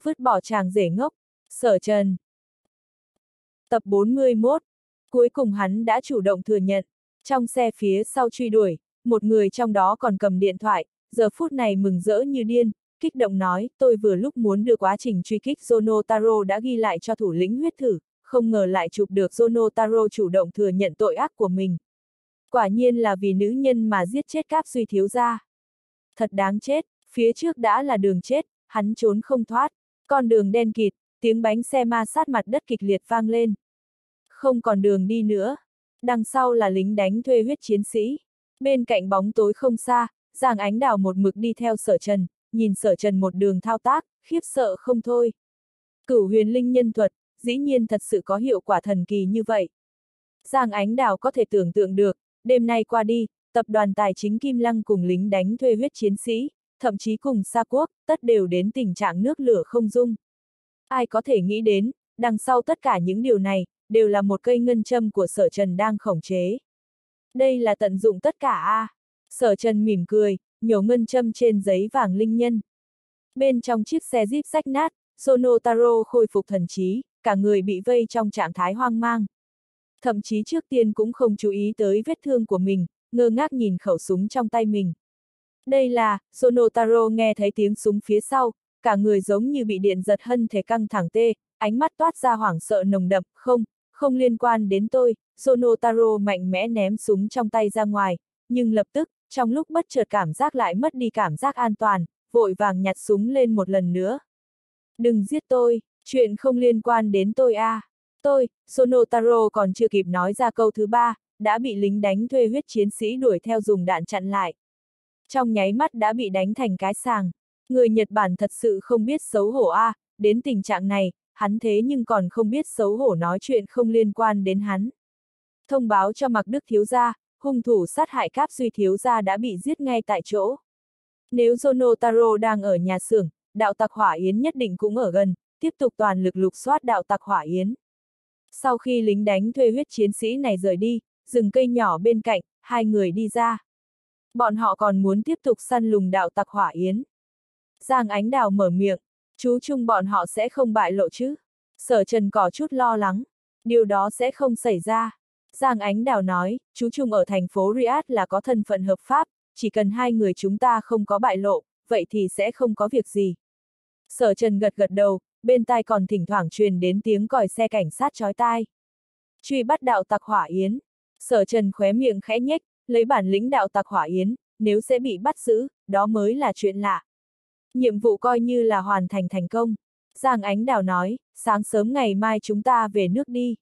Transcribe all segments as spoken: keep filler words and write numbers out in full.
Vứt bỏ chàng rể ngốc, Sở Trần. Tập bốn mươi mốt. Cuối cùng hắn đã chủ động thừa nhận. Trong xe phía sau truy đuổi, một người trong đó còn cầm điện thoại, giờ phút này mừng rỡ như điên, kích động nói, tôi vừa lúc muốn đưa quá trình truy kích Zono Taro đã ghi lại cho thủ lĩnh huyết thử, không ngờ lại chụp được Zono Taro chủ động thừa nhận tội ác của mình. Quả nhiên là vì nữ nhân mà giết chết Cáp Duy thiếu gia. Thật đáng chết, phía trước đã là đường chết, hắn trốn không thoát. Con đường đen kịt, tiếng bánh xe ma sát mặt đất kịch liệt vang lên. Không còn đường đi nữa. Đằng sau là lính đánh thuê huyết chiến sĩ. Bên cạnh bóng tối không xa, Giang Ánh Đào một mực đi theo Sở Trần, nhìn Sở Trần một đường thao tác, khiếp sợ không thôi. Cửu huyền linh nhân thuật, dĩ nhiên thật sự có hiệu quả thần kỳ như vậy. Giang Ánh Đào có thể tưởng tượng được, đêm nay qua đi, tập đoàn tài chính Kim Lăng cùng lính đánh thuê huyết chiến sĩ, thậm chí cùng Sa Quốc, tất đều đến tình trạng nước lửa không dung. Ai có thể nghĩ đến, đằng sau tất cả những điều này, đều là một cây ngân châm của Sở Trần đang khống chế. Đây là tận dụng tất cả a. À. Sở Trần mỉm cười, nhổ ngân châm trên giấy vàng linh nhân. Bên trong chiếc xe Jeep rách nát, Zono Taro khôi phục thần trí, cả người bị vây trong trạng thái hoang mang. Thậm chí trước tiên cũng không chú ý tới vết thương của mình, ngơ ngác nhìn khẩu súng trong tay mình. Đây là, Zono Taro nghe thấy tiếng súng phía sau, cả người giống như bị điện giật hân thể căng thẳng tê, ánh mắt toát ra hoảng sợ nồng đậm, không, không liên quan đến tôi. Zono Taro mạnh mẽ ném súng trong tay ra ngoài, nhưng lập tức, trong lúc bất chợt cảm giác lại mất đi cảm giác an toàn, vội vàng nhặt súng lên một lần nữa. Đừng giết tôi, chuyện không liên quan đến tôi a. À. Tôi, Zono Taro còn chưa kịp nói ra câu thứ ba, đã bị lính đánh thuê huyết chiến sĩ đuổi theo dùng đạn chặn lại. Trong nháy mắt đã bị đánh thành cái sàng. Người Nhật Bản thật sự không biết xấu hổ a, à, đến tình trạng này, hắn thế nhưng còn không biết xấu hổ nói chuyện không liên quan đến hắn. Thông báo cho Mạc Đức thiếu gia, hung thủ sát hại Cáp Duy thiếu gia đã bị giết ngay tại chỗ. Nếu Zono Taro đang ở nhà xưởng, đạo tặc Hỏa Yến nhất định cũng ở gần, tiếp tục toàn lực lục soát đạo tặc Hỏa Yến. Sau khi lính đánh thuê huyết chiến sĩ này rời đi, rừng cây nhỏ bên cạnh, hai người đi ra. Bọn họ còn muốn tiếp tục săn lùng đạo tặc Hỏa Yến. Giang Ánh Đào mở miệng, chú chung bọn họ sẽ không bại lộ chứ. Sở Trần có chút lo lắng, điều đó sẽ không xảy ra. Giang Ánh Đào nói, chú chung ở thành phố Riyadh là có thân phận hợp pháp, chỉ cần hai người chúng ta không có bại lộ, vậy thì sẽ không có việc gì. Sở Trần gật gật đầu, bên tai còn thỉnh thoảng truyền đến tiếng còi xe cảnh sát chói tai. Truy bắt đạo tặc Hỏa Yến. Sở Trần khóe miệng khẽ nhếch, lấy bản lĩnh đạo tặc Hỏa Yến, nếu sẽ bị bắt giữ, đó mới là chuyện lạ. Nhiệm vụ coi như là hoàn thành thành công. Giang Ánh Đào nói, sáng sớm ngày mai chúng ta về nước đi.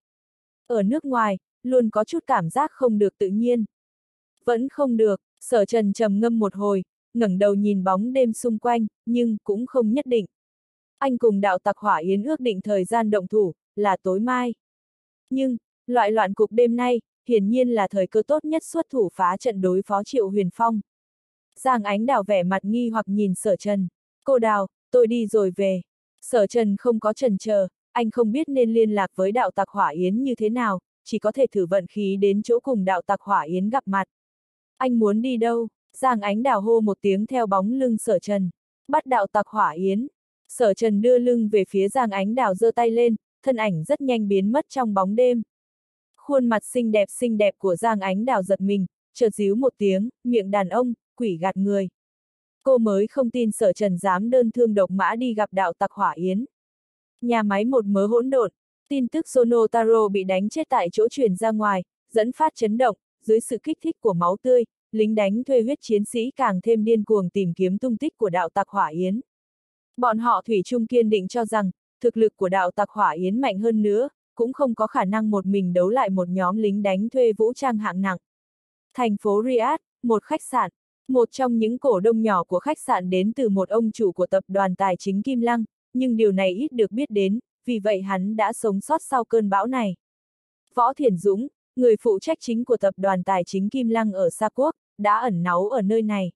Ở nước ngoài, luôn có chút cảm giác không được tự nhiên. Vẫn không được, Sở Trần trầm ngâm một hồi, ngẩng đầu nhìn bóng đêm xung quanh, nhưng cũng không nhất định. Anh cùng đạo tặc Hỏa Yến ước định thời gian động thủ, là tối mai. Nhưng, loại loạn cục đêm nay, hiển nhiên là thời cơ tốt nhất xuất thủ phá trận đối phó Triệu Huyền Phong. Giang Ánh Đào vẻ mặt nghi hoặc nhìn Sở Trần. Cô Đào, tôi đi rồi về. Sở Trần không có chần chờ, anh không biết nên liên lạc với đạo tặc Hỏa Yến như thế nào, chỉ có thể thử vận khí đến chỗ cùng đạo tặc Hỏa Yến gặp mặt. Anh muốn đi đâu? Giang Ánh Đào hô một tiếng theo bóng lưng Sở Trần. Bắt đạo tặc Hỏa Yến. Sở Trần đưa lưng về phía Giang Ánh Đào giơ tay lên, thân ảnh rất nhanh biến mất trong bóng đêm. Khuôn mặt xinh đẹp xinh đẹp của Giang Ánh Đào giật mình, chợt díu một tiếng, miệng đàn ông, quỷ gạt người. Cô mới không tin Sở Trần dám đơn thương độc mã đi gặp đạo tặc Hỏa Yến. Nhà máy một mớ hỗn độn, tin tức Zono Taro bị đánh chết tại chỗ truyền ra ngoài, dẫn phát chấn động, dưới sự kích thích của máu tươi, lính đánh thuê huyết chiến sĩ càng thêm điên cuồng tìm kiếm tung tích của đạo tặc Hỏa Yến. Bọn họ thủy chung kiên định cho rằng, thực lực của đạo tặc Hỏa Yến mạnh hơn nữa, cũng không có khả năng một mình đấu lại một nhóm lính đánh thuê vũ trang hạng nặng. Thành phố Riyadh, một khách sạn. Một trong những cổ đông nhỏ của khách sạn đến từ một ông chủ của tập đoàn tài chính Kim Lăng, nhưng điều này ít được biết đến, vì vậy hắn đã sống sót sau cơn bão này. Võ Thiển Dũng, người phụ trách chính của tập đoàn tài chính Kim Lăng ở Sa Quốc, đã ẩn náu ở nơi này.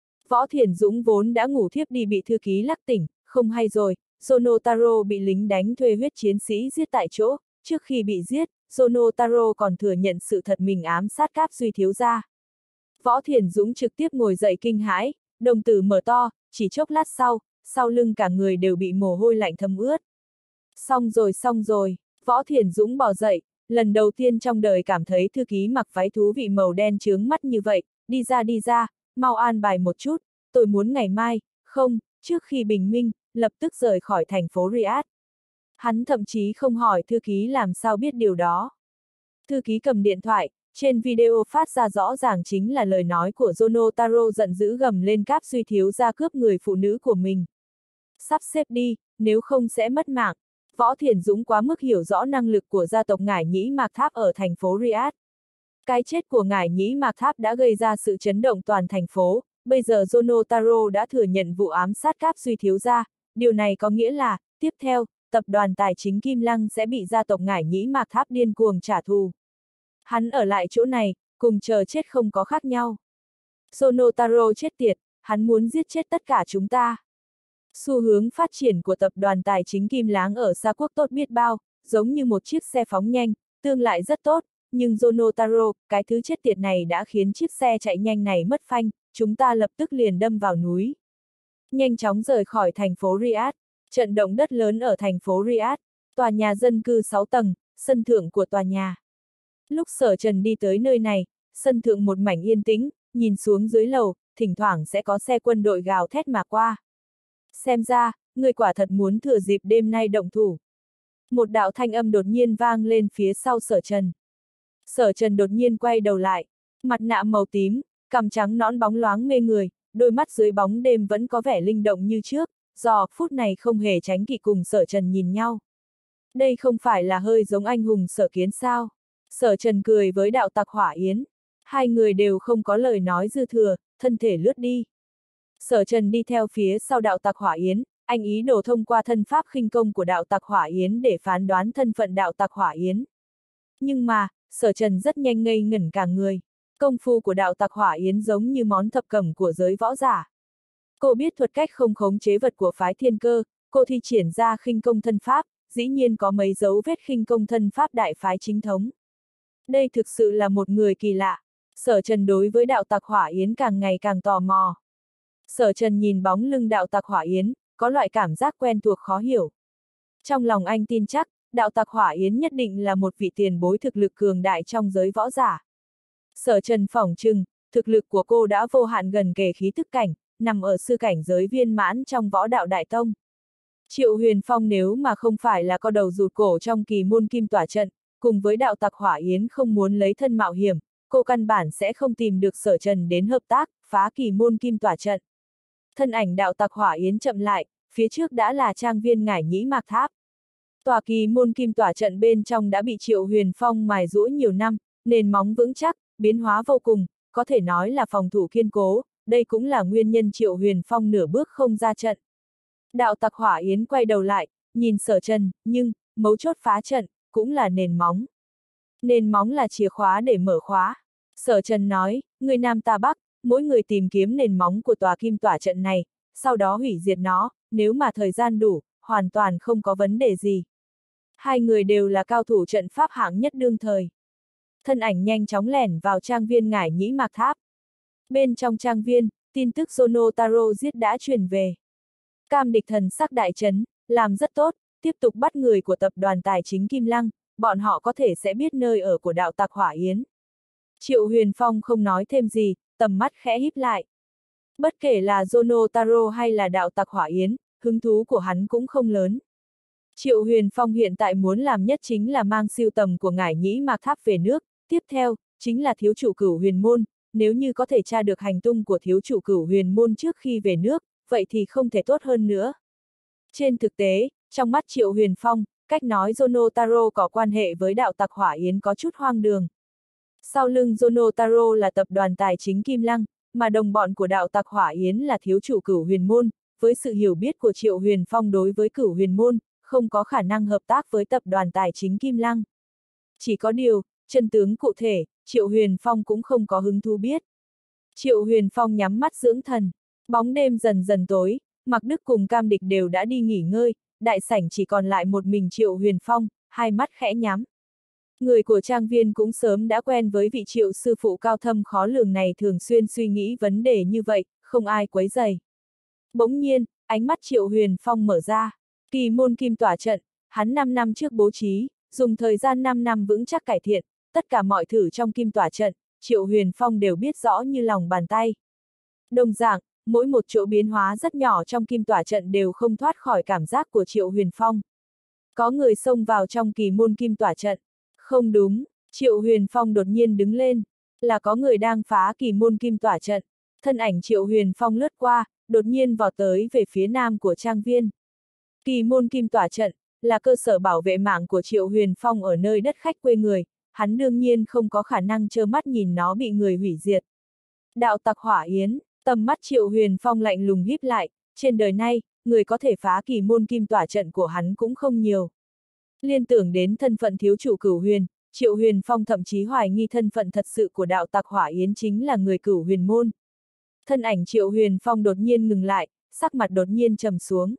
Võ Thiển Dũng vốn đã ngủ thiếp đi bị thư ký lắc tỉnh, không hay rồi, Zono Taro bị lính đánh thuê huyết chiến sĩ giết tại chỗ, trước khi bị giết, Zono Taro còn thừa nhận sự thật mình ám sát Cáp Duy thiếu gia. Võ Thiển Dũng trực tiếp ngồi dậy kinh hãi, đồng tử mở to, chỉ chốc lát sau, sau lưng cả người đều bị mồ hôi lạnh thấm ướt. Xong rồi xong rồi, Võ Thiển Dũng bò dậy, lần đầu tiên trong đời cảm thấy thư ký mặc váy thú vị màu đen chướng mắt như vậy, đi ra đi ra, mau an bài một chút, tôi muốn ngày mai, không, trước khi bình minh, lập tức rời khỏi thành phố Riyadh. Hắn thậm chí không hỏi thư ký làm sao biết điều đó. Thư ký cầm điện thoại, trên video phát ra rõ ràng chính là lời nói của Jono Taro giận dữ gầm lên Cáp Duy thiếu gia cướp người phụ nữ của mình. Sắp xếp đi, nếu không sẽ mất mạng. Võ Thiển Dũng quá mức hiểu rõ năng lực của gia tộc Ngải Nhĩ Mạc Tháp ở thành phố Riyadh. Cái chết của Ngải Nhĩ Mạc Tháp đã gây ra sự chấn động toàn thành phố, bây giờ Jono Taro đã thừa nhận vụ ám sát Cáp Duy thiếu gia, điều này có nghĩa là, tiếp theo, tập đoàn tài chính Kim Lăng sẽ bị gia tộc Ngải Nhĩ Mạc Tháp điên cuồng trả thù. Hắn ở lại chỗ này, cùng chờ chết không có khác nhau. Jono Taro chết tiệt, hắn muốn giết chết tất cả chúng ta. Xu hướng phát triển của tập đoàn tài chính Kim Láng ở Sa Quốc tốt biết bao, giống như một chiếc xe phóng nhanh, tương lại rất tốt, nhưng Jono Taro, cái thứ chết tiệt này đã khiến chiếc xe chạy nhanh này mất phanh, chúng ta lập tức liền đâm vào núi. Nhanh chóng rời khỏi thành phố Riyadh, trận động đất lớn ở thành phố Riyadh, tòa nhà dân cư sáu tầng, sân thượng của tòa nhà. Lúc Sở Trần đi tới nơi này, sân thượng một mảnh yên tĩnh, nhìn xuống dưới lầu, thỉnh thoảng sẽ có xe quân đội gào thét mà qua. Xem ra, người quả thật muốn thừa dịp đêm nay động thủ. Một đạo thanh âm đột nhiên vang lên phía sau Sở Trần. Sở Trần đột nhiên quay đầu lại, mặt nạ màu tím, cằm trắng nõn bóng loáng mê người, đôi mắt dưới bóng đêm vẫn có vẻ linh động như trước, giờ phút này không hề tránh kỵ cùng Sở Trần nhìn nhau. Đây không phải là hơi giống anh hùng Sở Kiến sao? Sở Trần cười với đạo tặc Hỏa Yến. Hai người đều không có lời nói dư thừa, thân thể lướt đi. Sở Trần đi theo phía sau đạo tặc Hỏa Yến, anh ý đồ thông qua thân pháp khinh công của đạo tặc Hỏa Yến để phán đoán thân phận đạo tặc Hỏa Yến. Nhưng mà, Sở Trần rất nhanh ngây ngẩn cả người. Công phu của đạo tặc Hỏa Yến giống như món thập cẩm của giới võ giả. Cô biết thuật cách không khống chế vật của phái Thiên Cơ, cô thi triển ra khinh công thân pháp, dĩ nhiên có mấy dấu vết khinh công thân pháp đại phái chính thống. Đây thực sự là một người kỳ lạ. Sở Trần đối với đạo tặc Hỏa Yến càng ngày càng tò mò. Sở Trần nhìn bóng lưng đạo tặc Hỏa Yến, có loại cảm giác quen thuộc khó hiểu. Trong lòng anh tin chắc, đạo tặc Hỏa Yến nhất định là một vị tiền bối thực lực cường đại trong giới võ giả. Sở Trần phỏng chừng, thực lực của cô đã vô hạn gần kề khí tức cảnh, nằm ở sư cảnh giới viên mãn trong võ đạo đại tông. Triệu Huyền Phong nếu mà không phải là co đầu rụt cổ trong kỳ môn kim tỏa trận, cùng với đạo tặc Hỏa Yến không muốn lấy thân mạo hiểm, cô căn bản sẽ không tìm được Sở Trần đến hợp tác, phá kỳ môn kim tỏa trận. Thân ảnh đạo tặc Hỏa Yến chậm lại, phía trước đã là trang viên Ngải Nhĩ Mạc Tháp. Tòa kỳ môn kim tỏa trận bên trong đã bị Triệu Huyền Phong mài giũa nhiều năm, nền móng vững chắc, biến hóa vô cùng, có thể nói là phòng thủ kiên cố, đây cũng là nguyên nhân Triệu Huyền Phong nửa bước không ra trận. Đạo tặc Hỏa Yến quay đầu lại, nhìn Sở Trần, nhưng, mấu chốt phá trận, cũng là nền móng. Nền móng là chìa khóa để mở khóa. Sở Trần nói, người Nam ta Bắc, mỗi người tìm kiếm nền móng của tòa kim tỏa trận này, sau đó hủy diệt nó, nếu mà thời gian đủ, hoàn toàn không có vấn đề gì. Hai người đều là cao thủ trận pháp hạng nhất đương thời. Thân ảnh nhanh chóng lẻn vào trang viên Ngải Nhĩ Mạc Tháp. Bên trong trang viên, tin tức Jono Taro giết đã truyền về. Cam Địch thần sắc đại chấn, làm rất tốt, tiếp tục bắt người của tập đoàn tài chính Kim Lăng, bọn họ có thể sẽ biết nơi ở của đạo tặc Hỏa Yến. Triệu Huyền Phong không nói thêm gì, tầm mắt khẽ híp lại. Bất kể là Jono Taro hay là đạo tặc Hỏa Yến, hứng thú của hắn cũng không lớn. Triệu Huyền Phong hiện tại muốn làm nhất chính là mang siêu tầm của Ngải Nhĩ Mạc Tháp về nước, tiếp theo, chính là thiếu chủ Cửu Huyền Môn, nếu như có thể tra được hành tung của thiếu chủ Cửu Huyền Môn trước khi về nước, vậy thì không thể tốt hơn nữa. Trên thực tế, trong mắt Triệu Huyền Phong, cách nói Jono Taro có quan hệ với đạo tặc Hỏa Yến có chút hoang đường. Sau lưng Jono Taro là tập đoàn tài chính Kim Lăng, mà đồng bọn của đạo tặc Hỏa Yến là thiếu chủ Cửu Huyền Môn, với sự hiểu biết của Triệu Huyền Phong đối với Cửu Huyền Môn, không có khả năng hợp tác với tập đoàn tài chính Kim Lăng. Chỉ có điều, chân tướng cụ thể, Triệu Huyền Phong cũng không có hứng thú biết. Triệu Huyền Phong nhắm mắt dưỡng thần, bóng đêm dần dần tối, Mạc Đức cùng Cam Địch đều đã đi nghỉ ngơi, đại sảnh chỉ còn lại một mình Triệu Huyền Phong, hai mắt khẽ nhắm. Người của trang viên cũng sớm đã quen với vị Triệu sư phụ cao thâm khó lường này, thường xuyên suy nghĩ vấn đề như vậy, không ai quấy rầy. Bỗng nhiên, ánh mắt Triệu Huyền Phong mở ra. Kỳ môn kim tỏa trận, hắn năm năm trước bố trí, dùng thời gian năm năm vững chắc cải thiện, tất cả mọi thử trong kim tỏa trận, Triệu Huyền Phong đều biết rõ như lòng bàn tay. Đồng dạng, mỗi một chỗ biến hóa rất nhỏ trong kim tỏa trận đều không thoát khỏi cảm giác của Triệu Huyền Phong. Có người xông vào trong kỳ môn kim tỏa trận. Không đúng, Triệu Huyền Phong đột nhiên đứng lên, là có người đang phá kỳ môn kim tỏa trận. Thân ảnh Triệu Huyền Phong lướt qua, đột nhiên vọt tới về phía nam của trang viên. Kỳ môn kim tỏa trận, là cơ sở bảo vệ mạng của Triệu Huyền Phong ở nơi đất khách quê người, hắn đương nhiên không có khả năng trơ mắt nhìn nó bị người hủy diệt. Đạo tặc Hỏa Yến, tầm mắt Triệu Huyền Phong lạnh lùng híp lại, trên đời này, người có thể phá kỳ môn kim tỏa trận của hắn cũng không nhiều. Liên tưởng đến thân phận thiếu chủ Cửu Huyền, Triệu Huyền Phong thậm chí hoài nghi thân phận thật sự của đạo tặc Hỏa Yến chính là người Cửu Huyền môn. Thân ảnh Triệu Huyền Phong đột nhiên ngừng lại, sắc mặt đột nhiên trầm xuống.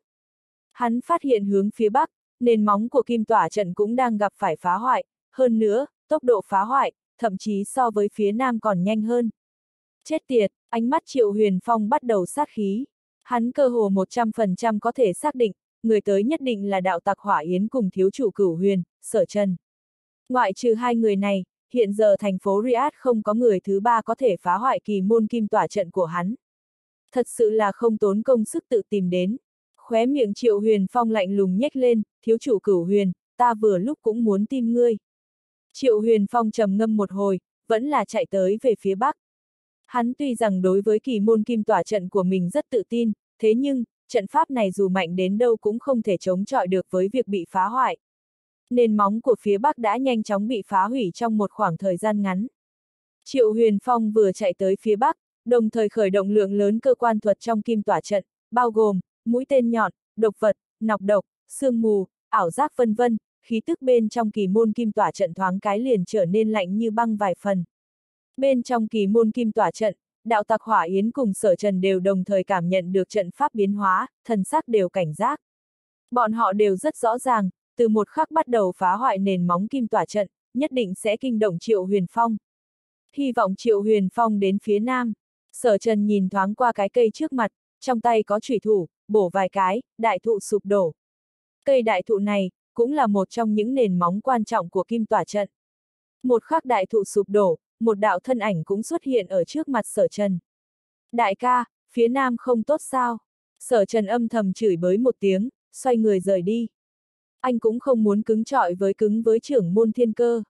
Hắn phát hiện hướng phía bắc, nền móng của kim tỏa trận cũng đang gặp phải phá hoại, hơn nữa, tốc độ phá hoại, thậm chí so với phía nam còn nhanh hơn. Chết tiệt, ánh mắt Triệu Huyền Phong bắt đầu sát khí. Hắn cơ hồ một trăm phần trăm có thể xác định, người tới nhất định là đạo tặc Hỏa Yến cùng thiếu chủ Cửu Huyền, Sở Trần. Ngoại trừ hai người này, hiện giờ thành phố Riyadh không có người thứ ba có thể phá hoại kỳ môn kim tỏa trận của hắn. Thật sự là không tốn công sức tự tìm đến. Khóe miệng Triệu Huyền Phong lạnh lùng nhếch lên, thiếu chủ Cửu Huyền, ta vừa lúc cũng muốn tìm ngươi. Triệu Huyền Phong trầm ngâm một hồi, vẫn là chạy tới về phía bắc. Hắn tuy rằng đối với kỳ môn kim tỏa trận của mình rất tự tin, thế nhưng, trận pháp này dù mạnh đến đâu cũng không thể chống chọi được với việc bị phá hoại. Nền móng của phía bắc đã nhanh chóng bị phá hủy trong một khoảng thời gian ngắn. Triệu Huyền Phong vừa chạy tới phía bắc, đồng thời khởi động lượng lớn cơ quan thuật trong kim tỏa trận, bao gồm mũi tên nhọn, độc vật, nọc độc, sương mù, ảo giác vân vân, khí tức bên trong kỳ môn kim tỏa trận thoáng cái liền trở nên lạnh như băng vài phần. Bên trong kỳ môn kim tỏa trận, đạo tặc Hỏa Yến cùng Sở Trần đều đồng thời cảm nhận được trận pháp biến hóa, thần sắc đều cảnh giác. Bọn họ đều rất rõ ràng, từ một khắc bắt đầu phá hoại nền móng kim tỏa trận, nhất định sẽ kinh động Triệu Huyền Phong. Hy vọng Triệu Huyền Phong đến phía nam. Sở Trần nhìn thoáng qua cái cây trước mặt, trong tay có chủy thủ, bổ vài cái, đại thụ sụp đổ. Cây đại thụ này, cũng là một trong những nền móng quan trọng của kim tỏa trận. Một khắc đại thụ sụp đổ, một đạo thân ảnh cũng xuất hiện ở trước mặt Sở Trần. Đại ca, phía nam không tốt sao? Sở Trần âm thầm chửi bới một tiếng, xoay người rời đi. Anh cũng không muốn cứng trọi với cứng với trưởng môn Thiên Cơ.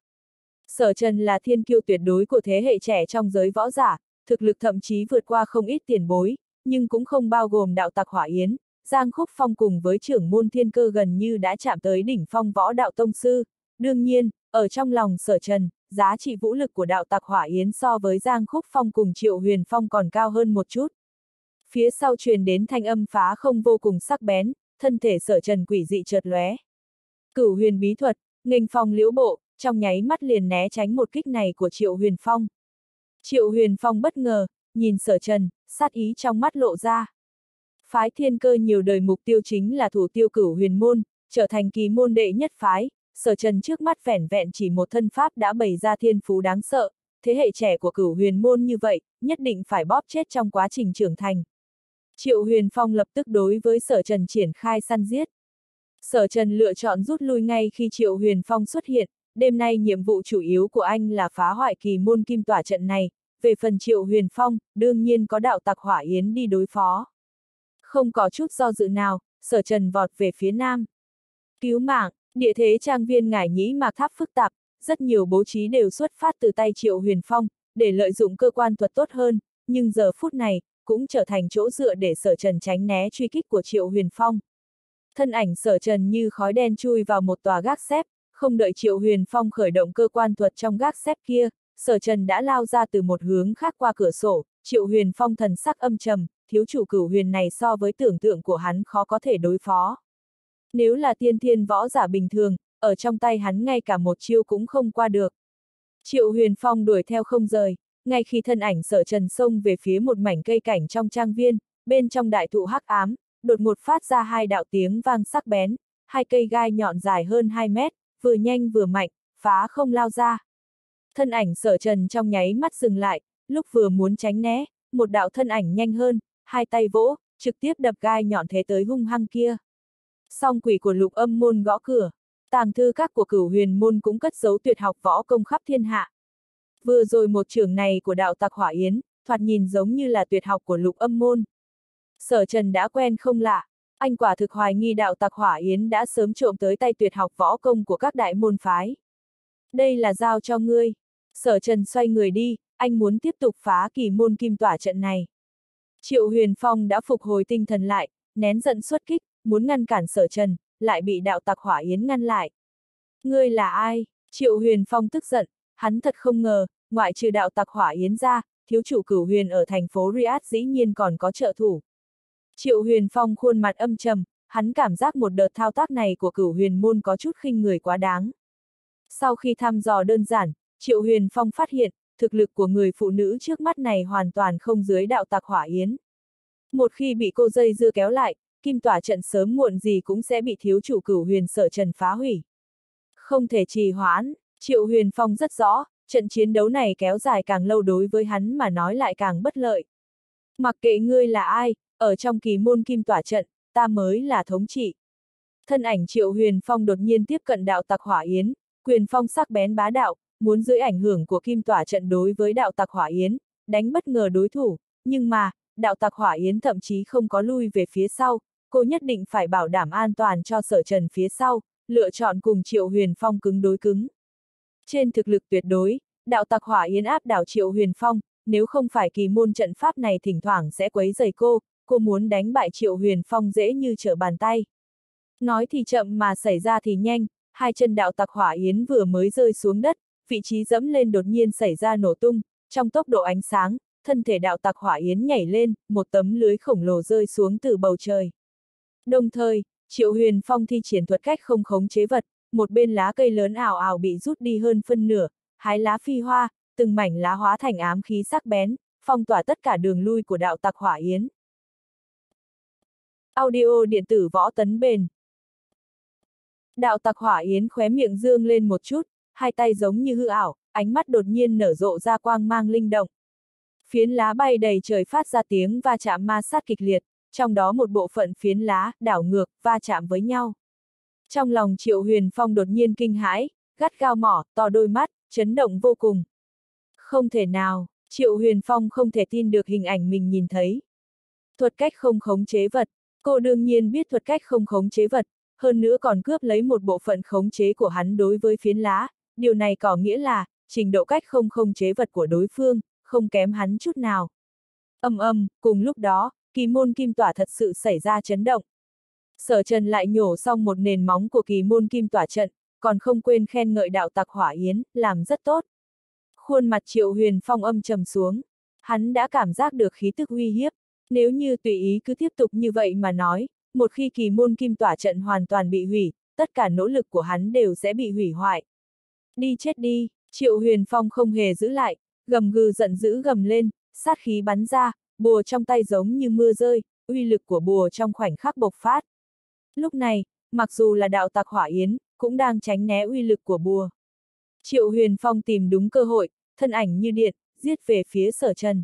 Sở Trần là thiên kiêu tuyệt đối của thế hệ trẻ trong giới võ giả, thực lực thậm chí vượt qua không ít tiền bối, nhưng cũng không bao gồm đạo tặc Hỏa Yến. Giang Khúc Phong cùng với trưởng môn Thiên Cơ gần như đã chạm tới đỉnh phong võ đạo tông sư. Đương nhiên, ở trong lòng Sở Trần, giá trị vũ lực của đạo tặc Hỏa Yến so với Giang Khúc Phong cùng Triệu Huyền Phong còn cao hơn một chút. Phía sau truyền đến thanh âm phá không vô cùng sắc bén, thân thể Sở Trần quỷ dị chợt lóe. Cửu huyền bí thuật, nghênh phong liễu bộ, trong nháy mắt liền né tránh một kích này của Triệu Huyền Phong. Triệu Huyền Phong bất ngờ, nhìn Sở Trần, sát ý trong mắt lộ ra. Phái Thiên Cơ nhiều đời mục tiêu chính là thủ tiêu Cửu Huyền môn, trở thành kỳ môn đệ nhất phái. Sở Trần trước mắt vẻn vẹn chỉ một thân pháp đã bày ra thiên phú đáng sợ, thế hệ trẻ của Cửu Huyền môn như vậy, nhất định phải bóp chết trong quá trình trưởng thành. Triệu Huyền Phong lập tức đối với Sở Trần triển khai săn giết. Sở Trần lựa chọn rút lui ngay khi Triệu Huyền Phong xuất hiện, đêm nay nhiệm vụ chủ yếu của anh là phá hoại kỳ môn kim tỏa trận này, về phần Triệu Huyền Phong, đương nhiên có đạo tặc Hỏa Yến đi đối phó. Không có chút do dự nào, Sở Trần vọt về phía nam. Cứu mạng, địa thế trang viên Ngải Nhĩ Mạc Tháp phức tạp, rất nhiều bố trí đều xuất phát từ tay Triệu Huyền Phong, để lợi dụng cơ quan thuật tốt hơn, nhưng giờ phút này, cũng trở thành chỗ dựa để Sở Trần tránh né truy kích của Triệu Huyền Phong. Thân ảnh Sở Trần như khói đen chui vào một tòa gác xếp, không đợi Triệu Huyền Phong khởi động cơ quan thuật trong gác xếp kia, Sở Trần đã lao ra từ một hướng khác qua cửa sổ. Triệu Huyền Phong thần sắc âm trầm, thiếu chủ Cửu Huyền này so với tưởng tượng của hắn khó có thể đối phó. Nếu là tiên thiên võ giả bình thường, ở trong tay hắn ngay cả một chiêu cũng không qua được. Triệu Huyền Phong đuổi theo không rời, ngay khi thân ảnh Sở Trần xông về phía một mảnh cây cảnh trong trang viên, bên trong đại thụ hắc ám, đột ngột phát ra hai đạo tiếng vang sắc bén, hai cây gai nhọn dài hơn hai mét, vừa nhanh vừa mạnh, phá không lao ra. Thân ảnh Sở Trần trong nháy mắt dừng lại, lúc vừa muốn tránh né, một đạo thân ảnh nhanh hơn, hai tay vỗ, trực tiếp đập gai nhọn thế tới hung hăng kia. Song quỷ của Lục Âm môn gõ cửa, tàng thư các của Cửu Huyền môn cũng cất giấu tuyệt học võ công khắp thiên hạ. Vừa rồi một chưởng này của đạo tặc Hỏa Yến, thoạt nhìn giống như là tuyệt học của Lục Âm môn. Sở Trần đã quen không lạ, anh quả thực hoài nghi đạo tặc Hỏa Yến đã sớm trộm tới tay tuyệt học võ công của các đại môn phái. Đây là giao cho ngươi. Sở Trần xoay người đi, anh muốn tiếp tục phá kỳ môn kim tỏa trận này. Triệu Huyền Phong đã phục hồi tinh thần lại, nén giận xuất kích, muốn ngăn cản Sở Trần, lại bị đạo tặc Hỏa Yến ngăn lại. Ngươi là ai? Triệu Huyền Phong tức giận, hắn thật không ngờ, ngoại trừ đạo tặc Hỏa Yến ra, thiếu chủ Cửu Huyền ở thành phố Riyadh dĩ nhiên còn có trợ thủ. Triệu Huyền Phong khuôn mặt âm trầm, hắn cảm giác một đợt thao tác này của Cửu Huyền môn có chút khinh người quá đáng. Sau khi thăm dò đơn giản, Triệu Huyền Phong phát hiện, thực lực của người phụ nữ trước mắt này hoàn toàn không dưới đạo tặc Hỏa Yến. Một khi bị cô dây dưa kéo lại, kim tỏa trận sớm muộn gì cũng sẽ bị thiếu chủ Cửu Huyền Sở Trần phá hủy. Không thể trì hoãn, Triệu Huyền Phong rất rõ, trận chiến đấu này kéo dài càng lâu đối với hắn mà nói lại càng bất lợi. Mặc kệ ngươi là ai, ở trong kỳ môn kim tỏa trận, ta mới là thống trị. Thân ảnh Triệu Huyền Phong đột nhiên tiếp cận đạo tặc Hỏa Yến, quyền phong sắc bén bá đạo, muốn dưới ảnh hưởng của kim tỏa trận đối với đạo tặc Hỏa Yến, đánh bất ngờ đối thủ, nhưng mà, đạo tặc Hỏa Yến thậm chí không có lui về phía sau, cô nhất định phải bảo đảm an toàn cho Sở Trần phía sau, lựa chọn cùng Triệu Huyền Phong cứng đối cứng. Trên thực lực tuyệt đối, đạo tặc Hỏa Yến áp đảo Triệu Huyền Phong, nếu không phải kỳ môn trận pháp này thỉnh thoảng sẽ quấy rầy cô, cô muốn đánh bại Triệu Huyền Phong dễ như trở bàn tay. Nói thì chậm mà xảy ra thì nhanh, hai chân đạo tặc Hỏa Yến vừa mới rơi xuống đất, vị trí dẫm lên đột nhiên xảy ra nổ tung, trong tốc độ ánh sáng, thân thể đạo tặc Hỏa Yến nhảy lên, một tấm lưới khổng lồ rơi xuống từ bầu trời. Đồng thời, Triệu Huyền Phong thi triển thuật cách không khống chế vật, một bên lá cây lớn ảo ảo bị rút đi hơn phân nửa, hái lá phi hoa, từng mảnh lá hóa thành ám khí sắc bén, phong tỏa tất cả đường lui của đạo tặc Hỏa Yến. Audio điện tử võ tấn bền. Đạo tặc Hỏa Yến khóe miệng dương lên một chút, hai tay giống như hư ảo, ánh mắt đột nhiên nở rộ ra quang mang linh động. Phiến lá bay đầy trời phát ra tiếng va chạm ma sát kịch liệt, trong đó một bộ phận phiến lá đảo ngược, va chạm với nhau. Trong lòng Triệu Huyền Phong đột nhiên kinh hãi, gắt gao mỏ, to đôi mắt, chấn động vô cùng. Không thể nào, Triệu Huyền Phong không thể tin được hình ảnh mình nhìn thấy. Thuật cách không khống chế vật, cô đương nhiên biết thuật cách không khống chế vật, hơn nữa còn cướp lấy một bộ phận khống chế của hắn đối với phiến lá, điều này có nghĩa là, trình độ cách không khống chế vật của đối phương, không kém hắn chút nào. Âm âm, cùng lúc đó, kỳ môn kim tỏa thật sự xảy ra chấn động. Sở Trần lại nhổ xong một nền móng của kỳ môn kim tỏa trận, còn không quên khen ngợi đạo tặc Hỏa Yến, làm rất tốt. Khuôn mặt Triệu Huyền Phong âm trầm xuống, hắn đã cảm giác được khí tức uy hiếp, nếu như tùy ý cứ tiếp tục như vậy mà nói, một khi kỳ môn kim tỏa trận hoàn toàn bị hủy, tất cả nỗ lực của hắn đều sẽ bị hủy hoại. Đi chết đi, Triệu Huyền Phong không hề giữ lại, gầm gừ giận dữ gầm lên, sát khí bắn ra, bùa trong tay giống như mưa rơi, uy lực của bùa trong khoảnh khắc bộc phát. Lúc này, mặc dù là đạo tặc Hỏa Yến, cũng đang tránh né uy lực của bùa. Triệu Huyền Phong tìm đúng cơ hội, thân ảnh như điện, giết về phía Sở Trần.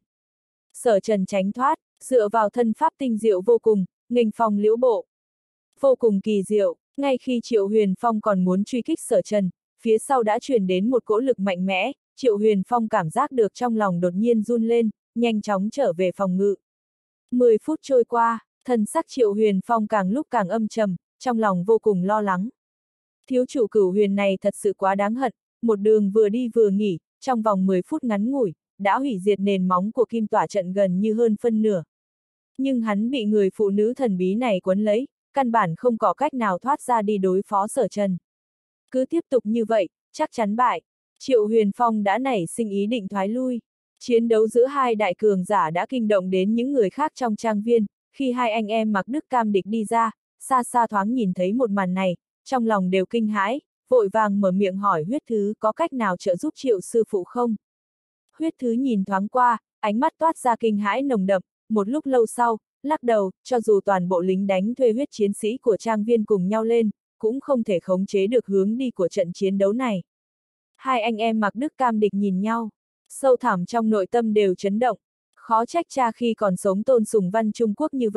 Sở Trần tránh thoát, dựa vào thân pháp tinh diệu vô cùng, nghênh phong liễu bộ. Vô cùng kỳ diệu, ngay khi Triệu Huyền Phong còn muốn truy kích Sở Trần, phía sau đã truyền đến một cỗ lực mạnh mẽ, Triệu Huyền Phong cảm giác được trong lòng đột nhiên run lên, nhanh chóng trở về phòng ngự. Mười phút trôi qua, thần sắc Triệu Huyền Phong càng lúc càng âm trầm, trong lòng vô cùng lo lắng. Thiếu chủ Cửu Huyền này thật sự quá đáng hận, một đường vừa đi vừa nghỉ, trong vòng mười phút ngắn ngủi, đã hủy diệt nền móng của kim tỏa trận gần như hơn phân nửa. Nhưng hắn bị người phụ nữ thần bí này quấn lấy, căn bản không có cách nào thoát ra đi đối phó Sở Trần. Cứ tiếp tục như vậy, chắc chắn bại. Triệu Huyền Phong đã nảy sinh ý định thoái lui. Chiến đấu giữa hai đại cường giả đã kinh động đến những người khác trong trang viên, khi hai anh em mặc đức cam địch đi ra, xa xa thoáng nhìn thấy một màn này, trong lòng đều kinh hãi, vội vàng mở miệng hỏi Huyết Thứ có cách nào trợ giúp Triệu sư phụ không? Huyết Thứ nhìn thoáng qua, ánh mắt toát ra kinh hãi nồng đậm, một lúc lâu sau, lắc đầu, cho dù toàn bộ lính đánh thuê huyết chiến sĩ của trang viên cùng nhau lên, cũng không thể khống chế được hướng đi của trận chiến đấu này. Hai anh em mặc đức cam địch nhìn nhau, sâu thẳm trong nội tâm đều chấn động, khó trách cha khi còn sống tôn sùng văn Trung Quốc như vậy,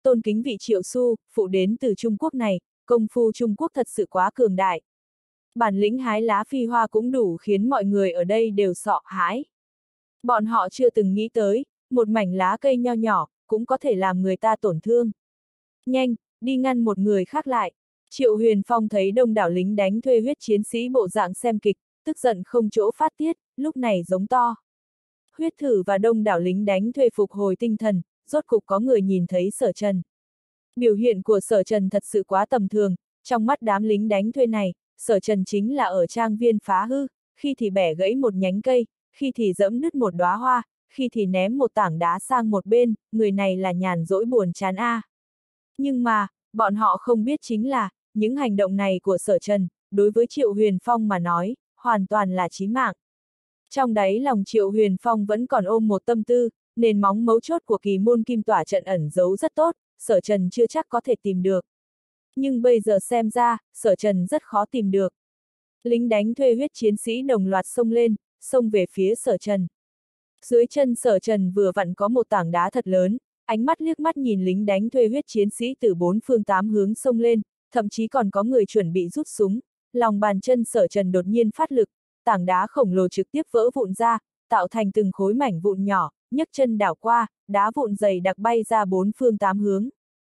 tôn kính vị Triệu Xu, phụ đến từ Trung Quốc này, công phu Trung Quốc thật sự quá cường đại. Bản lĩnh hái lá phi hoa cũng đủ khiến mọi người ở đây đều sợ hãi. Bọn họ chưa từng nghĩ tới, một mảnh lá cây nho nhỏ, cũng có thể làm người ta tổn thương. Nhanh, đi ngăn một người khác lại. Triệu Huyền Phong thấy đông đảo lính đánh thuê huyết chiến sĩ bộ dạng xem kịch, tức giận không chỗ phát tiết, lúc này giống to. Huyết Thử và đông đảo lính đánh thuê phục hồi tinh thần, rốt cục có người nhìn thấy Sở Trần. Biểu hiện của Sở Trần thật sự quá tầm thường, trong mắt đám lính đánh thuê này, Sở Trần chính là ở trang viên phá hư, khi thì bẻ gãy một nhánh cây, khi thì giẫm nứt một đóa hoa, khi thì ném một tảng đá sang một bên, người này là nhàn rỗi buồn chán a. À. Nhưng mà, bọn họ không biết chính là, những hành động này của Sở Trần, đối với Triệu Huyền Phong mà nói, hoàn toàn là chí mạng. Trong đáy lòng Triệu Huyền Phong vẫn còn ôm một tâm tư, nền móng mấu chốt của kỳ môn kim tỏa trận ẩn giấu rất tốt, Sở Trần chưa chắc có thể tìm được. Nhưng bây giờ xem ra, Sở Trần rất khó tìm được. Lính đánh thuê huyết chiến sĩ đồng loạt xông lên, xông về phía Sở Trần. Dưới chân Sở Trần vừa vặn có một tảng đá thật lớn, ánh mắt liếc mắt nhìn lính đánh thuê huyết chiến sĩ từ bốn phương tám hướng xông lên, thậm chí còn có người chuẩn bị rút súng, lòng bàn chân Sở Trần đột nhiên phát lực, tảng đá khổng lồ trực tiếp vỡ vụn ra, tạo thành từng khối mảnh vụn nhỏ, nhấc chân đảo qua, đá vụn dày đặc bay ra bốn phương tám hướng.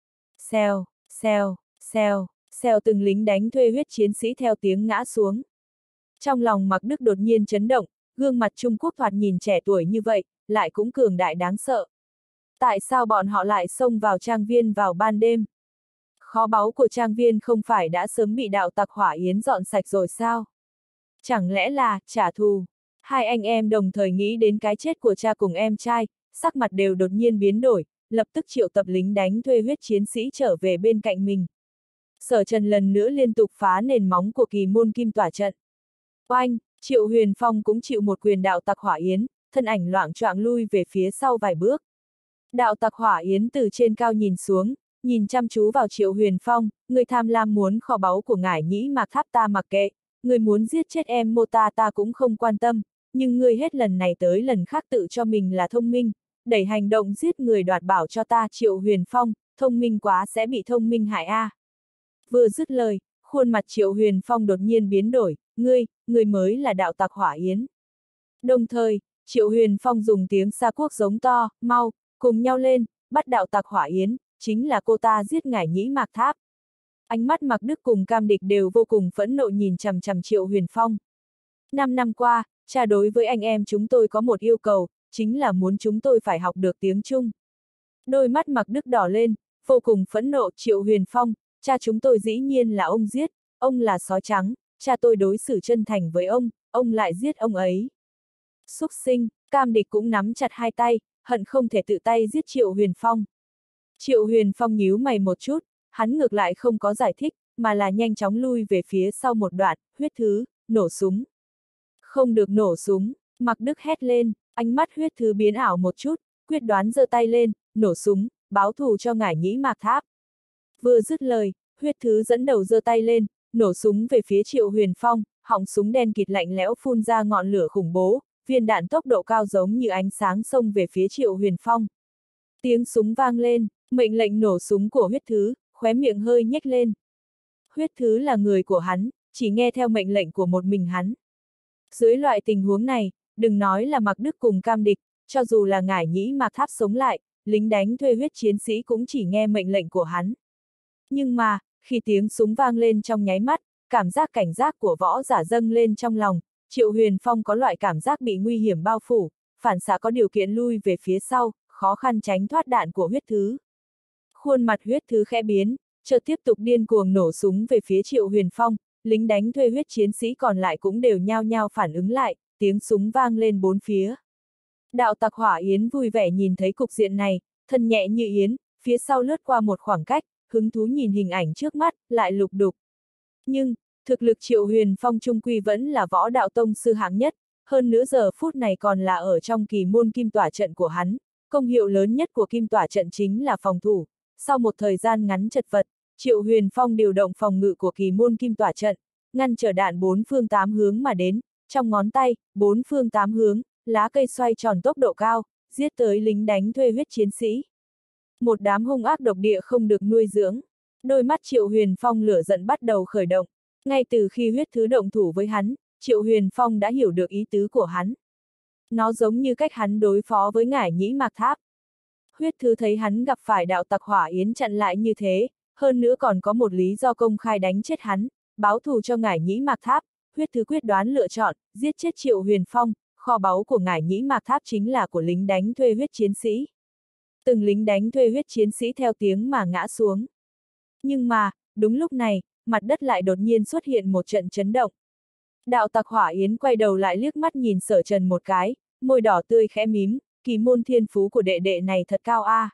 Xèo, xèo, xèo, xèo từng lính đánh thuê huyết chiến sĩ theo tiếng ngã xuống. Trong lòng Mạc Đức đột nhiên chấn động, gương mặt Trung Quốc thoạt nhìn trẻ tuổi như vậy, lại cũng cường đại đáng sợ. Tại sao bọn họ lại xông vào trang viên vào ban đêm? Kho báu của trang viên không phải đã sớm bị đạo tặc Hỏa Yến dọn sạch rồi sao? Chẳng lẽ là, trả thù? Hai anh em đồng thời nghĩ đến cái chết của cha cùng em trai, sắc mặt đều đột nhiên biến đổi, lập tức triệu tập lính đánh thuê huyết chiến sĩ trở về bên cạnh mình. Sở Trần lần nữa liên tục phá nền móng của kỳ môn kim tỏa trận. Oanh, Triệu Huyền Phong cũng chịu một quyền đạo tặc Hỏa Yến, thân ảnh loạng choạng lui về phía sau vài bước. Đạo tặc Hỏa Yến từ trên cao nhìn xuống, nhìn chăm chú vào Triệu Huyền Phong, người tham lam muốn kho báu của ngải nhĩ mạc tháp ta mặc kệ, người muốn giết chết em mô ta ta cũng không quan tâm, nhưng người hết lần này tới lần khác tự cho mình là thông minh, đẩy hành động giết người đoạt bảo cho ta Triệu Huyền Phong, thông minh quá sẽ bị thông minh hại a. À. Vừa dứt lời, khuôn mặt Triệu Huyền Phong đột nhiên biến đổi, ngươi, ngươi mới là đạo tặc Hỏa Yến. Đồng thời, Triệu Huyền Phong dùng tiếng Sa Quốc giống to, mau, cùng nhau lên, bắt đạo tặc Hỏa Yến, chính là cô ta giết ngải nhĩ mạc tháp. Ánh mắt Mạc Đức cùng Cam Địch đều vô cùng phẫn nộ nhìn chằm chằm Triệu Huyền Phong. Năm năm qua, cha đối với anh em chúng tôi có một yêu cầu, chính là muốn chúng tôi phải học được tiếng Trung. Đôi mắt Mạc Đức đỏ lên, vô cùng phẫn nộ. Triệu Huyền Phong, cha chúng tôi dĩ nhiên là ông giết, ông là sói trắng, cha tôi đối xử chân thành với ông, ông lại giết ông ấy. Súc sinh, Cam Địch cũng nắm chặt hai tay, hận không thể tự tay giết Triệu Huyền Phong. Triệu Huyền Phong nhíu mày một chút, hắn ngược lại không có giải thích, mà là nhanh chóng lui về phía sau một đoạn, huyết thứ, nổ súng. Không được nổ súng, Mạc Đức hét lên, ánh mắt huyết thứ biến ảo một chút, quyết đoán giơ tay lên, nổ súng, báo thù cho ngải nhĩ mạc tháp. Vừa dứt lời, huyết thứ dẫn đầu giơ tay lên, nổ súng về phía Triệu Huyền Phong, họng súng đen kịt lạnh lẽo phun ra ngọn lửa khủng bố, viên đạn tốc độ cao giống như ánh sáng xông về phía Triệu Huyền Phong. Tiếng súng vang lên, mệnh lệnh nổ súng của huyết thứ, khóe miệng hơi nhếch lên. Huyết thứ là người của hắn, chỉ nghe theo mệnh lệnh của một mình hắn. Dưới loại tình huống này, đừng nói là Mạc Đức cùng Cam Địch, cho dù là ngải nhĩ mạc tháp sống lại, lính đánh thuê huyết chiến sĩ cũng chỉ nghe mệnh lệnh của hắn. Nhưng mà, khi tiếng súng vang lên trong nháy mắt, cảm giác cảnh giác của võ giả dâng lên trong lòng, Triệu Huyền Phong có loại cảm giác bị nguy hiểm bao phủ, phản xạ có điều kiện lui về phía sau, khó khăn tránh thoát đạn của huyết thứ. Khuôn mặt huyết thứ khẽ biến, chợt tiếp tục điên cuồng nổ súng về phía Triệu Huyền Phong, lính đánh thuê huyết chiến sĩ còn lại cũng đều nhao nhao phản ứng lại, tiếng súng vang lên bốn phía. Đạo tặc Hỏa Yến vui vẻ nhìn thấy cục diện này, thân nhẹ như yến, phía sau lướt qua một khoảng cách, hứng thú nhìn hình ảnh trước mắt, lại lục đục. Nhưng, thực lực Triệu Huyền Phong trung quy vẫn là võ đạo tông sư hạng nhất, hơn nữa giờ phút này còn là ở trong kỳ môn kim tỏa trận của hắn, công hiệu lớn nhất của kim tỏa trận chính là phòng thủ. Sau một thời gian ngắn chật vật, Triệu Huyền Phong điều động phòng ngự của kỳ môn kim tỏa trận, ngăn trở đạn bốn phương tám hướng mà đến, trong ngón tay, bốn phương tám hướng, lá cây xoay tròn tốc độ cao, giết tới lính đánh thuê huyết chiến sĩ. Một đám hung ác độc địa không được nuôi dưỡng. Đôi mắt Triệu Huyền Phong lửa giận bắt đầu khởi động. Ngay từ khi huyết thứ động thủ với hắn, Triệu Huyền Phong đã hiểu được ý tứ của hắn. Nó giống như cách hắn đối phó với Ngải Nhĩ Mạc Tháp. Huyết thứ thấy hắn gặp phải đạo tặc Hỏa Yến chặn lại như thế, hơn nữa còn có một lý do công khai đánh chết hắn, báo thù cho Ngải Nhĩ Mạc Tháp. Huyết thứ quyết đoán lựa chọn, giết chết Triệu Huyền Phong, kho báu của Ngải Nhĩ Mạc Tháp chính là của lính đánh thuê huyết chiến sĩ. Từng lính đánh thuê huyết chiến sĩ theo tiếng mà ngã xuống. Nhưng mà, đúng lúc này, mặt đất lại đột nhiên xuất hiện một trận chấn động. Đạo tặc Hỏa Yến quay đầu lại liếc mắt nhìn Sở Trần một cái, môi đỏ tươi khẽ mím, kỳ môn thiên phú của đệ đệ này thật cao a. À.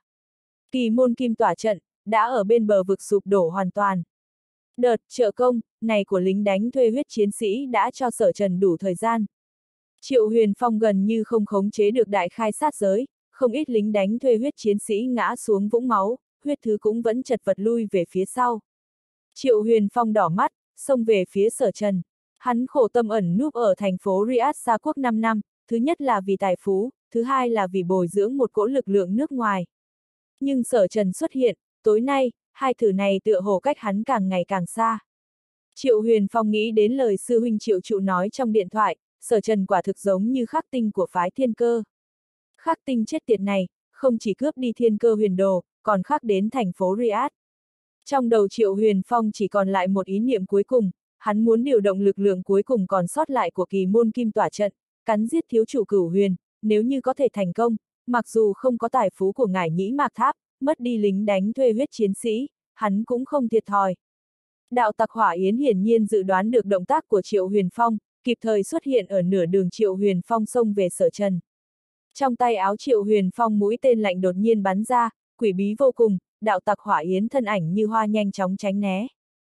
Kỳ môn kim tỏa trận, đã ở bên bờ vực sụp đổ hoàn toàn. Đợt trợ công này của lính đánh thuê huyết chiến sĩ đã cho Sở Trần đủ thời gian. Triệu Huyền Phong gần như không khống chế được đại khai sát giới, không ít lính đánh thuê huyết chiến sĩ ngã xuống vũng máu, huyết thứ cũng vẫn chật vật lui về phía sau. Triệu Huyền Phong đỏ mắt, xông về phía Sở Trần. Hắn khổ tâm ẩn núp ở thành phố Riyadh Sa Quốc năm năm, thứ nhất là vì tài phú, thứ hai là vì bồi dưỡng một cỗ lực lượng nước ngoài. Nhưng Sở Trần xuất hiện, tối nay, hai thứ này tựa hồ cách hắn càng ngày càng xa. Triệu Huyền Phong nghĩ đến lời sư huynh Triệu Trụ nói trong điện thoại, Sở Trần quả thực giống như khắc tinh của phái thiên cơ. Khắc tinh chết tiệt này, không chỉ cướp đi thiên cơ huyền đồ, còn khắc đến thành phố Riyadh. Trong đầu Triệu Huyền Phong chỉ còn lại một ý niệm cuối cùng, hắn muốn điều động lực lượng cuối cùng còn sót lại của kỳ môn kim tỏa trận, cắn giết thiếu chủ Cửu Huyền, nếu như có thể thành công, mặc dù không có tài phú của Ngải Nhĩ Mạc Tháp, mất đi lính đánh thuê huyết chiến sĩ, hắn cũng không thiệt thòi. Đạo tặc Hỏa Yến hiển nhiên dự đoán được động tác của Triệu Huyền Phong, kịp thời xuất hiện ở nửa đường Triệu Huyền Phong xông về Sở Trần. Trong tay áo Triệu Huyền Phong mũi tên lạnh đột nhiên bắn ra, quỷ bí vô cùng, đạo tặc Hỏa Yến thân ảnh như hoa nhanh chóng tránh né.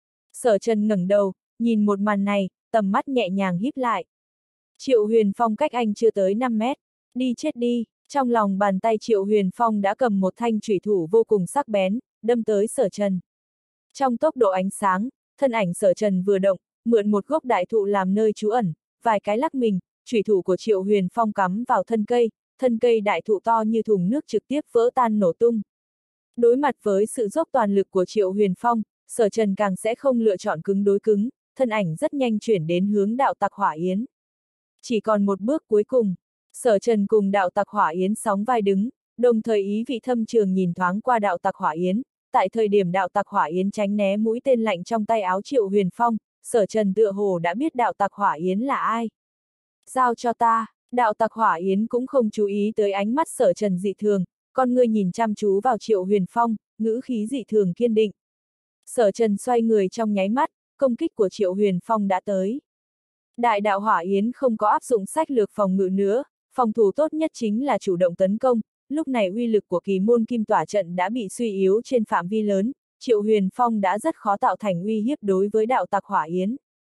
Sở Trần ngẩng đầu, nhìn một màn này, tầm mắt nhẹ nhàng híp lại. Triệu Huyền Phong cách anh chưa tới năm mét, đi chết đi, trong lòng bàn tay Triệu Huyền Phong đã cầm một thanh chủy thủ vô cùng sắc bén, đâm tới Sở Trần. Trong tốc độ ánh sáng, thân ảnh Sở Trần vừa động, mượn một gốc đại thụ làm nơi trú ẩn, vài cái lắc mình, chủy thủ của Triệu Huyền Phong cắm vào thân cây, thân cây đại thụ to như thùng nước trực tiếp vỡ tan nổ tung. Đối mặt với sự dốc toàn lực của Triệu Huyền Phong, Sở Trần càng sẽ không lựa chọn cứng đối cứng, thân ảnh rất nhanh chuyển đến hướng đạo tặc Hỏa Yến. Chỉ còn một bước cuối cùng, Sở Trần cùng đạo tặc Hỏa Yến sóng vai đứng, đồng thời ý vị thâm trường nhìn thoáng qua đạo tặc Hỏa Yến. Tại thời điểm đạo tặc Hỏa Yến tránh né mũi tên lạnh trong tay áo Triệu Huyền Phong, Sở Trần tựa hồ đã biết đạo tặc Hỏa Yến là ai. Giao cho ta, đạo tặc Hỏa Yến cũng không chú ý tới ánh mắt Sở Trần dị thường, con ngươi nhìn chăm chú vào Triệu Huyền Phong, ngữ khí dị thường kiên định. Sở Trần xoay người trong nháy mắt, công kích của Triệu Huyền Phong đã tới. Đại đạo Hỏa Yến không có áp dụng sách lược phòng ngự nữa, phòng thủ tốt nhất chính là chủ động tấn công, lúc này uy lực của kỳ môn kim tỏa trận đã bị suy yếu trên phạm vi lớn, Triệu Huyền Phong đã rất khó tạo thành uy hiếp đối với đạo tặc Hỏa Yến.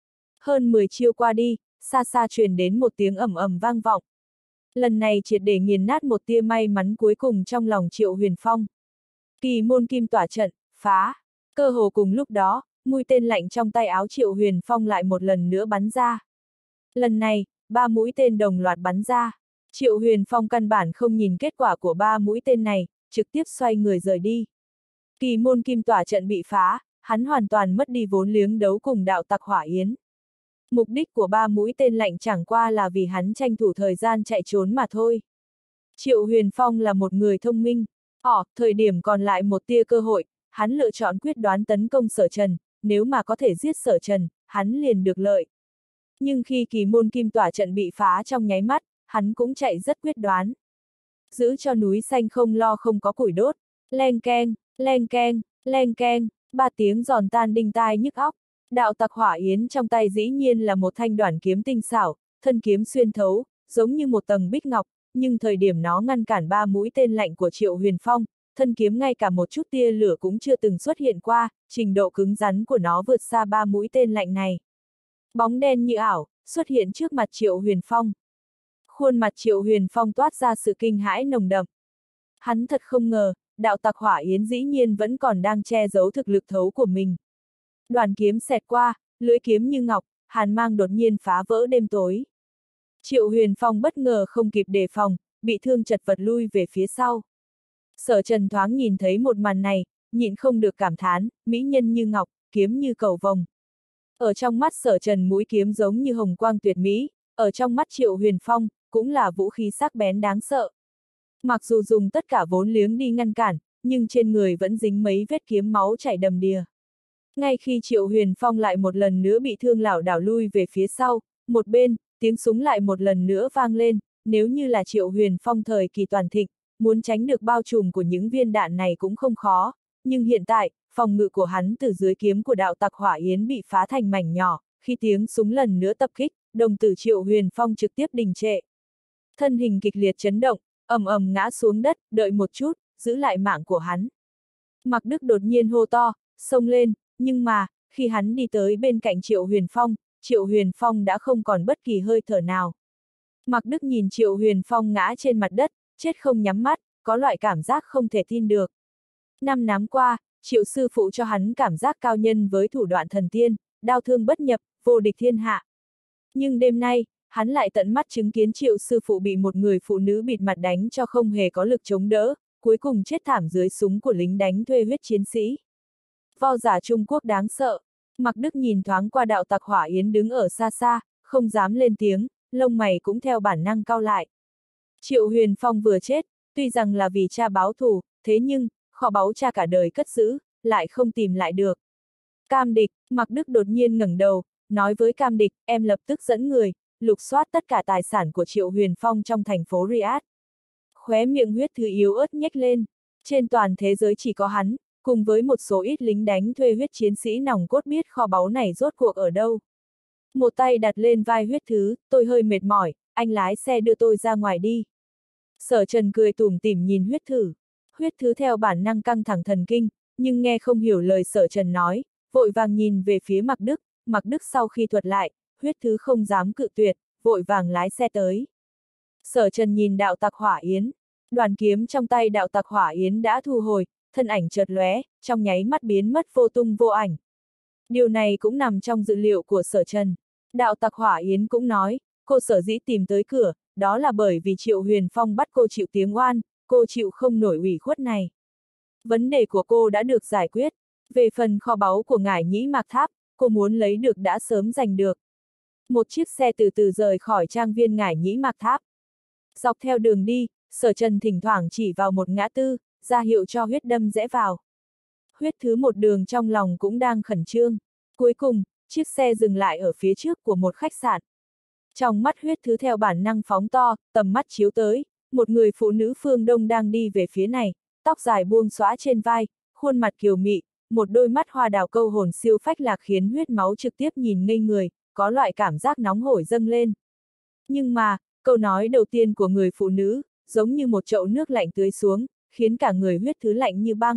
Hơn mười chiêu qua đi, xa xa truyền đến một tiếng ầm ầm vang vọng. Lần này triệt để nghiền nát một tia may mắn cuối cùng trong lòng Triệu Huyền Phong. Kỳ môn kim tỏa trận, phá. Cơ hồ cùng lúc đó, mũi tên lạnh trong tay áo Triệu Huyền Phong lại một lần nữa bắn ra. Lần này, ba mũi tên đồng loạt bắn ra. Triệu Huyền Phong căn bản không nhìn kết quả của ba mũi tên này, trực tiếp xoay người rời đi. Kỳ môn kim tỏa trận bị phá, hắn hoàn toàn mất đi vốn liếng đấu cùng đạo tặc Hỏa Yến. Mục đích của ba mũi tên lạnh chẳng qua là vì hắn tranh thủ thời gian chạy trốn mà thôi. Triệu Huyền Phong là một người thông minh. Ở thời điểm còn lại một tia cơ hội, hắn lựa chọn quyết đoán tấn công Sở Trần, nếu mà có thể giết Sở Trần, hắn liền được lợi. Nhưng khi kỳ môn kim tỏa trận bị phá trong nháy mắt, hắn cũng chạy rất quyết đoán. Giữ cho núi xanh không lo không có củi đốt, leng keng, leng keng, leng keng, ba tiếng giòn tan đinh tai nhức óc. Đạo tặc Hỏa Yến trong tay dĩ nhiên là một thanh đoản kiếm tinh xảo, thân kiếm xuyên thấu, giống như một tầng bích ngọc, nhưng thời điểm nó ngăn cản ba mũi tên lạnh của Triệu Huyền Phong, thân kiếm ngay cả một chút tia lửa cũng chưa từng xuất hiện qua, trình độ cứng rắn của nó vượt xa ba mũi tên lạnh này. Bóng đen như ảo, xuất hiện trước mặt Triệu Huyền Phong. Khuôn mặt Triệu Huyền Phong toát ra sự kinh hãi nồng đậm. Hắn thật không ngờ, đạo tặc Hỏa Yến dĩ nhiên vẫn còn đang che giấu thực lực thấu của mình. Đoàn kiếm xẹt qua, lưỡi kiếm như ngọc, hàn mang đột nhiên phá vỡ đêm tối. Triệu Huyền Phong bất ngờ không kịp đề phòng, bị thương chật vật lui về phía sau. Sở Trần thoáng nhìn thấy một màn này, nhịn không được cảm thán, mỹ nhân như ngọc, kiếm như cầu vồng. Ở trong mắt Sở Trần mũi kiếm giống như hồng quang tuyệt mỹ, ở trong mắt Triệu Huyền Phong, cũng là vũ khí sắc bén đáng sợ. Mặc dù dùng tất cả vốn liếng đi ngăn cản, nhưng trên người vẫn dính mấy vết kiếm máu chảy đầm đìa. Ngay khi Triệu Huyền Phong lại một lần nữa bị thương lảo đảo lui về phía sau, một bên, tiếng súng lại một lần nữa vang lên, nếu như là Triệu Huyền Phong thời kỳ toàn thịnh, muốn tránh được bao trùm của những viên đạn này cũng không khó, nhưng hiện tại, phòng ngự của hắn từ dưới kiếm của đạo tặc Hỏa Yến bị phá thành mảnh nhỏ, khi tiếng súng lần nữa tập kích, đồng tử Triệu Huyền Phong trực tiếp đình trệ. Thân hình kịch liệt chấn động, ầm ầm ngã xuống đất, đợi một chút, giữ lại mạng của hắn. Mạc Đức đột nhiên hô to, xông lên, nhưng mà, khi hắn đi tới bên cạnh Triệu Huyền Phong, Triệu Huyền Phong đã không còn bất kỳ hơi thở nào. Mạc Đức nhìn Triệu Huyền Phong ngã trên mặt đất, chết không nhắm mắt, có loại cảm giác không thể tin được. Năm năm qua, Triệu sư phụ cho hắn cảm giác cao nhân với thủ đoạn thần tiên, đao thương bất nhập, vô địch thiên hạ. Nhưng đêm nay, hắn lại tận mắt chứng kiến Triệu sư phụ bị một người phụ nữ bịt mặt đánh cho không hề có lực chống đỡ, cuối cùng chết thảm dưới súng của lính đánh thuê huyết chiến sĩ. Võ giả Trung Quốc đáng sợ. Mạc Đức nhìn thoáng qua đạo tặc Hỏa Yến đứng ở xa xa, không dám lên tiếng, lông mày cũng theo bản năng cau lại. Triệu Huyền Phong vừa chết, tuy rằng là vì cha báo thù, thế nhưng, kho báu cha cả đời cất giữ, lại không tìm lại được. Cam Địch, Mạc Đức đột nhiên ngẩng đầu, nói với Cam Địch, em lập tức dẫn người, lục soát tất cả tài sản của Triệu Huyền Phong trong thành phố Riyadh. Khóe miệng huyết thứ yếu ớt nhếch lên, trên toàn thế giới chỉ có hắn, cùng với một số ít lính đánh thuê huyết chiến sĩ nòng cốt biết kho báu này rốt cuộc ở đâu. Một tay đặt lên vai huyết thứ, tôi hơi mệt mỏi, anh lái xe đưa tôi ra ngoài đi. Sở Trần cười tủm tỉm nhìn huyết thử. Huyết thứ theo bản năng căng thẳng thần kinh, nhưng nghe không hiểu lời Sở Trần nói, vội vàng nhìn về phía Mạc Đức. Mạc Đức sau khi thuật lại, huyết thứ không dám cự tuyệt, vội vàng lái xe tới. Sở Trần nhìn đạo tặc Hỏa Yến, đoàn kiếm trong tay đạo tặc Hỏa Yến đã thu hồi, thân ảnh chợt lóe, trong nháy mắt biến mất vô tung vô ảnh. Điều này cũng nằm trong dự liệu của Sở Trần. Đạo tặc Hỏa Yến cũng nói, cô sở dĩ tìm tới cửa, đó là bởi vì Triệu Huyền Phong bắt cô chịu tiếng oan, cô chịu không nổi ủy khuất này. Vấn đề của cô đã được giải quyết. Về phần kho báu của ngải Nhĩ Mạc Tháp, cô muốn lấy được đã sớm giành được. Một chiếc xe từ từ rời khỏi trang viên ngải Nhĩ Mạc Tháp. Dọc theo đường đi, Sở Trần thỉnh thoảng chỉ vào một ngã tư, ra hiệu cho huyết đâm rẽ vào. Huyết thứ một đường trong lòng cũng đang khẩn trương. Cuối cùng, chiếc xe dừng lại ở phía trước của một khách sạn. Trong mắt huyết thứ theo bản năng phóng to, tầm mắt chiếu tới, một người phụ nữ phương Đông đang đi về phía này, tóc dài buông xõa trên vai, khuôn mặt kiều mị, một đôi mắt hoa đào câu hồn siêu phách lạc khiến huyết máu trực tiếp nhìn ngây người, có loại cảm giác nóng hổi dâng lên. Nhưng mà, câu nói đầu tiên của người phụ nữ, giống như một chậu nước lạnh tưới xuống, khiến cả người huyết thứ lạnh như băng.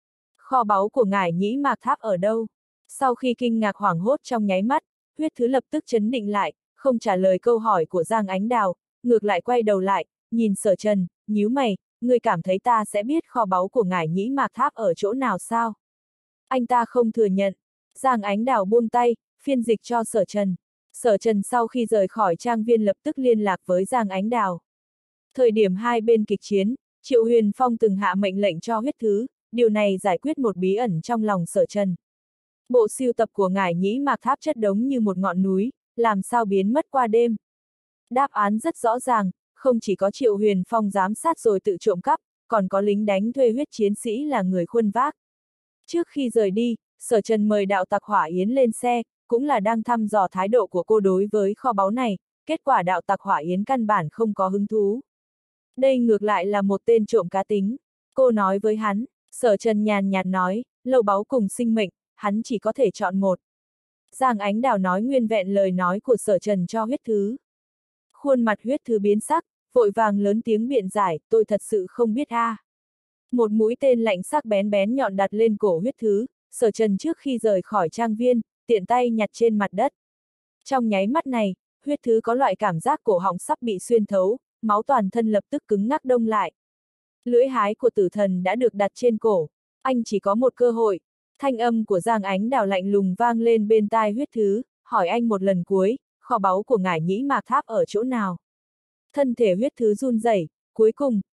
Kho báu của ngải Nhĩ Mạc Tháp ở đâu? Sau khi kinh ngạc hoảng hốt trong nháy mắt, huyết thứ lập tức chấn định lại, không trả lời câu hỏi của Giang Ánh Đào, ngược lại quay đầu lại, nhìn Sở Trần, nhíu mày, ngươi cảm thấy ta sẽ biết kho báu của ngải Nhĩ Mạc Tháp ở chỗ nào sao? Anh ta không thừa nhận. Giang Ánh Đào buông tay, phiên dịch cho Sở Trần. Sở Trần sau khi rời khỏi trang viên lập tức liên lạc với Giang Ánh Đào. Thời điểm hai bên kịch chiến, Triệu Huyền Phong từng hạ mệnh lệnh cho huyết thứ, điều này giải quyết một bí ẩn trong lòng Sở Trần. Bộ sưu tập của ngải Nhĩ Mạc Tháp chất đống như một ngọn núi, làm sao biến mất qua đêm? Đáp án rất rõ ràng, không chỉ có Triệu Huyền Phong giám sát rồi tự trộm cắp, còn có lính đánh thuê huyết chiến sĩ là người khuân vác. Trước khi rời đi, Sở Trần mời đạo tặc Hỏa Yến lên xe, cũng là đang thăm dò thái độ của cô đối với kho báu này, kết quả đạo tặc Hỏa Yến căn bản không có hứng thú. Đây ngược lại là một tên trộm cá tính. Cô nói với hắn, Sở Trần nhàn nhạt nói, lâu báu cùng sinh mệnh, hắn chỉ có thể chọn một. Giang Ánh Đào nói nguyên vẹn lời nói của Sở Trần cho huyết thứ. Khuôn mặt huyết thứ biến sắc, vội vàng lớn tiếng biện giải, tôi thật sự không biết a. À. Một mũi tên lạnh sắc bén bén nhọn đặt lên cổ huyết thứ, Sở Trần trước khi rời khỏi trang viên, tiện tay nhặt trên mặt đất. Trong nháy mắt này, huyết thứ có loại cảm giác cổ họng sắp bị xuyên thấu, máu toàn thân lập tức cứng ngắc đông lại. Lưỡi hái của tử thần đã được đặt trên cổ, anh chỉ có một cơ hội. Thanh âm của Giang Ánh Đào lạnh lùng vang lên bên tai huyết thứ, hỏi anh một lần cuối, kho báu của ngải Nhĩ Mạc Tháp ở chỗ nào? Thân thể huyết thứ run rẩy, cuối cùng,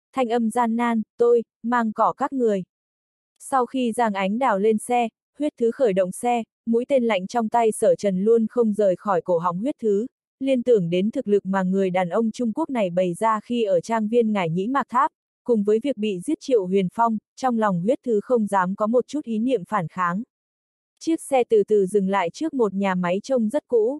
thanh âm gian nan, tôi, mang cỏ các người. Sau khi Giang Ánh Đào lên xe, Huyết Thứ khởi động xe, mũi tên lạnh trong tay Sở Trần luôn không rời khỏi cổ họng Huyết Thứ, liên tưởng đến thực lực mà người đàn ông Trung Quốc này bày ra khi ở trang viên Ngải Nhĩ Mạc Tháp, cùng với việc bị giết Triệu Huyền Phong, trong lòng Huyết Thứ không dám có một chút ý niệm phản kháng. Chiếc xe từ từ dừng lại trước một nhà máy trông rất cũ.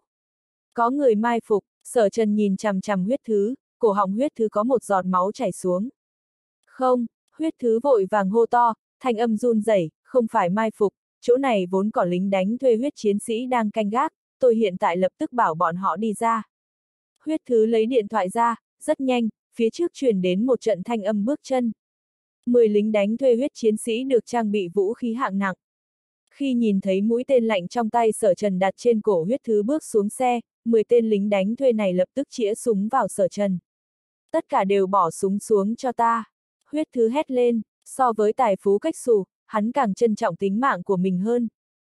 Có người mai phục, Sở Trần nhìn chằm chằm Huyết Thứ, cổ họng Huyết Thứ có một giọt máu chảy xuống. Không, Huyết Thứ vội vàng hô to, thanh âm run rẩy, không phải mai phục, chỗ này vốn có lính đánh thuê huyết chiến sĩ đang canh gác, tôi hiện tại lập tức bảo bọn họ đi ra. Huyết Thứ lấy điện thoại ra, rất nhanh, phía trước truyền đến một trận thanh âm bước chân. Mười lính đánh thuê huyết chiến sĩ được trang bị vũ khí hạng nặng. Khi nhìn thấy mũi tên lạnh trong tay Sở Trần đặt trên cổ Huyết Thứ bước xuống xe, mười tên lính đánh thuê này lập tức chĩa súng vào Sở Trần. Tất cả đều bỏ súng xuống cho ta. Huyết Thứ hét lên, so với tài phú cách xù, hắn càng trân trọng tính mạng của mình hơn.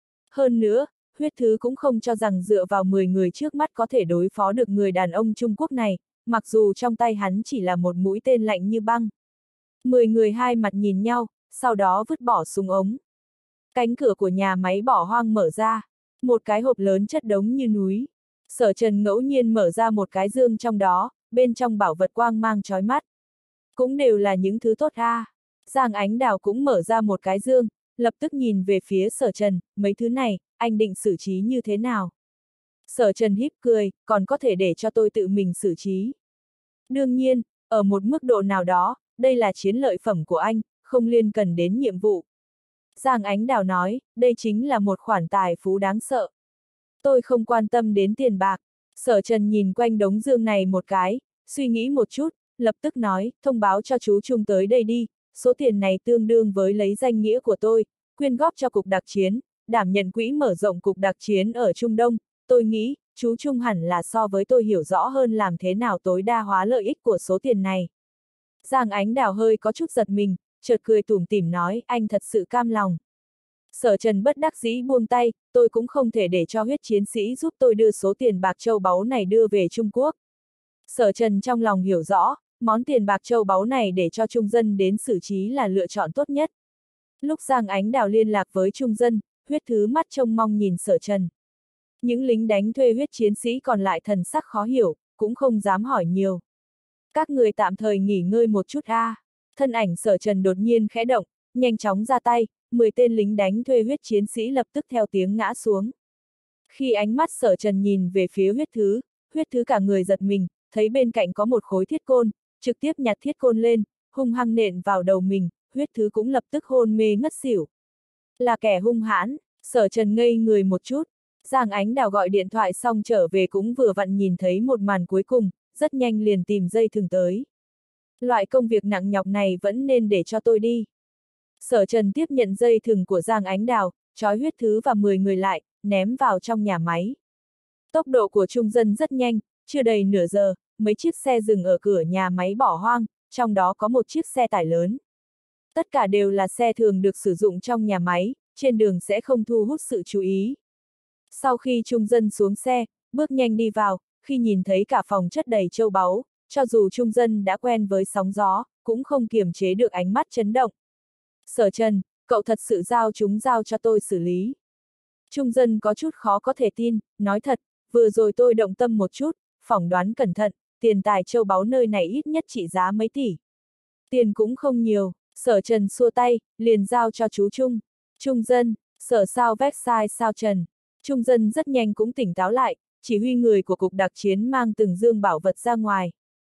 Hơn nữa, Huyết Thứ cũng không cho rằng dựa vào mười người trước mắt có thể đối phó được người đàn ông Trung Quốc này, mặc dù trong tay hắn chỉ là một mũi tên lạnh như băng. Mười người hai mặt nhìn nhau, sau đó vứt bỏ súng ống. Cánh cửa của nhà máy bỏ hoang mở ra, một cái hộp lớn chất đống như núi. Sở Trần ngẫu nhiên mở ra một cái dương trong đó, bên trong bảo vật quang mang chói mắt. Cũng đều là những thứ tốt a. À. Giang Ánh Đào cũng mở ra một cái dương, lập tức nhìn về phía Sở Trần, mấy thứ này, anh định xử trí như thế nào? Sở Trần híp cười, còn có thể để cho tôi tự mình xử trí. Đương nhiên, ở một mức độ nào đó, đây là chiến lợi phẩm của anh, không liên cần đến nhiệm vụ. Giang Ánh Đào nói, đây chính là một khoản tài phú đáng sợ. Tôi không quan tâm đến tiền bạc. Sở Trần nhìn quanh đống dương này một cái, suy nghĩ một chút, lập tức nói, thông báo cho chú Trung tới đây đi, số tiền này tương đương với lấy danh nghĩa của tôi, quyên góp cho cục đặc chiến, đảm nhận quỹ mở rộng cục đặc chiến ở Trung Đông. Tôi nghĩ, chú Trung hẳn là so với tôi hiểu rõ hơn làm thế nào tối đa hóa lợi ích của số tiền này. Giang Ánh Đào hơi có chút giật mình, chợt cười tủm tỉm nói, anh thật sự cam lòng. Sở Trần bất đắc dĩ buông tay, tôi cũng không thể để cho huyết chiến sĩ giúp tôi đưa số tiền bạc châu báu này đưa về Trung Quốc. Sở Trần trong lòng hiểu rõ, món tiền bạc châu báu này để cho trung dân đến xử trí là lựa chọn tốt nhất. Lúc Giang Ánh Đào liên lạc với trung dân, Huyết Thứ mắt trông mong nhìn Sở Trần. Những lính đánh thuê huyết chiến sĩ còn lại thần sắc khó hiểu, cũng không dám hỏi nhiều. Các người tạm thời nghỉ ngơi một chút a. À. Thân ảnh Sở Trần đột nhiên khẽ động, nhanh chóng ra tay, mười tên lính đánh thuê huyết chiến sĩ lập tức theo tiếng ngã xuống. Khi ánh mắt Sở Trần nhìn về phía Huyết Thứ, Huyết Thứ cả người giật mình, thấy bên cạnh có một khối thiết côn, trực tiếp nhặt thiết côn lên, hung hăng nện vào đầu mình, Huyết Thứ cũng lập tức hôn mê ngất xỉu. Là kẻ hung hãn, Sở Trần ngây người một chút. Giang Ánh Đào gọi điện thoại xong trở về cũng vừa vặn nhìn thấy một màn cuối cùng, rất nhanh liền tìm dây thừng tới. Loại công việc nặng nhọc này vẫn nên để cho tôi đi. Sở Trần tiếp nhận dây thừng của Giang Ánh Đào, trói Huyết Thứ và mười người lại, ném vào trong nhà máy. Tốc độ của trung dân rất nhanh, chưa đầy nửa giờ, mấy chiếc xe dừng ở cửa nhà máy bỏ hoang, trong đó có một chiếc xe tải lớn. Tất cả đều là xe thường được sử dụng trong nhà máy, trên đường sẽ không thu hút sự chú ý. Sau khi trung dân xuống xe, bước nhanh đi vào, khi nhìn thấy cả phòng chất đầy châu báu, cho dù trung dân đã quen với sóng gió, cũng không kiềm chế được ánh mắt chấn động. Sở Trần, cậu thật sự giao chúng giao cho tôi xử lý. Trung dân có chút khó có thể tin, nói thật, vừa rồi tôi động tâm một chút, phỏng đoán cẩn thận, tiền tài châu báu nơi này ít nhất trị giá mấy tỷ. Tiền cũng không nhiều, Sở Trần xua tay, liền giao cho chú Trung. Trung dân, Sở sao vét sai sao Trần. Trung dân rất nhanh cũng tỉnh táo lại, chỉ huy người của cục đặc chiến mang từng dương bảo vật ra ngoài.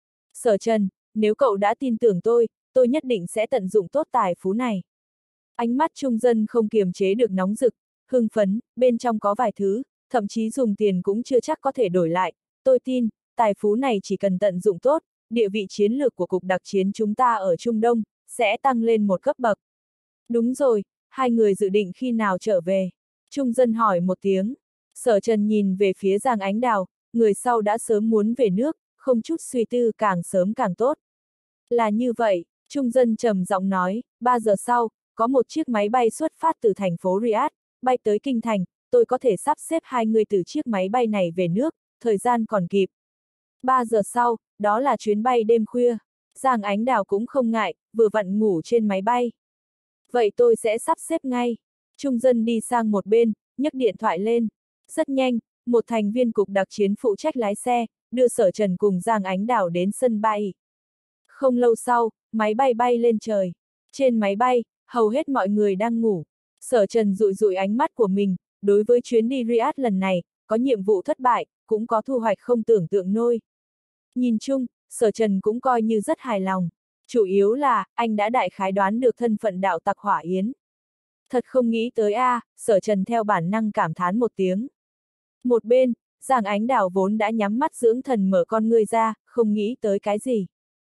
Sở Trần, nếu cậu đã tin tưởng tôi, tôi nhất định sẽ tận dụng tốt tài phú này. Ánh mắt trung dân không kiềm chế được nóng rực, hưng phấn, bên trong có vài thứ, thậm chí dùng tiền cũng chưa chắc có thể đổi lại. Tôi tin, tài phú này chỉ cần tận dụng tốt, địa vị chiến lược của cục đặc chiến chúng ta ở Trung Đông, sẽ tăng lên một cấp bậc. Đúng rồi, hai người dự định khi nào trở về? Trung dân hỏi một tiếng. Sở Trần nhìn về phía Giang Ánh Đào, người sau đã sớm muốn về nước, không chút suy tư càng sớm càng tốt. Là như vậy, Trung dân trầm giọng nói, ba giờ sau, có một chiếc máy bay xuất phát từ thành phố Riyadh, bay tới Kinh Thành, tôi có thể sắp xếp hai người từ chiếc máy bay này về nước, thời gian còn kịp. Ba giờ sau, đó là chuyến bay đêm khuya. Giang Ánh Đào cũng không ngại, vừa vặn ngủ trên máy bay. Vậy tôi sẽ sắp xếp ngay. Trung dân đi sang một bên, nhấc điện thoại lên. Rất nhanh, một thành viên cục đặc chiến phụ trách lái xe, đưa Sở Trần cùng Giang Ánh Đào đến sân bay. Không lâu sau, máy bay bay lên trời. Trên máy bay, hầu hết mọi người đang ngủ. Sở Trần dụi dụi ánh mắt của mình, đối với chuyến đi Riyadh lần này, có nhiệm vụ thất bại, cũng có thu hoạch không tưởng tượng nổi. Nhìn chung, Sở Trần cũng coi như rất hài lòng. Chủ yếu là, anh đã đại khái đoán được thân phận đạo tặc Hỏa Yến. Thật không nghĩ tới a, à, Sở Trần theo bản năng cảm thán một tiếng. Một bên, Giang Ánh Đào vốn đã nhắm mắt dưỡng thần mở con ngươi ra, không nghĩ tới cái gì.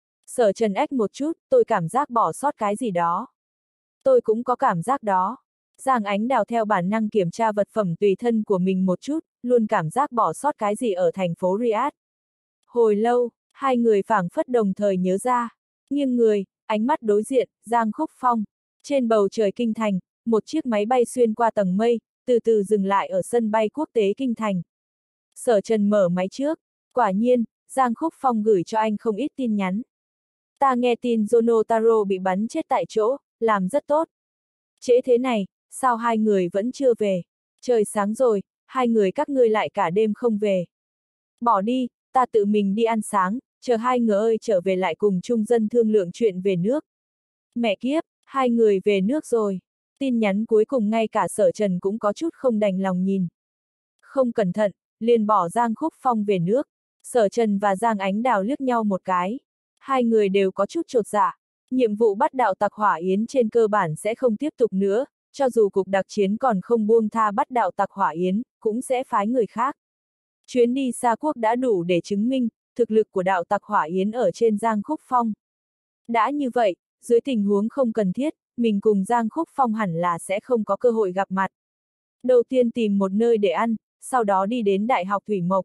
Sở Trần ếch một chút, tôi cảm giác bỏ sót cái gì đó. Tôi cũng có cảm giác đó. Giang Ánh Đào theo bản năng kiểm tra vật phẩm tùy thân của mình một chút, luôn cảm giác bỏ sót cái gì ở thành phố Riyadh. Hồi lâu, hai người phảng phất đồng thời nhớ ra. Nghiêng người, ánh mắt đối diện, Giang Khúc Phong. Trên bầu trời kinh thành, một chiếc máy bay xuyên qua tầng mây, từ từ dừng lại ở sân bay quốc tế kinh thành. Sở Trần mở máy trước, quả nhiên, Giang Khúc Phong gửi cho anh không ít tin nhắn. Ta nghe tin Jono Taro bị bắn chết tại chỗ, làm rất tốt. Trễ thế này, sao hai người vẫn chưa về? Trời sáng rồi, hai người các ngươi lại cả đêm không về. Bỏ đi, ta tự mình đi ăn sáng, chờ hai người ơi trở về lại cùng Trung dân thương lượng chuyện về nước. Mẹ kiếp, hai người về nước rồi. Tin nhắn cuối cùng ngay cả Sở Trần cũng có chút không đành lòng nhìn. Không cẩn thận, liền bỏ Giang Khúc Phong về nước. Sở Trần và Giang Ánh Đào liếc nhau một cái. Hai người đều có chút chột dạ. Nhiệm vụ bắt đạo tặc Hỏa Yến trên cơ bản sẽ không tiếp tục nữa, cho dù cục đặc chiến còn không buông tha bắt đạo tặc Hỏa Yến, cũng sẽ phái người khác. Chuyến đi xa quốc đã đủ để chứng minh, thực lực của đạo tặc Hỏa Yến ở trên Giang Khúc Phong. Đã như vậy, dưới tình huống không cần thiết, mình cùng Giang Khúc Phong hẳn là sẽ không có cơ hội gặp mặt. Đầu tiên tìm một nơi để ăn, sau đó đi đến Đại học Thủy Mộc.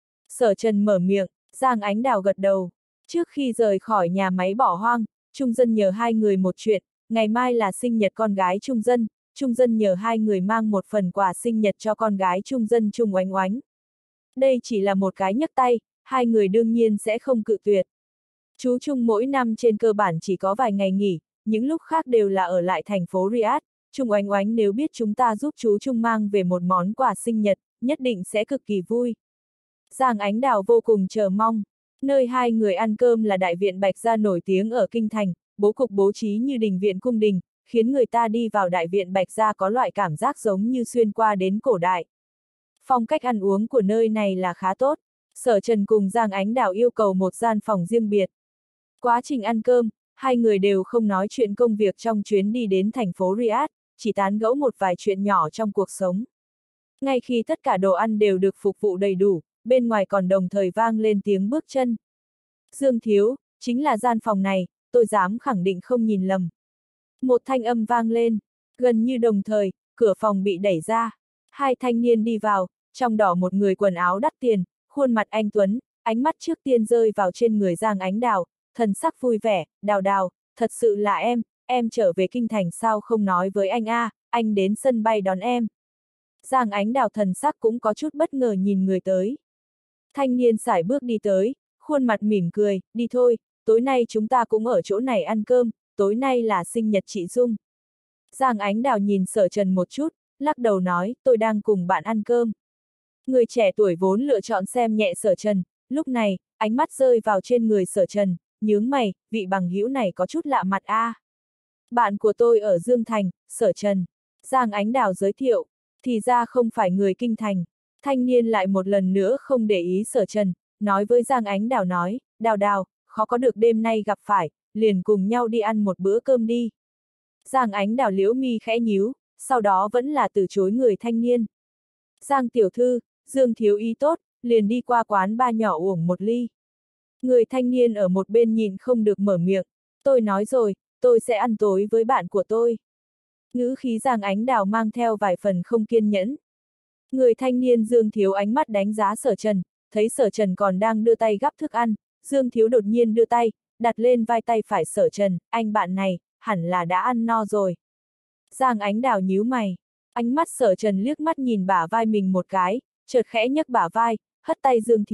Sở Trần mở miệng, Giang Ánh Đào gật đầu. Trước khi rời khỏi nhà máy bỏ hoang, Trung dân nhờ hai người một chuyện, ngày mai là sinh nhật con gái Trung dân, Trung dân nhờ hai người mang một phần quà sinh nhật cho con gái Trung dân Trung Oánh Oánh. Đây chỉ là một cái nhấc tay, hai người đương nhiên sẽ không cự tuyệt. Chú Trung mỗi năm trên cơ bản chỉ có vài ngày nghỉ, những lúc khác đều là ở lại thành phố Riyadh. Trung Oánh Oánh nếu biết chúng ta giúp chú Trung mang về một món quà sinh nhật, nhất định sẽ cực kỳ vui. Giang Ánh Đào vô cùng chờ mong. Nơi hai người ăn cơm là Đại viện Bạch Gia nổi tiếng ở Kinh Thành, bố cục bố trí như đình viện cung đình, khiến người ta đi vào Đại viện Bạch Gia có loại cảm giác giống như xuyên qua đến cổ đại. Phong cách ăn uống của nơi này là khá tốt. Sở Trần cùng Giang Ánh Đào yêu cầu một gian phòng riêng biệt. Quá trình ăn cơm, hai người đều không nói chuyện công việc trong chuyến đi đến thành phố Riyadh, chỉ tán gẫu một vài chuyện nhỏ trong cuộc sống. Ngay khi tất cả đồ ăn đều được phục vụ đầy đủ, bên ngoài còn đồng thời vang lên tiếng bước chân. Dương thiếu, chính là gian phòng này, tôi dám khẳng định không nhìn lầm. Một thanh âm vang lên, gần như đồng thời, cửa phòng bị đẩy ra. Hai thanh niên đi vào, trong đó một người quần áo đắt tiền, khuôn mặt anh tuấn, ánh mắt trước tiên rơi vào trên người Giang Ánh Đào, thần sắc vui vẻ, Đào Đào, thật sự là em, em trở về kinh thành sao không nói với anh a, à, anh đến sân bay đón em. Giang Ánh Đào thần sắc cũng có chút bất ngờ nhìn người tới. Thanh niên sải bước đi tới, khuôn mặt mỉm cười, đi thôi, tối nay chúng ta cũng ở chỗ này ăn cơm, tối nay là sinh nhật chị Dung. Giang Ánh Đào nhìn Sở Trần một chút, lắc đầu nói, tôi đang cùng bạn ăn cơm. Người trẻ tuổi vốn lựa chọn xem nhẹ Sở Trần, lúc này, ánh mắt rơi vào trên người Sở Trần, nhướng mày, vị bằng hữu này có chút lạ mặt a. À. Bạn của tôi ở Dương Thành, Sở Trần. Giang Ánh Đào giới thiệu, thì ra không phải người Kinh Thành. Thanh niên lại một lần nữa không để ý Sở Trần, nói với Giang Ánh Đào nói, Đào Đào, khó có được đêm nay gặp phải, liền cùng nhau đi ăn một bữa cơm đi. Giang Ánh Đào liễu mi khẽ nhíu, sau đó vẫn là từ chối người thanh niên. Giang tiểu thư, Dương thiếu ý tốt, liền đi qua quán ba nhỏ uống một ly. Người thanh niên ở một bên nhìn không được mở miệng, tôi nói rồi, tôi sẽ ăn tối với bạn của tôi. Ngữ khí Giang Ánh Đào mang theo vài phần không kiên nhẫn. Người thanh niên Dương thiếu ánh mắt đánh giá Sở Trần, thấy Sở Trần còn đang đưa tay gắp thức ăn, Dương thiếu đột nhiên đưa tay, đặt lên vai tay phải Sở Trần, anh bạn này, hẳn là đã ăn no rồi. Giang Ánh Đào nhíu mày, ánh mắt Sở Trần liếc mắt nhìn bả vai mình một cái, chợt khẽ nhấc bả vai, hất tay Dương thiếu,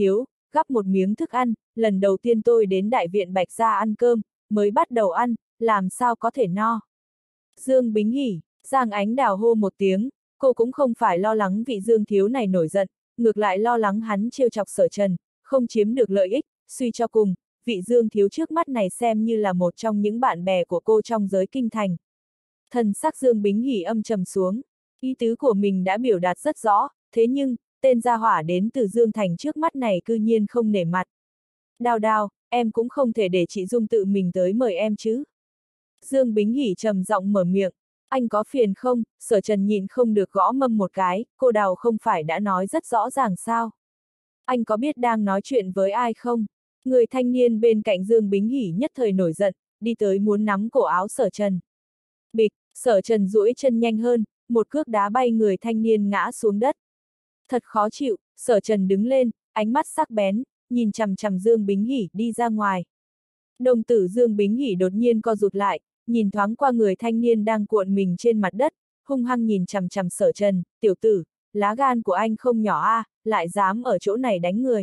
gắp một miếng thức ăn, lần đầu tiên tôi đến đại viện Bạch Gia ăn cơm, mới bắt đầu ăn, làm sao có thể no. Dương Bính Hỉ, Giang Ánh Đào hô một tiếng, cô cũng không phải lo lắng vị Dương thiếu này nổi giận, ngược lại lo lắng hắn trêu chọc Sở Trần, không chiếm được lợi ích, suy cho cùng, vị Dương thiếu trước mắt này xem như là một trong những bạn bè của cô trong giới kinh thành. Thần sắc Dương Bính Hỉ âm trầm xuống, ý tứ của mình đã biểu đạt rất rõ, thế nhưng, tên gia hỏa đến từ Dương Thành trước mắt này cư nhiên không nể mặt. Đào Đào, em cũng không thể để chị Dung tự mình tới mời em chứ. Dương Bính Hỉ trầm giọng mở miệng, anh có phiền không? Sở Trần nhịn không được gõ mâm một cái, cô Đào không phải đã nói rất rõ ràng sao? Anh có biết đang nói chuyện với ai không? Người thanh niên bên cạnh Dương Bính Hỉ nhất thời nổi giận, đi tới muốn nắm cổ áo Sở Trần. Bịch, Sở Trần duỗi chân nhanh hơn, một cước đá bay người thanh niên ngã xuống đất. Thật khó chịu, Sở Trần đứng lên, ánh mắt sắc bén, nhìn chằm chằm Dương Bính Hỉ đi ra ngoài. Đồng tử Dương Bính Hỉ đột nhiên co rụt lại, nhìn thoáng qua người thanh niên đang cuộn mình trên mặt đất, hung hăng nhìn chằm chằm Sở Trần, tiểu tử, lá gan của anh không nhỏ a, à, lại dám ở chỗ này đánh người.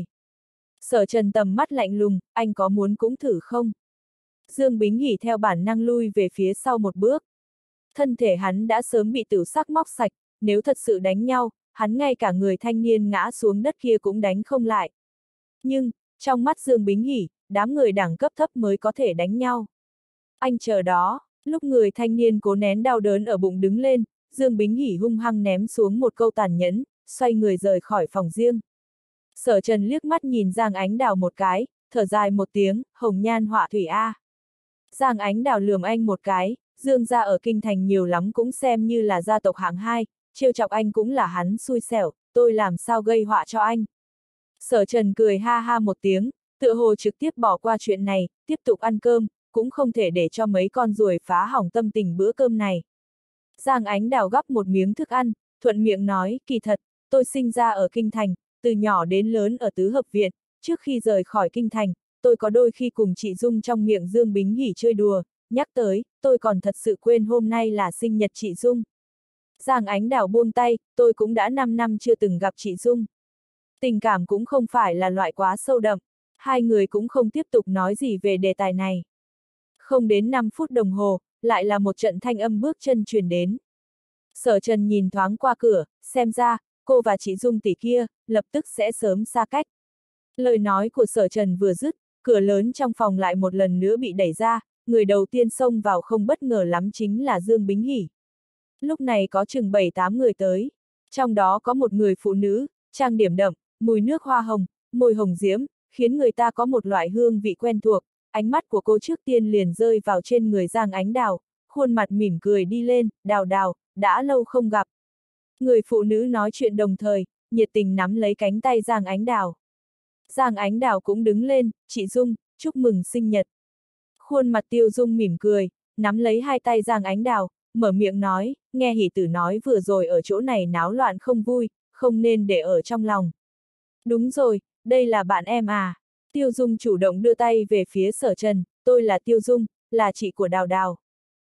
Sở Trần tầm mắt lạnh lùng, anh có muốn cũng thử không? Dương Bính Hỉ theo bản năng lui về phía sau một bước. Thân thể hắn đã sớm bị tửu sắc móc sạch, nếu thật sự đánh nhau, hắn ngay cả người thanh niên ngã xuống đất kia cũng đánh không lại. Nhưng, trong mắt Dương Bính Hỉ, đám người đẳng cấp thấp mới có thể đánh nhau. Anh chờ đó, lúc người thanh niên cố nén đau đớn ở bụng đứng lên, Dương Bính Hỉ hung hăng ném xuống một câu tàn nhẫn, xoay người rời khỏi phòng riêng. Sở Trần liếc mắt nhìn Giang Ánh Đào một cái, thở dài một tiếng, hồng nhan họa thủy a. Giang Ánh Đào lườm anh một cái, Dương gia ở kinh thành nhiều lắm cũng xem như là gia tộc hạng hai, trêu chọc anh cũng là hắn xui xẻo, tôi làm sao gây họa cho anh. Sở Trần cười ha ha một tiếng, tựa hồ trực tiếp bỏ qua chuyện này, tiếp tục ăn cơm, cũng không thể để cho mấy con ruồi phá hỏng tâm tình bữa cơm này. Giang Ánh Đào gắp một miếng thức ăn, thuận miệng nói, kỳ thật, tôi sinh ra ở kinh thành, từ nhỏ đến lớn ở tứ hợp viện, trước khi rời khỏi kinh thành, tôi có đôi khi cùng chị Dung trong miệng Dương Bính Hỉ chơi đùa, nhắc tới, tôi còn thật sự quên hôm nay là sinh nhật chị Dung. Giang Ánh Đào buông tay, tôi cũng đã năm năm chưa từng gặp chị Dung. Tình cảm cũng không phải là loại quá sâu đậm, hai người cũng không tiếp tục nói gì về đề tài này. Không đến năm phút đồng hồ, lại là một trận thanh âm bước chân truyền đến. Sở Trần nhìn thoáng qua cửa, xem ra, cô và chị Dung tỷ kia, lập tức sẽ sớm xa cách. Lời nói của Sở Trần vừa dứt, cửa lớn trong phòng lại một lần nữa bị đẩy ra, người đầu tiên xông vào không bất ngờ lắm chính là Dương Bính Hỉ. Lúc này có chừng bảy tám người tới, trong đó có một người phụ nữ, trang điểm đậm, mùi nước hoa hồng, môi hồng diễm, khiến người ta có một loại hương vị quen thuộc, ánh mắt của cô trước tiên liền rơi vào trên người Giang Ánh Đào, khuôn mặt mỉm cười đi lên, Đào Đào, đã lâu không gặp. Người phụ nữ nói chuyện đồng thời, nhiệt tình nắm lấy cánh tay Giang Ánh Đào. Giang Ánh Đào cũng đứng lên, chị Dung, chúc mừng sinh nhật. Khuôn mặt Tiêu Dung mỉm cười, nắm lấy hai tay Giang Ánh Đào, mở miệng nói, nghe hỷ tử nói vừa rồi ở chỗ này náo loạn không vui, không nên để ở trong lòng. Đúng rồi, đây là bạn em à. Tiêu Dung chủ động đưa tay về phía Sở Trần, tôi là Tiêu Dung, là chị của Đào Đào.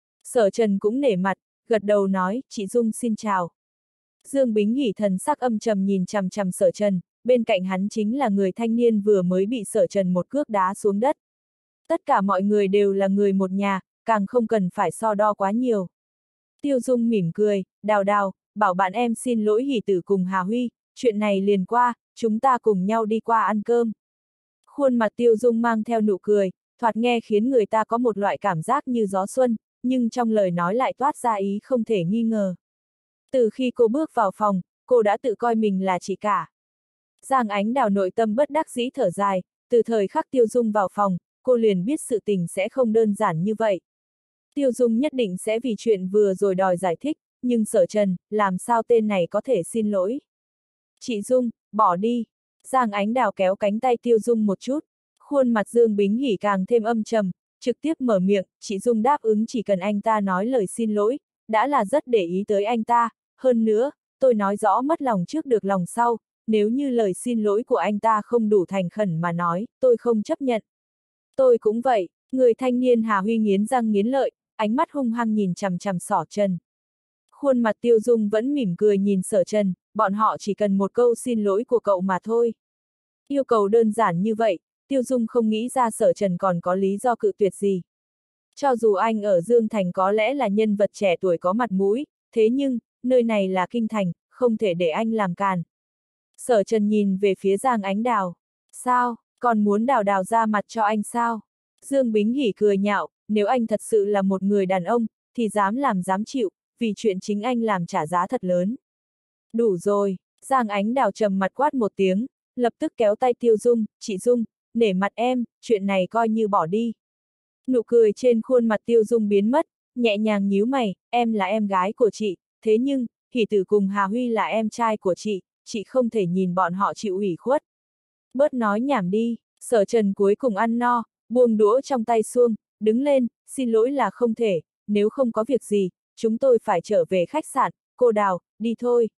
Sở Trần cũng nể mặt, gật đầu nói, chị Dung xin chào. Dương Bính Hỉ thần sắc âm trầm nhìn chằm chằm Sở Trần, bên cạnh hắn chính là người thanh niên vừa mới bị Sở Trần một cước đá xuống đất. Tất cả mọi người đều là người một nhà, càng không cần phải so đo quá nhiều. Tiêu Dung mỉm cười, Đào Đào, bảo bạn em xin lỗi hỷ tử cùng Hà Huy, chuyện này liền qua, chúng ta cùng nhau đi qua ăn cơm. Khuôn mặt Tiêu Dung mang theo nụ cười, thoạt nghe khiến người ta có một loại cảm giác như gió xuân, nhưng trong lời nói lại toát ra ý không thể nghi ngờ. Từ khi cô bước vào phòng, cô đã tự coi mình là chị cả. Giang Ánh Đào nội tâm bất đắc dĩ thở dài, từ thời khắc Tiêu Dung vào phòng, cô liền biết sự tình sẽ không đơn giản như vậy. Tiêu Dung nhất định sẽ vì chuyện vừa rồi đòi giải thích, nhưng Sở Trần, làm sao tên này có thể xin lỗi. Chị Dung, bỏ đi. Giang Ánh Đào kéo cánh tay Tiêu Dung một chút, khuôn mặt Dương Bính Hỉ càng thêm âm trầm, trực tiếp mở miệng, chị Dung đáp ứng chỉ cần anh ta nói lời xin lỗi, đã là rất để ý tới anh ta, hơn nữa, tôi nói rõ mất lòng trước được lòng sau, nếu như lời xin lỗi của anh ta không đủ thành khẩn mà nói, tôi không chấp nhận. Tôi cũng vậy, người thanh niên Hà Huy nghiến răng nghiến lợi, ánh mắt hung hăng nhìn chằm chằm Sở Trần. Khuôn mặt Tiêu Dung vẫn mỉm cười nhìn Sở Trần, bọn họ chỉ cần một câu xin lỗi của cậu mà thôi. Yêu cầu đơn giản như vậy, Tiêu Dung không nghĩ ra Sở Trần còn có lý do cự tuyệt gì. Cho dù anh ở Dương Thành có lẽ là nhân vật trẻ tuổi có mặt mũi, thế nhưng, nơi này là kinh thành, không thể để anh làm càn. Sở Trần nhìn về phía Giang Ánh Đào. Sao, còn muốn Đào Đào ra mặt cho anh sao? Dương Bính Hỉ cười nhạo, nếu anh thật sự là một người đàn ông, thì dám làm dám chịu, vì chuyện chính anh làm trả giá thật lớn. Đủ rồi, Giang Ánh Đào trầm mặt quát một tiếng, lập tức kéo tay Tiêu Dung, chị Dung, nể mặt em, chuyện này coi như bỏ đi. Nụ cười trên khuôn mặt Tiêu Dung biến mất, nhẹ nhàng nhíu mày, em là em gái của chị, thế nhưng, Hỷ Tử cùng Hà Huy là em trai của chị, chị không thể nhìn bọn họ chịu ủy khuất. Bớt nói nhảm đi, Sở Trần cuối cùng ăn no, buông đũa trong tay xuông, đứng lên, xin lỗi là không thể, nếu không có việc gì, chúng tôi phải trở về khách sạn, cô Đào, đi thôi.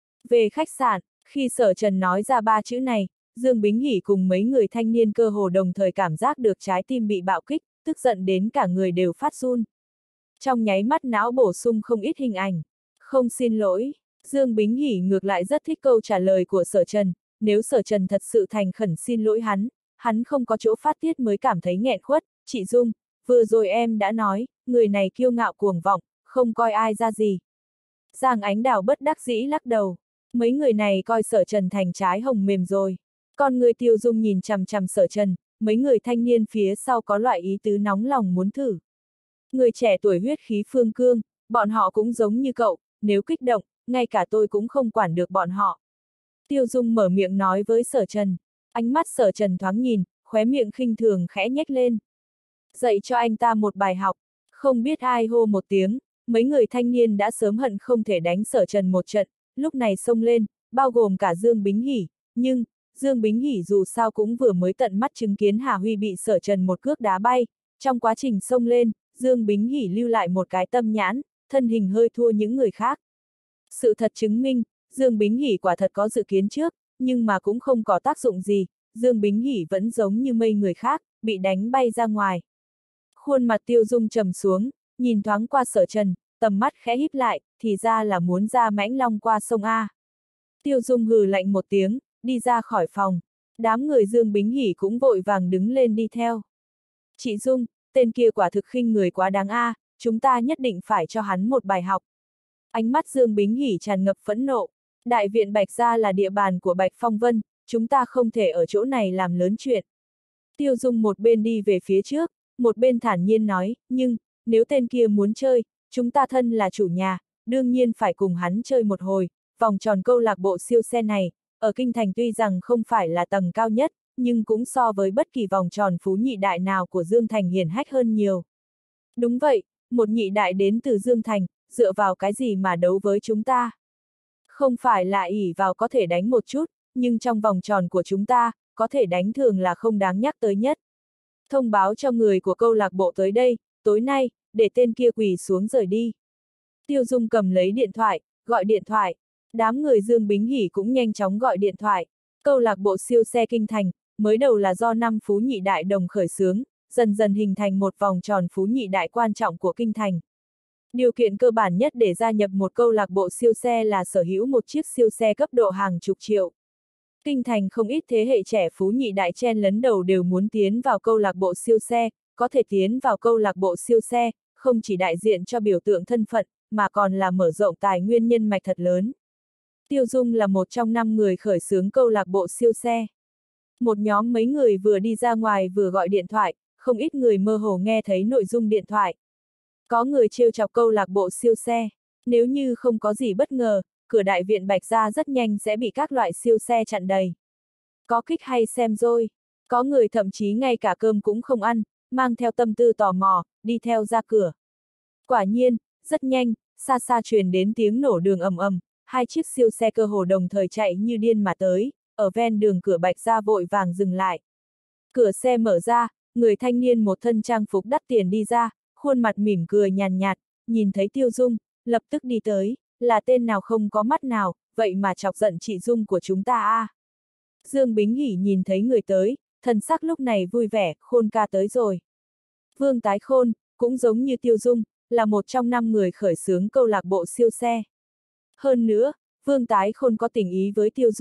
Về khách sạn, khi Sở Trần nói ra ba chữ này, Dương Bính Hỉ cùng mấy người thanh niên cơ hồ đồng thời cảm giác được trái tim bị bạo kích, tức giận đến cả người đều phát run. Trong nháy mắt não bổ sung không ít hình ảnh. Không xin lỗi, Dương Bính Hỉ ngược lại rất thích câu trả lời của Sở Trần, nếu Sở Trần thật sự thành khẩn xin lỗi hắn, hắn không có chỗ phát tiết mới cảm thấy nghẹn khuất, chị Dung, vừa rồi em đã nói, người này kiêu ngạo cuồng vọng, không coi ai ra gì. Giang Ánh Đào bất đắc dĩ lắc đầu, mấy người này coi Sở Trần thành trái hồng mềm rồi. Còn người Tiêu Dung nhìn chằm chằm Sở Trần, mấy người thanh niên phía sau có loại ý tứ nóng lòng muốn thử. Người trẻ tuổi huyết khí phương cương, bọn họ cũng giống như cậu, nếu kích động, ngay cả tôi cũng không quản được bọn họ. Tiêu Dung mở miệng nói với Sở Trần, ánh mắt Sở Trần thoáng nhìn, khóe miệng khinh thường khẽ nhếch lên. Dạy cho anh ta một bài học, không biết ai hô một tiếng, mấy người thanh niên đã sớm hận không thể đánh Sở Trần một trận, lúc này xông lên, bao gồm cả Dương Bính Hỉ, nhưng, Dương Bính Hỉ dù sao cũng vừa mới tận mắt chứng kiến Hà Huy bị Sở Trần một cước đá bay, trong quá trình xông lên, Dương Bính Hỉ lưu lại một cái tâm nhãn, thân hình hơi thua những người khác. Sự thật chứng minh, Dương Bính Hỉ quả thật có dự kiến trước, nhưng mà cũng không có tác dụng gì, Dương Bính Hỉ vẫn giống như mây người khác, bị đánh bay ra ngoài. Khuôn mặt Tiêu Dung trầm xuống, nhìn thoáng qua Sở Trần, tầm mắt khẽ híp lại, thì ra là muốn ra mãnh long qua sông A. Tiêu Dung hừ lạnh một tiếng, đi ra khỏi phòng. Đám người Dương Bính Hỉ cũng vội vàng đứng lên đi theo. Chị Dung, tên kia quả thực khinh người quá đáng a, chúng ta nhất định phải cho hắn một bài học. Ánh mắt Dương Bính Hỉ tràn ngập phẫn nộ. Đại viện Bạch Gia là địa bàn của Bạch Phong Vân, chúng ta không thể ở chỗ này làm lớn chuyện. Tiêu Dung một bên đi về phía trước, một bên thản nhiên nói, nhưng, nếu tên kia muốn chơi, chúng ta thân là chủ nhà, đương nhiên phải cùng hắn chơi một hồi. Vòng tròn câu lạc bộ siêu xe này, ở Kinh Thành tuy rằng không phải là tầng cao nhất, nhưng cũng so với bất kỳ vòng tròn phú nhị đại nào của Dương Thành hiển hách hơn nhiều. Đúng vậy, một nhị đại đến từ Dương Thành, dựa vào cái gì mà đấu với chúng ta? Không phải là ỷ vào có thể đánh một chút, nhưng trong vòng tròn của chúng ta, có thể đánh thường là không đáng nhắc tới nhất. Thông báo cho người của câu lạc bộ tới đây, tối nay, để tên kia quỳ xuống rời đi. Tiêu Dung cầm lấy điện thoại, gọi điện thoại. Đám người Dương Bính Hỉ cũng nhanh chóng gọi điện thoại. Câu lạc bộ siêu xe Kinh Thành, mới đầu là do năm phú nhị đại đồng khởi xướng, dần dần hình thành một vòng tròn phú nhị đại quan trọng của Kinh Thành. Điều kiện cơ bản nhất để gia nhập một câu lạc bộ siêu xe là sở hữu một chiếc siêu xe cấp độ hàng chục triệu. Kinh Thành không ít thế hệ trẻ phú nhị đại chen lấn đầu đều muốn tiến vào câu lạc bộ siêu xe, có thể tiến vào câu lạc bộ siêu xe, không chỉ đại diện cho biểu tượng thân phận, mà còn là mở rộng tài nguyên nhân mạch thật lớn. Tiêu Dung là một trong năm người khởi xướng câu lạc bộ siêu xe. Một nhóm mấy người vừa đi ra ngoài vừa gọi điện thoại, không ít người mơ hồ nghe thấy nội dung điện thoại. Có người trêu chọc câu lạc bộ siêu xe, nếu như không có gì bất ngờ, cửa đại viện Bạch Gia rất nhanh sẽ bị các loại siêu xe chặn đầy. Có kích hay xem rồi, có người thậm chí ngay cả cơm cũng không ăn, mang theo tâm tư tò mò, đi theo ra cửa. Quả nhiên, rất nhanh, xa xa truyền đến tiếng nổ đường ầm ầm, hai chiếc siêu xe cơ hồ đồng thời chạy như điên mà tới, ở ven đường cửa Bạch Gia vội vàng dừng lại. Cửa xe mở ra, người thanh niên một thân trang phục đắt tiền đi ra, khuôn mặt mỉm cười nhàn nhạt, nhìn thấy Tiêu Dung, lập tức đi tới, là tên nào không có mắt nào, vậy mà chọc giận chị Dung của chúng ta a. À. Dương Bính Hỉ nhìn thấy người tới, thần sắc lúc này vui vẻ, Khôn ca tới rồi. Vương Tái Khôn, cũng giống như Tiêu Dung, là một trong năm người khởi xướng câu lạc bộ siêu xe. Hơn nữa, Vương Tái Khôn có tình ý với Tiêu Dung,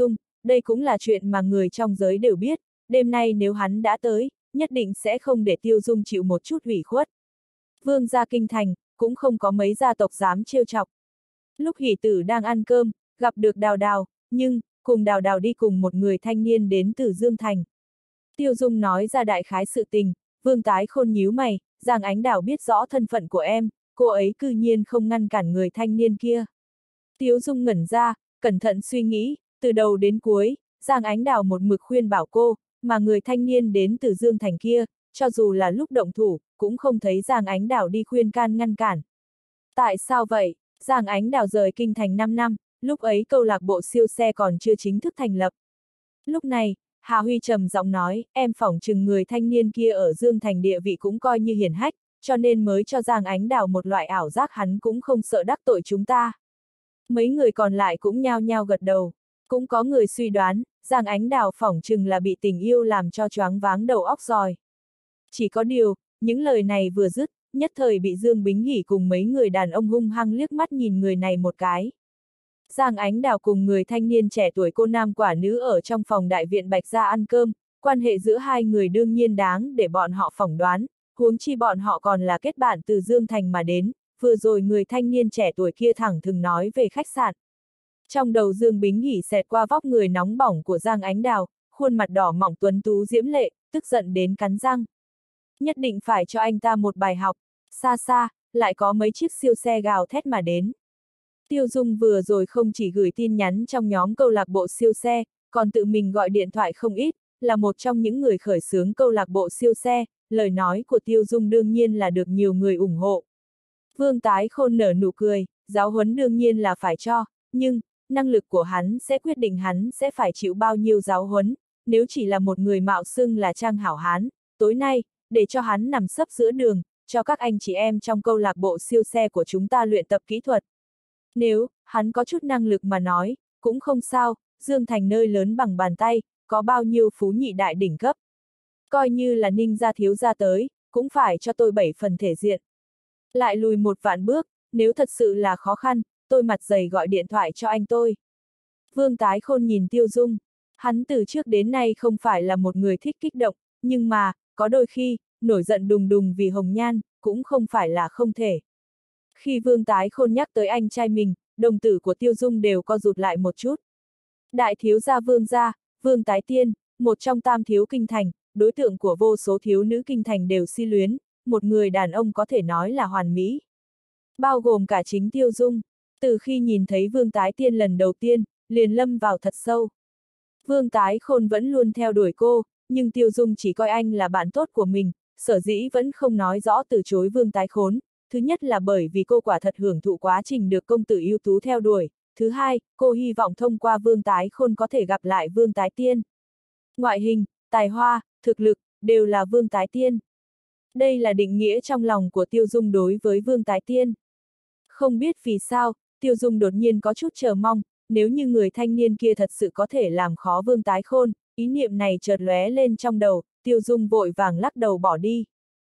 đây cũng là chuyện mà người trong giới đều biết, đêm nay nếu hắn đã tới, nhất định sẽ không để Tiêu Dung chịu một chút ủy khuất. Vương gia kinh thành, cũng không có mấy gia tộc dám trêu chọc. Lúc Hỷ Tử đang ăn cơm, gặp được Đào Đào, nhưng, cùng Đào Đào đi cùng một người thanh niên đến từ Dương Thành. Tiêu Dung nói ra đại khái sự tình, Vương Tái Khôn nhíu mày, Giang Ánh Đào biết rõ thân phận của em, cô ấy cư nhiên không ngăn cản người thanh niên kia. Tiêu Dung ngẩn ra, cẩn thận suy nghĩ, từ đầu đến cuối, Giang Ánh Đào một mực khuyên bảo cô, mà người thanh niên đến từ Dương Thành kia, cho dù là lúc động thủ, cũng không thấy Giang Ánh Đào đi khuyên can ngăn cản. Tại sao vậy? Giang Ánh Đào rời kinh thành năm năm, lúc ấy câu lạc bộ siêu xe còn chưa chính thức thành lập. Lúc này, Hà Huy trầm giọng nói, em phỏng chừng người thanh niên kia ở Dương Thành địa vị cũng coi như hiển hách, cho nên mới cho Giang Ánh Đào một loại ảo giác hắn cũng không sợ đắc tội chúng ta. Mấy người còn lại cũng nhao nhao gật đầu. Cũng có người suy đoán, Giang Ánh Đào phỏng chừng là bị tình yêu làm cho choáng váng đầu óc rồi. Chỉ có điều, những lời này vừa dứt, nhất thời bị Dương Bính Hỷ cùng mấy người đàn ông hung hăng liếc mắt nhìn người này một cái. Giang Ánh Đào cùng người thanh niên trẻ tuổi cô nam quả nữ ở trong phòng đại viện Bạch Gia ăn cơm, quan hệ giữa hai người đương nhiên đáng để bọn họ phỏng đoán, huống chi bọn họ còn là kết bạn từ Dương Thành mà đến, vừa rồi người thanh niên trẻ tuổi kia thẳng thừng nói về khách sạn. Trong đầu Dương Bính Hỷ xẹt qua vóc người nóng bỏng của Giang Ánh Đào, khuôn mặt đỏ mọng tuấn tú diễm lệ, tức giận đến cắn răng. Nhất định phải cho anh ta một bài học. Xa xa, lại có mấy chiếc siêu xe gào thét mà đến. Tiêu Dung vừa rồi không chỉ gửi tin nhắn trong nhóm câu lạc bộ siêu xe, còn tự mình gọi điện thoại không ít, là một trong những người khởi xướng câu lạc bộ siêu xe, lời nói của Tiêu Dung đương nhiên là được nhiều người ủng hộ. Vương Tái Khôn nở nụ cười, giáo huấn đương nhiên là phải cho, nhưng, năng lực của hắn sẽ quyết định hắn sẽ phải chịu bao nhiêu giáo huấn, nếu chỉ là một người mạo xưng là Trang Hảo Hán, tối nay, để cho hắn nằm sấp giữa đường, cho các anh chị em trong câu lạc bộ siêu xe của chúng ta luyện tập kỹ thuật. Nếu, hắn có chút năng lực mà nói, cũng không sao, Dương Thành nơi lớn bằng bàn tay, có bao nhiêu phú nhị đại đỉnh cấp. Coi như là Ninh gia thiếu gia tới, cũng phải cho tôi bảy phần thể diện. Lại lùi một vạn bước, nếu thật sự là khó khăn, tôi mặt dày gọi điện thoại cho anh tôi. Vương Tái Khôn nhìn Tiêu Dung, hắn từ trước đến nay không phải là một người thích kích động, nhưng mà, có đôi khi, nổi giận đùng đùng vì hồng nhan, cũng không phải là không thể. Khi Vương Tái Khôn nhắc tới anh trai mình, đồng tử của Tiêu Dung đều co rụt lại một chút. Đại thiếu gia Vương gia, Vương Tái Tiên, một trong tam thiếu kinh thành, đối tượng của vô số thiếu nữ kinh thành đều si luyến, một người đàn ông có thể nói là hoàn mỹ. Bao gồm cả chính Tiêu Dung, từ khi nhìn thấy Vương Tái Tiên lần đầu tiên, liền lâm vào thật sâu. Vương Tái Khôn vẫn luôn theo đuổi cô, nhưng Tiêu Dung chỉ coi anh là bạn tốt của mình, sở dĩ vẫn không nói rõ từ chối Vương Tái Khôn. Thứ nhất là bởi vì cô quả thật hưởng thụ quá trình được công tử ưu tú theo đuổi, thứ hai, cô hy vọng thông qua Vương Tái Khôn có thể gặp lại Vương Tái Tiên. Ngoại hình, tài hoa, thực lực, đều là Vương Tái Tiên. Đây là định nghĩa trong lòng của Tiêu Dung đối với Vương Tái Tiên. Không biết vì sao, Tiêu Dung đột nhiên có chút chờ mong, nếu như người thanh niên kia thật sự có thể làm khó Vương Tái Khôn, ý niệm này chợt lóe lên trong đầu, Tiêu Dung vội vàng lắc đầu bỏ đi.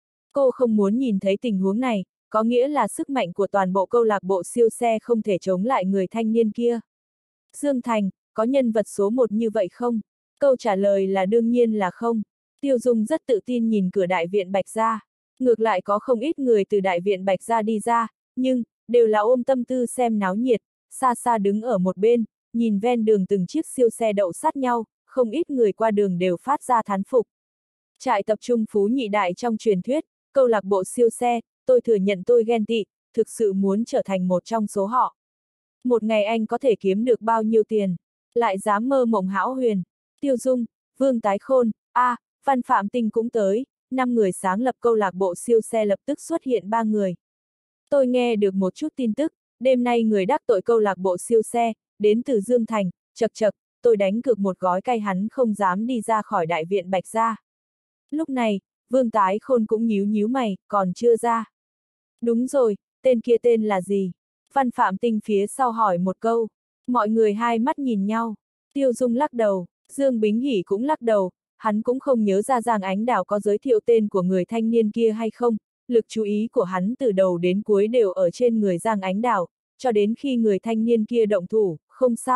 Cô không muốn nhìn thấy tình huống này, có nghĩa là sức mạnh của toàn bộ câu lạc bộ siêu xe không thể chống lại người thanh niên kia. Dương Thành, có nhân vật số một như vậy không? Câu trả lời là đương nhiên là không. Tiêu Dung rất tự tin nhìn cửa đại viện Bạch Gia. Ngược lại có không ít người từ đại viện Bạch Gia đi ra, nhưng, đều là ôm tâm tư xem náo nhiệt, xa xa đứng ở một bên, nhìn ven đường từng chiếc siêu xe đậu sát nhau, không ít người qua đường đều phát ra thán phục. Trại tập trung phú nhị đại trong truyền thuyết, câu lạc bộ siêu xe, tôi thừa nhận tôi ghen tị, thực sự muốn trở thành một trong số họ. Một ngày anh có thể kiếm được bao nhiêu tiền, lại dám mơ mộng hão huyền. Tiêu Dung, Vương Tái Khôn, a, à, Văn Phạm Tinh cũng tới, năm người sáng lập câu lạc bộ siêu xe lập tức xuất hiện ba người. Tôi nghe được một chút tin tức, đêm nay người đắc tội câu lạc bộ siêu xe, đến từ Dương Thành, chật chật, tôi đánh cược một gói cay hắn không dám đi ra khỏi đại viện Bạch Gia. Lúc này, Vương Tái Khôn cũng nhíu nhíu mày, còn chưa ra. Đúng rồi, tên kia tên là gì? Văn Phạm Tinh phía sau hỏi một câu. Mọi người hai mắt nhìn nhau. Tiêu Dung lắc đầu, Dương Bính Hỷ cũng lắc đầu, hắn cũng không nhớ ra Giang Ánh Đào có giới thiệu tên của người thanh niên kia hay không. Lực chú ý của hắn từ đầu đến cuối đều ở trên người Giang Ánh Đào, cho đến khi người thanh niên kia động thủ, không sao,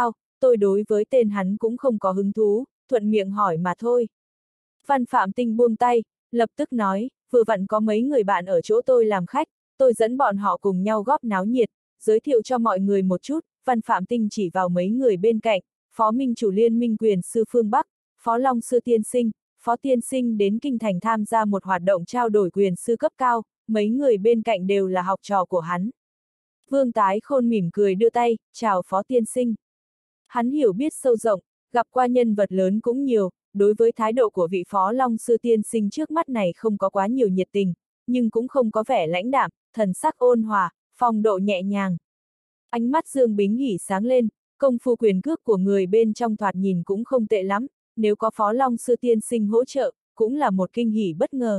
tôi đối với tên hắn cũng không có hứng thú, thuận miệng hỏi mà thôi. Văn Phạm Tinh buông tay, lập tức nói, vừa vặn có mấy người bạn ở chỗ tôi làm khách, tôi dẫn bọn họ cùng nhau góp náo nhiệt, giới thiệu cho mọi người một chút. Văn Phạm Tinh chỉ vào mấy người bên cạnh, Phó Minh chủ Liên Minh Quyền sư phương Bắc, Phó Long sư tiên sinh, Phó tiên sinh đến Kinh Thành tham gia một hoạt động trao đổi quyền sư cấp cao, mấy người bên cạnh đều là học trò của hắn. Vương Tái Khôn mỉm cười đưa tay, chào Phó tiên sinh. Hắn hiểu biết sâu rộng, gặp qua nhân vật lớn cũng nhiều, đối với thái độ của vị Phó Long sư tiên sinh trước mắt này không có quá nhiều nhiệt tình, nhưng cũng không có vẻ lãnh đạm, thần sắc ôn hòa, phong độ nhẹ nhàng. Ánh mắt Dương Bính Hỉ sáng lên, công phu quyền cước của người bên trong thoạt nhìn cũng không tệ lắm, nếu có Phó Long sư tiên sinh hỗ trợ, cũng là một kinh hỉ bất ngờ.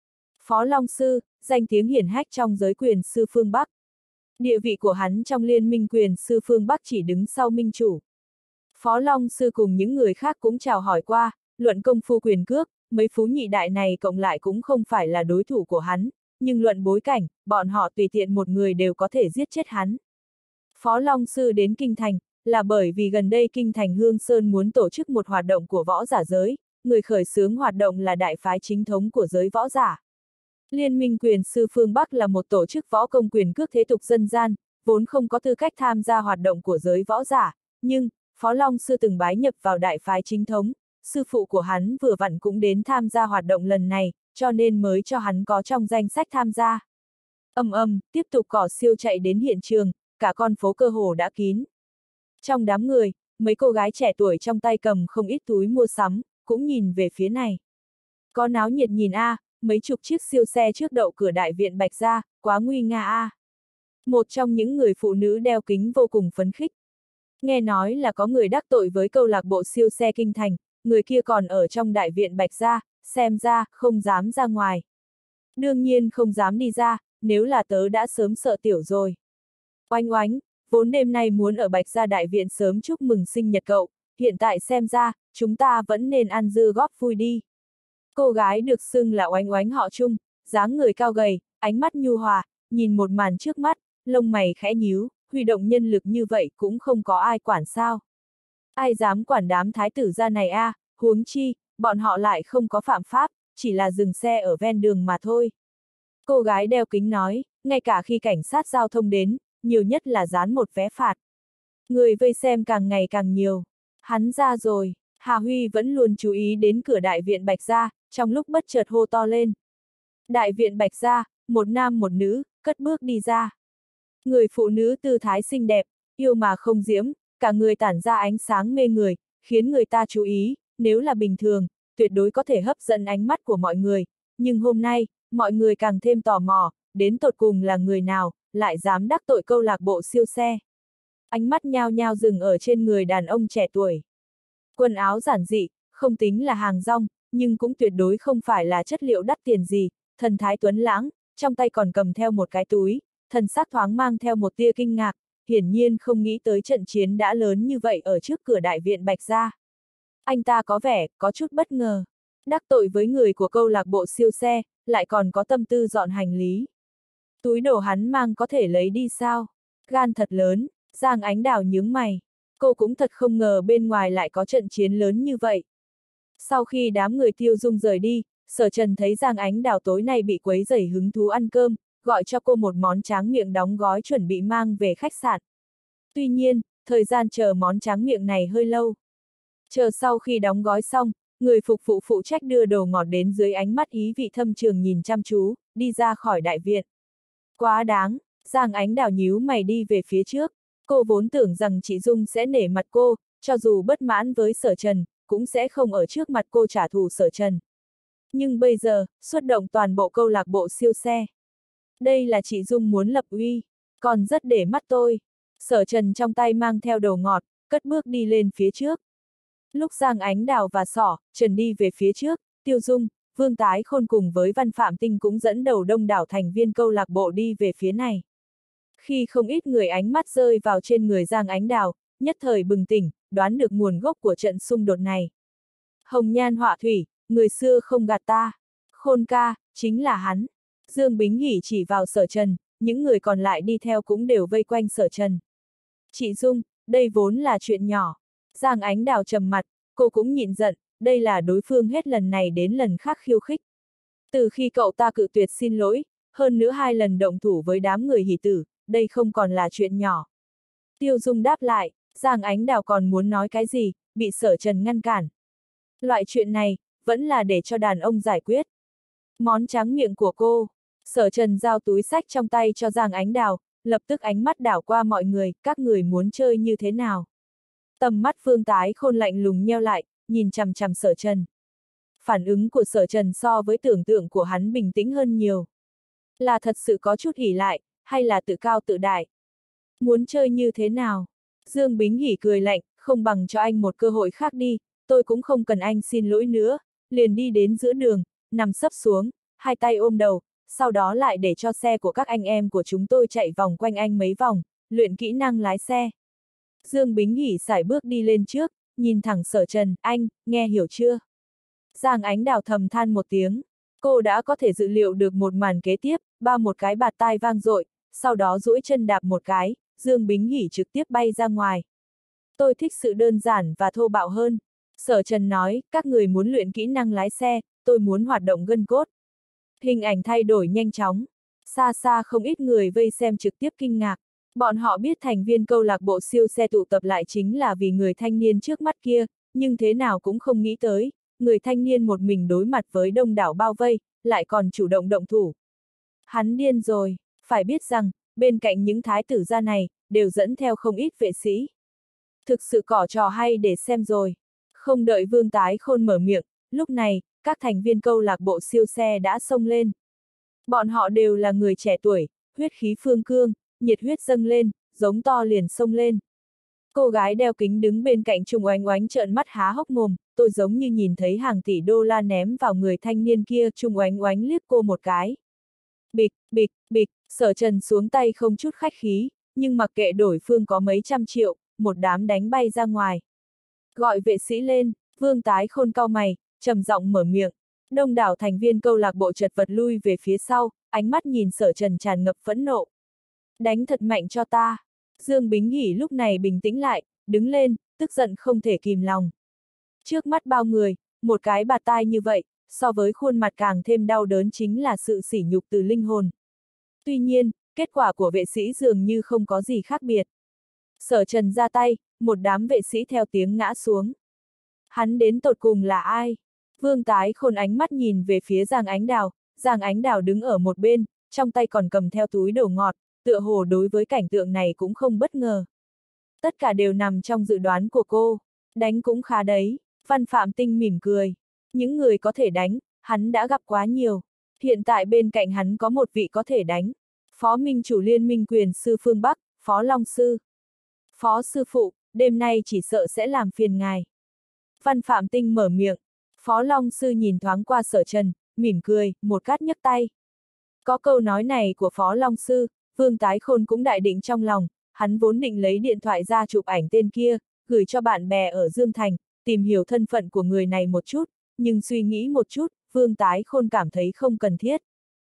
Phó Long sư, danh tiếng hiển hách trong giới quyền sư phương Bắc. Địa vị của hắn trong liên minh quyền sư phương Bắc chỉ đứng sau minh chủ. Phó Long sư cùng những người khác cũng chào hỏi qua, luận công phu quyền cước, mấy phú nhị đại này cộng lại cũng không phải là đối thủ của hắn, nhưng luận bối cảnh, bọn họ tùy tiện một người đều có thể giết chết hắn. Phó Long sư đến Kinh Thành, là bởi vì gần đây Kinh Thành Hương Sơn muốn tổ chức một hoạt động của võ giả giới, người khởi xướng hoạt động là đại phái chính thống của giới võ giả. Liên minh quyền sư phương Bắc là một tổ chức võ công quyền cước thế tục dân gian, vốn không có tư cách tham gia hoạt động của giới võ giả, nhưng, Phó Long sư từng bái nhập vào đại phái chính thống, sư phụ của hắn vừa vặn cũng đến tham gia hoạt động lần này, cho nên mới cho hắn có trong danh sách tham gia. Ầm ầm, tiếp tục cỏ siêu chạy đến hiện trường, cả con phố cơ hồ đã kín. Trong đám người, mấy cô gái trẻ tuổi trong tay cầm không ít túi mua sắm, cũng nhìn về phía này. Có náo nhiệt nhìn a, à, mấy chục chiếc siêu xe trước đậu cửa đại viện Bạch Gia, quá nguy nga a. À. Một trong những người phụ nữ đeo kính vô cùng phấn khích. Nghe nói là có người đắc tội với câu lạc bộ siêu xe Kinh Thành, người kia còn ở trong đại viện Bạch Gia, xem ra, không dám ra ngoài. Đương nhiên không dám đi ra, nếu là tớ đã sớm sợ tiểu rồi. Oanh oánh, vốn đêm nay muốn ở Bạch Gia đại viện sớm chúc mừng sinh nhật cậu, hiện tại xem ra, chúng ta vẫn nên ăn dưa góp vui đi. Cô gái được xưng là Oanh oánh họ Trung, dáng người cao gầy, ánh mắt nhu hòa, nhìn một màn trước mắt, lông mày khẽ nhíu, huy động nhân lực như vậy cũng không có ai quản sao. Ai dám quản đám thái tử gia này a, à, huống chi, bọn họ lại không có phạm pháp, chỉ là dừng xe ở ven đường mà thôi. Cô gái đeo kính nói, ngay cả khi cảnh sát giao thông đến, nhiều nhất là dán một vé phạt. Người vây xem càng ngày càng nhiều. Hắn ra rồi, Hà Huy vẫn luôn chú ý đến cửa đại viện Bạch Gia, trong lúc bất chợt hô to lên. Đại viện Bạch Gia, một nam một nữ, cất bước đi ra. Người phụ nữ tư thái xinh đẹp, yêu mà không diễm, cả người tản ra ánh sáng mê người, khiến người ta chú ý, nếu là bình thường, tuyệt đối có thể hấp dẫn ánh mắt của mọi người, nhưng hôm nay, mọi người càng thêm tò mò, đến tột cùng là người nào, lại dám đắc tội câu lạc bộ siêu xe. Ánh mắt nhao nhao dừng ở trên người đàn ông trẻ tuổi. Quần áo giản dị, không tính là hàng rong, nhưng cũng tuyệt đối không phải là chất liệu đắt tiền gì, thần thái tuấn lãng, trong tay còn cầm theo một cái túi, thần sắc thoáng mang theo một tia kinh ngạc, hiển nhiên không nghĩ tới trận chiến đã lớn như vậy ở trước cửa đại viện Bạch Gia. Anh ta có vẻ, có chút bất ngờ. Đắc tội với người của câu lạc bộ siêu xe, lại còn có tâm tư dọn hành lý. Túi đồ hắn mang có thể lấy đi sao? Gan thật lớn, Giang Ánh Đào nhướng mày. Cô cũng thật không ngờ bên ngoài lại có trận chiến lớn như vậy. Sau khi đám người Tiêu Dung rời đi, Sở Trần thấy Giang Ánh Đào tối nay bị quấy rầy hứng thú ăn cơm, gọi cho cô một món tráng miệng đóng gói chuẩn bị mang về khách sạn. Tuy nhiên, thời gian chờ món tráng miệng này hơi lâu. Chờ sau khi đóng gói xong, người phục vụ phụ trách đưa đồ ngọt đến dưới ánh mắt ý vị thâm trường nhìn chăm chú, đi ra khỏi đại viện. Quá đáng, Giang Ánh Đào nhíu mày đi về phía trước. Cô vốn tưởng rằng chị Dung sẽ nể mặt cô, cho dù bất mãn với Sở Trần, cũng sẽ không ở trước mặt cô trả thù Sở Trần. Nhưng bây giờ, xuất động toàn bộ câu lạc bộ siêu xe. Đây là chị Dung muốn lập uy, còn rất để mắt tôi. Sở Trần trong tay mang theo đồ ngọt, cất bước đi lên phía trước. Lúc Giang Ánh Đào và Sỏ, Trần đi về phía trước, Tiêu Dung, Vương Tái Khôn cùng với Văn Phạm Tinh cũng dẫn đầu đông đảo thành viên câu lạc bộ đi về phía này. Khi không ít người ánh mắt rơi vào trên người Giang Ánh Đào, nhất thời bừng tỉnh, đoán được nguồn gốc của trận xung đột này. Hồng nhan họa thủy, người xưa không gạt ta. Khôn ca, chính là hắn. Dương Bính Hỉ chỉ vào Sở Trần, những người còn lại đi theo cũng đều vây quanh Sở Trần. Chị Dung, đây vốn là chuyện nhỏ. Giang Ánh Đào trầm mặt, cô cũng nhịn giận, đây là đối phương hết lần này đến lần khác khiêu khích. Từ khi cậu ta cự tuyệt xin lỗi, hơn nữa hai lần động thủ với đám người hỷ tử, đây không còn là chuyện nhỏ. Tiêu Dung đáp lại, Giang Ánh Đào còn muốn nói cái gì, bị Sở Trần ngăn cản. Loại chuyện này, vẫn là để cho đàn ông giải quyết. Món tráng miệng của cô. Sở Trần giao túi sách trong tay cho Giang Ánh Đào, lập tức ánh mắt đảo qua mọi người, các người muốn chơi như thế nào. Tầm mắt Vương Tái Khôn lạnh lùng nheo lại, nhìn chằm chằm Sở Trần. Phản ứng của Sở Trần so với tưởng tượng của hắn bình tĩnh hơn nhiều. Là thật sự có chút ỷ lại, hay là tự cao tự đại? Muốn chơi như thế nào? Dương Bính Hỉ cười lạnh, không bằng cho anh một cơ hội khác đi, tôi cũng không cần anh xin lỗi nữa, liền đi đến giữa đường, nằm sấp xuống, hai tay ôm đầu, sau đó lại để cho xe của các anh em của chúng tôi chạy vòng quanh anh mấy vòng, luyện kỹ năng lái xe. Dương Bính Hỉ sải bước đi lên trước, nhìn thẳng Sở Trần, anh, nghe hiểu chưa? Giang Ánh Đào thầm than một tiếng, cô đã có thể dự liệu được một màn kế tiếp, ba một cái bạt tai vang dội, sau đó duỗi chân đạp một cái, Dương Bính Hỉ trực tiếp bay ra ngoài. Tôi thích sự đơn giản và thô bạo hơn. Sở Trần nói, các người muốn luyện kỹ năng lái xe, tôi muốn hoạt động gân cốt. Hình ảnh thay đổi nhanh chóng. Xa xa không ít người vây xem trực tiếp kinh ngạc. Bọn họ biết thành viên câu lạc bộ siêu xe tụ tập lại chính là vì người thanh niên trước mắt kia, nhưng thế nào cũng không nghĩ tới, người thanh niên một mình đối mặt với đông đảo bao vây, lại còn chủ động động thủ. Hắn điên rồi, phải biết rằng, bên cạnh những thái tử gia này, đều dẫn theo không ít vệ sĩ. Thực sự cỏ trò hay để xem rồi. Không đợi Vương Tái Khôn mở miệng, lúc này, các thành viên câu lạc bộ siêu xe đã xông lên. Bọn họ đều là người trẻ tuổi, huyết khí phương cương, nhiệt huyết dâng lên, giống to liền xông lên. Cô gái đeo kính đứng bên cạnh Trung Oánh Oánh trợn mắt há hốc mồm, tôi giống như nhìn thấy hàng tỷ đô la ném vào người thanh niên kia. Trung Oánh Oánh liếc cô một cái. Bịch, bịch, bịch, Sở Trần xuống tay không chút khách khí, nhưng mặc kệ đối phương có mấy trăm triệu, một đám đánh bay ra ngoài. Gọi vệ sĩ lên, Vương Tái Khôn cau mày, trầm giọng mở miệng. Đông đảo thành viên câu lạc bộ chật vật lui về phía sau, ánh mắt nhìn Sở Trần tràn ngập phẫn nộ. Đánh thật mạnh cho ta. Dương Bính Hỉ lúc này bình tĩnh lại, đứng lên, tức giận không thể kìm lòng. Trước mắt bao người, một cái bạt tai như vậy, so với khuôn mặt càng thêm đau đớn chính là sự sỉ nhục từ linh hồn. Tuy nhiên, kết quả của vệ sĩ dường như không có gì khác biệt. Sở Trần ra tay, một đám vệ sĩ theo tiếng ngã xuống. Hắn đến tột cùng là ai? Vương Tái Khôn ánh mắt nhìn về phía Giang Ánh Đào, Giang Ánh Đào đứng ở một bên, trong tay còn cầm theo túi đồ ngọt, tựa hồ đối với cảnh tượng này cũng không bất ngờ. Tất cả đều nằm trong dự đoán của cô, đánh cũng khá đấy. Văn Phạm Tinh mỉm cười. Những người có thể đánh, hắn đã gặp quá nhiều. Hiện tại bên cạnh hắn có một vị có thể đánh. Phó Minh chủ Liên minh quyền sư phương Bắc, Phó Long Sư. Phó sư phụ, đêm nay chỉ sợ sẽ làm phiền ngài. Văn Phạm Tinh mở miệng. Phó Long Sư nhìn thoáng qua Sở Trần, mỉm cười, một cát nhấc tay. Có câu nói này của Phó Long Sư, Vương Tái Khôn cũng đại định trong lòng, hắn vốn định lấy điện thoại ra chụp ảnh tên kia, gửi cho bạn bè ở Dương Thành, tìm hiểu thân phận của người này một chút, nhưng suy nghĩ một chút, Vương Tái Khôn cảm thấy không cần thiết.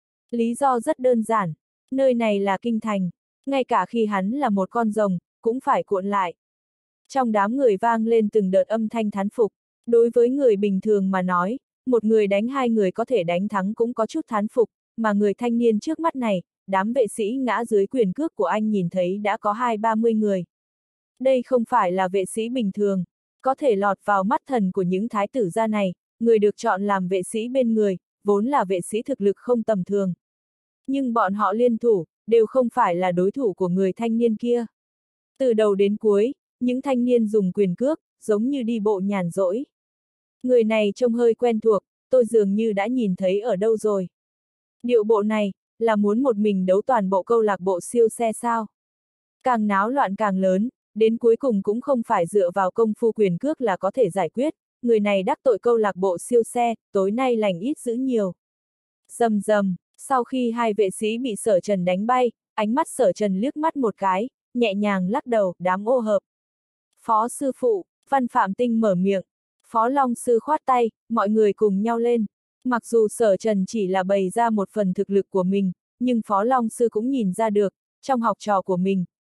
Lý do rất đơn giản, nơi này là kinh thành, ngay cả khi hắn là một con rồng, cũng phải cuộn lại. Trong đám người vang lên từng đợt âm thanh thán phục, đối với người bình thường mà nói, một người đánh hai người có thể đánh thắng cũng có chút thán phục, mà người thanh niên trước mắt này, đám vệ sĩ ngã dưới quyền cước của anh nhìn thấy đã có hai ba mươi người. Đây không phải là vệ sĩ bình thường, có thể lọt vào mắt thần của những thái tử gia này, người được chọn làm vệ sĩ bên người, vốn là vệ sĩ thực lực không tầm thường. Nhưng bọn họ liên thủ, đều không phải là đối thủ của người thanh niên kia. Từ đầu đến cuối, những thanh niên dùng quyền cước, giống như đi bộ nhàn rỗi. Người này trông hơi quen thuộc, tôi dường như đã nhìn thấy ở đâu rồi. Điệu bộ này, là muốn một mình đấu toàn bộ câu lạc bộ siêu xe sao? Càng náo loạn càng lớn, đến cuối cùng cũng không phải dựa vào công phu quyền cước là có thể giải quyết, người này đắc tội câu lạc bộ siêu xe, tối nay lành ít dữ nhiều. Rầm rầm, sau khi hai vệ sĩ bị Sở Trần đánh bay, ánh mắt Sở Trần liếc mắt một cái, nhẹ nhàng lắc đầu, đám ô hợp. Phó sư phụ, Văn Phạm Tinh mở miệng, Phó Long Sư khoát tay, mọi người cùng nhau lên. Mặc dù Sở Trần chỉ là bày ra một phần thực lực của mình, nhưng Phó Long Sư cũng nhìn ra được, trong học trò của mình,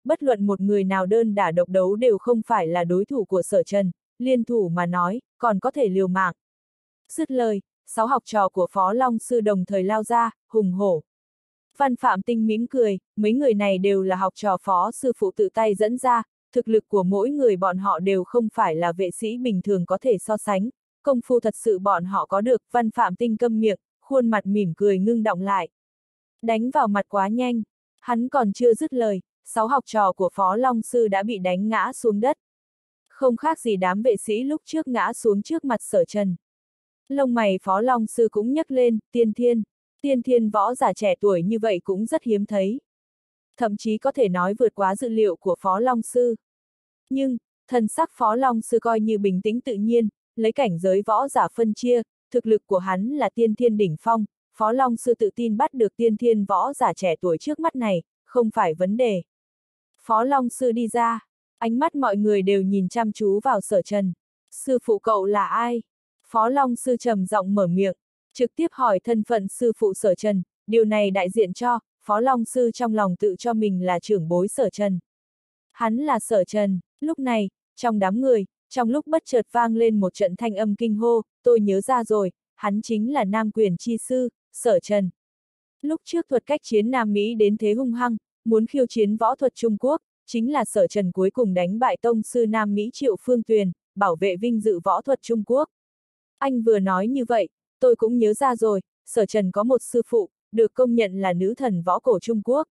bất luận một người nào đơn đả độc đấu đều không phải là đối thủ của Sở Trần, liên thủ mà nói, còn có thể liều mạng. Dứt lời, sáu học trò của Phó Long Sư đồng thời lao ra, hùng hổ. Văn Phạm Tinh mỉm cười, mấy người này đều là học trò Phó Sư phụ tự tay dẫn ra, thực lực của mỗi người bọn họ đều không phải là vệ sĩ bình thường có thể so sánh, công phu thật sự bọn họ có được. Văn Phạm Tinh câm miệng, khuôn mặt mỉm cười ngưng đọng lại. Đánh vào mặt quá nhanh, hắn còn chưa dứt lời, sáu học trò của Phó Long Sư đã bị đánh ngã xuống đất. Không khác gì đám vệ sĩ lúc trước ngã xuống trước mặt Sở Trần. Lông mày Phó Long Sư cũng nhấc lên, tiên thiên. Tiên thiên võ giả trẻ tuổi như vậy cũng rất hiếm thấy. Thậm chí có thể nói vượt quá dự liệu của Phó Long Sư. Nhưng, thần sắc Phó Long Sư coi như bình tĩnh tự nhiên, lấy cảnh giới võ giả phân chia, thực lực của hắn là tiên thiên đỉnh phong, Phó Long Sư tự tin bắt được tiên thiên võ giả trẻ tuổi trước mắt này, không phải vấn đề. Phó Long Sư đi ra, ánh mắt mọi người đều nhìn chăm chú vào Sở Trần. Sư phụ cậu là ai? Phó Long Sư trầm giọng mở miệng, trực tiếp hỏi thân phận sư phụ Sở Trần, điều này đại diện cho, Phó Long Sư trong lòng tự cho mình là trưởng bối Sở Trần. Hắn là Sở Trần. Lúc này, trong đám người, trong lúc bất chợt vang lên một trận thanh âm kinh hô, tôi nhớ ra rồi, hắn chính là Nam Quyền Chi Sư, Sở Trần. Lúc trước thuật cách chiến Nam Mỹ đến thế hung hăng, muốn khiêu chiến võ thuật Trung Quốc, chính là Sở Trần cuối cùng đánh bại tông sư Nam Mỹ Triệu Phương Tuyền, bảo vệ vinh dự võ thuật Trung Quốc. Anh vừa nói như vậy, tôi cũng nhớ ra rồi, Sở Trần có một sư phụ, được công nhận là nữ thần võ cổ Trung Quốc.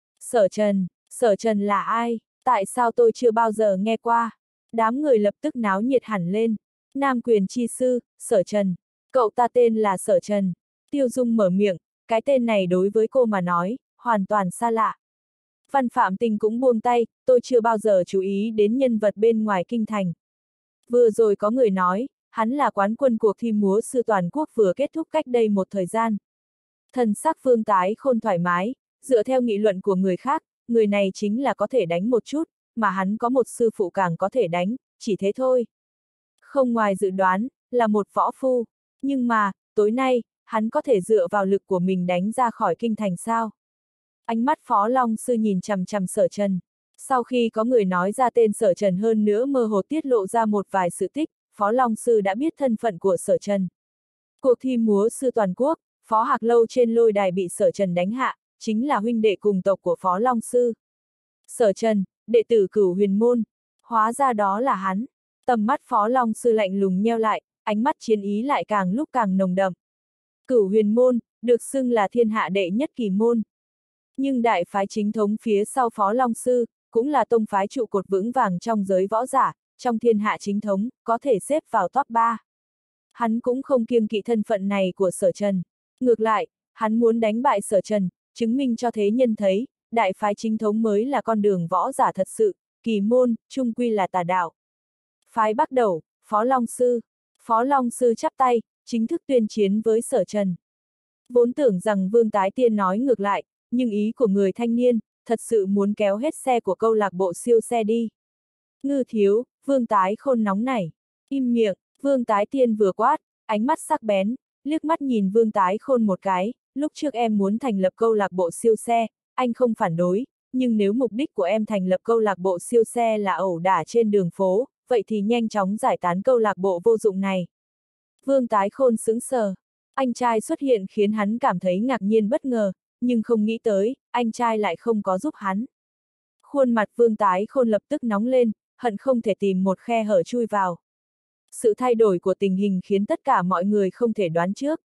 Sở Trần, Sở Trần là ai? Tại sao tôi chưa bao giờ nghe qua? Đám người lập tức náo nhiệt hẳn lên. Nam Quyền Chi Sư, Sở Trần. Cậu ta tên là Sở Trần. Tiêu Dung mở miệng, cái tên này đối với cô mà nói, hoàn toàn xa lạ. Văn Phạm Tinh cũng buông tay, tôi chưa bao giờ chú ý đến nhân vật bên ngoài kinh thành. Vừa rồi có người nói, hắn là quán quân cuộc thi múa sư toàn quốc vừa kết thúc cách đây một thời gian. Thần sắc Vương Tái Khôn thoải mái, dựa theo nghị luận của người khác, người này chính là có thể đánh một chút, mà hắn có một sư phụ càng có thể đánh, chỉ thế thôi. Không ngoài dự đoán, là một võ phu, nhưng mà, tối nay, hắn có thể dựa vào lực của mình đánh ra khỏi kinh thành sao? Ánh mắt Phó Long Sư nhìn chằm chằm Sở Trần. Sau khi có người nói ra tên Sở Trần hơn nữa mơ hồ tiết lộ ra một vài sự tích, Phó Long Sư đã biết thân phận của Sở Trần. Cuộc thi múa sư toàn quốc, Phó Hạc Lâu trên lôi đài bị Sở Trần đánh hạ, chính là huynh đệ cùng tộc của Phó Long Sư. Sở Trần, đệ tử Cửu Huyền Môn, hóa ra đó là hắn. Tầm mắt Phó Long Sư lạnh lùng nheo lại, ánh mắt chiến ý lại càng lúc càng nồng đậm. Cửu Huyền Môn, được xưng là thiên hạ đệ nhất kỳ môn. Nhưng đại phái chính thống phía sau Phó Long Sư, cũng là tông phái trụ cột vững vàng trong giới võ giả, trong thiên hạ chính thống, có thể xếp vào top ba. Hắn cũng không kiêng kỵ thân phận này của Sở Trần. Ngược lại, hắn muốn đánh bại Sở Trần, chứng minh cho thế nhân thấy, đại phái chính thống mới là con đường võ giả thật sự, kỳ môn, chung quy là tà đạo. Phái bắt đầu, Phó Long Sư. Phó Long Sư chắp tay, chính thức tuyên chiến với Sở Trần. Vốn tưởng rằng Vương Tái Tiên nói ngược lại, nhưng ý của người thanh niên, thật sự muốn kéo hết xe của câu lạc bộ siêu xe đi. Ngư thiếu, Vương Tái Khôn nóng nảy. Im miệng, Vương Tái Tiên vừa quát, ánh mắt sắc bén, liếc mắt nhìn Vương Tái Khôn một cái, lúc trước em muốn thành lập câu lạc bộ siêu xe, anh không phản đối, nhưng nếu mục đích của em thành lập câu lạc bộ siêu xe là ẩu đả trên đường phố, vậy thì nhanh chóng giải tán câu lạc bộ vô dụng này. Vương Tái Khôn sững sờ, anh trai xuất hiện khiến hắn cảm thấy ngạc nhiên bất ngờ, nhưng không nghĩ tới, anh trai lại không có giúp hắn. Khuôn mặt Vương Tái Khôn lập tức nóng lên, hận không thể tìm một khe hở chui vào. Sự thay đổi của tình hình khiến tất cả mọi người không thể đoán trước.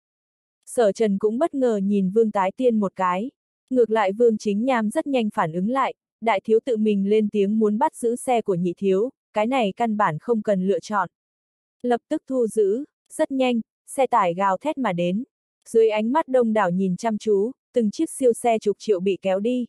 Sở Trần cũng bất ngờ nhìn Vương Tái Tiên một cái. Ngược lại Vương Chính Nham rất nhanh phản ứng lại, đại thiếu tự mình lên tiếng muốn bắt giữ xe của nhị thiếu, cái này căn bản không cần lựa chọn. Lập tức thu giữ, rất nhanh, xe tải gào thét mà đến. Dưới ánh mắt đông đảo nhìn chăm chú, từng chiếc siêu xe chục triệu bị kéo đi.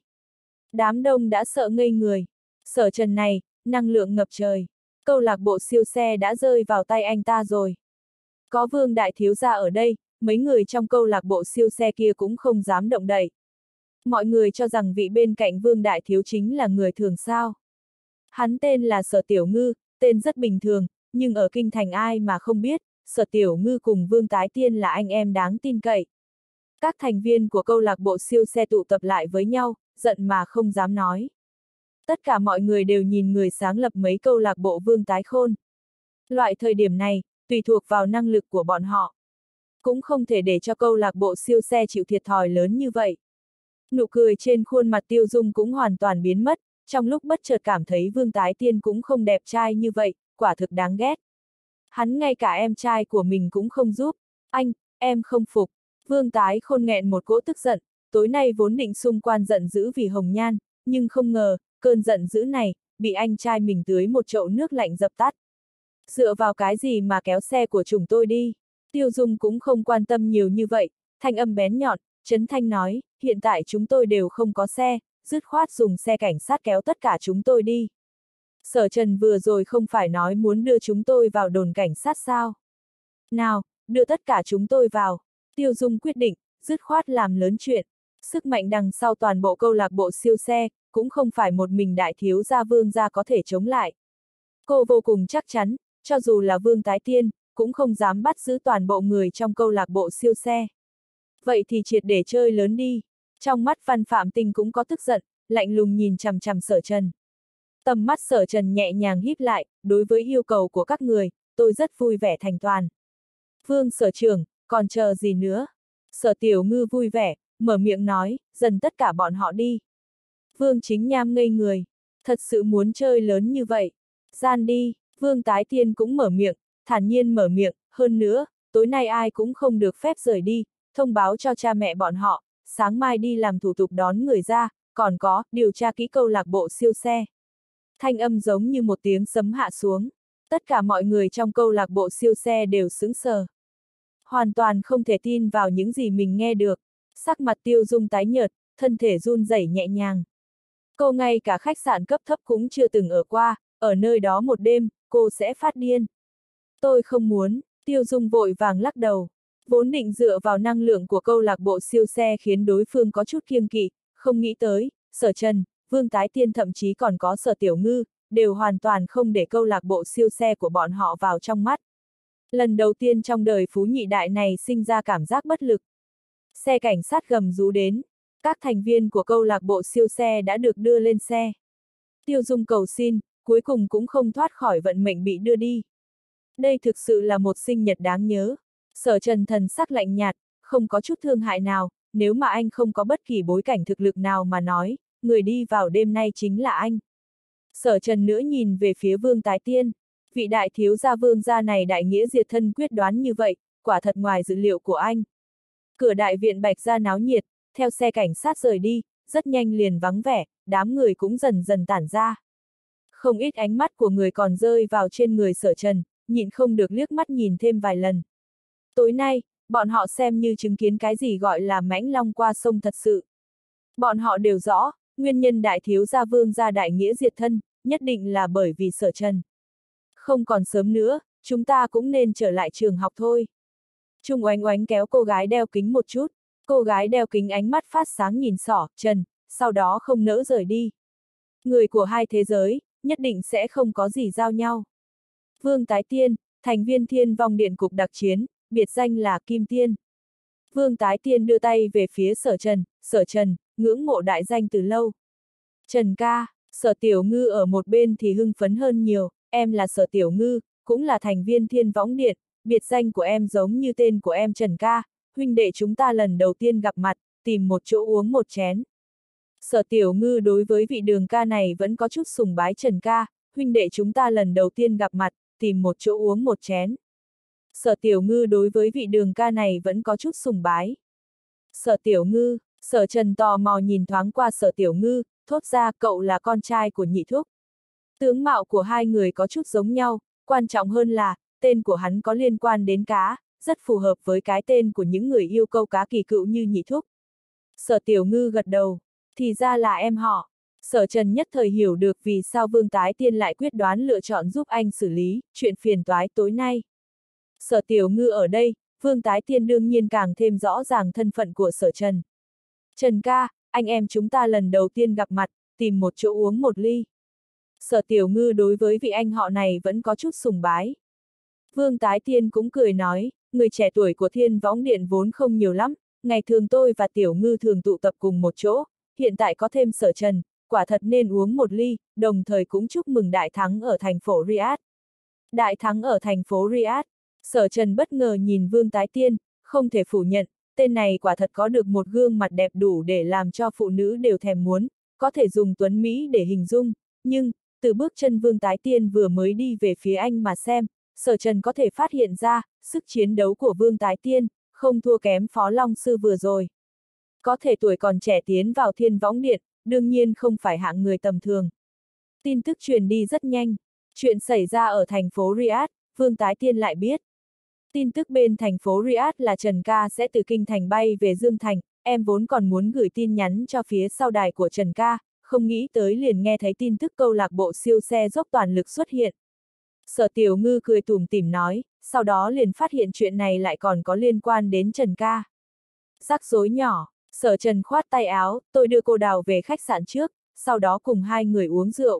Đám đông đã sợ ngây người. Sở Trần này, năng lượng ngập trời. Câu lạc bộ siêu xe đã rơi vào tay anh ta rồi. Có Vương đại thiếu gia ở đây, mấy người trong câu lạc bộ siêu xe kia cũng không dám động đậy. Mọi người cho rằng vị bên cạnh Vương đại thiếu chính là người thường sao. Hắn tên là Sở Tiểu Ngư, tên rất bình thường, nhưng ở kinh thành ai mà không biết, Sở Tiểu Ngư cùng Vương Tái Tiên là anh em đáng tin cậy. Các thành viên của câu lạc bộ siêu xe tụ tập lại với nhau, giận mà không dám nói. Tất cả mọi người đều nhìn người sáng lập mấy câu lạc bộ Vương Tái Khôn. Loại thời điểm này, tùy thuộc vào năng lực của bọn họ. Cũng không thể để cho câu lạc bộ siêu xe chịu thiệt thòi lớn như vậy. Nụ cười trên khuôn mặt Tiêu Dung cũng hoàn toàn biến mất, trong lúc bất chợt cảm thấy Vương Tái Tiên cũng không đẹp trai như vậy, quả thực đáng ghét. Hắn ngay cả em trai của mình cũng không giúp. Anh, em không phục. Vương Tái Khôn nghẹn một cỗ tức giận, tối nay vốn định xung quan giận dữ vì Hồng Nhan, nhưng không ngờ, cơn giận dữ này, bị anh trai mình tưới một chậu nước lạnh dập tắt. Dựa vào cái gì mà kéo xe của chúng tôi đi? Tiêu Dung cũng không quan tâm nhiều như vậy, thanh âm bén nhọn, Trấn Thanh nói, hiện tại chúng tôi đều không có xe, dứt khoát dùng xe cảnh sát kéo tất cả chúng tôi đi. Sở Trần vừa rồi không phải nói muốn đưa chúng tôi vào đồn cảnh sát sao? Nào, đưa tất cả chúng tôi vào. Tiêu Dung quyết định, dứt khoát làm lớn chuyện. Sức mạnh đằng sau toàn bộ câu lạc bộ siêu xe, cũng không phải một mình đại thiếu gia Vương gia có thể chống lại. Cô vô cùng chắc chắn, cho dù là Vương Tái Tiên, cũng không dám bắt giữ toàn bộ người trong câu lạc bộ siêu xe. Vậy thì triệt để chơi lớn đi. Trong mắt Văn Phạm Tinh cũng có tức giận, lạnh lùng nhìn chằm chằm Sở Trần. Tầm mắt Sở Trần nhẹ nhàng híp lại, đối với yêu cầu của các người, tôi rất vui vẻ thành toàn. Vương Sở trưởng, còn chờ gì nữa? Sở Tiểu Ngư vui vẻ, mở miệng nói, dần tất cả bọn họ đi. Vương Chính Nham ngây người, thật sự muốn chơi lớn như vậy. Gian đi, Vương Tái Tiên cũng mở miệng, thản nhiên mở miệng, hơn nữa, tối nay ai cũng không được phép rời đi, thông báo cho cha mẹ bọn họ, sáng mai đi làm thủ tục đón người ra, còn có, điều tra kỹ câu lạc bộ siêu xe. Thanh âm giống như một tiếng sấm hạ xuống, tất cả mọi người trong câu lạc bộ siêu xe đều sững sờ. Hoàn toàn không thể tin vào những gì mình nghe được, sắc mặt Tiêu Dung tái nhợt, thân thể run rẩy nhẹ nhàng. Cô ngay cả khách sạn cấp thấp cũng chưa từng ở qua, ở nơi đó một đêm, cô sẽ phát điên. Tôi không muốn, Tiêu Dung vội vàng lắc đầu. Vốn định dựa vào năng lượng của câu lạc bộ siêu xe khiến đối phương có chút kiêng kỵ, không nghĩ tới, Sở Trần, Vương Tái Tiên thậm chí còn có Sở Tiểu Ngư, đều hoàn toàn không để câu lạc bộ siêu xe của bọn họ vào trong mắt. Lần đầu tiên trong đời Phú Nhị Đại này sinh ra cảm giác bất lực. Xe cảnh sát gầm rú đến, các thành viên của câu lạc bộ siêu xe đã được đưa lên xe. Tiêu Dung cầu xin, cuối cùng cũng không thoát khỏi vận mệnh bị đưa đi. Đây thực sự là một sinh nhật đáng nhớ. Sở Trần thần sắc lạnh nhạt, không có chút thương hại nào, nếu mà anh không có bất kỳ bối cảnh thực lực nào mà nói, người đi vào đêm nay chính là anh. Sở Trần nữa nhìn về phía Vương Tái Tiên, vị đại thiếu gia Vương gia này đại nghĩa diệt thân quyết đoán như vậy, quả thật ngoài dự liệu của anh. Cửa đại viện Bạch gia náo nhiệt, theo xe cảnh sát rời đi, rất nhanh liền vắng vẻ, đám người cũng dần dần tản ra. Không ít ánh mắt của người còn rơi vào trên người Sở Trần, nhịn không được liếc mắt nhìn thêm vài lần. Tối nay, bọn họ xem như chứng kiến cái gì gọi là mãnh long qua sông thật sự. Bọn họ đều rõ, nguyên nhân đại thiếu gia Vương gia đại nghĩa diệt thân, nhất định là bởi vì Sở Trần. Không còn sớm nữa, chúng ta cũng nên trở lại trường học thôi. Trung Oánh Oánh kéo cô gái đeo kính một chút, cô gái đeo kính ánh mắt phát sáng nhìn Sở Trần, sau đó không nỡ rời đi. Người của hai thế giới, nhất định sẽ không có gì giao nhau. Vương Tái Tiên, thành viên Thiên Vong Điện cục đặc chiến, biệt danh là Kim Tiên. Vương Tái Tiên đưa tay về phía Sở Trần, Sở Trần, ngưỡng mộ đại danh từ lâu. Trần ca, Sở Tiểu Ngư ở một bên thì hưng phấn hơn nhiều, em là Sở Tiểu Ngư, cũng là thành viên Thiên Võng Điện, biệt danh của em giống như tên của em Trần ca, huynh đệ chúng ta lần đầu tiên gặp mặt, tìm một chỗ uống một chén. Sở Tiểu Ngư đối với vị Đường ca này vẫn có chút sùng bái. Trần ca, huynh đệ chúng ta lần đầu tiên gặp mặt, tìm một chỗ uống một chén. Sở Tiểu Ngư đối với vị Đường ca này vẫn có chút sùng bái. Sở Tiểu Ngư, Sở Trần tò mò nhìn thoáng qua Sở Tiểu Ngư, thốt ra cậu là con trai của nhị thúc. Tướng mạo của hai người có chút giống nhau, quan trọng hơn là, tên của hắn có liên quan đến cá, rất phù hợp với cái tên của những người yêu câu cá kỳ cựu như nhị thúc. Sở Tiểu Ngư gật đầu, thì ra là em họ. Sở Trần nhất thời hiểu được vì sao Vương Tái Tiên lại quyết đoán lựa chọn giúp anh xử lý chuyện phiền toái tối nay. Sở Tiểu Ngư ở đây, Vương Tái Tiên đương nhiên càng thêm rõ ràng thân phận của Sở Trần. Trần ca, anh em chúng ta lần đầu tiên gặp mặt, tìm một chỗ uống một ly. Sở Tiểu Ngư đối với vị anh họ này vẫn có chút sùng bái. Vương Tái Tiên cũng cười nói, người trẻ tuổi của Thiên Võng Điện vốn không nhiều lắm, ngày thường tôi và Tiểu Ngư thường tụ tập cùng một chỗ, hiện tại có thêm Sở Trần, quả thật nên uống một ly, đồng thời cũng chúc mừng đại thắng ở thành phố Riyadh. Đại thắng ở thành phố Riyadh, Sở Trần bất ngờ nhìn Vương Tái Tiên, không thể phủ nhận, tên này quả thật có được một gương mặt đẹp đủ để làm cho phụ nữ đều thèm muốn, có thể dùng tuấn Mỹ để hình dung, nhưng, từ bước chân Vương Tái Tiên vừa mới đi về phía anh mà xem, Sở Trần có thể phát hiện ra, sức chiến đấu của Vương Tái Tiên, không thua kém Phó Long Sư vừa rồi. Có thể tuổi còn trẻ tiến vào Thiên Võng Điện, đương nhiên không phải hạng người tầm thường. Tin tức truyền đi rất nhanh, chuyện xảy ra ở thành phố Riyadh, Vương Tái Tiên lại biết. Tin tức bên thành phố Riyadh là Trần ca sẽ từ Kinh Thành bay về Dương Thành, em vốn còn muốn gửi tin nhắn cho phía sau đài của Trần ca, không nghĩ tới liền nghe thấy tin tức câu lạc bộ siêu xe dốc toàn lực xuất hiện. Sở Tiểu Ngư cười tủm tỉm nói, sau đó liền phát hiện chuyện này lại còn có liên quan đến Trần ca. Rắc rối nhỏ, Sở Trần khoát tay áo, tôi đưa cô Đào về khách sạn trước, sau đó cùng hai người uống rượu.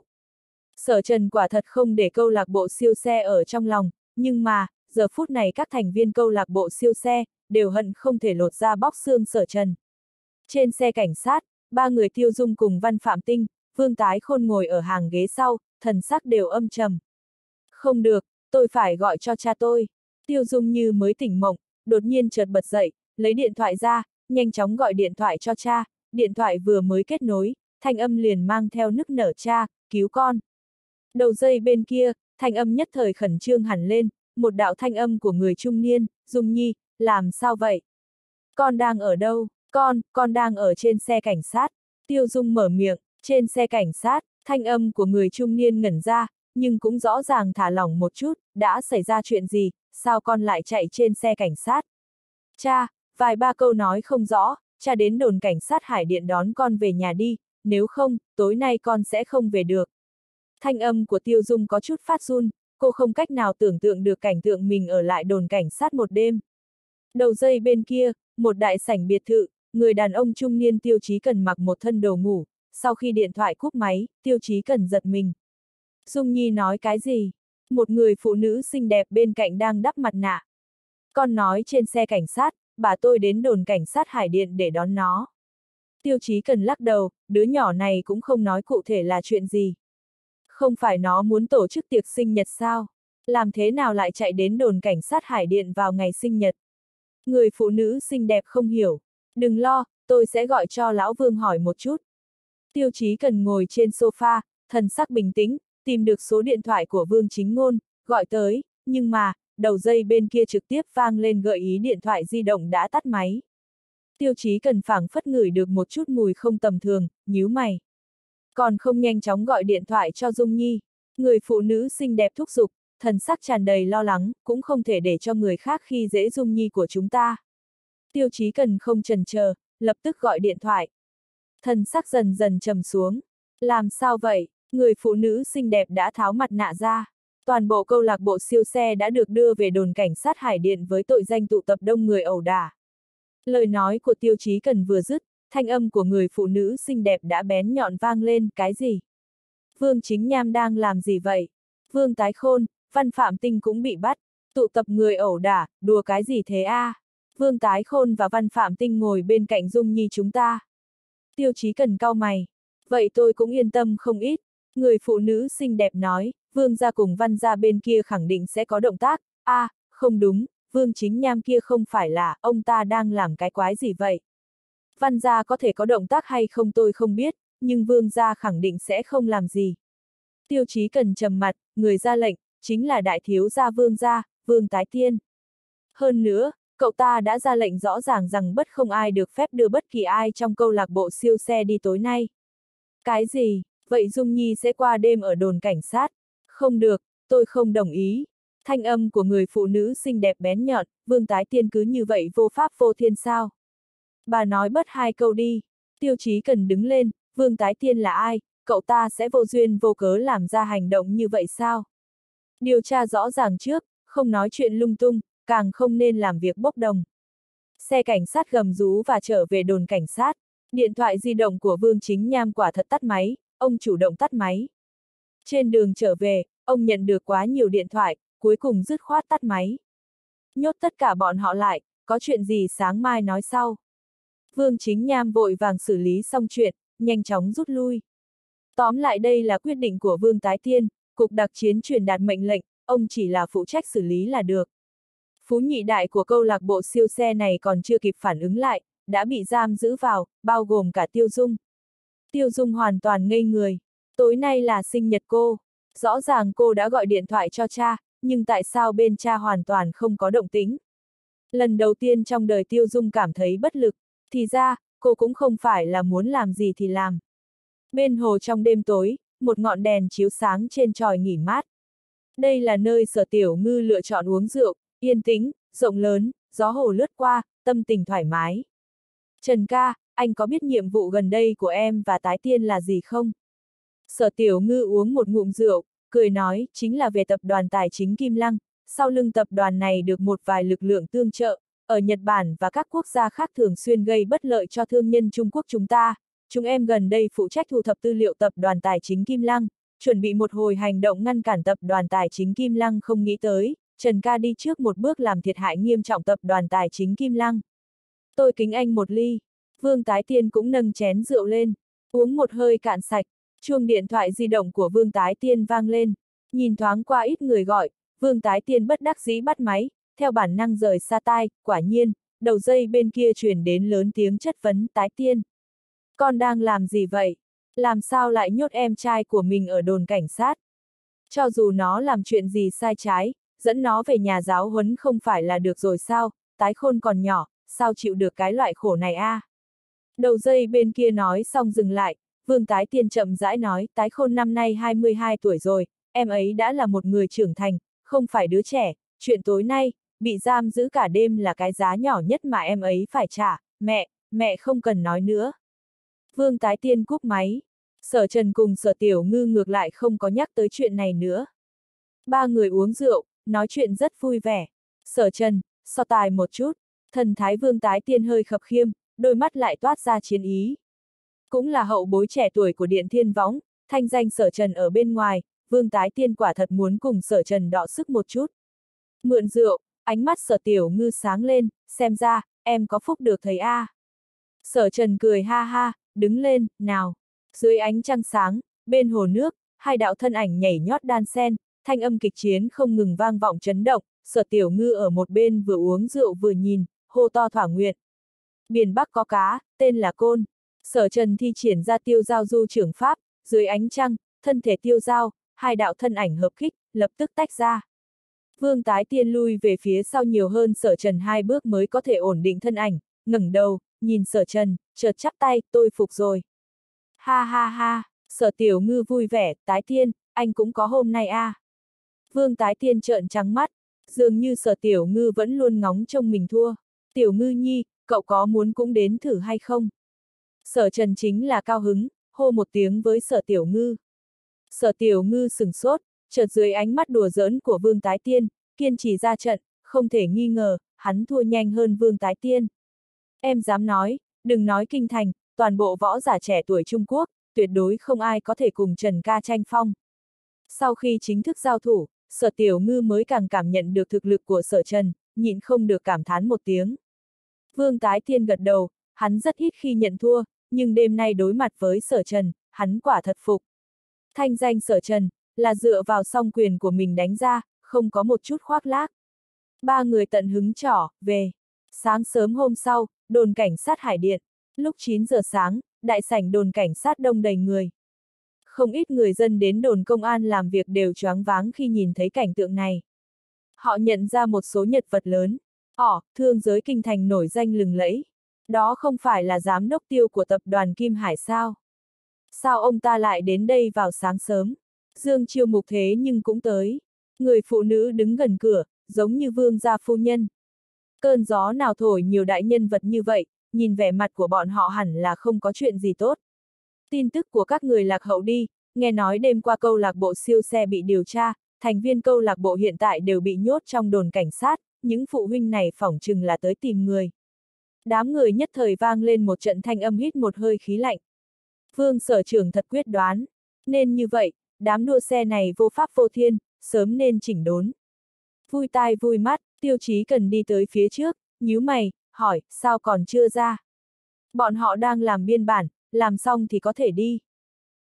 Sở Trần quả thật không để câu lạc bộ siêu xe ở trong lòng, nhưng mà, giờ phút này các thành viên câu lạc bộ siêu xe, đều hận không thể lột ra bóc xương Sở Trần. Trên xe cảnh sát, ba người Tiêu Dung cùng Văn Phạm Tinh, Vương Tái Khôn ngồi ở hàng ghế sau, thần sắc đều âm trầm. Không được, tôi phải gọi cho cha tôi. Tiêu Dung như mới tỉnh mộng, đột nhiên chợt bật dậy, lấy điện thoại ra, nhanh chóng gọi điện thoại cho cha, điện thoại vừa mới kết nối, thanh âm liền mang theo nức nở cha, cứu con. Đầu dây bên kia, thanh âm nhất thời khẩn trương hẳn lên, một đạo thanh âm của người trung niên, Dung Nhi, làm sao vậy? Con đang ở đâu? Con, con đang ở trên xe cảnh sát. Tiêu Dung mở miệng, trên xe cảnh sát, thanh âm của người trung niên ngẩn ra, nhưng cũng rõ ràng thả lỏng một chút, đã xảy ra chuyện gì, sao con lại chạy trên xe cảnh sát? Cha, vài ba câu nói không rõ, cha đến đồn cảnh sát Hải Điện đón con về nhà đi, nếu không, tối nay con sẽ không về được. Thanh âm của Tiêu Dung có chút phát run, cô không cách nào tưởng tượng được cảnh tượng mình ở lại đồn cảnh sát một đêm. Đầu dây bên kia, một đại sảnh biệt thự, người đàn ông trung niên Tiêu Chí Cần mặc một thân đồ ngủ, sau khi điện thoại cúp máy, Tiêu Chí Cần giật mình. Dung Nhi nói cái gì? Một người phụ nữ xinh đẹp bên cạnh đang đắp mặt nạ. Con nói trên xe cảnh sát, bà tôi đến đồn cảnh sát Hải Điện để đón nó. Tiêu Chí Cần lắc đầu, đứa nhỏ này cũng không nói cụ thể là chuyện gì. Không phải nó muốn tổ chức tiệc sinh nhật sao? Làm thế nào lại chạy đến đồn cảnh sát Hải Điện vào ngày sinh nhật? Người phụ nữ xinh đẹp không hiểu. Đừng lo, tôi sẽ gọi cho Lão Vương hỏi một chút. Tiêu Chí Cần ngồi trên sofa, thần sắc bình tĩnh, tìm được số điện thoại của Vương Chính Ngôn, gọi tới, nhưng mà, đầu dây bên kia trực tiếp vang lên gợi ý điện thoại di động đã tắt máy. Tiêu Chí Cần phảng phất ngửi được một chút mùi không tầm thường, nhíu mày. Còn không nhanh chóng gọi điện thoại cho Dung Nhi. Người phụ nữ xinh đẹp thúc giục, thần sắc tràn đầy lo lắng, cũng không thể để cho người khác khi dễ Dung Nhi của chúng ta. Tiêu Chí Cần không chần chờ, lập tức gọi điện thoại. Thần sắc dần dần trầm xuống. Làm sao vậy? Người phụ nữ xinh đẹp đã tháo mặt nạ ra. Toàn bộ câu lạc bộ siêu xe đã được đưa về đồn cảnh sát Hải Điện với tội danh tụ tập đông người ẩu đả. Lời nói của Tiêu Chí Cần vừa dứt, thanh âm của người phụ nữ xinh đẹp đã bén nhọn vang lên, cái gì? Vương Chính Nham đang làm gì vậy? Vương Tái Khôn, Văn Phạm Tinh cũng bị bắt, tụ tập người ẩu đả, đùa cái gì thế a? À? Vương Tái Khôn và Văn Phạm Tinh ngồi bên cạnh Dung Nhi chúng ta. Tiêu Chí Cần cau mày. Vậy tôi cũng yên tâm không ít. Người phụ nữ xinh đẹp nói, Vương gia cùng Văn gia bên kia khẳng định sẽ có động tác. A, à, không đúng, Vương Chính Nham kia không phải là, ông ta đang làm cái quái gì vậy? Văn gia có thể có động tác hay không tôi không biết, nhưng Vương gia khẳng định sẽ không làm gì. Tiêu Chí Cần trầm mặt, người ra lệnh, chính là đại thiếu gia Vương gia, Vương Tái Tiên. Hơn nữa, cậu ta đã ra lệnh rõ ràng rằng bất không ai được phép đưa bất kỳ ai trong câu lạc bộ siêu xe đi tối nay. Cái gì? Vậy Dung Nhi sẽ qua đêm ở đồn cảnh sát? Không được, tôi không đồng ý. Thanh âm của người phụ nữ xinh đẹp bén nhọn, Vương Tái Tiên cứ như vậy vô pháp vô thiên sao? Bà nói bớt hai câu đi. Tiêu Chí Cần đứng lên, Vương Tái Tiên là ai? Cậu ta sẽ vô duyên vô cớ làm ra hành động như vậy sao? Điều tra rõ ràng trước, không nói chuyện lung tung, càng không nên làm việc bốc đồng. Xe cảnh sát gầm rú và trở về đồn cảnh sát. Điện thoại di động của Vương Chính Nham quả thật tắt máy, ông chủ động tắt máy. Trên đường trở về, ông nhận được quá nhiều điện thoại, cuối cùng dứt khoát tắt máy. Nhốt tất cả bọn họ lại, có chuyện gì sáng mai nói sau. Vương Chính Nham vội vàng xử lý xong chuyện, nhanh chóng rút lui. Tóm lại đây là quyết định của Vương Tái Tiên, cục đặc chiến truyền đạt mệnh lệnh, ông chỉ là phụ trách xử lý là được. Phú nhị đại của câu lạc bộ siêu xe này còn chưa kịp phản ứng lại, đã bị giam giữ vào, bao gồm cả Tiêu Dung. Tiêu Dung hoàn toàn ngây người. Tối nay là sinh nhật cô. Rõ ràng cô đã gọi điện thoại cho cha, nhưng tại sao bên cha hoàn toàn không có động tĩnh? Lần đầu tiên trong đời Tiêu Dung cảm thấy bất lực, thì ra, cô cũng không phải là muốn làm gì thì làm. Bên hồ trong đêm tối, một ngọn đèn chiếu sáng trên chòi nghỉ mát. Đây là nơi Sở Tiểu Ngư lựa chọn uống rượu, yên tĩnh, rộng lớn, gió hồ lướt qua, tâm tình thoải mái. Trần ca, anh có biết nhiệm vụ gần đây của em và Tái Tiên là gì không? Sở Tiểu Ngư uống một ngụm rượu, cười nói, chính là về tập đoàn tài chính Kim Lăng, sau lưng tập đoàn này được một vài lực lượng tương trợ, ở Nhật Bản và các quốc gia khác thường xuyên gây bất lợi cho thương nhân Trung Quốc chúng ta. Chúng em gần đây phụ trách thu thập tư liệu tập đoàn tài chính Kim Lăng, chuẩn bị một hồi hành động ngăn cản tập đoàn tài chính Kim Lăng không nghĩ tới, Trần ca đi trước một bước làm thiệt hại nghiêm trọng tập đoàn tài chính Kim Lăng. Tôi kính anh một ly. Vương Tái Tiên cũng nâng chén rượu lên, uống một hơi cạn sạch. Chuông điện thoại di động của Vương Tái Tiên vang lên, nhìn thoáng qua ít người gọi, Vương Tái Tiên bất đắc dĩ bắt máy, theo bản năng rời xa tai, quả nhiên, đầu dây bên kia truyền đến lớn tiếng chất vấn Tái Tiên. Con đang làm gì vậy? Làm sao lại nhốt em trai của mình ở đồn cảnh sát? Cho dù nó làm chuyện gì sai trái, dẫn nó về nhà giáo huấn không phải là được rồi sao, Tái Khôn còn nhỏ, sao chịu được cái loại khổ này a? À? Đầu dây bên kia nói xong dừng lại, Vương Tái Tiên chậm rãi nói, Tái Khôn năm nay hai mươi hai tuổi rồi, em ấy đã là một người trưởng thành, không phải đứa trẻ, chuyện tối nay, bị giam giữ cả đêm là cái giá nhỏ nhất mà em ấy phải trả, mẹ, mẹ không cần nói nữa. Vương Tái Tiên cúp máy, Sở Trần cùng Sở Tiểu Ngư ngược lại không có nhắc tới chuyện này nữa. Ba người uống rượu, nói chuyện rất vui vẻ. Sở Trần, so tài một chút, thần thái Vương Tái Tiên hơi khập khiêm, đôi mắt lại toát ra chiến ý. Cũng là hậu bối trẻ tuổi của Điện Thiên Võng, thanh danh Sở Trần ở bên ngoài, Vương Tái Tiên quả thật muốn cùng Sở Trần đọ sức một chút. Mượn rượu, ánh mắt Sở Tiểu Ngư sáng lên, xem ra, em có phúc được thấy a. À. Sở Trần cười ha ha, đứng lên, nào. Dưới ánh trăng sáng, bên hồ nước, hai đạo thân ảnh nhảy nhót đan sen, thanh âm kịch chiến không ngừng vang vọng chấn động, Sở Tiểu Ngư ở một bên vừa uống rượu vừa nhìn, hô to thỏa nguyện. Biển Bắc có cá, tên là Côn. Sở Trần thi triển ra tiêu giao du trưởng pháp, dưới ánh trăng, thân thể tiêu giao, hai đạo thân ảnh hợp kích, lập tức tách ra. Vương Tái Tiên lui về phía sau nhiều hơn Sở Trần hai bước mới có thể ổn định thân ảnh, ngẩng đầu, nhìn Sở Trần, chợt chắp tay, tôi phục rồi. Ha ha ha, Sở Tiểu Ngư vui vẻ, Tái Tiên, anh cũng có hôm nay a. À. Vương Tái Tiên trợn trắng mắt, dường như Sở Tiểu Ngư vẫn luôn ngóng trông mình thua. Tiểu Ngư nhi, cậu có muốn cũng đến thử hay không? Sở Trần chính là cao hứng, hô một tiếng với Sở Tiểu Ngư. Sở Tiểu Ngư sửng sốt, chợt dưới ánh mắt đùa giỡn của Vương Tái Tiên, kiên trì ra trận, không thể nghi ngờ, hắn thua nhanh hơn Vương Tái Tiên. Em dám nói, đừng nói kinh thành, toàn bộ võ giả trẻ tuổi Trung Quốc, tuyệt đối không ai có thể cùng Trần ca tranh phong. Sau khi chính thức giao thủ, Sở Tiểu Ngư mới càng cảm nhận được thực lực của Sở Trần, nhịn không được cảm thán một tiếng. Vương Tái Tiên gật đầu, hắn rất ít khi nhận thua, nhưng đêm nay đối mặt với Sở Trần, hắn quả thật phục. Thanh danh Sở Trần, là dựa vào song quyền của mình đánh ra, không có một chút khoác lác. Ba người tận hứng trỏ, về. Sáng sớm hôm sau, đồn cảnh sát Hải Điện, lúc chín giờ sáng, đại sảnh đồn cảnh sát đông đầy người. Không ít người dân đến đồn công an làm việc đều choáng váng khi nhìn thấy cảnh tượng này. Họ nhận ra một số nhân vật lớn. Ỏ, thương giới kinh thành nổi danh lừng lẫy. Đó không phải là giám đốc Tiêu của tập đoàn Kim Hải sao? Sao ông ta lại đến đây vào sáng sớm? Dương Chiêu Mục thế nhưng cũng tới. Người phụ nữ đứng gần cửa, giống như vương gia phu nhân. Cơn gió nào thổi nhiều đại nhân vật như vậy, nhìn vẻ mặt của bọn họ hẳn là không có chuyện gì tốt. Tin tức của các người lạc hậu đi, nghe nói đêm qua câu lạc bộ siêu xe bị điều tra, thành viên câu lạc bộ hiện tại đều bị nhốt trong đồn cảnh sát, những phụ huynh này phỏng chừng là tới tìm người. Đám người nhất thời vang lên một trận thanh âm hít một hơi khí lạnh. Vương sở trưởng thật quyết đoán, nên như vậy, đám đua xe này vô pháp vô thiên, sớm nên chỉnh đốn. Vui tai vui mắt, Tiêu Chí Cần đi tới phía trước, nhíu mày, hỏi, sao còn chưa ra? Bọn họ đang làm biên bản, làm xong thì có thể đi.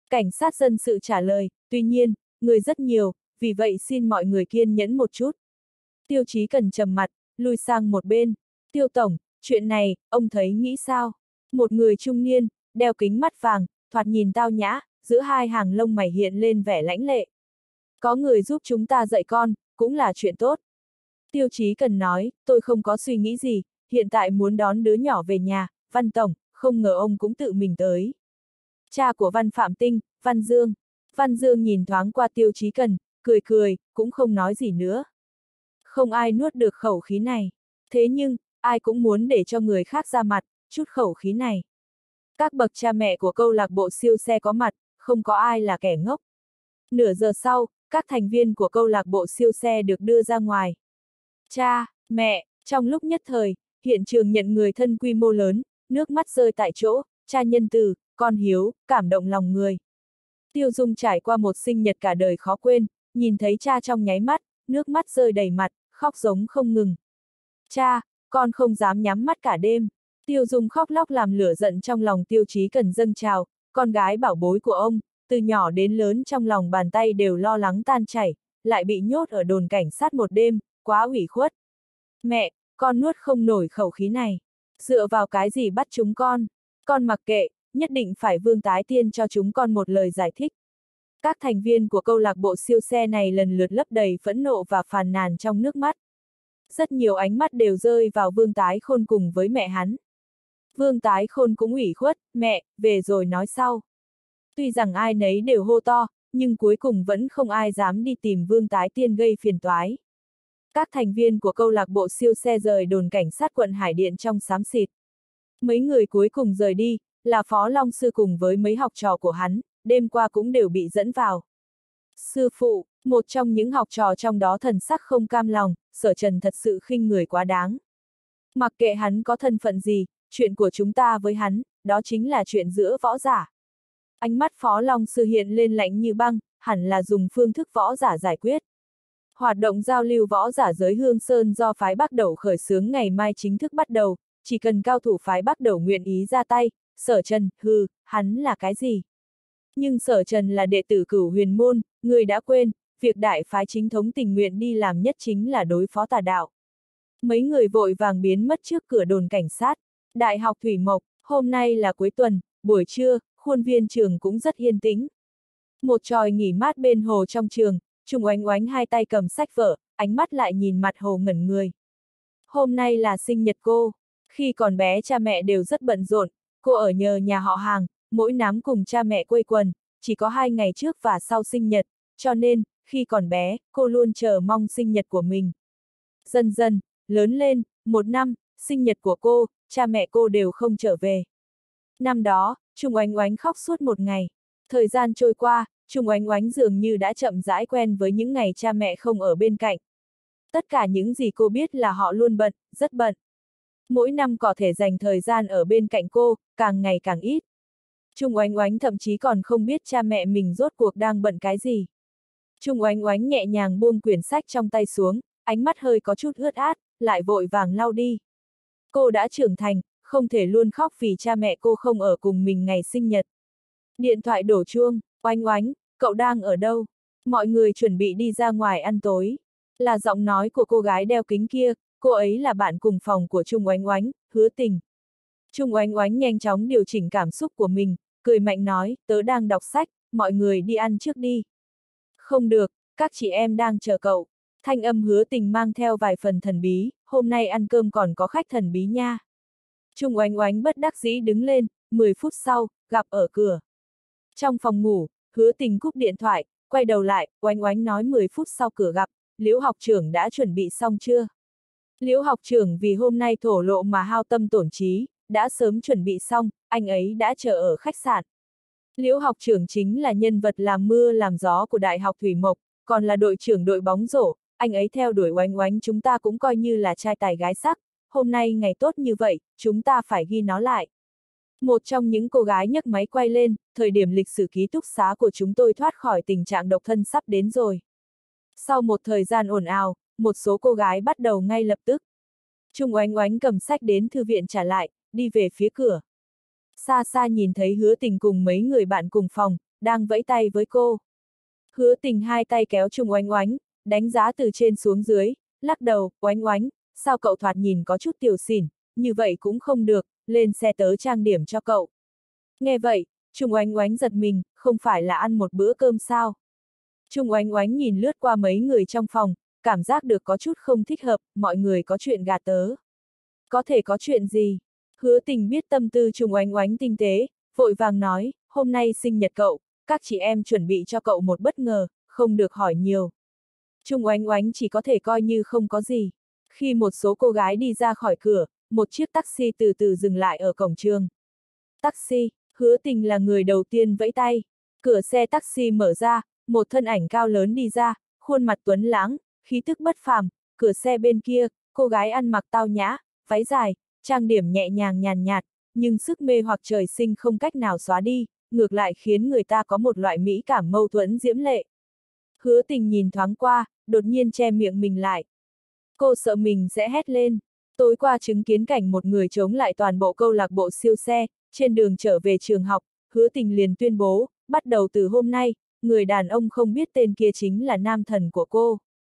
Cảnh sát dân sự trả lời, tuy nhiên, người rất nhiều, vì vậy xin mọi người kiên nhẫn một chút. Tiêu Chí Cần trầm mặt, lui sang một bên. Tiêu tổng, chuyện này, ông thấy nghĩ sao? Một người trung niên, đeo kính mắt vàng, thoạt nhìn tao nhã, giữa hai hàng lông mày hiện lên vẻ lãnh lệ. Có người giúp chúng ta dạy con, cũng là chuyện tốt. Tiêu Chí Cần nói, tôi không có suy nghĩ gì, hiện tại muốn đón đứa nhỏ về nhà, Văn tổng, không ngờ ông cũng tự mình tới. Cha của Văn Phạm Tinh, Văn Dương. Văn Dương nhìn thoáng qua Tiêu Chí Cần, cười cười, cũng không nói gì nữa. Không ai nuốt được khẩu khí này. Thế nhưng, ai cũng muốn để cho người khác ra mặt, chút khẩu khí này. Các bậc cha mẹ của câu lạc bộ siêu xe có mặt, không có ai là kẻ ngốc. Nửa giờ sau, các thành viên của câu lạc bộ siêu xe được đưa ra ngoài. Cha, mẹ, trong lúc nhất thời, hiện trường nhận người thân quy mô lớn, nước mắt rơi tại chỗ, cha nhân từ, con hiếu, cảm động lòng người. Tiêu Dung trải qua một sinh nhật cả đời khó quên, nhìn thấy cha trong nháy mắt, nước mắt rơi đầy mặt, khóc giống không ngừng. Cha, con không dám nhắm mắt cả đêm. Tiêu Dung khóc lóc làm lửa giận trong lòng Tiêu Chí Cần dâng trào, con gái bảo bối của ông, từ nhỏ đến lớn trong lòng bàn tay đều lo lắng tan chảy, lại bị nhốt ở đồn cảnh sát một đêm, quá ủy khuất. Mẹ, con nuốt không nổi khẩu khí này. Dựa vào cái gì bắt chúng con? Con mặc kệ, nhất định phải Vương Tái Tiên cho chúng con một lời giải thích. Các thành viên của câu lạc bộ siêu xe này lần lượt lấp đầy phẫn nộ và phàn nàn trong nước mắt. Rất nhiều ánh mắt đều rơi vào Vương Tái Khôn cùng với mẹ hắn. Vương Tái Khôn cũng ủy khuất, mẹ, về rồi nói sau. Tuy rằng ai nấy đều hô to, nhưng cuối cùng vẫn không ai dám đi tìm Vương Tái Tiên gây phiền toái. Các thành viên của câu lạc bộ siêu xe rời đồn cảnh sát quận Hải Điện trong xám xịt. Mấy người cuối cùng rời đi, là Phó Long Sư cùng với mấy học trò của hắn, đêm qua cũng đều bị dẫn vào. Sư phụ, một trong những học trò trong đó thần sắc không cam lòng, Sở Trần thật sự khinh người quá đáng. Mặc kệ hắn có thân phận gì, chuyện của chúng ta với hắn, đó chính là chuyện giữa võ giả. Ánh mắt Phó Long Sư hiện lên lạnh như băng, hẳn là dùng phương thức võ giả giải quyết. Hoạt động giao lưu võ giả giới Hương Sơn do phái Bắc Đẩu khởi xướng ngày mai chính thức bắt đầu, chỉ cần cao thủ phái Bắc Đẩu nguyện ý ra tay, Sở Trần, hừ, hắn là cái gì? Nhưng Sở Trần là đệ tử Cửu Huyền Môn, người đã quên, việc đại phái chính thống tình nguyện đi làm nhất chính là đối phó tà đạo. Mấy người vội vàng biến mất trước cửa đồn cảnh sát. Đại học Thủy Mộc, hôm nay là cuối tuần, buổi trưa, khuôn viên trường cũng rất yên tĩnh. Một tròi nghỉ mát bên hồ trong trường, Trung Oánh Oánh hai tay cầm sách vở, ánh mắt lại nhìn mặt hồ ngẩn người. Hôm nay là sinh nhật cô. Khi còn bé cha mẹ đều rất bận rộn, cô ở nhờ nhà họ hàng, mỗi năm cùng cha mẹ quây quần, chỉ có hai ngày trước và sau sinh nhật, cho nên, khi còn bé, cô luôn chờ mong sinh nhật của mình. Dần dần, lớn lên, một năm, sinh nhật của cô, cha mẹ cô đều không trở về. Năm đó, Trung Oánh Oánh khóc suốt một ngày. Thời gian trôi qua, Trung Oánh Oánh dường như đã chậm rãi quen với những ngày cha mẹ không ở bên cạnh. Tất cả những gì cô biết là họ luôn bận, rất bận. Mỗi năm có thể dành thời gian ở bên cạnh cô, càng ngày càng ít. Trung Oánh Oánh thậm chí còn không biết cha mẹ mình rốt cuộc đang bận cái gì. Trung Oánh Oánh nhẹ nhàng buông quyển sách trong tay xuống, ánh mắt hơi có chút ướt át, lại vội vàng lau đi. Cô đã trưởng thành, không thể luôn khóc vì cha mẹ cô không ở cùng mình ngày sinh nhật. Điện thoại đổ chuông, Oánh Oánh, cậu đang ở đâu? Mọi người chuẩn bị đi ra ngoài ăn tối. Là giọng nói của cô gái đeo kính kia, cô ấy là bạn cùng phòng của Trung Oánh Oánh, Hứa Tình. Trung Oánh Oánh nhanh chóng điều chỉnh cảm xúc của mình, cười mạnh nói, tớ đang đọc sách, mọi người đi ăn trước đi. Không được, các chị em đang chờ cậu. Thanh âm Hứa Tình mang theo vài phần thần bí, hôm nay ăn cơm còn có khách thần bí nha. Trung Oánh Oánh bất đắc dĩ đứng lên, mười phút sau, gặp ở cửa. Trong phòng ngủ, Hứa Tình cúp điện thoại, quay đầu lại, Oánh Oánh nói mười phút sau cửa gặp, Liễu học trưởng đã chuẩn bị xong chưa? Liễu học trưởng vì hôm nay thổ lộ mà hao tâm tổn trí, đã sớm chuẩn bị xong, anh ấy đã chờ ở khách sạn. Liễu học trưởng chính là nhân vật làm mưa làm gió của Đại học Thủy Mộc, còn là đội trưởng đội bóng rổ, anh ấy theo đuổi Oánh Oánh chúng ta cũng coi như là trai tài gái sắc, hôm nay ngày tốt như vậy, chúng ta phải ghi nó lại. Một trong những cô gái nhấc máy quay lên, thời điểm lịch sử ký túc xá của chúng tôi thoát khỏi tình trạng độc thân sắp đến rồi. Sau một thời gian ồn ào, một số cô gái bắt đầu ngay lập tức. Trung Oánh Oánh cầm sách đến thư viện trả lại, đi về phía cửa. Xa xa nhìn thấy Hứa Tình cùng mấy người bạn cùng phòng, đang vẫy tay với cô. Hứa Tình hai tay kéo Trung Oánh Oánh, đánh giá từ trên xuống dưới, lắc đầu, Oánh Oánh, sao cậu thoạt nhìn có chút tiểu xỉn, như vậy cũng không được, lên xe tớ trang điểm cho cậu. Nghe vậy, Trung Oánh Oánh giật mình, không phải là ăn một bữa cơm sao? Trung Oánh Oánh nhìn lướt qua mấy người trong phòng, cảm giác được có chút không thích hợp, mọi người có chuyện gạt tớ. Có thể có chuyện gì? Hứa Tình biết tâm tư Trung Oánh Oánh tinh tế, vội vàng nói, hôm nay sinh nhật cậu, các chị em chuẩn bị cho cậu một bất ngờ, không được hỏi nhiều. Trung Oánh Oánh chỉ có thể coi như không có gì. Khi một số cô gái đi ra khỏi cửa, một chiếc taxi từ từ dừng lại ở cổng trường. Taxi, Hứa Tình là người đầu tiên vẫy tay. Cửa xe taxi mở ra, một thân ảnh cao lớn đi ra, khuôn mặt tuấn lãng, khí tức bất phàm. Cửa xe bên kia, cô gái ăn mặc tao nhã, váy dài, trang điểm nhẹ nhàng nhàn nhạt, nhưng sức mê hoặc trời sinh không cách nào xóa đi, ngược lại khiến người ta có một loại mỹ cảm mâu thuẫn diễm lệ. Hứa Tình nhìn thoáng qua, đột nhiên che miệng mình lại. Cô sợ mình sẽ hét lên. Tối qua chứng kiến cảnh một người chống lại toàn bộ câu lạc bộ siêu xe, trên đường trở về trường học, Hứa Tình liền tuyên bố, bắt đầu từ hôm nay, người đàn ông không biết tên kia chính là nam thần của cô.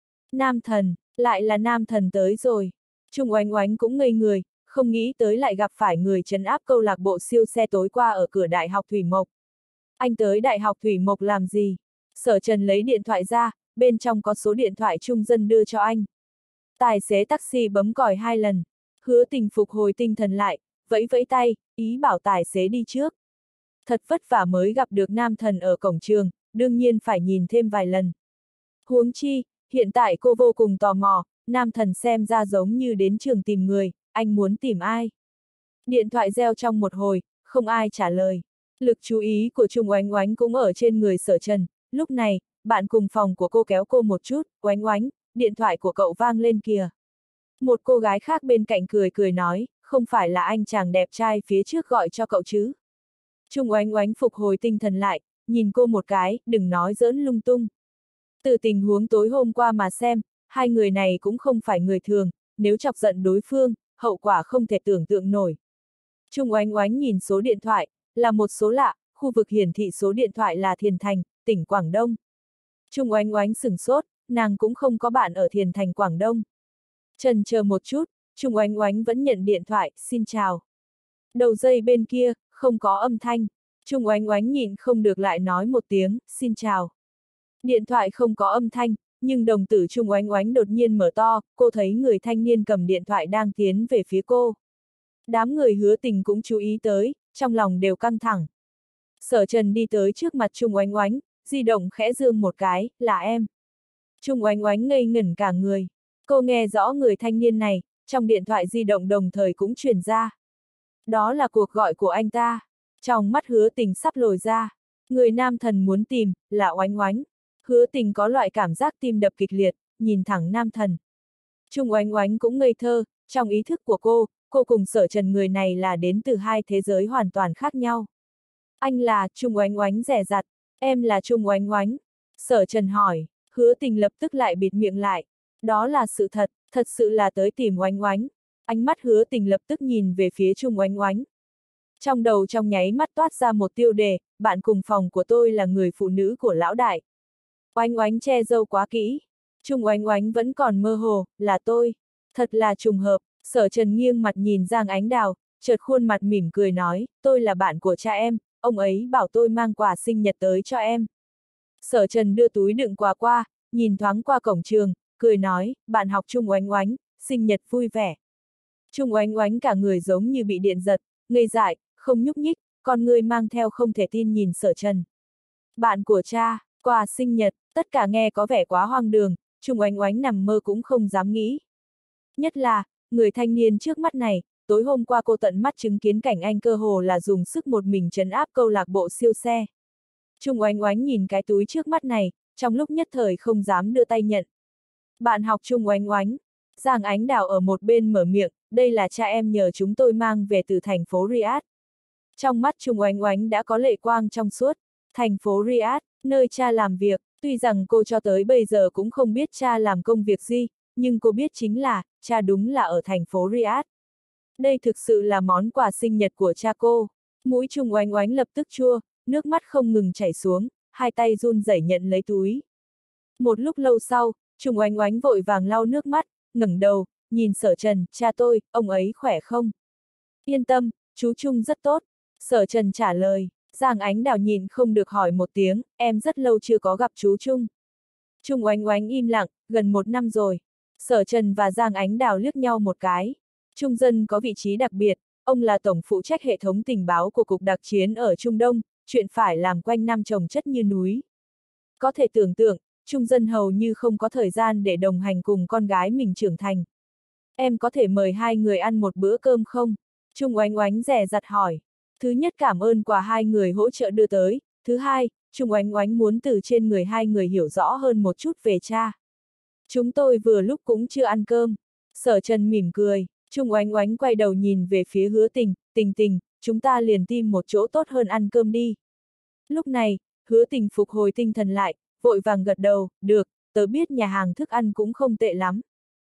Nam thần, lại là nam thần tới rồi. Trung Oánh Oánh cũng ngây người, không nghĩ tới lại gặp phải người trấn áp câu lạc bộ siêu xe tối qua ở cửa Đại học Thủy Mộc. Anh tới Đại học Thủy Mộc làm gì? Sở Trần lấy điện thoại ra, bên trong có số điện thoại trung dân đưa cho anh. Tài xế taxi bấm còi hai lần. Hứa Tình phục hồi tinh thần lại, vẫy vẫy tay, ý bảo tài xế đi trước. Thật vất vả mới gặp được nam thần ở cổng trường, đương nhiên phải nhìn thêm vài lần. Huống chi, hiện tại cô vô cùng tò mò, nam thần xem ra giống như đến trường tìm người, anh muốn tìm ai? Điện thoại reo trong một hồi, không ai trả lời. Lực chú ý của Trung Oánh Oánh cũng ở trên người Sở Trần, lúc này, bạn cùng phòng của cô kéo cô một chút, Oánh Oánh, điện thoại của cậu vang lên kìa. Một cô gái khác bên cạnh cười cười nói, không phải là anh chàng đẹp trai phía trước gọi cho cậu chứ. Trung Oánh Oánh phục hồi tinh thần lại, nhìn cô một cái, đừng nói giỡn lung tung. Từ tình huống tối hôm qua mà xem, hai người này cũng không phải người thường, nếu chọc giận đối phương, hậu quả không thể tưởng tượng nổi. Trung Oánh Oánh nhìn số điện thoại, là một số lạ, khu vực hiển thị số điện thoại là Thiền Thành, tỉnh Quảng Đông. Trung Oánh Oánh sửng sốt, nàng cũng không có bạn ở Thiền Thành Quảng Đông. Chần chờ một chút, Trung Oánh Oánh vẫn nhận điện thoại, xin chào. Đầu dây bên kia, không có âm thanh. Trung Oánh Oánh nhịn không được lại nói một tiếng, xin chào. Điện thoại không có âm thanh, nhưng đồng tử Trung Oánh Oánh đột nhiên mở to, cô thấy người thanh niên cầm điện thoại đang tiến về phía cô. Đám người Hứa Tình cũng chú ý tới, trong lòng đều căng thẳng. Sở Trần đi tới trước mặt Trung Oánh Oánh, di động khẽ dương một cái, là em. Trung Oánh Oánh ngây ngẩn cả người. Cô nghe rõ người thanh niên này, trong điện thoại di động đồng thời cũng truyền ra. Đó là cuộc gọi của anh ta. Trong mắt Hứa Tình sắp lồi ra. Người nam thần muốn tìm, là Oánh Oánh. Hứa Tình có loại cảm giác tim đập kịch liệt, nhìn thẳng nam thần. Trung Oánh Oánh cũng ngây thơ, trong ý thức của cô, cô cùng Sở Trần người này là đến từ hai thế giới hoàn toàn khác nhau. Anh là, Trung Oánh Oánh dè dặt, em là Trung Oánh Oánh. Sở Trần hỏi, Hứa Tình lập tức lại bịt miệng lại. Đó là sự thật, thật sự là tới tìm Oánh Oánh. Ánh mắt Hứa Tình lập tức nhìn về phía Trung Oánh Oánh. Trong đầu trong nháy mắt toát ra một tiêu đề, bạn cùng phòng của tôi là người phụ nữ của lão đại. Oánh Oánh che râu quá kỹ. Trung Oánh Oánh vẫn còn mơ hồ, là tôi. Thật là trùng hợp. Sở Trần nghiêng mặt nhìn Giang Ánh Đào, chợt khuôn mặt mỉm cười nói, tôi là bạn của cha em, ông ấy bảo tôi mang quà sinh nhật tới cho em. Sở Trần đưa túi đựng quà qua, nhìn thoáng qua cổng trường, cười nói, bạn học Trung Oánh Oánh, sinh nhật vui vẻ. Trung Oánh Oánh cả người giống như bị điện giật, ngây dại, không nhúc nhích, con người mang theo không thể tin nhìn Sở Trần. Bạn của cha, quà sinh nhật, tất cả nghe có vẻ quá hoang đường, Trung Oánh Oánh nằm mơ cũng không dám nghĩ. Nhất là, người thanh niên trước mắt này, tối hôm qua cô tận mắt chứng kiến cảnh anh cơ hồ là dùng sức một mình trấn áp câu lạc bộ siêu xe. Trung Oánh Oánh nhìn cái túi trước mắt này, trong lúc nhất thời không dám đưa tay nhận. Bạn học Trung Oánh Oánh, Giang Ánh Đào ở một bên mở miệng, đây là cha em nhờ chúng tôi mang về từ thành phố Riyadh. Trong mắt Trung Oánh Oánh đã có lệ quang trong suốt, thành phố Riyadh, nơi cha làm việc, tuy rằng cô cho tới bây giờ cũng không biết cha làm công việc gì, nhưng cô biết chính là, cha đúng là ở thành phố Riyadh. Đây thực sự là món quà sinh nhật của cha cô. Mũi Trung Oánh Oánh lập tức chua, nước mắt không ngừng chảy xuống, hai tay run rẩy nhận lấy túi. Một lúc lâu sau, Trung Oánh Oánh vội vàng lau nước mắt, ngẩng đầu, nhìn Sở Trần, cha tôi, ông ấy khỏe không? Yên tâm, chú Trung rất tốt. Sở Trần trả lời. Giang Ánh Đào nhìn không được hỏi một tiếng, em rất lâu chưa có gặp chú Trung. Trung Oánh Oánh im lặng, gần một năm rồi. Sở Trần và Giang Ánh Đào liếc nhau một cái. Trung Dân có vị trí đặc biệt, ông là tổng phụ trách hệ thống tình báo của Cục Đặc chiến ở Trung Đông, chuyện phải làm quanh năm trồng chất như núi. Có thể tưởng tượng, Trung Dân hầu như không có thời gian để đồng hành cùng con gái mình trưởng thành. Em có thể mời hai người ăn một bữa cơm không? Trung Oánh Oánh dè dặt hỏi. Thứ nhất cảm ơn quà hai người hỗ trợ đưa tới, thứ hai, Trung Oánh Oánh muốn từ trên người hai người hiểu rõ hơn một chút về cha. Chúng tôi vừa lúc cũng chưa ăn cơm. Sở Trần mỉm cười, Trung Oánh Oánh quay đầu nhìn về phía Hứa Tình, Tình Tình, chúng ta liền tìm một chỗ tốt hơn ăn cơm đi. Lúc này, Hứa Tình phục hồi tinh thần lại, vội vàng gật đầu, được, tớ biết nhà hàng thức ăn cũng không tệ lắm.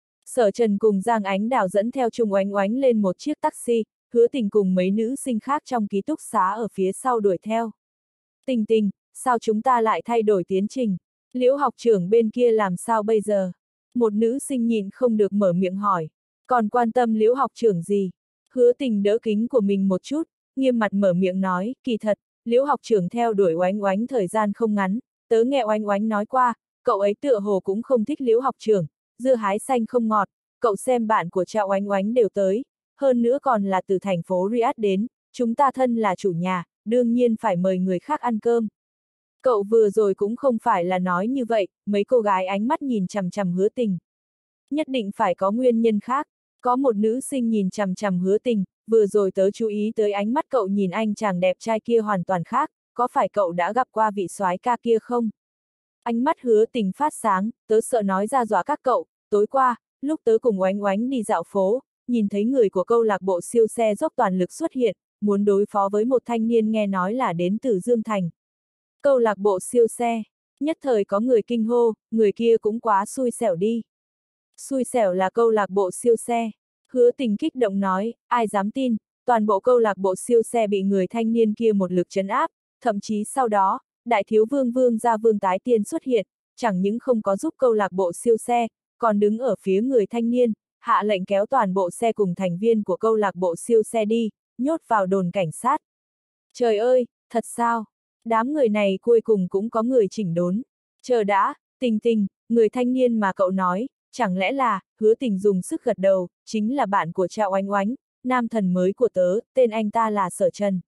Sở Trần cùng Giang Ánh Đào dẫn theo Trung Oánh Oánh lên một chiếc taxi, Hứa Tình cùng mấy nữ sinh khác trong ký túc xá ở phía sau đuổi theo. Tình Tình, sao chúng ta lại thay đổi tiến trình? Liễu học trưởng bên kia làm sao bây giờ? Một nữ sinh nhịn không được mở miệng hỏi. Còn quan tâm Liễu học trưởng gì? Hứa Tình đỡ kính của mình một chút, nghiêm mặt mở miệng nói, kỳ thật, Liễu học trưởng theo đuổi Oánh Oánh thời gian không ngắn, tớ nghe Oánh Oánh nói qua, cậu ấy tựa hồ cũng không thích Liễu học trưởng, dưa hái xanh không ngọt, cậu xem bạn của cha Oánh Oánh đều tới, hơn nữa còn là từ thành phố Riyadh đến, chúng ta thân là chủ nhà, đương nhiên phải mời người khác ăn cơm. Cậu vừa rồi cũng không phải là nói như vậy, mấy cô gái ánh mắt nhìn chằm chằm Hứa Tình. Nhất định phải có nguyên nhân khác, có một nữ sinh nhìn chằm chằm Hứa Tình, vừa rồi tớ chú ý tới ánh mắt cậu nhìn anh chàng đẹp trai kia hoàn toàn khác, có phải cậu đã gặp qua vị soái ca kia không? Ánh mắt Hứa Tình phát sáng, tớ sợ nói ra dọa các cậu, tối qua, lúc tớ cùng Oánh Oánh đi dạo phố, nhìn thấy người của câu lạc bộ siêu xe dốc toàn lực xuất hiện, muốn đối phó với một thanh niên nghe nói là đến từ Dương Thành. Câu lạc bộ siêu xe, nhất thời có người kinh hô, người kia cũng quá xui xẻo đi. Xui xẻo là câu lạc bộ siêu xe. Hứa Tình kích động nói, ai dám tin, toàn bộ câu lạc bộ siêu xe bị người thanh niên kia một lực trấn áp, thậm chí sau đó, đại thiếu vương vương gia Vương Tái Tiên xuất hiện, chẳng những không có giúp câu lạc bộ siêu xe, còn đứng ở phía người thanh niên, hạ lệnh kéo toàn bộ xe cùng thành viên của câu lạc bộ siêu xe đi, nhốt vào đồn cảnh sát. Trời ơi, thật sao? Đám người này cuối cùng cũng có người chỉnh đốn. Chờ đã, Tình Tình, người thanh niên mà cậu nói, chẳng lẽ là, Hứa Tình dùng sức gật đầu, chính là bạn của cha Oánh Oánh, nam thần mới của tớ, tên anh ta là Sở Trần.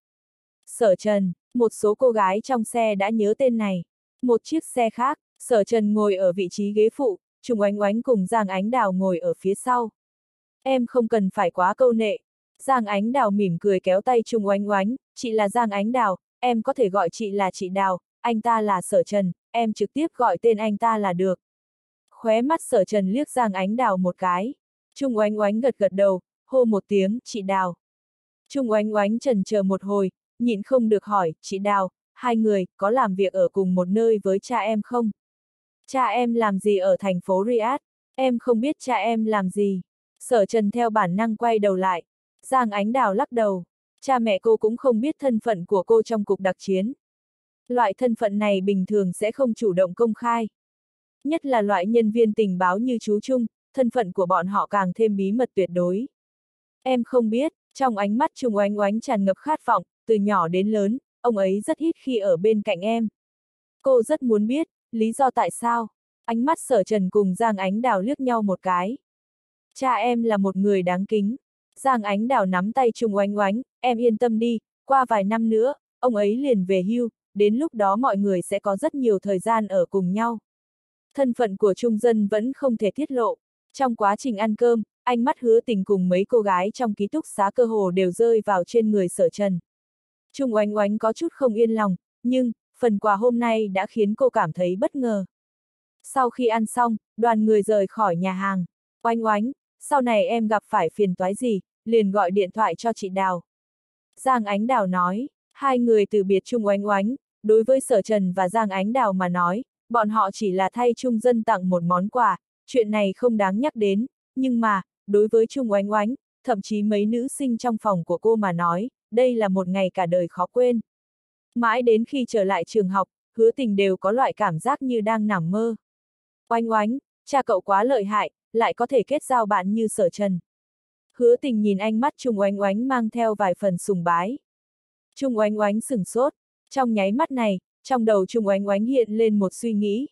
Sở Trần, một số cô gái trong xe đã nhớ tên này. Một chiếc xe khác, Sở Trần ngồi ở vị trí ghế phụ, Trung Oánh Oánh cùng Giang Ánh Đào ngồi ở phía sau. Em không cần phải quá câu nệ. Giang Ánh Đào mỉm cười kéo tay Trung Oánh Oánh, chị là Giang Ánh Đào, em có thể gọi chị là chị Đào, anh ta là Sở Trần, em trực tiếp gọi tên anh ta là được. Khóe mắt Sở Trần liếc Giang Ánh Đào một cái. Trung Oánh Oánh gật gật đầu, hô một tiếng, chị Đào. Trung Oánh Oánh chần chờ một hồi, nhịn không được hỏi, chị Đào, hai người có làm việc ở cùng một nơi với cha em không? Cha em làm gì ở thành phố Riyadh? Em không biết cha em làm gì. Sở Trần theo bản năng quay đầu lại. Giang Ánh Đào lắc đầu. Cha mẹ cô cũng không biết thân phận của cô trong cục đặc chiến. Loại thân phận này bình thường sẽ không chủ động công khai. Nhất là loại nhân viên tình báo như chú Trung, thân phận của bọn họ càng thêm bí mật tuyệt đối. Em không biết, trong ánh mắt Trung Oánh Oánh tràn ngập khát vọng, từ nhỏ đến lớn, ông ấy rất ít khi ở bên cạnh em. Cô rất muốn biết, lý do tại sao? Ánh mắt Sở Trần cùng Giang Ánh Đào liếc nhau một cái. Cha em là một người đáng kính. Giang Ánh Đào nắm tay Trung Oánh Oánh, em yên tâm đi, qua vài năm nữa, ông ấy liền về hưu, đến lúc đó mọi người sẽ có rất nhiều thời gian ở cùng nhau. Thân phận của Trung Dân vẫn không thể tiết lộ. Trong quá trình ăn cơm, ánh mắt Hứa Tình cùng mấy cô gái trong ký túc xá cơ hồ đều rơi vào trên người Sở Trần. Trung Oánh Oánh có chút không yên lòng, nhưng, phần quà hôm nay đã khiến cô cảm thấy bất ngờ. Sau khi ăn xong, đoàn người rời khỏi nhà hàng. Oánh Oánh, sau này em gặp phải phiền toái gì, liền gọi điện thoại cho chị Đào. Giang Ánh Đào nói, hai người từ biệt Trung Oánh Oánh, đối với Sở Trần và Giang Ánh Đào mà nói, bọn họ chỉ là thay Trung Dân tặng một món quà, chuyện này không đáng nhắc đến, nhưng mà, đối với Trung Oánh Oánh, thậm chí mấy nữ sinh trong phòng của cô mà nói, đây là một ngày cả đời khó quên. Mãi đến khi trở lại trường học, Hứa Tình đều có loại cảm giác như đang nằm mơ. Oánh oánh, cha cậu quá lợi hại, lại có thể kết giao bạn như Sở Trần. Hứa Tình nhìn ánh mắt Trung Oánh Oánh mang theo vài phần sùng bái. Trung Oánh Oánh sửng sốt, trong nháy mắt này, trong đầu Trung Oánh Oánh hiện lên một suy nghĩ.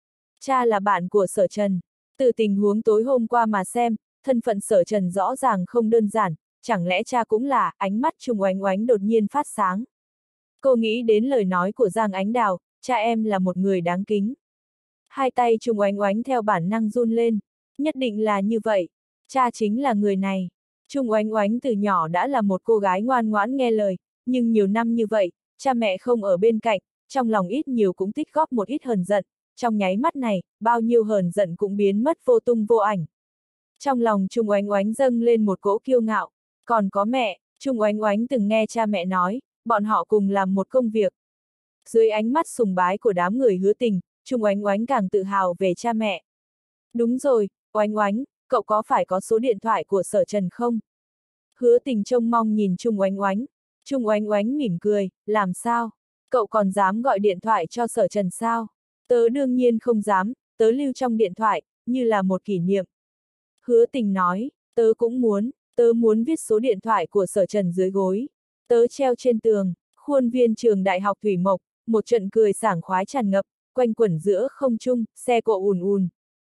Cha là bạn của Sở Trần, từ tình huống tối hôm qua mà xem, thân phận Sở Trần rõ ràng không đơn giản, chẳng lẽ cha cũng là, ánh mắt Trung Oánh Oánh đột nhiên phát sáng. Cô nghĩ đến lời nói của Giang Ánh Đào, cha em là một người đáng kính. Hai tay Trung Oánh Oánh theo bản năng run lên, nhất định là như vậy, cha chính là người này. Trung Oánh Oánh từ nhỏ đã là một cô gái ngoan ngoãn nghe lời, nhưng nhiều năm như vậy, cha mẹ không ở bên cạnh, trong lòng ít nhiều cũng tích góp một ít hờn giận, trong nháy mắt này, bao nhiêu hờn giận cũng biến mất vô tung vô ảnh. Trong lòng Trung Oánh Oánh dâng lên một cỗ kiêu ngạo, còn có mẹ, Trung Oánh Oánh từng nghe cha mẹ nói, bọn họ cùng làm một công việc. Dưới ánh mắt sùng bái của đám người Hứa Tình, Trung Oánh Oánh càng tự hào về cha mẹ. Đúng rồi, Oánh Oánh, cậu có phải có số điện thoại của Sở Trần không? Hứa Tình trông mong nhìn Trung Oánh Oánh. Trung Oánh Oánh mỉm cười, làm sao? Cậu còn dám gọi điện thoại cho Sở Trần sao? Tớ đương nhiên không dám, tớ lưu trong điện thoại, như là một kỷ niệm. Hứa Tình nói, tớ cũng muốn, tớ muốn viết số điện thoại của Sở Trần dưới gối. Tớ treo trên tường, khuôn viên trường Đại học Thủy Mộc, một trận cười sảng khoái tràn ngập, quanh quẩn giữa không trung, xe cộ ùn ùn.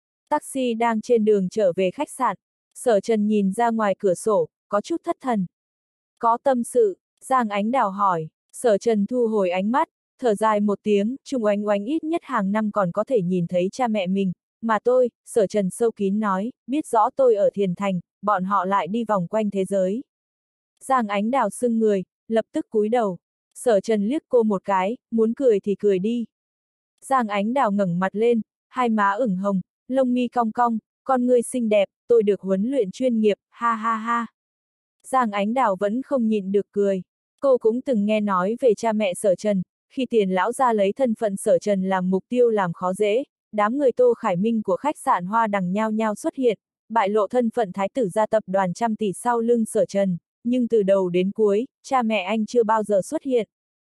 Taxi đang trên đường trở về khách sạn, Sở Trần nhìn ra ngoài cửa sổ, có chút thất thần. Có tâm sự, Giang Ánh Đào hỏi, Sở Trần thu hồi ánh mắt, thở dài một tiếng, Trung Oánh Oánh ít nhất hàng năm còn có thể nhìn thấy cha mẹ mình, mà tôi, Sở Trần sâu kín nói, biết rõ tôi ở Thiền Thành, bọn họ lại đi vòng quanh thế giới. Giang Ánh Đào sưng người, lập tức cúi đầu. Sở Trần liếc cô một cái, muốn cười thì cười đi. Giang Ánh Đào ngẩng mặt lên, hai má ửng hồng, lông mi cong cong, con ngươi xinh đẹp, tôi được huấn luyện chuyên nghiệp, ha ha ha. Giang Ánh Đào vẫn không nhịn được cười. Cô cũng từng nghe nói về cha mẹ Sở Trần, khi Tiền lão gia lấy thân phận Sở Trần làm mục tiêu làm khó dễ, đám người Tô Khải Minh của khách sạn Hoa Đằng nhao nhao xuất hiện, bại lộ thân phận thái tử gia tập đoàn trăm tỷ sau lưng Sở Trần, nhưng từ đầu đến cuối, cha mẹ anh chưa bao giờ xuất hiện.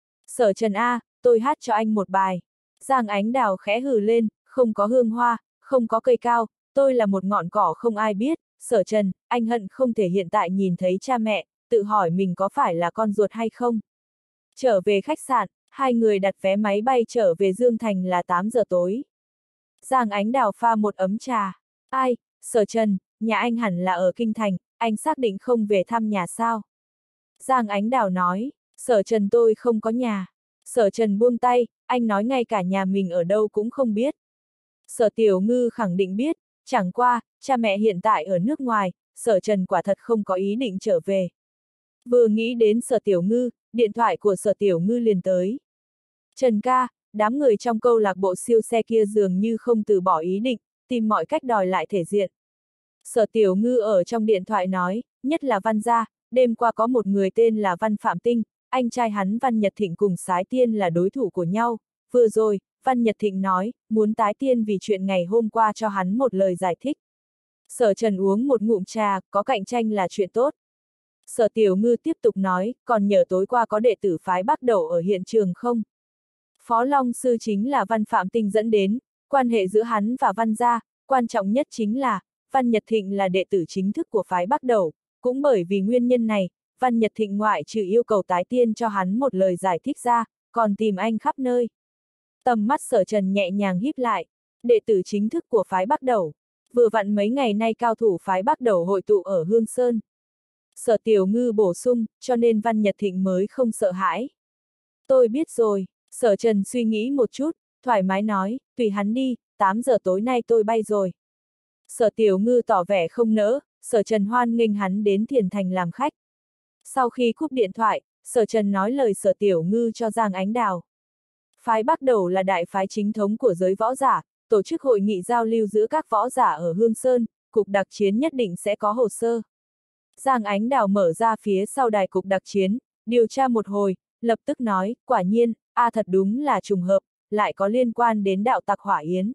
Sở Trần A, tôi hát cho anh một bài. Giang Ánh Đào khẽ hừ lên, không có hương hoa, không có cây cao, tôi là một ngọn cỏ không ai biết. Sở Trần, anh hận không thể hiện tại nhìn thấy cha mẹ, tự hỏi mình có phải là con ruột hay không. Trở về khách sạn, hai người đặt vé máy bay trở về Dương Thành là tám giờ tối. Giang Ánh Đào pha một ấm trà. Ai, Sở Trần, nhà anh hẳn là ở Kinh Thành, anh xác định không về thăm nhà sao? Giang Ánh Đào nói, Sở Trần tôi không có nhà. Sở Trần buông tay, anh nói ngay cả nhà mình ở đâu cũng không biết. Sở Tiểu Ngư khẳng định biết, chẳng qua, cha mẹ hiện tại ở nước ngoài, Sở Trần quả thật không có ý định trở về. Vừa nghĩ đến Sở Tiểu Ngư, điện thoại của Sở Tiểu Ngư liền tới. Trần ca, đám người trong câu lạc bộ siêu xe kia dường như không từ bỏ ý định, tìm mọi cách đòi lại thể diện. Sở Tiểu Ngư ở trong điện thoại nói, nhất là Văn gia, đêm qua có một người tên là Văn Phạm Tinh, anh trai hắn Văn Nhật Thịnh cùng Sái Tiên là đối thủ của nhau. Vừa rồi, Văn Nhật Thịnh nói, muốn tái tiên vì chuyện ngày hôm qua cho hắn một lời giải thích. Sở Trần uống một ngụm trà, có cạnh tranh là chuyện tốt. Sở Tiểu Ngư tiếp tục nói, còn nhờ tối qua có đệ tử phái Bắc Đẩu ở hiện trường không? Phó Long Sư chính là Văn Phạm Tinh dẫn đến, quan hệ giữa hắn và Văn gia, quan trọng nhất chính là, Văn Nhật Thịnh là đệ tử chính thức của phái Bắc Đẩu, cũng bởi vì nguyên nhân này, Văn Nhật Thịnh ngoại trừ yêu cầu tái tiên cho hắn một lời giải thích ra, còn tìm anh khắp nơi. Tầm mắt Sở Trần nhẹ nhàng híp lại, đệ tử chính thức của phái Bắc Đẩu, vừa vặn mấy ngày nay cao thủ phái Bắc Đẩu hội tụ ở Hương Sơn. Sở Tiểu Ngư bổ sung, cho nên Văn Nhật Thịnh mới không sợ hãi. Tôi biết rồi, Sở Trần suy nghĩ một chút, thoải mái nói, tùy hắn đi, tám giờ tối nay tôi bay rồi. Sở Tiểu Ngư tỏ vẻ không nỡ, Sở Trần hoan nghênh hắn đến Thiền Thành làm khách. Sau khi cúp điện thoại, Sở Trần nói lời Sở Tiểu Ngư cho Giang Ánh Đào. Phái Bắc Đẩu là đại phái chính thống của giới võ giả, tổ chức hội nghị giao lưu giữa các võ giả ở Hương Sơn, cục đặc chiến nhất định sẽ có hồ sơ. Giang Ánh Đào mở ra phía sau đài cục đặc chiến, điều tra một hồi, lập tức nói, quả nhiên, a thật đúng là trùng hợp, lại có liên quan đến đạo tặc Hỏa Yến.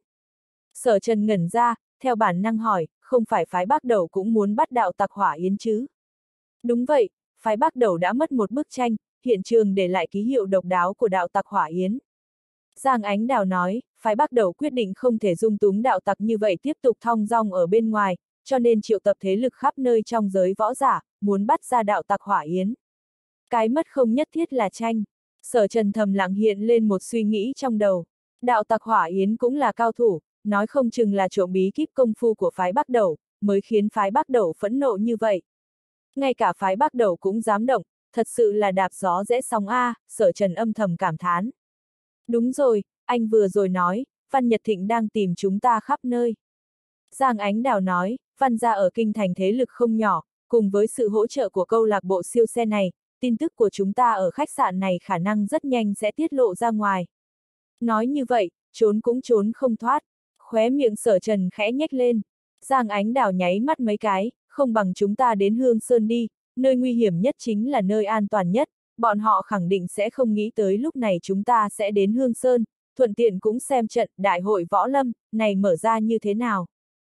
Sở Trần ngẩn ra, theo bản năng hỏi, không phải phái Bắc Đẩu cũng muốn bắt đạo tặc Hỏa Yến chứ? Đúng vậy, phái Bắc Đẩu đã mất một bức tranh, hiện trường để lại ký hiệu độc đáo của đạo tặc Hỏa Yến. Giang Ánh Đào nói, phái Bắc Đẩu quyết định không thể dung túng đạo tặc như vậy tiếp tục thong dong ở bên ngoài, cho nên triệu tập thế lực khắp nơi trong giới võ giả, muốn bắt ra đạo tặc Hỏa Yến. Cái mất không nhất thiết là tranh. Sở Trần thầm lặng hiện lên một suy nghĩ trong đầu. Đạo tặc Hỏa Yến cũng là cao thủ, nói không chừng là trộm bí kíp công phu của phái Bắc Đẩu, mới khiến phái Bắc Đẩu phẫn nộ như vậy. Ngay cả phái Bắc Đẩu cũng dám động, thật sự là đạp gió rẽ sóng A, Sở Trần âm thầm cảm thán. Đúng rồi, anh vừa rồi nói, Văn Nhật Thịnh đang tìm chúng ta khắp nơi. Giang Ánh Đào nói, Văn gia ở kinh thành thế lực không nhỏ, cùng với sự hỗ trợ của câu lạc bộ siêu xe này, tin tức của chúng ta ở khách sạn này khả năng rất nhanh sẽ tiết lộ ra ngoài. Nói như vậy, trốn cũng trốn không thoát. Khóe miệng Sở Trần khẽ nhếch lên. Giang Ánh Đào nháy mắt mấy cái, không bằng chúng ta đến Hương Sơn đi, nơi nguy hiểm nhất chính là nơi an toàn nhất, bọn họ khẳng định sẽ không nghĩ tới lúc này chúng ta sẽ đến Hương Sơn, thuận tiện cũng xem trận đại hội võ lâm, này mở ra như thế nào.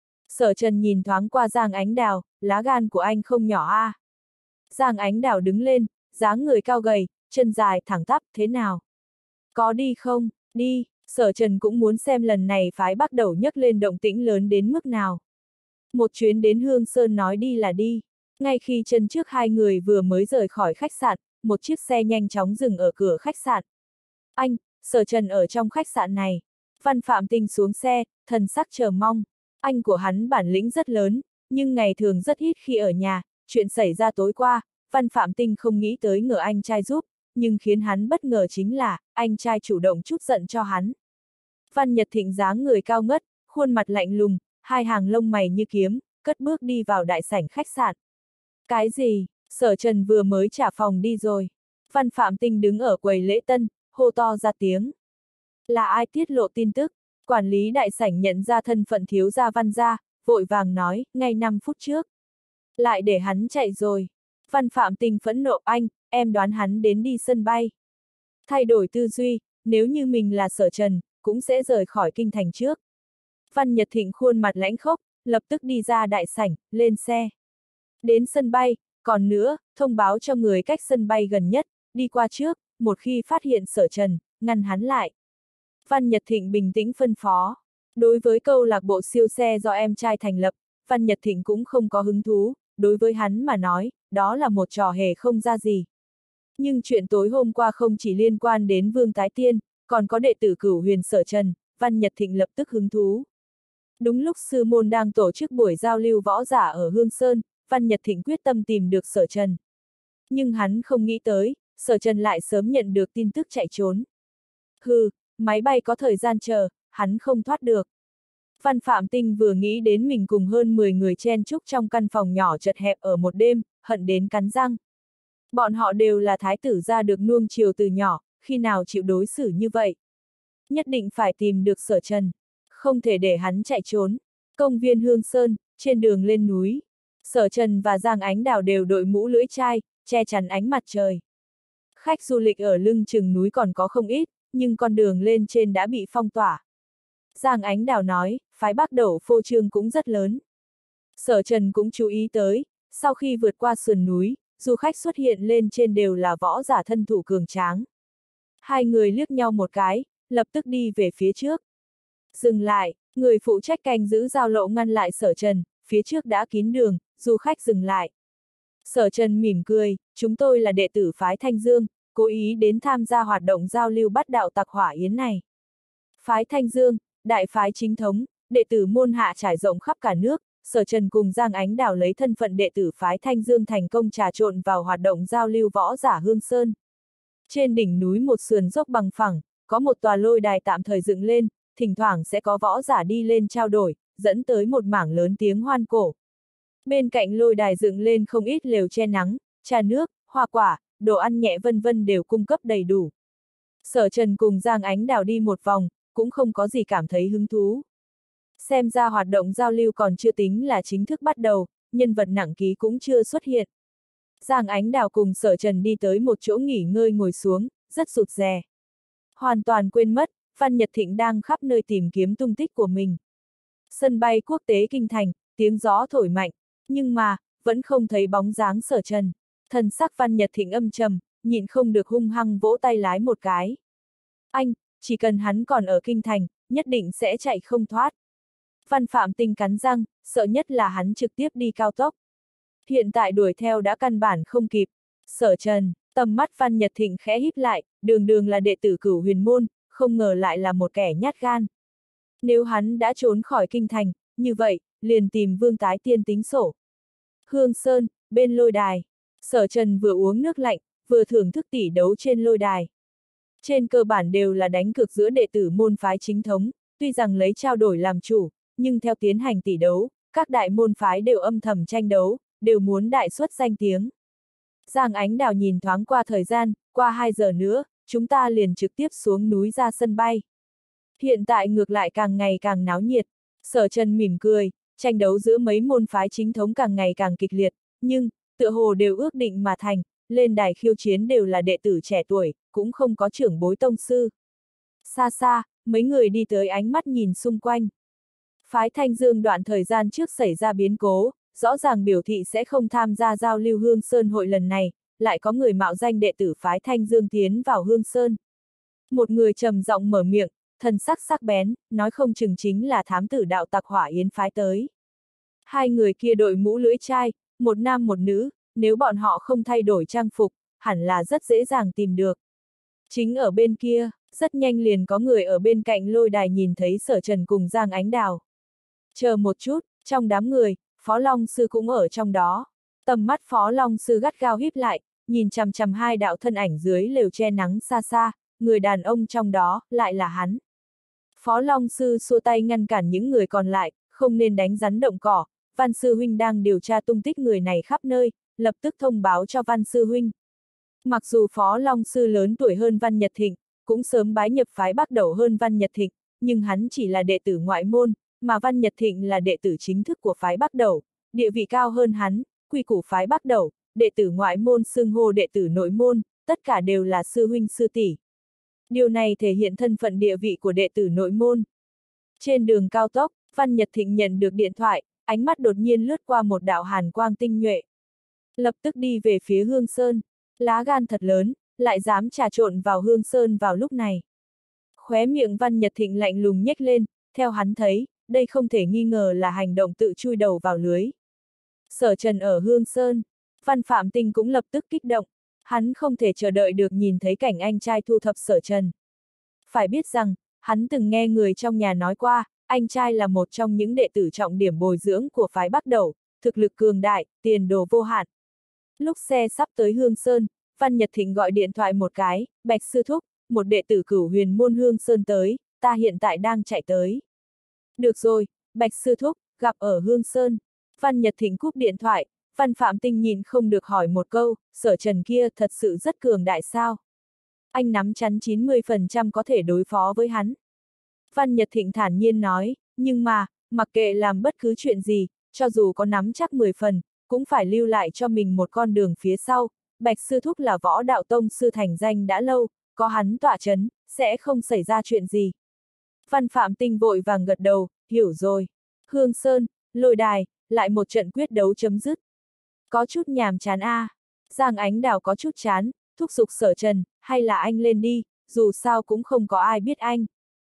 Sở Trần nhìn thoáng qua Giang Ánh Đào, lá gan của anh không nhỏ a. À. Giang Ánh Đào đứng lên, dáng người cao gầy, chân dài thẳng tắp, thế nào? Có đi không? Đi, Sở Trần cũng muốn xem lần này phái Bắc Đẩu nhấc lên động tĩnh lớn đến mức nào. Một chuyến đến Hương Sơn nói đi là đi. Ngay khi chân trước hai người vừa mới rời khỏi khách sạn, một chiếc xe nhanh chóng dừng ở cửa khách sạn. Anh, Sở Trần ở trong khách sạn này. Văn Phạm Tinh xuống xe, thần sắc chờ mong. Anh của hắn bản lĩnh rất lớn, nhưng ngày thường rất ít khi ở nhà, chuyện xảy ra tối qua, Văn Phạm Tinh không nghĩ tới ngờ anh trai giúp, nhưng khiến hắn bất ngờ chính là, anh trai chủ động trút giận cho hắn. Văn Nhật Thịnh dáng người cao ngất, khuôn mặt lạnh lùng, hai hàng lông mày như kiếm, cất bước đi vào đại sảnh khách sạn. Cái gì? Sở Trần vừa mới trả phòng đi rồi. Văn Phạm Tinh đứng ở quầy lễ tân, hô to ra tiếng. Là ai tiết lộ tin tức? Quản lý đại sảnh nhận ra thân phận thiếu gia Văn gia, vội vàng nói, ngay năm phút trước. Lại để hắn chạy rồi. Văn Phạm Tinh phẫn nộ, anh, em đoán hắn đến đi sân bay. Thay đổi tư duy, nếu như mình là Sở Trần, cũng sẽ rời khỏi kinh thành trước. Văn Nhật Thịnh khuôn mặt lãnh khốc, lập tức đi ra đại sảnh, lên xe. Đến sân bay, còn nữa, thông báo cho người cách sân bay gần nhất, đi qua trước, một khi phát hiện Sở Trần, ngăn hắn lại. Văn Nhật Thịnh bình tĩnh phân phó. Đối với câu lạc bộ siêu xe do em trai thành lập, Văn Nhật Thịnh cũng không có hứng thú, đối với hắn mà nói, đó là một trò hề không ra gì. Nhưng chuyện tối hôm qua không chỉ liên quan đến Vương Tái Tiên, còn có đệ tử Cửu Huyền Sở Trần, Văn Nhật Thịnh lập tức hứng thú. Đúng lúc sư môn đang tổ chức buổi giao lưu võ giả ở Hương Sơn, Văn Nhật Thịnh quyết tâm tìm được Sở Trần. Nhưng hắn không nghĩ tới, Sở Trần lại sớm nhận được tin tức chạy trốn. Hừ, máy bay có thời gian chờ, hắn không thoát được. Văn Phạm Tinh vừa nghĩ đến mình cùng hơn mười người chen chúc trong căn phòng nhỏ chật hẹp ở một đêm, hận đến cắn răng. Bọn họ đều là thái tử gia được nuông chiều từ nhỏ, khi nào chịu đối xử như vậy. Nhất định phải tìm được Sở Trần. Không thể để hắn chạy trốn. Công viên Hương Sơn, trên đường lên núi. Sở Trần và Giang Ánh Đào đều đội mũ lưỡi chai, che chắn ánh mặt trời. Khách du lịch ở lưng chừng núi còn có không ít, nhưng con đường lên trên đã bị phong tỏa. Giang Ánh Đào nói, phái Bắc Đẩu phô trương cũng rất lớn. Sở Trần cũng chú ý tới, sau khi vượt qua sườn núi, du khách xuất hiện lên trên đều là võ giả thân thủ cường tráng. Hai người liếc nhau một cái, lập tức đi về phía trước. Dừng lại, người phụ trách canh giữ giao lộ ngăn lại Sở Trần, phía trước đã kín đường, du khách dừng lại. Sở Trần mỉm cười, chúng tôi là đệ tử phái Thanh Dương, cố ý đến tham gia hoạt động giao lưu bắt đạo tặc Hỏa Yến này. Phái Thanh Dương, đại phái chính thống, đệ tử môn hạ trải rộng khắp cả nước, Sở Trần cùng Giang Ánh Đào lấy thân phận đệ tử phái Thanh Dương thành công trà trộn vào hoạt động giao lưu võ giả Hương Sơn. Trên đỉnh núi một sườn dốc bằng phẳng, có một tòa lôi đài tạm thời dựng lên, thỉnh thoảng sẽ có võ giả đi lên trao đổi, dẫn tới một mảng lớn tiếng hoan cổ. Bên cạnh lôi đài dựng lên không ít lều che nắng, trà nước, hoa quả, đồ ăn nhẹ vân vân đều cung cấp đầy đủ. Sở Trần cùng Giang Ánh Đào đi một vòng, cũng không có gì cảm thấy hứng thú. Xem ra hoạt động giao lưu còn chưa tính là chính thức bắt đầu, nhân vật nặng ký cũng chưa xuất hiện. Giang Ánh Đào cùng Sở Trần đi tới một chỗ nghỉ ngơi ngồi xuống, rất rụt rè. Hoàn toàn quên mất, Văn Nhật Thịnh đang khắp nơi tìm kiếm tung tích của mình. Sân bay quốc tế Kinh Thành, tiếng gió thổi mạnh, nhưng mà, vẫn không thấy bóng dáng Sở Trần. Thần sắc Văn Nhật Thịnh âm trầm, nhịn không được hung hăng vỗ tay lái một cái. Anh, chỉ cần hắn còn ở kinh thành, nhất định sẽ chạy không thoát. Văn Phạm Tinh cắn răng, sợ nhất là hắn trực tiếp đi cao tốc. Hiện tại đuổi theo đã căn bản không kịp. Sở Trần, tầm mắt Văn Nhật Thịnh khẽ híp lại, đường đường là đệ tử Cửu Huyền Môn, không ngờ lại là một kẻ nhát gan. Nếu hắn đã trốn khỏi kinh thành, như vậy, liền tìm Vương Tái Tiên tính sổ. Hương Sơn, bên lôi đài. Sở Trần vừa uống nước lạnh, vừa thưởng thức tỷ đấu trên lôi đài. Trên cơ bản đều là đánh cược giữa đệ tử môn phái chính thống, tuy rằng lấy trao đổi làm chủ, nhưng theo tiến hành tỷ đấu, các đại môn phái đều âm thầm tranh đấu, đều muốn đại xuất danh tiếng. Giang Ánh Đào nhìn thoáng qua thời gian, qua hai giờ nữa, chúng ta liền trực tiếp xuống núi ra sân bay. Hiện tại ngược lại càng ngày càng náo nhiệt. Sở Trần mỉm cười, tranh đấu giữa mấy môn phái chính thống càng ngày càng kịch liệt, nhưng, tựa hồ đều ước định mà thành, lên đài khiêu chiến đều là đệ tử trẻ tuổi, cũng không có trưởng bối tông sư. Xa xa, mấy người đi tới ánh mắt nhìn xung quanh. Phái Thanh Dương đoạn thời gian trước xảy ra biến cố, rõ ràng biểu thị sẽ không tham gia giao lưu Hương Sơn hội lần này, lại có người mạo danh đệ tử phái Thanh Dương tiến vào Hương Sơn. Một người trầm giọng mở miệng, thần sắc sắc bén, nói không chừng chính là thám tử đạo tặc Hỏa Yến phái tới. Hai người kia đội mũ lưỡi chai, một nam một nữ, nếu bọn họ không thay đổi trang phục, hẳn là rất dễ dàng tìm được. Chính ở bên kia, rất nhanh liền có người ở bên cạnh lôi đài nhìn thấy Sở Trần cùng Giang Ánh Đào. Chờ một chút, trong đám người, Phó Long Sư cũng ở trong đó. Tầm mắt Phó Long Sư gắt gao híp lại, nhìn chằm chằm hai đạo thân ảnh dưới lều che nắng xa xa, người đàn ông trong đó, lại là hắn. Phó Long Sư xua tay ngăn cản những người còn lại, không nên đánh rắn động cỏ, Văn Sư Huynh đang điều tra tung tích người này khắp nơi, lập tức thông báo cho Văn Sư Huynh. Mặc dù Phó Long Sư lớn tuổi hơn Văn Nhật Thịnh, cũng sớm bái nhập phái Bắc Đầu hơn Văn Nhật Thịnh, nhưng hắn chỉ là đệ tử ngoại môn, mà Văn Nhật Thịnh là đệ tử chính thức của phái Bắc Đầu, địa vị cao hơn hắn, quy củ phái Bắc Đầu, đệ tử ngoại môn xưng hô đệ tử nội môn, tất cả đều là sư huynh sư tỷ. Điều này thể hiện thân phận địa vị của đệ tử nội môn. Trên đường cao tốc, Văn Nhật Thịnh nhận được điện thoại, ánh mắt đột nhiên lướt qua một đạo hàn quang tinh nhuệ. Lập tức đi về phía Hương Sơn, lá gan thật lớn, lại dám trà trộn vào Hương Sơn vào lúc này. Khóe miệng Văn Nhật Thịnh lạnh lùng nhếch lên, theo hắn thấy, đây không thể nghi ngờ là hành động tự chui đầu vào lưới. Sở Trần ở Hương Sơn, Văn Phạm Tinh cũng lập tức kích động, hắn không thể chờ đợi được nhìn thấy cảnh anh trai thu thập Sở Trần. Phải biết rằng, hắn từng nghe người trong nhà nói qua, anh trai là một trong những đệ tử trọng điểm bồi dưỡng của phái Bắc Đầu, thực lực cường đại, tiền đồ vô hạn. Lúc xe sắp tới Hương Sơn, Văn Nhật Thịnh gọi điện thoại một cái, Bạch Sư Thúc, một đệ tử Cửu Huyền Môn Hương Sơn tới, ta hiện tại đang chạy tới. Được rồi, Bạch Sư Thúc, gặp ở Hương Sơn. Văn Nhật Thịnh cúp điện thoại, Văn Phạm Tinh nhìn không được hỏi một câu, Sở Trần kia thật sự rất cường đại sao? Anh nắm chắn chín mươi phần trăm có thể đối phó với hắn. Văn Nhật Thịnh thản nhiên nói, nhưng mà, mặc kệ làm bất cứ chuyện gì, cho dù có nắm chắc mười phần, cũng phải lưu lại cho mình một con đường phía sau. Bạch Sư Thúc là võ đạo tông sư thành danh đã lâu, có hắn tọa chấn, sẽ không xảy ra chuyện gì. Văn Phạm Tinh vội vàng gật đầu, hiểu rồi. Hương Sơn, lôi đài, lại một trận quyết đấu chấm dứt. Có chút nhàm chán a. À. Giang Ánh Đào có chút chán, thúc giục Sở Trần, hay là anh lên đi, dù sao cũng không có ai biết anh.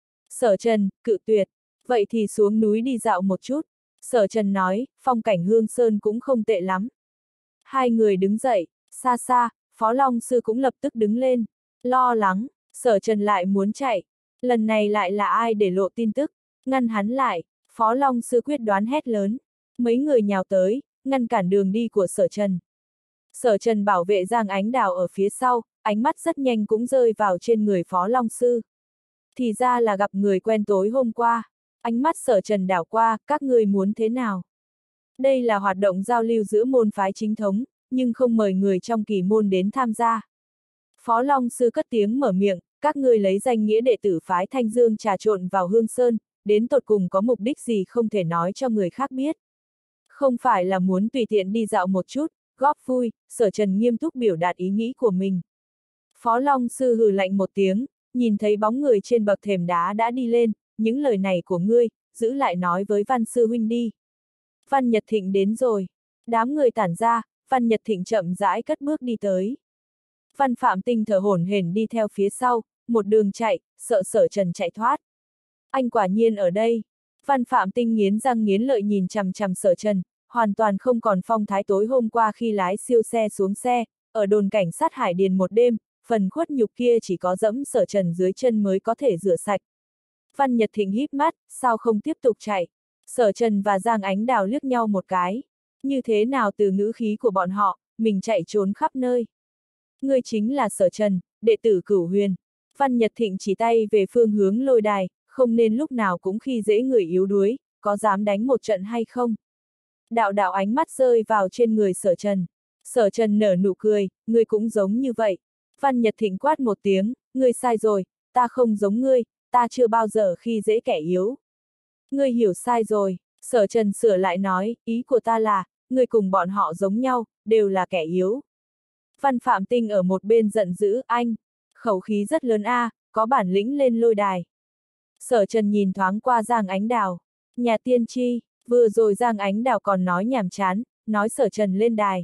Sở Trần, cự tuyệt, vậy thì xuống núi đi dạo một chút. Sở Trần nói, phong cảnh Hương Sơn cũng không tệ lắm. Hai người đứng dậy, xa xa, Phó Long Sư cũng lập tức đứng lên, lo lắng, Sở Trần lại muốn chạy. Lần này lại là ai để lộ tin tức, ngăn hắn lại, Phó Long Sư quyết đoán hét lớn. Mấy người nhào tới, ngăn cản đường đi của Sở Trần. Sở Trần bảo vệ Giang Ánh Đào ở phía sau, ánh mắt rất nhanh cũng rơi vào trên người Phó Long Sư. Thì ra là gặp người quen tối hôm qua, ánh mắt Sở Trần đảo qua, các ngươi muốn thế nào? Đây là hoạt động giao lưu giữa môn phái chính thống, nhưng không mời người trong kỳ môn đến tham gia. Phó Long Sư cất tiếng mở miệng, các ngươi lấy danh nghĩa đệ tử phái Thanh Dương trà trộn vào Hương Sơn, đến tột cùng có mục đích gì không thể nói cho người khác biết. Không phải là muốn tùy tiện đi dạo một chút, góp vui, Sở Trần nghiêm túc biểu đạt ý nghĩ của mình. Phó Long Sư hừ lạnh một tiếng, nhìn thấy bóng người trên bậc thềm đá đã đi lên, những lời này của ngươi, giữ lại nói với Văn Sư Huynh đi. Văn Nhật Thịnh đến rồi. Đám người tản ra, Văn Nhật Thịnh chậm rãi cất bước đi tới. Văn Phạm Tinh thở hổn hển đi theo phía sau, một đường chạy, sợ Sở Trần chạy thoát. Anh quả nhiên ở đây. Văn Phạm Tinh nghiến răng nghiến lợi nhìn chằm chằm Sở Trần, hoàn toàn không còn phong thái tối hôm qua khi lái siêu xe xuống xe, ở đồn cảnh sát Hải Điền một đêm, phần khuất nhục kia chỉ có dẫm Sở Trần dưới chân mới có thể rửa sạch. Văn Nhật Thịnh híp mắt, sao không tiếp tục chạy? Sở Trần và Giang Ánh Đào liếc nhau một cái. Như thế nào từ ngữ khí của bọn họ, mình chạy trốn khắp nơi. Ngươi chính là Sở Trần, đệ tử Cửu Huyền. Văn Nhật Thịnh chỉ tay về phương hướng lôi đài, không nên lúc nào cũng khi dễ người yếu đuối, có dám đánh một trận hay không? Đạo đạo ánh mắt rơi vào trên người Sở Trần. Sở Trần nở nụ cười, ngươi cũng giống như vậy. Văn Nhật Thịnh quát một tiếng, ngươi sai rồi, ta không giống ngươi, ta chưa bao giờ khi dễ kẻ yếu. Ngươi hiểu sai rồi, Sở Trần sửa lại nói, ý của ta là, ngươi cùng bọn họ giống nhau, đều là kẻ yếu. Văn Phạm Tinh ở một bên giận dữ, anh, khẩu khí rất lớn a, à, có bản lĩnh lên lôi đài. Sở Trần nhìn thoáng qua Giang Ánh Đào, nhà tiên tri, vừa rồi Giang Ánh Đào còn nói nhảm chán, nói Sở Trần lên đài.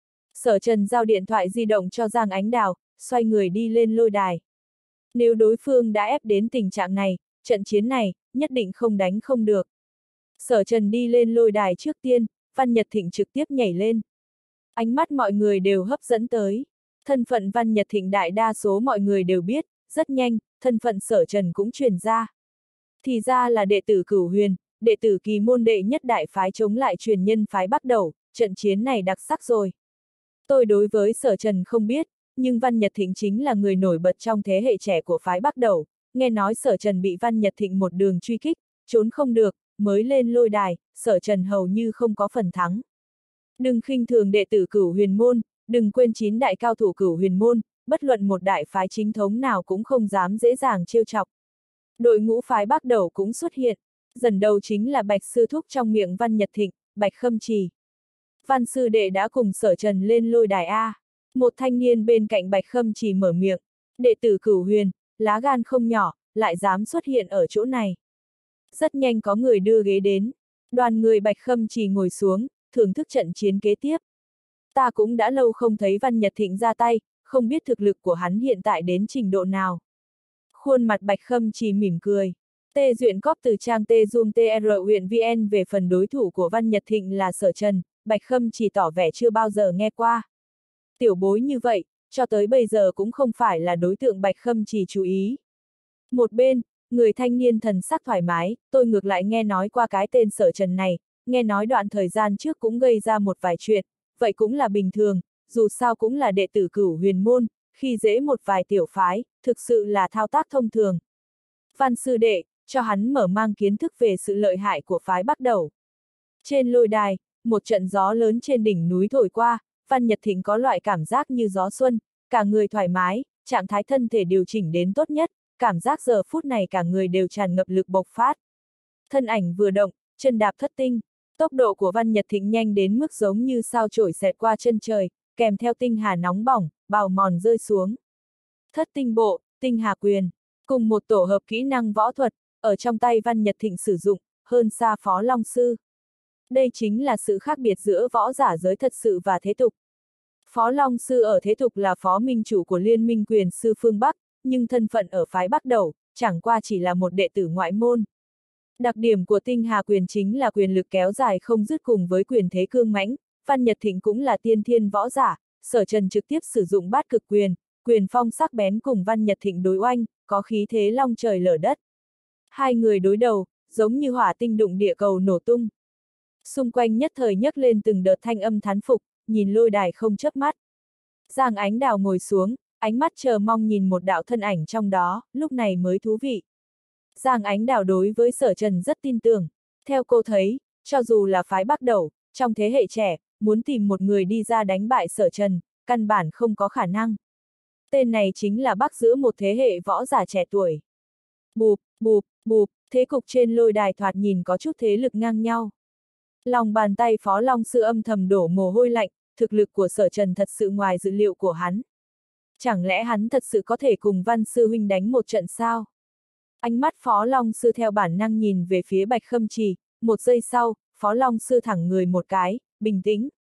Sở Trần giao điện thoại di động cho Giang Ánh Đào, xoay người đi lên lôi đài. Nếu đối phương đã ép đến tình trạng này, trận chiến này, nhất định không đánh không được. Sở Trần đi lên lôi đài trước tiên, Văn Nhật Thịnh trực tiếp nhảy lên. Ánh mắt mọi người đều hấp dẫn tới. Thân phận Văn Nhật Thịnh đại đa số mọi người đều biết, rất nhanh, thân phận Sở Trần cũng truyền ra. Thì ra là đệ tử Cửu Huyền, đệ tử kỳ môn đệ nhất đại phái chống lại truyền nhân phái Bắc Đầu, trận chiến này đặc sắc rồi. Tôi đối với Sở Trần không biết, nhưng Văn Nhật Thịnh chính là người nổi bật trong thế hệ trẻ của phái Bắc Đầu, nghe nói Sở Trần bị Văn Nhật Thịnh một đường truy kích, trốn không được, mới lên lôi đài, Sở Trần hầu như không có phần thắng. Đừng khinh thường đệ tử Cửu Huyền môn, đừng quên chín đại cao thủ Cửu Huyền môn, bất luận một đại phái chính thống nào cũng không dám dễ dàng trêu chọc. Đội ngũ phái Bắc Đầu cũng xuất hiện, dần đầu chính là Bạch Sư Thúc trong miệng Văn Nhật Thịnh, Bạch Khâm Trì. Văn sư đệ đã cùng Sở Trần lên lôi đài A. Một thanh niên bên cạnh Bạch Khâm Trì mở miệng, đệ tử Cửu Huyền, lá gan không nhỏ, lại dám xuất hiện ở chỗ này. Rất nhanh có người đưa ghế đến, đoàn người Bạch Khâm Trì ngồi xuống, thưởng thức trận chiến kế tiếp. Ta cũng đã lâu không thấy Văn Nhật Thịnh ra tay, không biết thực lực của hắn hiện tại đến trình độ nào. Khuôn mặt Bạch Khâm Trì mỉm cười. Tê duyện cóp từ trang T Zoom T R huyện vn về phần đối thủ của Văn Nhật Thịnh là Sở Trần, Bạch Khâm Trì tỏ vẻ chưa bao giờ nghe qua. Tiểu bối như vậy, cho tới bây giờ cũng không phải là đối tượng Bạch Khâm Trì chú ý. Một bên, người thanh niên thần sắc thoải mái, tôi ngược lại nghe nói qua cái tên Sở Trần này, nghe nói đoạn thời gian trước cũng gây ra một vài chuyện, vậy cũng là bình thường, dù sao cũng là đệ tử Cửu Huyền môn, khi dễ một vài tiểu phái, thực sự là thao tác thông thường. Văn sư đệ, cho hắn mở mang kiến thức về sự lợi hại của phái Bắc Đầu. Trên lôi đài, một trận gió lớn trên đỉnh núi thổi qua, Văn Nhật Thịnh có loại cảm giác như gió xuân, cả người thoải mái, trạng thái thân thể điều chỉnh đến tốt nhất, cảm giác giờ phút này cả người đều tràn ngập lực bộc phát. Thân ảnh vừa động, chân đạp thất tinh, tốc độ của Văn Nhật Thịnh nhanh đến mức giống như sao chổi xẹt qua chân trời, kèm theo tinh hà nóng bỏng, bào mòn rơi xuống. Thất tinh bộ, tinh hà quyền, cùng một tổ hợp kỹ năng võ thuật, ở trong tay Văn Nhật Thịnh sử dụng, hơn xa Phó Long Sư. Đây chính là sự khác biệt giữa võ giả giới thật sự và thế tục. Phó Long Sư ở thế tục là phó minh chủ của Liên minh quyền sư phương Bắc, nhưng thân phận ở phái Bắc Đầu, chẳng qua chỉ là một đệ tử ngoại môn. Đặc điểm của tinh hà quyền chính là quyền lực kéo dài không dứt cùng với quyền thế cương mãnh, Văn Nhật Thịnh cũng là tiên thiên võ giả, Sở Trần trực tiếp sử dụng bát cực quyền, quyền phong sắc bén cùng Văn Nhật Thịnh đối oanh, có khí thế long trời lở đất. Hai người đối đầu, giống như hỏa tinh đụng địa cầu nổ tung. Xung quanh nhất thời nhấc lên từng đợt thanh âm thán phục, nhìn lôi đài không chớp mắt. Giang Ánh Đào ngồi xuống, ánh mắt chờ mong nhìn một đạo thân ảnh trong đó, lúc này mới thú vị. Giang Ánh Đào đối với Sở Trần rất tin tưởng. Theo cô thấy, cho dù là phái Bắc Đầu, trong thế hệ trẻ, muốn tìm một người đi ra đánh bại Sở Trần, căn bản không có khả năng. Tên này chính là Bắc giữa một thế hệ võ giả trẻ tuổi. Bụp, bụp, bụp, thế cục trên lôi đài thoạt nhìn có chút thế lực ngang nhau. Lòng bàn tay Phó Long Sư âm thầm đổ mồ hôi lạnh, thực lực của Sở Trần thật sự ngoài dự liệu của hắn. Chẳng lẽ hắn thật sự có thể cùng Văn Sư huynh đánh một trận sao? Ánh mắt Phó Long Sư theo bản năng nhìn về phía Bạch Khâm Trì, một giây sau, Phó Long Sư thẳng người một cái, bình tĩnh.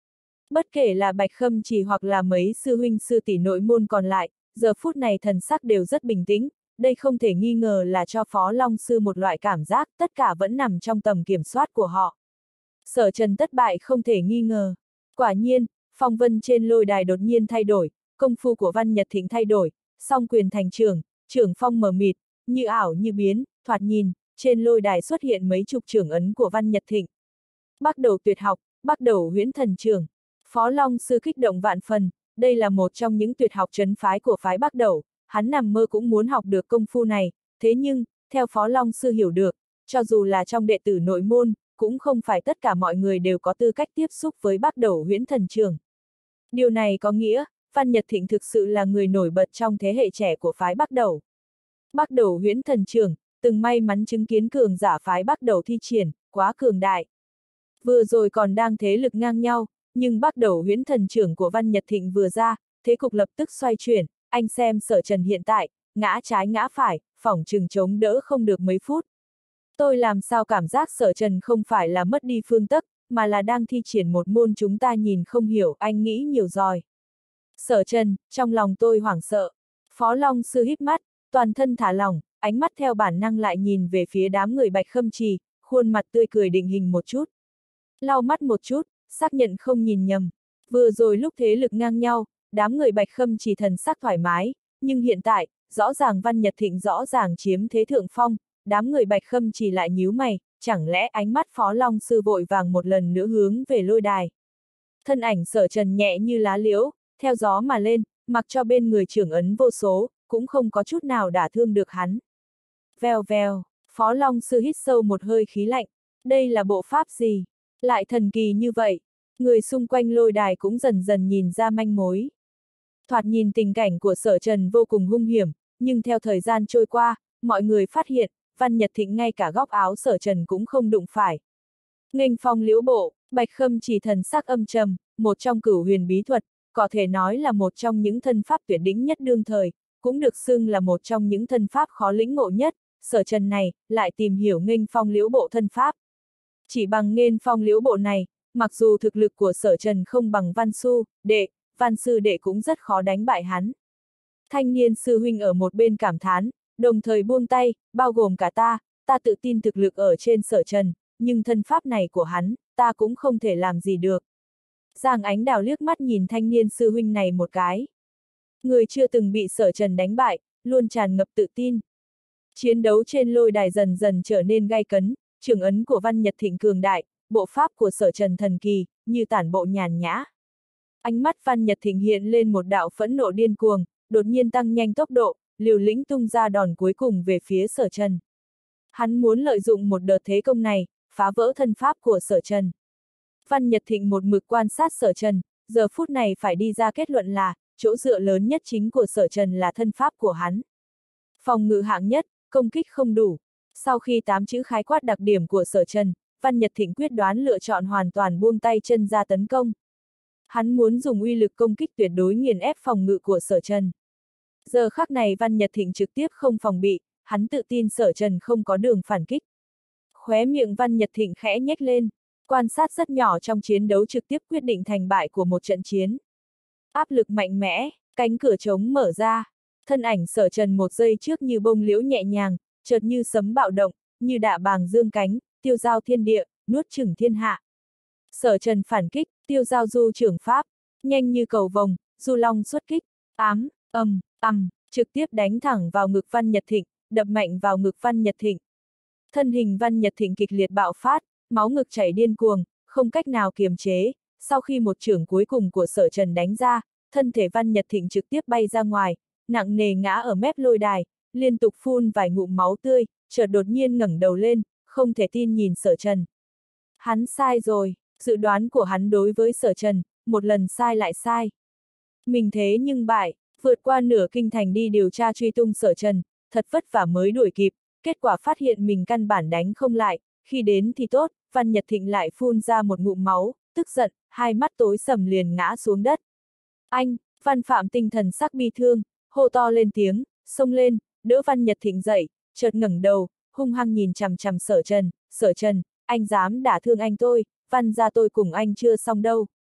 Bất kể là Bạch Khâm Trì hoặc là mấy sư huynh sư tỷ nội môn còn lại, giờ phút này thần sắc đều rất bình tĩnh, đây không thể nghi ngờ là cho Phó Long Sư một loại cảm giác tất cả vẫn nằm trong tầm kiểm soát của họ. Sở Trần thất bại không thể nghi ngờ. Quả nhiên, phong vân trên lôi đài đột nhiên thay đổi, công phu của Văn Nhật Thịnh thay đổi, song quyền thành trưởng, trưởng phong mờ mịt, như ảo như biến, thoạt nhìn, trên lôi đài xuất hiện mấy chục trưởng ấn của Văn Nhật Thịnh. Bắt đầu tuyệt học, bắt đầu huyễn thần trưởng. Phó Long Sư kích động vạn phần, đây là một trong những tuyệt học trấn phái của phái Bắc Đẩu, hắn nằm mơ cũng muốn học được công phu này, thế nhưng, theo Phó Long Sư hiểu được, cho dù là trong đệ tử nội môn, cũng không phải tất cả mọi người đều có tư cách tiếp xúc với Bắc Đẩu huyễn thần trưởng. Điều này có nghĩa, Văn Nhật Thịnh thực sự là người nổi bật trong thế hệ trẻ của phái Bắc Đẩu. Bắc Đẩu huyễn thần trưởng, từng may mắn chứng kiến cường giả phái Bắc Đẩu thi triển, quá cường đại. Vừa rồi còn đang thế lực ngang nhau, nhưng Bắc Đẩu huyễn thần trưởng của Văn Nhật Thịnh vừa ra, thế cục lập tức xoay chuyển, anh xem Sở Trần hiện tại, ngã trái ngã phải, phỏng chừng chống đỡ không được mấy phút. Tôi làm sao cảm giác Sở Trần không phải là mất đi phương tấc, mà là đang thi triển một môn chúng ta nhìn không hiểu, anh nghĩ nhiều rồi. Sở Trần, trong lòng tôi hoảng sợ. Phó Long Sư híp mắt, toàn thân thả lỏng, ánh mắt theo bản năng lại nhìn về phía đám người Bạch Khâm Trì, khuôn mặt tươi cười định hình một chút. Lau mắt một chút, xác nhận không nhìn nhầm. Vừa rồi lúc thế lực ngang nhau, đám người Bạch Khâm Trì thần sắc thoải mái, nhưng hiện tại, rõ ràng Văn Nhật Thịnh rõ ràng chiếm thế thượng phong, đám người Bạch Khâm Trì lại nhíu mày, chẳng lẽ ánh mắt Phó Long Sư vội vàng một lần nữa hướng về lôi đài. Thân ảnh Sở Trần nhẹ như lá liễu, theo gió mà lên, mặc cho bên người trưởng ấn vô số, cũng không có chút nào đả thương được hắn. Vèo vèo, Phó Long Sư hít sâu một hơi khí lạnh, đây là bộ pháp gì? Lại thần kỳ như vậy, người xung quanh lôi đài cũng dần dần nhìn ra manh mối. Thoạt nhìn tình cảnh của Sở Trần vô cùng hung hiểm, nhưng theo thời gian trôi qua, mọi người phát hiện, Văn Nhật Thịnh ngay cả góc áo Sở Trần cũng không đụng phải. Nghênh phong liễu bộ, Bạch Khâm Trì thần sắc âm trầm, một trong cửu huyền bí thuật, có thể nói là một trong những thân pháp tuyệt đỉnh nhất đương thời, cũng được xưng là một trong những thân pháp khó lĩnh ngộ nhất, Sở Trần này, lại tìm hiểu nghênh phong liễu bộ thân pháp. Chỉ bằng nghênh phong liễu bộ này, mặc dù thực lực của Sở Trần không bằng Văn Su, đệ, Văn Sư đệ cũng rất khó đánh bại hắn. Thanh niên sư huynh ở một bên cảm thán, đồng thời buông tay, bao gồm cả ta, ta tự tin thực lực ở trên Sở Trần, nhưng thân pháp này của hắn, ta cũng không thể làm gì được. Giang Ánh Đào liếc mắt nhìn thanh niên sư huynh này một cái. Người chưa từng bị Sở Trần đánh bại, luôn tràn ngập tự tin. Chiến đấu trên lôi đài dần dần trở nên gay cấn, trường ấn của Văn Nhật Thịnh cường đại, bộ pháp của Sở Trần thần kỳ, như tản bộ nhàn nhã. Ánh mắt Văn Nhật Thịnh hiện lên một đạo phẫn nộ điên cuồng, đột nhiên tăng nhanh tốc độ, liều lĩnh tung ra đòn cuối cùng về phía Sở Trần. Hắn muốn lợi dụng một đợt thế công này, phá vỡ thân pháp của Sở Trần. Văn Nhật Thịnh một mực quan sát Sở Trần, giờ phút này phải đi ra kết luận là, chỗ dựa lớn nhất chính của Sở Trần là thân pháp của hắn. Phòng ngự hạng nhất, công kích không đủ. Sau khi tám chữ khái quát đặc điểm của Sở Trần, Văn Nhật Thịnh quyết đoán lựa chọn hoàn toàn buông tay chân ra tấn công. Hắn muốn dùng uy lực công kích tuyệt đối nghiền ép phòng ngự của Sở Trần. Giờ khắc này Văn Nhật Thịnh trực tiếp không phòng bị, hắn tự tin Sở Trần không có đường phản kích. Khóe miệng Văn Nhật Thịnh khẽ nhếch lên, quan sát rất nhỏ trong chiến đấu trực tiếp quyết định thành bại của một trận chiến. Áp lực mạnh mẽ, cánh cửa trống mở ra, thân ảnh Sở Trần một giây trước như bông liễu nhẹ nhàng, chợt như sấm bạo động, như đạ bàng dương cánh, tiêu giao thiên địa, nuốt chửng thiên hạ. Sở Trần phản kích, tiêu giao du trưởng pháp, nhanh như cầu vồng, du long xuất kích, ám, âm, ầm, trực tiếp đánh thẳng vào ngực Văn Nhật Thịnh, đập mạnh vào ngực Văn Nhật Thịnh. Thân hình Văn Nhật Thịnh kịch liệt bạo phát, máu ngực chảy điên cuồng, không cách nào kiềm chế, sau khi một chưởng cuối cùng của Sở Trần đánh ra, thân thể Văn Nhật Thịnh trực tiếp bay ra ngoài, nặng nề ngã ở mép lôi đài, liên tục phun vài ngụm máu tươi, chợt đột nhiên ngẩng đầu lên, không thể tin nhìn Sở Trần. Hắn sai rồi, dự đoán của hắn đối với Sở Trần, một lần sai lại sai. Mình thế nhưng bại, vượt qua nửa kinh thành đi điều tra truy tung Sở Trần, thật vất vả mới đuổi kịp, kết quả phát hiện mình căn bản đánh không lại, khi đến thì tốt, Văn Nhật Thịnh lại phun ra một ngụm máu, tức giận, hai mắt tối sầm liền ngã xuống đất. Anh, Văn Phạm tinh thần sắc bi thương, hô to lên tiếng, xông lên, đỡ Văn Nhật Thịnh dậy, chợt ngẩng đầu, hung hăng nhìn chằm chằm Sở Trần, Sở Trần, anh dám đả thương anh tôi, Văn gia tôi cùng anh chưa xong đâu.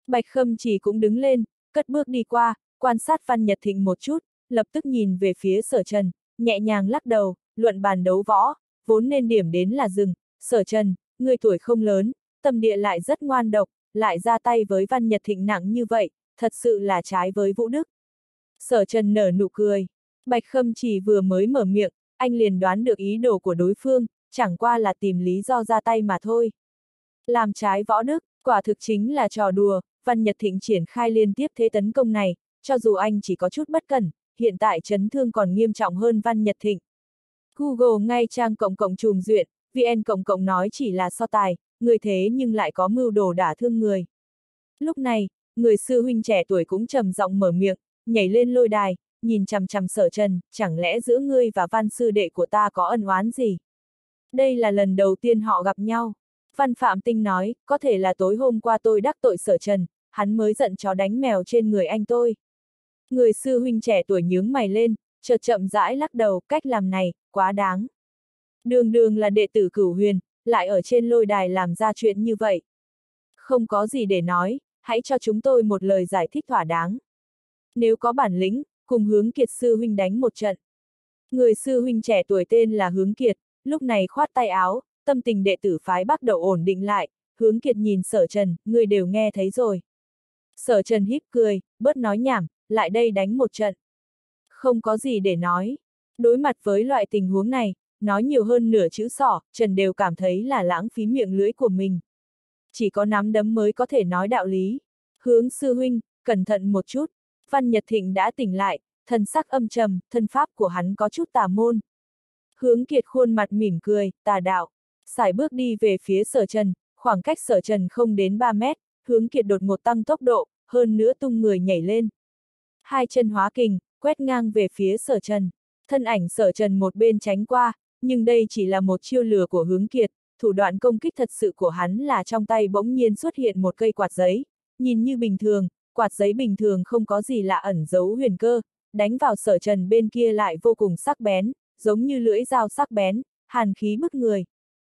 Bạch Khâm Trì cũng đứng lên, cất bước đi qua, quan sát Văn Nhật Thịnh một chút, lập tức nhìn về phía Sở Trần, nhẹ nhàng lắc đầu, luận bàn đấu võ, vốn nên điểm đến là rừng. Sở Trần, người tuổi không lớn, tâm địa lại rất ngoan độc, lại ra tay với Văn Nhật Thịnh nặng như vậy, thật sự là trái với vũ đức. Sở Trần nở nụ cười. Bạch Khâm Trì vừa mới mở miệng, anh liền đoán được ý đồ của đối phương, chẳng qua là tìm lý do ra tay mà thôi. Làm trái võ đức, quả thực chính là trò đùa. Văn Nhật Thịnh triển khai liên tiếp thế tấn công này, cho dù anh chỉ có chút bất cẩn, hiện tại chấn thương còn nghiêm trọng hơn Văn Nhật Thịnh. Google ngay trang cộng cộng trùm duyện, vê en cộng cộng nói chỉ là so tài, người thế nhưng lại có mưu đồ đả thương người. Lúc này, người sư huynh trẻ tuổi cũng trầm giọng mở miệng, nhảy lên lôi đài, nhìn chằm chằm Sở Trần, chẳng lẽ giữa ngươi và Văn sư đệ của ta có ân oán gì? Đây là lần đầu tiên họ gặp nhau. Văn Phạm Tinh nói, có thể là tối hôm qua tôi đắc tội Sở Trần, hắn mới giận chó đánh mèo trên người anh tôi. Người sư huynh trẻ tuổi nhướng mày lên, chợt chậm rãi lắc đầu, cách làm này, quá đáng. Đường đường là đệ tử Cửu Huyền, lại ở trên lôi đài làm ra chuyện như vậy. Không có gì để nói, hãy cho chúng tôi một lời giải thích thỏa đáng. Nếu có bản lĩnh, cùng Hướng Kiệt sư huynh đánh một trận. Người sư huynh trẻ tuổi tên là Hướng Kiệt, lúc này khoát tay áo, tâm tình đệ tử phái bắt đầu ổn định lại. Hướng Kiệt nhìn Sở Trần, người đều nghe thấy rồi. Sở Trần híp cười, bớt nói nhảm, lại đây đánh một trận. Không có gì để nói. Đối mặt với loại tình huống này, nói nhiều hơn nửa chữ sỏ, Trần đều cảm thấy là lãng phí miệng lưỡi của mình. Chỉ có nắm đấm mới có thể nói đạo lý. Hướng sư huynh, cẩn thận một chút. Văn Nhật Thịnh đã tỉnh lại, thần sắc âm trầm, thân pháp của hắn có chút tà môn. Hướng Kiệt khuôn mặt mỉm cười, tà đạo. Sải bước đi về phía Sở Trần, khoảng cách Sở Trần không đến ba mét, Hướng Kiệt đột ngột tăng tốc độ, hơn nữa tung người nhảy lên. Hai chân hóa kình, quét ngang về phía Sở Trần. Thân ảnh Sở Trần một bên tránh qua, nhưng đây chỉ là một chiêu lừa của Hướng Kiệt, thủ đoạn công kích thật sự của hắn là trong tay bỗng nhiên xuất hiện một cây quạt giấy. Nhìn như bình thường, quạt giấy bình thường không có gì lạ ẩn giấu huyền cơ, đánh vào Sở Trần bên kia lại vô cùng sắc bén, giống như lưỡi dao sắc bén, hàn khí bức người.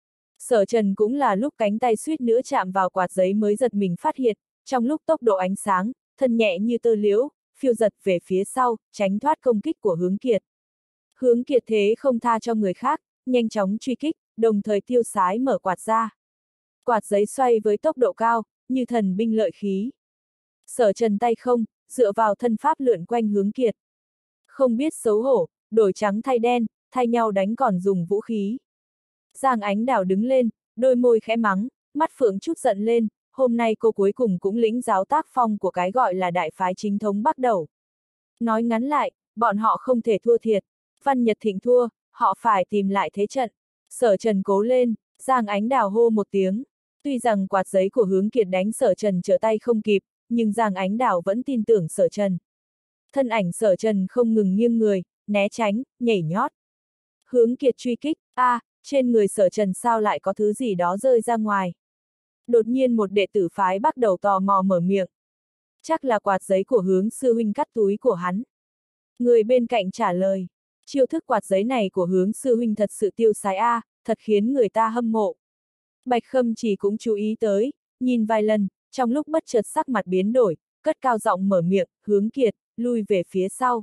Sở Trần cũng là lúc cánh tay suýt nữa chạm vào quạt giấy mới giật mình phát hiện, trong lúc tốc độ ánh sáng, thân nhẹ như tơ liễu, phiêu giật về phía sau, tránh thoát công kích của Hướng Kiệt. Hướng Kiệt thế không tha cho người khác, nhanh chóng truy kích, đồng thời tiêu sái mở quạt ra. Quạt giấy xoay với tốc độ cao, như thần binh lợi khí. Sở Trần tay không, dựa vào thân pháp lượn quanh Hướng Kiệt. Không biết xấu hổ, đổi trắng thay đen, thay nhau đánh còn dùng vũ khí. Giang Ánh Đào đứng lên, đôi môi khẽ mắng, mắt phượng chút giận lên, hôm nay cô cuối cùng cũng lĩnh giáo tác phong của cái gọi là đại phái chính thống bắt đầu. Nói ngắn lại, bọn họ không thể thua thiệt. Văn Nhật Thịnh thua, họ phải tìm lại thế trận. Sở Trần cố lên, Giang Ánh Đào hô một tiếng. Tuy rằng quạt giấy của Hướng Kiệt đánh Sở Trần trở tay không kịp, nhưng Giang Ánh Đào vẫn tin tưởng Sở Trần. Thân ảnh Sở Trần không ngừng nghiêng người, né tránh, nhảy nhót. Hướng Kiệt truy kích, a, à, trên người Sở Trần sao lại có thứ gì đó rơi ra ngoài. Đột nhiên một đệ tử phái bắt đầu tò mò mở miệng. Chắc là quạt giấy của Hướng sư huynh cắt túi của hắn. Người bên cạnh trả lời, chiêu thức quạt giấy này của Hướng sư huynh thật sự tiêu sái a, à, thật khiến người ta hâm mộ. Bạch Khâm Trì cũng chú ý tới, nhìn vài lần, trong lúc bất chợt sắc mặt biến đổi, cất cao giọng mở miệng, Hướng Kiệt, lui về phía sau.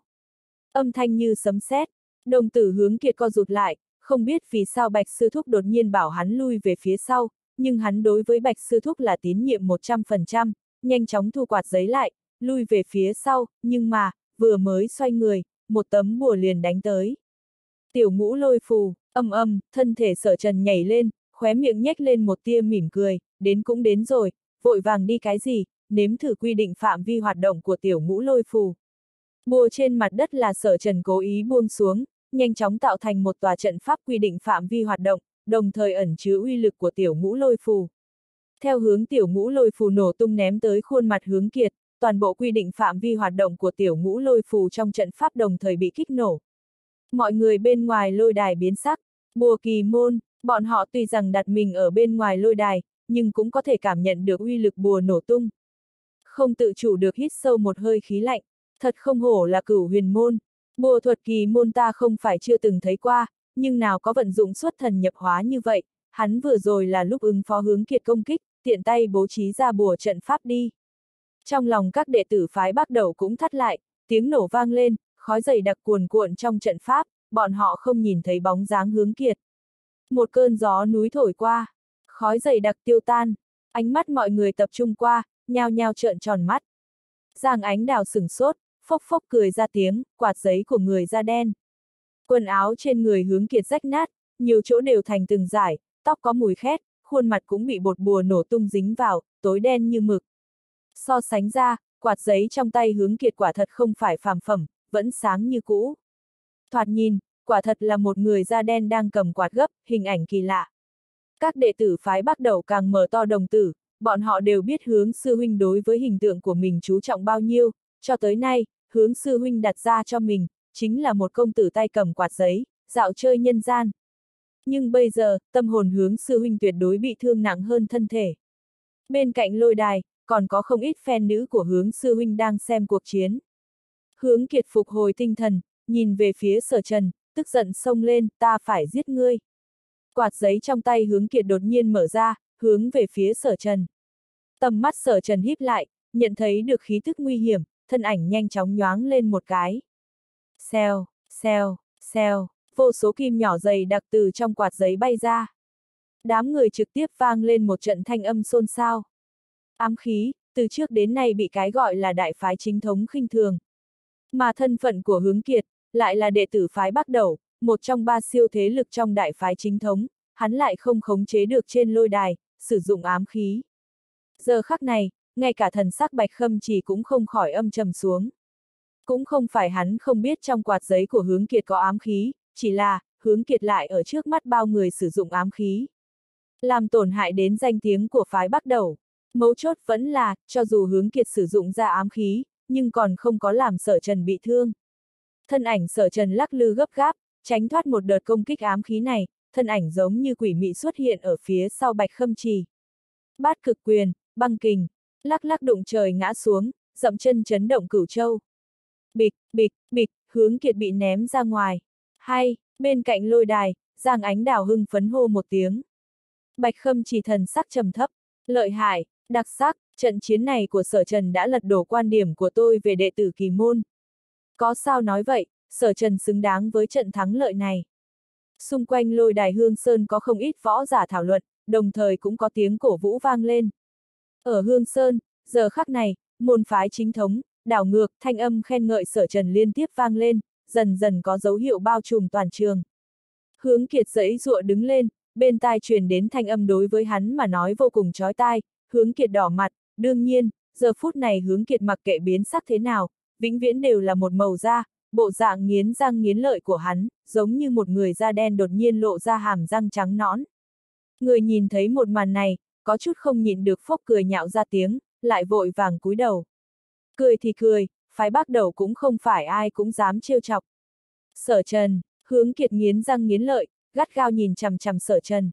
Âm thanh như sấm sét, đồng tử Hướng Kiệt co rụt lại, không biết vì sao Bạch Sư Thúc đột nhiên bảo hắn lui về phía sau, nhưng hắn đối với Bạch Sư Thúc là tín nhiệm một trăm phần trăm, nhanh chóng thu quạt giấy lại, lui về phía sau, nhưng mà, vừa mới xoay người, một tấm bùa liền đánh tới. Tiểu Ngũ Lôi Phù, âm âm, thân thể Sở Trần nhảy lên, khóe miệng nhếch lên một tia mỉm cười, đến cũng đến rồi, vội vàng đi cái gì, nếm thử quy định phạm vi hoạt động của Tiểu Ngũ Lôi Phù. Bùa trên mặt đất là Sở Trần cố ý buông xuống, nhanh chóng tạo thành một tòa trận pháp quy định phạm vi hoạt động, đồng thời ẩn chứa uy lực của Tiểu Ngũ Lôi Phù. Theo hướng Tiểu Ngũ Lôi Phù nổ tung ném tới khuôn mặt Hướng Kiệt, toàn bộ quy định phạm vi hoạt động của Tiểu Ngũ Lôi Phù trong trận pháp đồng thời bị kích nổ. Mọi người bên ngoài lôi đài biến sắc, bùa kỳ môn, bọn họ tuy rằng đặt mình ở bên ngoài lôi đài, nhưng cũng có thể cảm nhận được uy lực bùa nổ tung. Không tự chủ được hít sâu một hơi khí lạnh, thật không hổ là Cửu Huyền môn. Bùa thuật kỳ môn ta không phải chưa từng thấy qua, nhưng nào có vận dụng xuất thần nhập hóa như vậy, hắn vừa rồi là lúc ứng phó Hướng Kiệt công kích, tiện tay bố trí ra bùa trận pháp đi. Trong lòng các đệ tử phái Bắc Đầu cũng thắt lại, tiếng nổ vang lên, khói dày đặc cuồn cuộn trong trận pháp, bọn họ không nhìn thấy bóng dáng Hướng Kiệt. Một cơn gió núi thổi qua, khói dày đặc tiêu tan, ánh mắt mọi người tập trung qua, nhao nhao trợn tròn mắt. Giang Ánh Đào sửng sốt, phốc phốc cười ra tiếng, quạt giấy của người da đen. Quần áo trên người Hướng Kiệt rách nát, nhiều chỗ đều thành từng dải, tóc có mùi khét, khuôn mặt cũng bị bột bùa nổ tung dính vào, tối đen như mực. So sánh ra, quạt giấy trong tay Hướng Kiệt quả thật không phải phàm phẩm, vẫn sáng như cũ. Thoạt nhìn, quả thật là một người da đen đang cầm quạt gấp, hình ảnh kỳ lạ. Các đệ tử phái Bắc Đầu càng mở to đồng tử, bọn họ đều biết Hướng sư huynh đối với hình tượng của mình chú trọng bao nhiêu, cho tới nay, Hướng sư huynh đặt ra cho mình, chính là một công tử tay cầm quạt giấy, dạo chơi nhân gian. Nhưng bây giờ, tâm hồn Hướng sư huynh tuyệt đối bị thương nặng hơn thân thể. Bên cạnh lôi đài, còn có không ít fan nữ của Hướng sư huynh đang xem cuộc chiến. Hướng Kiệt phục hồi tinh thần, nhìn về phía Sở Trần, tức giận xông lên, ta phải giết ngươi. Quạt giấy trong tay Hướng Kiệt đột nhiên mở ra, hướng về phía Sở Trần. Tầm mắt Sở Trần híp lại, nhận thấy được khí tức nguy hiểm, thân ảnh nhanh chóng nhoáng lên một cái. Xèo, xèo, xèo, vô số kim nhỏ dày đặc từ trong quạt giấy bay ra. Đám người trực tiếp vang lên một trận thanh âm xôn xao. Ám khí, từ trước đến nay bị cái gọi là đại phái chính thống khinh thường. Mà thân phận của Hướng Kiệt, lại là đệ tử phái Bắc Đầu, một trong ba siêu thế lực trong đại phái chính thống, hắn lại không khống chế được trên lôi đài, sử dụng ám khí. Giờ khắc này, ngay cả thần sắc Bạch Khâm Trì cũng không khỏi âm trầm xuống. Cũng không phải hắn không biết trong quạt giấy của Hướng Kiệt có ám khí, chỉ là, Hướng Kiệt lại ở trước mắt bao người sử dụng ám khí. Làm tổn hại đến danh tiếng của phái Bắc Đầu. Mấu chốt vẫn là, cho dù Hướng Kiệt sử dụng ra ám khí, nhưng còn không có làm Sở Trần bị thương. Thân ảnh Sở Trần lắc lư gấp gáp, tránh thoát một đợt công kích ám khí này, thân ảnh giống như quỷ mị xuất hiện ở phía sau Bạch Khâm Trì. Bát cực quyền, băng kình, lắc lắc đụng trời ngã xuống, dậm chân chấn động cửu châu. Bịch, bịch, bịch, Hướng Kiệt bị ném ra ngoài. Hay, bên cạnh lôi đài, Giang Ánh Đào hưng phấn hô một tiếng. Bạch Khâm Trì thần sắc trầm thấp, lợi hại, đặc sắc, trận chiến này của Sở Trần đã lật đổ quan điểm của tôi về đệ tử kỳ môn. Có sao nói vậy, Sở Trần xứng đáng với trận thắng lợi này. Xung quanh lôi đài Hương Sơn có không ít võ giả thảo luận, đồng thời cũng có tiếng cổ vũ vang lên. Ở Hương Sơn, giờ khắc này, môn phái chính thống, đảo ngược, thanh âm khen ngợi Sở Trần liên tiếp vang lên, dần dần có dấu hiệu bao trùm toàn trường. Hướng Kiệt giãy giụa đứng lên, bên tai truyền đến thanh âm đối với hắn mà nói vô cùng chói tai. Hướng Kiệt đỏ mặt, đương nhiên, giờ phút này Hướng Kiệt mặc kệ biến sắc thế nào, vĩnh viễn đều là một màu da, bộ dạng nghiến răng nghiến lợi của hắn, giống như một người da đen đột nhiên lộ ra hàm răng trắng nõn. Người nhìn thấy một màn này, có chút không nhịn được phốc cười nhạo ra tiếng, lại vội vàng cúi đầu. Cười thì cười, phái Bắc Đầu cũng không phải ai cũng dám trêu chọc. Sở Trần, Hướng Kiệt nghiến răng nghiến lợi, gắt gao nhìn chằm chằm Sở Trần.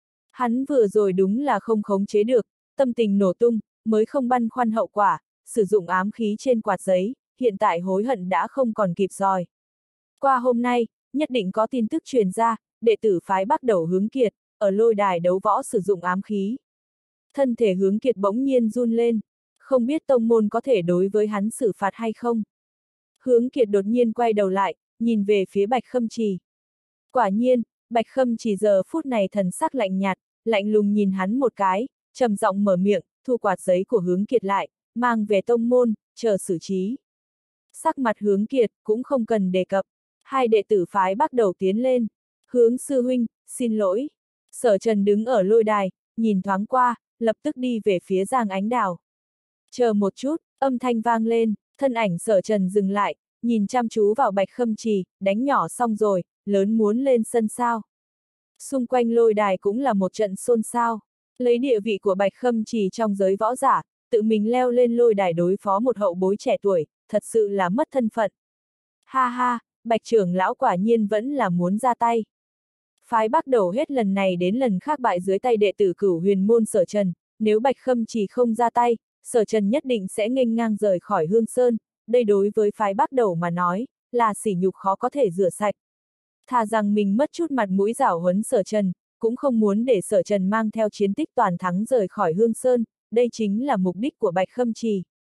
Hắn vừa rồi đúng là không khống chế được, tâm tình nổ tung, mới không băn khoăn hậu quả, sử dụng ám khí trên quạt giấy, hiện tại hối hận đã không còn kịp rồi. Qua hôm nay, nhất định có tin tức truyền ra, đệ tử phái Bắc Đầu Hướng Kiệt, ở lôi đài đấu võ sử dụng ám khí. Thân thể Hướng Kiệt bỗng nhiên run lên, không biết tông môn có thể đối với hắn xử phạt hay không. Hướng Kiệt đột nhiên quay đầu lại, nhìn về phía Bạch Khâm Trì. Quả nhiên, Bạch Khâm Trì giờ phút này thần sắc lạnh nhạt, lạnh lùng nhìn hắn một cái, trầm giọng mở miệng, thu quạt giấy của Hướng Kiệt lại, mang về tông môn, chờ xử trí. Sắc mặt Hướng Kiệt cũng không cần đề cập, hai đệ tử phái Bắc Đầu tiến lên. Hướng sư huynh, xin lỗi. Sở Trần đứng ở lôi đài, nhìn thoáng qua, lập tức đi về phía Giang Ánh Đào. Chờ một chút, âm thanh vang lên, thân ảnh Sở Trần dừng lại, nhìn chăm chú vào Bạch Khâm Trì, đánh nhỏ xong rồi, lớn muốn lên sân sao. Xung quanh lôi đài cũng là một trận xôn xao. Lấy địa vị của Bạch Khâm Trì trong giới võ giả, tự mình leo lên lôi đài đối phó một hậu bối trẻ tuổi, thật sự là mất thân phận. Ha ha, Bạch trưởng lão quả nhiên vẫn là muốn ra tay. Phái Bắc Đầu hết lần này đến lần khác bại dưới tay đệ tử Cửu Huyền môn Sở Trần, nếu Bạch Khâm Trì không ra tay, Sở Trần nhất định sẽ nghênh ngang rời khỏi Hương Sơn, đây đối với phái Bắc Đầu mà nói, là sỉ nhục khó có thể rửa sạch. Thà rằng mình mất chút mặt mũi giảo huấn Sở Trần, cũng không muốn để Sở Trần mang theo chiến tích toàn thắng rời khỏi Hương Sơn, đây chính là mục đích của Bạch Khâm Trì.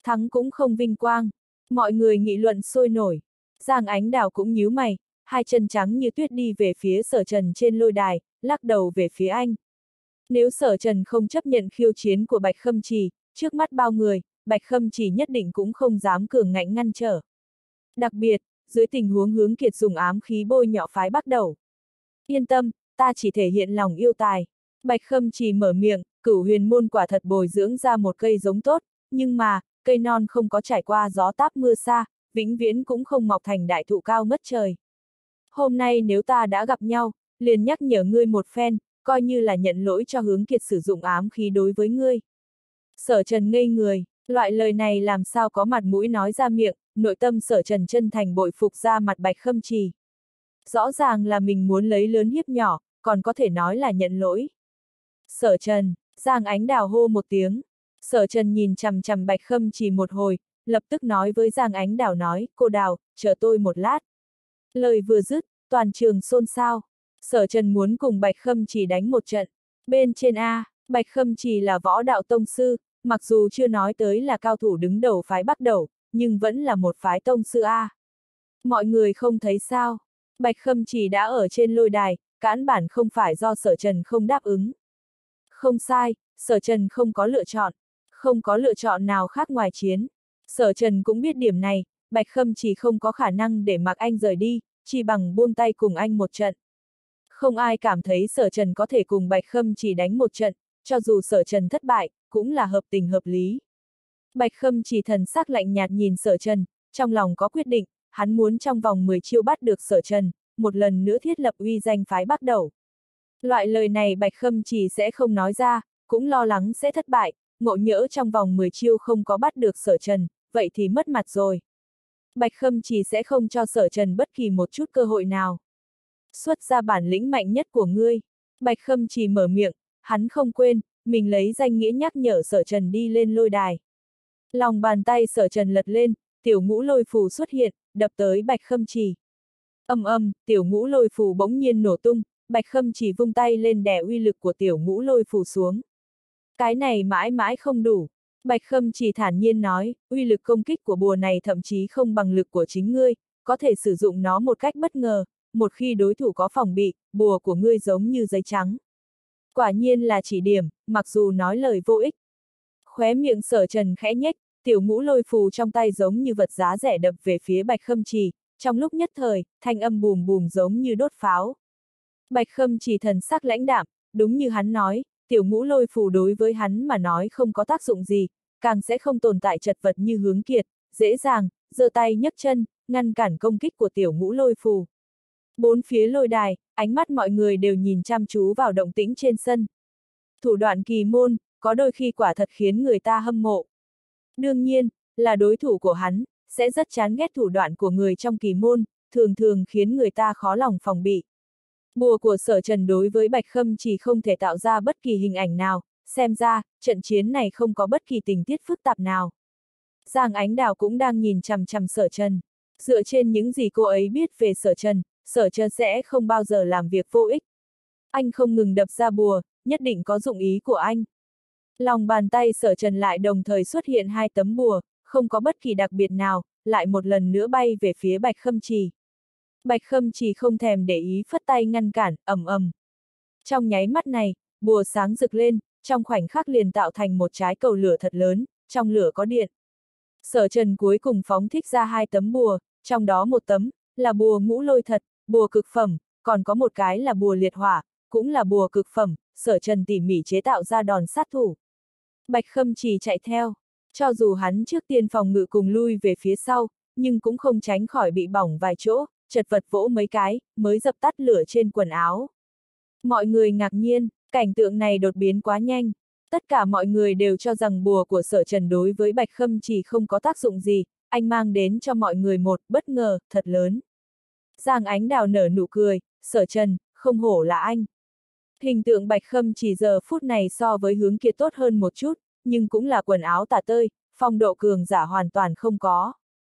thắng cũng không vinh quang. Mọi người nghị luận sôi nổi. Giang Ánh Đào cũng nhíu mày, hai chân trắng như tuyết đi về phía Sở Trần trên lôi đài, lắc đầu về phía anh. Nếu Sở Trần không chấp nhận khiêu chiến của Bạch Khâm Trì, trước mắt bao người, Bạch Khâm Trì nhất định cũng không dám cường ngạnh ngăn trở. Đặc biệt, dưới tình huống Hướng Kiệt dùng ám khí bôi nhọ phái Bắc Đầu. Yên tâm, ta chỉ thể hiện lòng yêu tài. Bạch Khâm Trì mở miệng, Cửu Huyền môn quả thật bồi dưỡng ra một cây giống tốt, nhưng mà, cây non không có trải qua gió táp mưa xa, vĩnh viễn cũng không mọc thành đại thụ cao ngất trời. Hôm nay nếu ta đã gặp nhau, liền nhắc nhở ngươi một phen, coi như là nhận lỗi cho Hướng Kiệt sử dụng ám khí đối với ngươi. Sở Trần ngây người, loại lời này làm sao có mặt mũi nói ra miệng, nội tâm Sở Trần chân thành bội phục ra mặt Bạch Khâm Trì. Rõ ràng là mình muốn lấy lớn hiếp nhỏ, còn có thể nói là nhận lỗi. Sở Trần, Giang Ánh Đào hô một tiếng. Sở Trần nhìn chằm chằm Bạch Khâm Trì một hồi, lập tức nói với Giang Ánh Đào nói, cô Đào, chờ tôi một lát. Lời vừa dứt, toàn trường xôn xao. Sở Trần muốn cùng Bạch Khâm Trì đánh một trận. Bên trên A, Bạch Khâm Trì là võ đạo tông sư, mặc dù chưa nói tới là cao thủ đứng đầu phái Bắc Đầu, nhưng vẫn là một phái tông sư A. Mọi người không thấy sao? Bạch Khâm Trì đã ở trên lôi đài, cản bản không phải do Sở Trần không đáp ứng. Không sai, Sở Trần không có lựa chọn. Không có lựa chọn nào khác ngoài chiến. Sở Trần cũng biết điểm này, Bạch Khâm Trì không có khả năng để mặc anh rời đi, chỉ bằng buông tay cùng anh một trận. Không ai cảm thấy Sở Trần có thể cùng Bạch Khâm Trì đánh một trận, cho dù Sở Trần thất bại, cũng là hợp tình hợp lý. Bạch Khâm Trì thần sắc lạnh nhạt nhìn Sở Trần, trong lòng có quyết định, hắn muốn trong vòng mười chiêu bắt được Sở Trần, một lần nữa thiết lập uy danh phái Bắc Đầu. Loại lời này Bạch Khâm Trì sẽ không nói ra, cũng lo lắng sẽ thất bại, ngộ nhỡ trong vòng mười chiêu không có bắt được Sở Trần, vậy thì mất mặt rồi. Bạch Khâm Trì sẽ không cho Sở Trần bất kỳ một chút cơ hội nào. Xuất ra bản lĩnh mạnh nhất của ngươi. Bạch Khâm Trì mở miệng, hắn không quên, mình lấy danh nghĩa nhắc nhở Sở Trần đi lên lôi đài. Lòng bàn tay Sở Trần lật lên, tiểu ngũ lôi phù xuất hiện, đập tới Bạch Khâm Trì. Âm âm, tiểu ngũ lôi phù bỗng nhiên nổ tung, Bạch Khâm Trì vung tay lên đè uy lực của tiểu ngũ lôi phù xuống. Cái này mãi mãi không đủ. Bạch Khâm Trì thản nhiên nói, uy lực công kích của bùa này thậm chí không bằng lực của chính ngươi, có thể sử dụng nó một cách bất ngờ, một khi đối thủ có phòng bị, bùa của ngươi giống như giấy trắng. Quả nhiên là chỉ điểm, mặc dù nói lời vô ích. Khóe miệng Sở Trần khẽ nhếch, tiểu ngũ lôi phù trong tay giống như vật giá rẻ đập về phía Bạch Khâm Trì, trong lúc nhất thời, thanh âm bùm bùm giống như đốt pháo. Bạch Khâm Trì thần sắc lãnh đạm, đúng như hắn nói, tiểu ngũ lôi phù đối với hắn mà nói không có tác dụng gì, càng sẽ không tồn tại chật vật như Hướng Kiệt, dễ dàng, giơ tay nhấc chân, ngăn cản công kích của tiểu ngũ lôi phù. Bốn phía lôi đài, ánh mắt mọi người đều nhìn chăm chú vào động tĩnh trên sân. Thủ đoạn kỳ môn, có đôi khi quả thật khiến người ta hâm mộ. Đương nhiên, là đối thủ của hắn, sẽ rất chán ghét thủ đoạn của người trong kỳ môn, thường thường khiến người ta khó lòng phòng bị. Bùa của Sở Trần đối với Bạch Khâm chỉ không thể tạo ra bất kỳ hình ảnh nào, xem ra, trận chiến này không có bất kỳ tình tiết phức tạp nào. Giang Ánh Đào cũng đang nhìn chằm chằm Sở Trần. Dựa trên những gì cô ấy biết về Sở Trần, Sở Trần sẽ không bao giờ làm việc vô ích. Anh không ngừng đập ra bùa, nhất định có dụng ý của anh. Lòng bàn tay Sở Trần lại đồng thời xuất hiện hai tấm bùa, không có bất kỳ đặc biệt nào, lại một lần nữa bay về phía Bạch Khâm Trì. Bạch Khâm Trì không thèm để ý phất tay ngăn cản, ầm ầm. Trong nháy mắt này, bùa sáng rực lên, trong khoảnh khắc liền tạo thành một trái cầu lửa thật lớn, trong lửa có điện. Sở Trần cuối cùng phóng thích ra hai tấm bùa, trong đó một tấm là bùa ngũ lôi thật, bùa cực phẩm, còn có một cái là bùa liệt hỏa, cũng là bùa cực phẩm, Sở Trần tỉ mỉ chế tạo ra đòn sát thủ. Bạch Khâm Trì chạy theo, cho dù hắn trước tiên phòng ngự cùng lui về phía sau, nhưng cũng không tránh khỏi bị bỏng vài chỗ, chật vật vỗ mấy cái, mới dập tắt lửa trên quần áo. Mọi người ngạc nhiên, cảnh tượng này đột biến quá nhanh. Tất cả mọi người đều cho rằng bùa của Sở Trần đối với Bạch Khâm Trì không có tác dụng gì, anh mang đến cho mọi người một bất ngờ thật lớn. Giang Ánh Đào nở nụ cười, Sở Trần, không hổ là anh. Hình tượng Bạch Khâm Trì giờ phút này so với Hướng Kiệt tốt hơn một chút, nhưng cũng là quần áo tả tơi, phong độ cường giả hoàn toàn không có.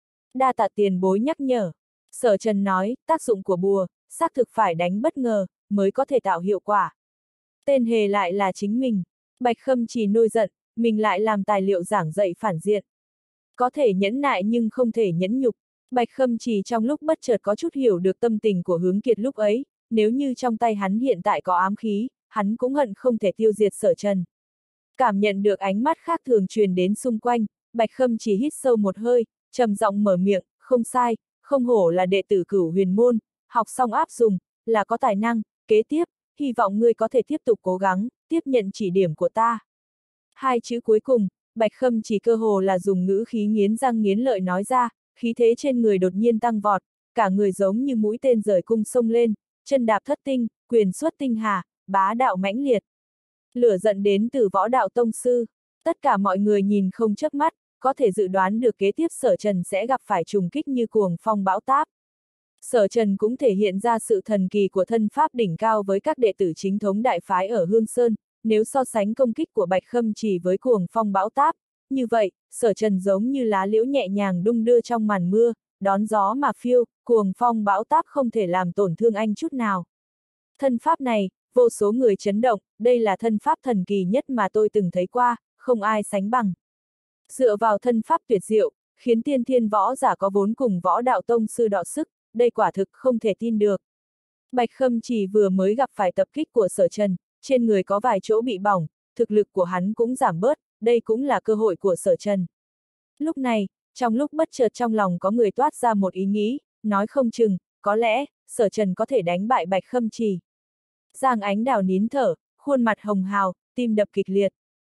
Đa tạ tiền bối nhắc nhở. Sở Trần nói, tác dụng của bùa, xác thực phải đánh bất ngờ, mới có thể tạo hiệu quả. Tên hề lại là chính mình. Bạch Khâm Trì nổi giận, mình lại làm tài liệu giảng dạy phản diện. Có thể nhẫn nại nhưng không thể nhẫn nhục. Bạch Khâm Trì trong lúc bất chợt có chút hiểu được tâm tình của Hướng Kiệt lúc ấy, nếu như trong tay hắn hiện tại có ám khí, hắn cũng hận không thể tiêu diệt Sở Trần. Cảm nhận được ánh mắt khác thường truyền đến xung quanh, Bạch Khâm Trì hít sâu một hơi, trầm giọng mở miệng, không sai, không hổ là đệ tử Cửu Huyền Môn, học xong áp dụng, là có tài năng, kế tiếp, hy vọng ngươi có thể tiếp tục cố gắng, tiếp nhận chỉ điểm của ta. Hai chữ cuối cùng, Bạch Khâm Trì cơ hồ là dùng ngữ khí nghiến răng nghiến lợi nói ra, khí thế trên người đột nhiên tăng vọt, cả người giống như mũi tên rời cung sông lên, chân đạp thất tinh, quyền xuất tinh hà, bá đạo mãnh liệt. Lửa giận đến từ Võ Đạo Tông Sư, tất cả mọi người nhìn không chớp mắt, có thể dự đoán được kế tiếp Sở Trần sẽ gặp phải trùng kích như cuồng phong bão táp. Sở Trần cũng thể hiện ra sự thần kỳ của thân pháp đỉnh cao với các đệ tử chính thống đại phái ở Hương Sơn, nếu so sánh công kích của Bạch Khâm Trì với cuồng phong bão táp, như vậy, Sở Trần giống như lá liễu nhẹ nhàng đung đưa trong màn mưa, đón gió mà phiêu, cuồng phong bão táp không thể làm tổn thương anh chút nào. Thân pháp này, vô số người chấn động, đây là thân pháp thần kỳ nhất mà tôi từng thấy qua, không ai sánh bằng. Dựa vào thân pháp tuyệt diệu, khiến tiên thiên võ giả có vốn cùng Võ Đạo Tông Sư đọ sức, đây quả thực không thể tin được. Bạch Khâm Trì vừa mới gặp phải tập kích của Sở Trần, trên người có vài chỗ bị bỏng, thực lực của hắn cũng giảm bớt, đây cũng là cơ hội của Sở Trần. Lúc này, trong lúc bất chợt trong lòng có người toát ra một ý nghĩ, nói không chừng, có lẽ, Sở Trần có thể đánh bại Bạch Khâm Trì. Giang Ánh Đào nín thở, khuôn mặt hồng hào, tim đập kịch liệt.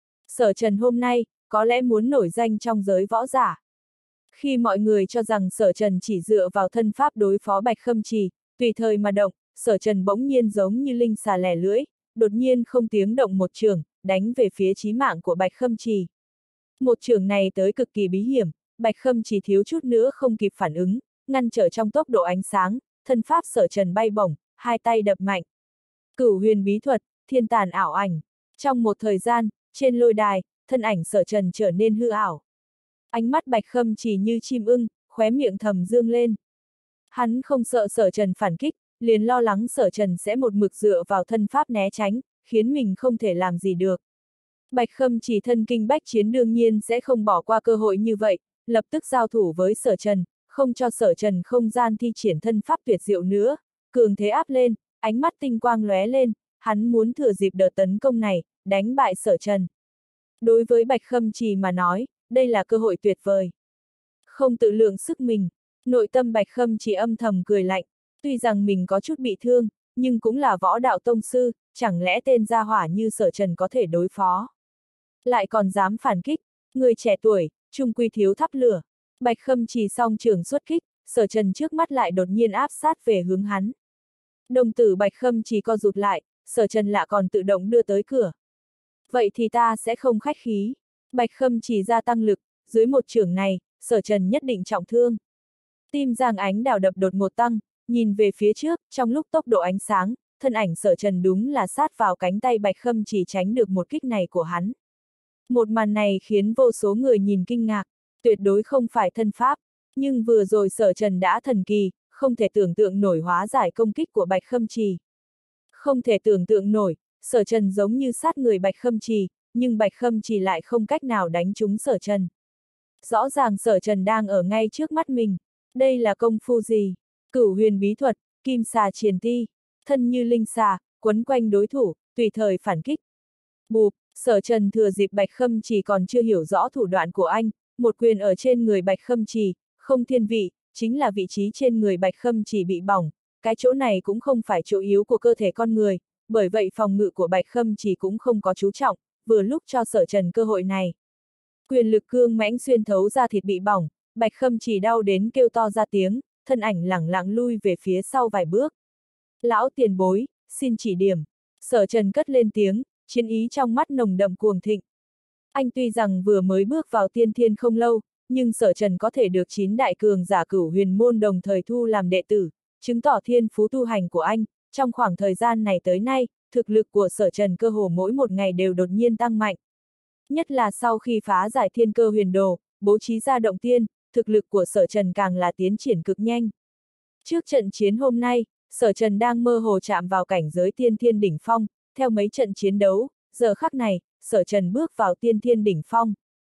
Sở Trần hôm nay, có lẽ muốn nổi danh trong giới võ giả. Khi mọi người cho rằng Sở Trần chỉ dựa vào thân pháp đối phó Bạch Khâm Trì, tùy thời mà động, Sở Trần bỗng nhiên giống như linh xà lẻ lưỡi, đột nhiên không tiếng động một chưởng, đánh về phía chí mạng của Bạch Khâm Trì. Một chưởng này tới cực kỳ bí hiểm, Bạch Khâm Trì thiếu chút nữa không kịp phản ứng, ngăn trở trong tốc độ ánh sáng, thân pháp Sở Trần bay bổng, hai tay đập mạnh. Cửu huyền bí thuật, thiên tàn ảo ảnh. Trong một thời gian, trên lôi đài, thân ảnh Sở Trần trở nên hư ảo. Ánh mắt Bạch Khâm Trì như chim ưng, khóe miệng thầm dương lên. Hắn không sợ Sở Trần phản kích, liền lo lắng Sở Trần sẽ một mực dựa vào thân pháp né tránh, khiến mình không thể làm gì được. Bạch Khâm Trì thân kinh bách chiến đương nhiên sẽ không bỏ qua cơ hội như vậy, lập tức giao thủ với Sở Trần, không cho Sở Trần không gian thi triển thân pháp tuyệt diệu nữa, cường thế áp lên, ánh mắt tinh quang lóe lên, hắn muốn thừa dịp đợt tấn công này, đánh bại Sở Trần. Đối với Bạch Khâm Trì mà nói, đây là cơ hội tuyệt vời. Không tự lượng sức mình, nội tâm Bạch Khâm Trì âm thầm cười lạnh, tuy rằng mình có chút bị thương, nhưng cũng là Võ Đạo Tông Sư, chẳng lẽ tên gia hỏa như Sở Trần có thể đối phó. Lại còn dám phản kích, người trẻ tuổi, chung quy thiếu thắp lửa. Bạch Khâm Trì song trường xuất kích, Sở Trần trước mắt lại đột nhiên áp sát về hướng hắn. Đồng tử Bạch Khâm Trì co rụt lại, Sở Trần lạ còn tự động đưa tới cửa. Vậy thì ta sẽ không khách khí. Bạch Khâm Trì gia tăng lực, dưới một chưởng này, Sở Trần nhất định trọng thương. Tim Giang Ánh Đào đập đột một tăng, nhìn về phía trước, trong lúc tốc độ ánh sáng, thân ảnh Sở Trần đúng là sát vào cánh tay Bạch Khâm Trì tránh được một kích này của hắn. Một màn này khiến vô số người nhìn kinh ngạc, tuyệt đối không phải thân pháp, nhưng vừa rồi Sở Trần đã thần kỳ, không thể tưởng tượng nổi hóa giải công kích của Bạch Khâm Trì. Không thể tưởng tượng nổi, Sở Trần giống như sát người Bạch Khâm Trì, nhưng Bạch Khâm Trì lại không cách nào đánh trúng Sở Trần. Rõ ràng Sở Trần đang ở ngay trước mắt mình. Đây là công phu gì? Cửu huyền bí thuật, kim xà triền ti, thân như linh xà, quấn quanh đối thủ, tùy thời phản kích. Bụp, Sở Trần thừa dịp Bạch Khâm Trì còn chưa hiểu rõ thủ đoạn của anh, một quyền ở trên người Bạch Khâm Trì, không thiên vị, chính là vị trí trên người Bạch Khâm Trì bị bỏng, cái chỗ này cũng không phải chỗ yếu của cơ thể con người, bởi vậy phòng ngự của Bạch Khâm Trì cũng không có chú trọng, vừa lúc cho Sở Trần cơ hội này. Quyền lực cương mãnh xuyên thấu ra thịt bị bỏng, Bạch Khâm Trì đau đến kêu to ra tiếng, thân ảnh lẳng lặng lui về phía sau vài bước. Lão tiền bối, xin chỉ điểm. Sở Trần cất lên tiếng, chiến ý trong mắt nồng đậm cuồng thịnh. Anh tuy rằng vừa mới bước vào tiên thiên không lâu, nhưng Sở Trần có thể được chín đại cường giả Cửu Huyền Môn đồng thời thu làm đệ tử, chứng tỏ thiên phú tu hành của anh. Trong khoảng thời gian này tới nay, thực lực của Sở Trần cơ hồ mỗi một ngày đều đột nhiên tăng mạnh. Nhất là sau khi phá giải thiên cơ huyền đồ, bố trí ra động tiên, thực lực của Sở Trần càng là tiến triển cực nhanh. Trước trận chiến hôm nay, Sở Trần đang mơ hồ chạm vào cảnh giới tiên thiên đỉnh phong, theo mấy trận chiến đấu, giờ khắc này, Sở Trần bước vào tiên thiên đỉnh phong.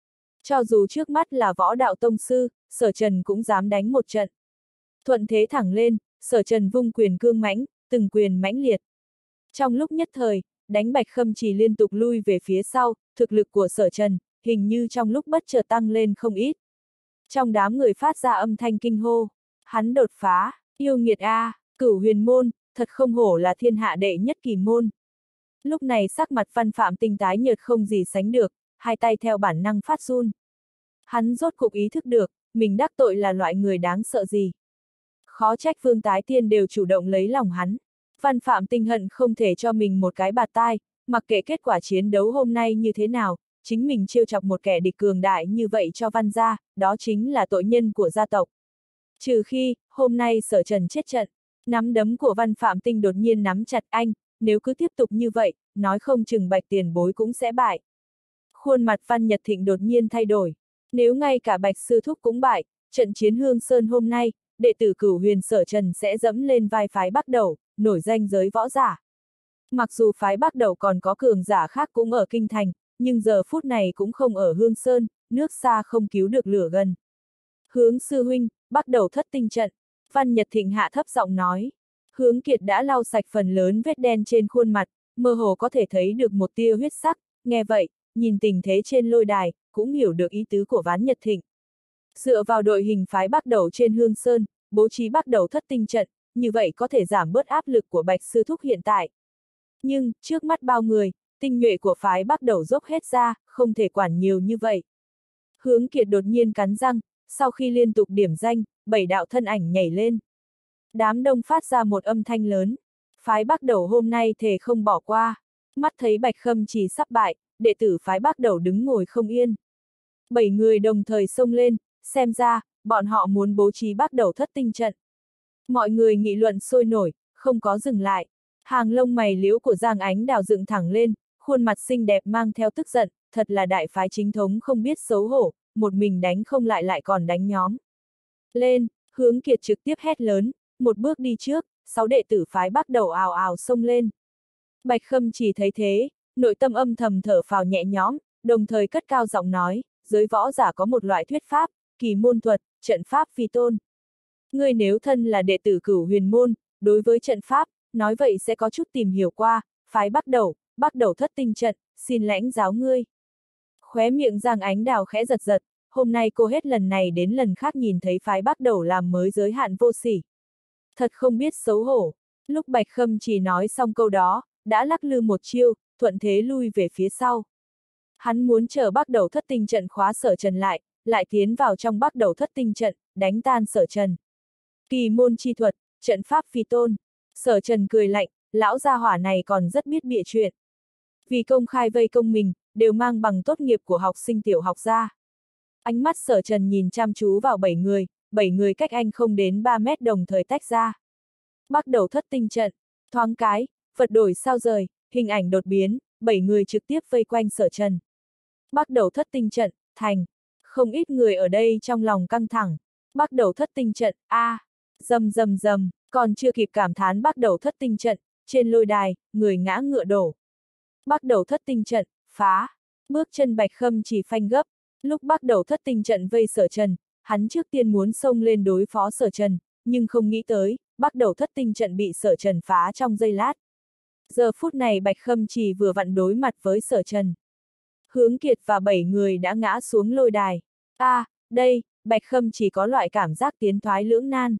Cho dù trước mắt là võ đạo tông sư, Sở Trần cũng dám đánh một trận. Thuận thế thẳng lên, Sở Trần vung quyền cương mãnh, từng quyền mãnh liệt. Trong lúc nhất thời, đánh Bạch Khâm Trì liên tục lui về phía sau, thực lực của Sở Trần, hình như trong lúc bất chợt tăng lên không ít. Trong đám người phát ra âm thanh kinh hô, hắn đột phá, yêu nghiệt a, Cửu Huyền môn, thật không hổ là thiên hạ đệ nhất kỳ môn. Lúc này sắc mặt Văn Phạm Tinh tái nhợt không gì sánh được, hai tay theo bản năng phát run. Hắn rốt cục ý thức được, mình đắc tội là loại người đáng sợ gì. Khó trách Vương Tái Tiên đều chủ động lấy lòng hắn. Văn Phạm Tinh hận không thể cho mình một cái bạt tai, mặc kệ kết quả chiến đấu hôm nay như thế nào, chính mình trêu chọc một kẻ địch cường đại như vậy cho Văn gia, đó chính là tội nhân của gia tộc. Trừ khi, hôm nay Sở Trần chết trận, nắm đấm của Văn Phạm Tinh đột nhiên nắm chặt anh, nếu cứ tiếp tục như vậy, nói không chừng Bạch tiền bối cũng sẽ bại. Khuôn mặt Văn Nhật Thịnh đột nhiên thay đổi. Nếu ngay cả Bạch sư thúc cũng bại, trận chiến Hương Sơn hôm nay, đệ tử Cửu Huyền Sở Trần sẽ dẫm lên vai phái Bắc Đầu, nổi danh giới võ giả. Mặc dù phái Bắc Đầu còn có cường giả khác cũng ở kinh thành, nhưng giờ phút này cũng không ở Hương Sơn, nước xa không cứu được lửa gần. Hướng sư huynh, Bắc Đầu thất tinh trận, Văn Nhật Thịnh hạ thấp giọng nói. Hướng Kiệt đã lau sạch phần lớn vết đen trên khuôn mặt, mơ hồ có thể thấy được một tia huyết sắc, nghe vậy, nhìn tình thế trên lôi đài, cũng hiểu được ý tứ của Văn Nhật Thịnh. Dựa vào đội hình phái Bắc Đầu trên Hương Sơn, bố trí Bắc Đầu thất tinh trận, như vậy có thể giảm bớt áp lực của Bạch sư thúc hiện tại. Nhưng, trước mắt bao người, tinh nhuệ của phái Bắc Đầu dốc hết ra, không thể quản nhiều như vậy. Hướng Kiệt đột nhiên cắn răng, sau khi liên tục điểm danh, bảy đạo thân ảnh nhảy lên. Đám đông phát ra một âm thanh lớn. Phái Bắc Đầu hôm nay thề không bỏ qua. Mắt thấy Bạch Khâm Trì sắp bại, đệ tử phái Bắc Đầu đứng ngồi không yên. Bảy người đồng thời xông lên, xem ra, bọn họ muốn bố trí Bắc Đầu thất tinh trận. Mọi người nghị luận sôi nổi, không có dừng lại. Hàng lông mày liễu của Giang Ánh Đào dựng thẳng lên, khuôn mặt xinh đẹp mang theo tức giận, thật là đại phái chính thống không biết xấu hổ, một mình đánh không lại lại còn đánh nhóm. Lên, Hướng Kiệt trực tiếp hét lớn, một bước đi trước, sáu đệ tử phái Bắc Đầu ào ào xông lên. Bạch Khâm chỉ thấy thế, nội tâm âm thầm thở phào nhẹ nhõm, đồng thời cất cao giọng nói, giới võ giả có một loại thuyết pháp, kỳ môn thuật, trận pháp phi tôn. Ngươi nếu thân là đệ tử Cửu Huyền môn, đối với trận pháp, nói vậy sẽ có chút tìm hiểu qua, phái Bắc Đầu, Bắc Đầu thất tinh trận, xin lãnh giáo ngươi. Khóe miệng Giang Ánh Đào khẽ giật giật, hôm nay cô hết lần này đến lần khác nhìn thấy phái Bắc Đầu làm mới giới hạn vô sỉ. Thật không biết xấu hổ. Lúc Bạch Khâm chỉ nói xong câu đó, đã lắc lư một chiêu, thuận thế lui về phía sau. Hắn muốn chờ Bắc Đầu thất tinh trận khóa Sở Trần lại, lại tiến vào trong Bắc Đầu thất tinh trận, đánh tan Sở Trần. Kỳ môn chi thuật, trận pháp phi tôn. Sở Trần cười lạnh, lão gia hỏa này còn rất biết bịa chuyện. Vì công khai vây công mình, đều mang bằng tốt nghiệp của học sinh tiểu học ra. Ánh mắt Sở Trần nhìn chăm chú vào bảy người, bảy người cách anh không đến ba mét đồng thời tách ra. Bắc Đầu thất tinh trận, thoáng cái, vật đổi sao rời, hình ảnh đột biến, bảy người trực tiếp vây quanh Sở Trần. Bắc Đầu thất tinh trận, thành. Không ít người ở đây trong lòng căng thẳng. Bắc Đầu thất tinh trận, a, à, rầm rầm rầm, còn chưa kịp cảm thán Bắc Đầu thất tinh trận, trên lôi đài, người ngã ngựa đổ. Bắc Đầu thất tinh trận, phá. Bước chân Bạch Khâm chỉ phanh gấp. Lúc Bắc Đầu thất tinh trận vây Sở Trần, hắn trước tiên muốn xông lên đối phó Sở Trần, nhưng không nghĩ tới, Bắc Đầu thất tinh trận bị Sở Trần phá trong giây lát. Giờ phút này Bạch Khâm chỉ vừa vặn đối mặt với Sở Trần. Hướng Kiệt và bảy người đã ngã xuống lôi đài. A, à, đây, Bạch Khâm chỉ có loại cảm giác tiến thoái lưỡng nan.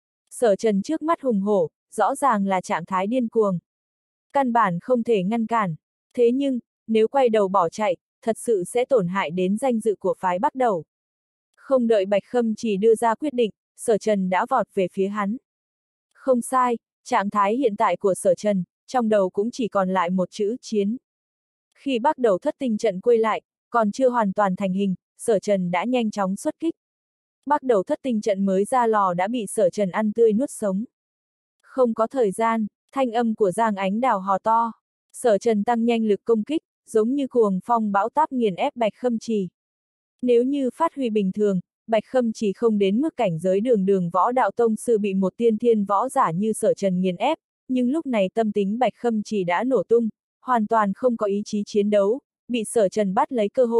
Sở Trần trước mắt hùng hổ, rõ ràng là trạng thái điên cuồng. Căn bản không thể ngăn cản. Thế nhưng, nếu quay đầu bỏ chạy, thật sự sẽ tổn hại đến danh dự của phái Bắc Đầu. Không đợi Bạch Khâm chỉ đưa ra quyết định, Sở Trần đã vọt về phía hắn. Không sai, trạng thái hiện tại của Sở Trần, trong đầu cũng chỉ còn lại một chữ chiến. Khi Bắc Đầu thất tinh trận quay lại, còn chưa hoàn toàn thành hình, Sở Trần đã nhanh chóng xuất kích. Bắc Đầu thất tinh trận mới ra lò đã bị Sở Trần ăn tươi nuốt sống. Không có thời gian, thanh âm của Giang Ánh Đào hò to. Sở Trần tăng nhanh lực công kích, giống như cuồng phong bão táp nghiền ép Bạch Khâm Trì. Nếu như phát huy bình thường, Bạch Khâm Trì không đến mức cảnh giới đường đường võ đạo tông sư bị một tiên thiên võ giả như Sở Trần nghiền ép, nhưng lúc này tâm tính Bạch Khâm Trì đã nổ tung, hoàn toàn không có ý chí chiến đấu, bị Sở Trần bắt lấy cơ hội,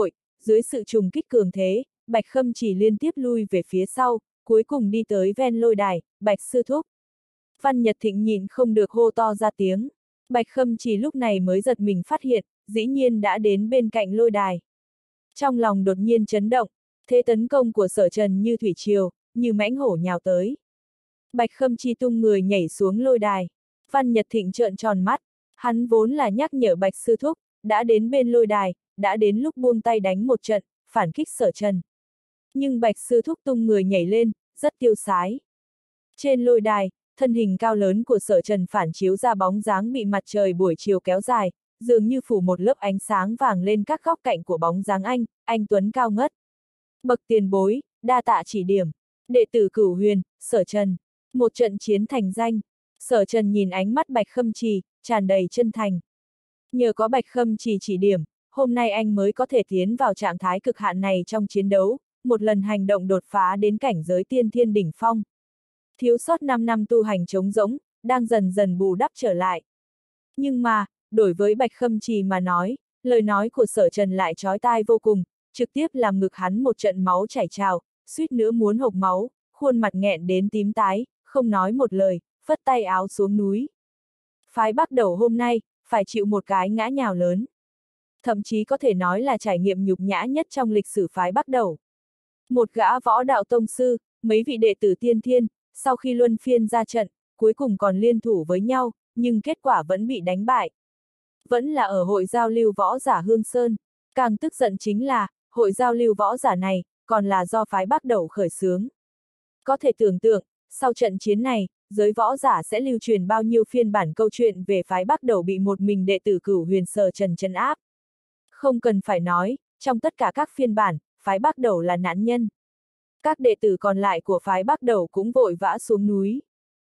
dưới sự trùng kích cường thế, Bạch Khâm Chỉ liên tiếp lui về phía sau, cuối cùng đi tới ven lôi đài, Bạch sư thúc. Văn Nhật Thịnh nhịn không được hô to ra tiếng. Bạch Khâm Chỉ lúc này mới giật mình phát hiện, dĩ nhiên đã đến bên cạnh lôi đài. Trong lòng đột nhiên chấn động, thế tấn công của Sở Trần như thủy triều, như mãnh hổ nhào tới. Bạch Khâm Chi tung người nhảy xuống lôi đài. Văn Nhật Thịnh trợn tròn mắt, hắn vốn là nhắc nhở Bạch sư thúc, đã đến bên lôi đài, đã đến lúc buông tay đánh một trận, phản kích Sở Trần. Nhưng Bạch sư thúc tung người nhảy lên, rất tiêu sái. Trên lôi đài, thân hình cao lớn của Sở Trần phản chiếu ra bóng dáng bị mặt trời buổi chiều kéo dài, dường như phủ một lớp ánh sáng vàng lên các góc cạnh của bóng dáng anh, anh tuấn cao ngất. Bậc tiền bối, đa tạ chỉ điểm. Đệ tử Cửu Huyền, Sở Trần. Một trận chiến thành danh. Sở Trần nhìn ánh mắt Bạch Khâm Trì, tràn đầy chân thành. Nhờ có Bạch Khâm Trì chỉ điểm, hôm nay anh mới có thể tiến vào trạng thái cực hạn này trong chiến đấu, một lần hành động đột phá đến cảnh giới tiên thiên đỉnh phong. Thiếu sót năm năm tu hành trống rỗng, đang dần dần bù đắp trở lại. Nhưng mà, đối với Bạch Khâm Trì mà nói, lời nói của Sở Trần lại chói tai vô cùng, trực tiếp làm ngực hắn một trận máu chảy trào, suýt nữa muốn hộc máu, khuôn mặt nghẹn đến tím tái, không nói một lời, phất tay áo xuống núi. Phái Bắc Đầu hôm nay, phải chịu một cái ngã nhào lớn. Thậm chí có thể nói là trải nghiệm nhục nhã nhất trong lịch sử phái Bắc Đầu. Một gã võ đạo tông sư, mấy vị đệ tử tiên thiên, sau khi luân phiên ra trận, cuối cùng còn liên thủ với nhau, nhưng kết quả vẫn bị đánh bại. Vẫn là ở hội giao lưu võ giả Hương Sơn. Càng tức giận chính là, hội giao lưu võ giả này, còn là do phái Bắc Đầu khởi xướng. Có thể tưởng tượng, sau trận chiến này, giới võ giả sẽ lưu truyền bao nhiêu phiên bản câu chuyện về phái Bắc Đầu bị một mình đệ tử Cửu Huyền Sở Trần trấn áp. Không cần phải nói, trong tất cả các phiên bản, phái Bắc Đầu là nạn nhân. Các đệ tử còn lại của phái Bắc Đầu cũng vội vã xuống núi.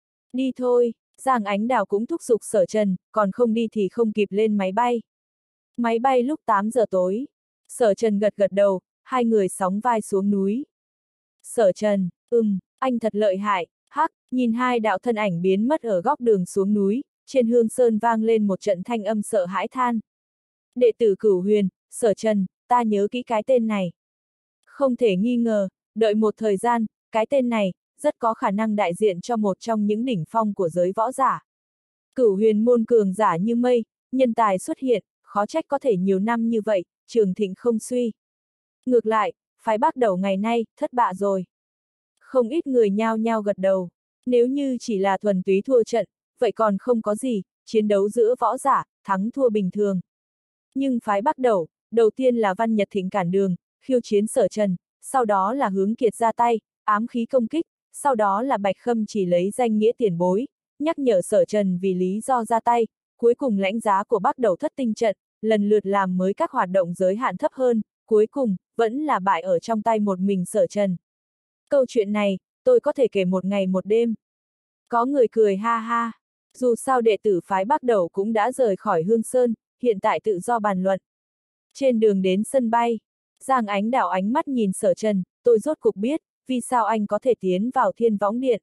Đi thôi, Giang Ánh Đào cũng thúc giục Sở Trần, còn không đi thì không kịp lên máy bay. Máy bay lúc tám giờ tối. Sở Trần gật gật đầu, hai người sóng vai xuống núi. Sở Trần, ừm, anh thật lợi hại, hắc, nhìn hai đạo thân ảnh biến mất ở góc đường xuống núi, trên Hương Sơn vang lên một trận thanh âm sợ hãi than. Đệ tử Cửu Huyền, Sở Trần, ta nhớ kỹ cái tên này. Không thể nghi ngờ, đợi một thời gian, cái tên này, rất có khả năng đại diện cho một trong những đỉnh phong của giới võ giả. Cửu Huyền môn cường giả như mây, nhân tài xuất hiện, khó trách có thể nhiều năm như vậy, trường thịnh không suy. Ngược lại, phái Bắc Đầu ngày nay, thất bại rồi. Không ít người nhao nhao gật đầu. Nếu như chỉ là thuần túy thua trận, vậy còn không có gì, chiến đấu giữa võ giả, thắng thua bình thường. Nhưng phái Bắc Đầu, đầu tiên là Văn Nhật Thịnh cản đường, khiêu chiến Sở Trần, sau đó là Hướng Kiệt ra tay, ám khí công kích, sau đó là Bạch Khâm chỉ lấy danh nghĩa tiền bối, nhắc nhở Sở Trần vì lý do ra tay, cuối cùng lãnh giá của Bắc Đầu thất tinh trận, lần lượt làm mới các hoạt động giới hạn thấp hơn, cuối cùng, vẫn là bại ở trong tay một mình Sở Trần. Câu chuyện này, tôi có thể kể một ngày một đêm. Có người cười ha ha. Dù sao đệ tử phái Bắc Đầu cũng đã rời khỏi Hương Sơn, hiện tại tự do bàn luận. Trên đường đến sân bay, Giang Ánh Đào ánh mắt nhìn Sở Trần, tôi rốt cục biết, vì sao anh có thể tiến vào Thiên Võng Điện.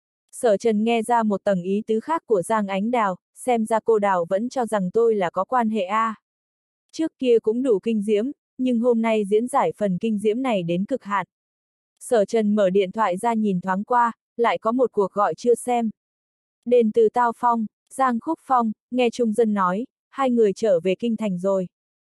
Sở Trần nghe ra một tầng ý tứ khác của Giang Ánh Đào, xem ra cô Đào vẫn cho rằng tôi là có quan hệ a. À. Trước kia cũng đủ kinh diễm, nhưng hôm nay diễn giải phần kinh diễm này đến cực hạn. Sở Trần mở điện thoại ra nhìn thoáng qua, lại có một cuộc gọi chưa xem. Đền Từ Tao Phong, Giang Khúc Phong, nghe trung dân nói, hai người trở về kinh thành rồi.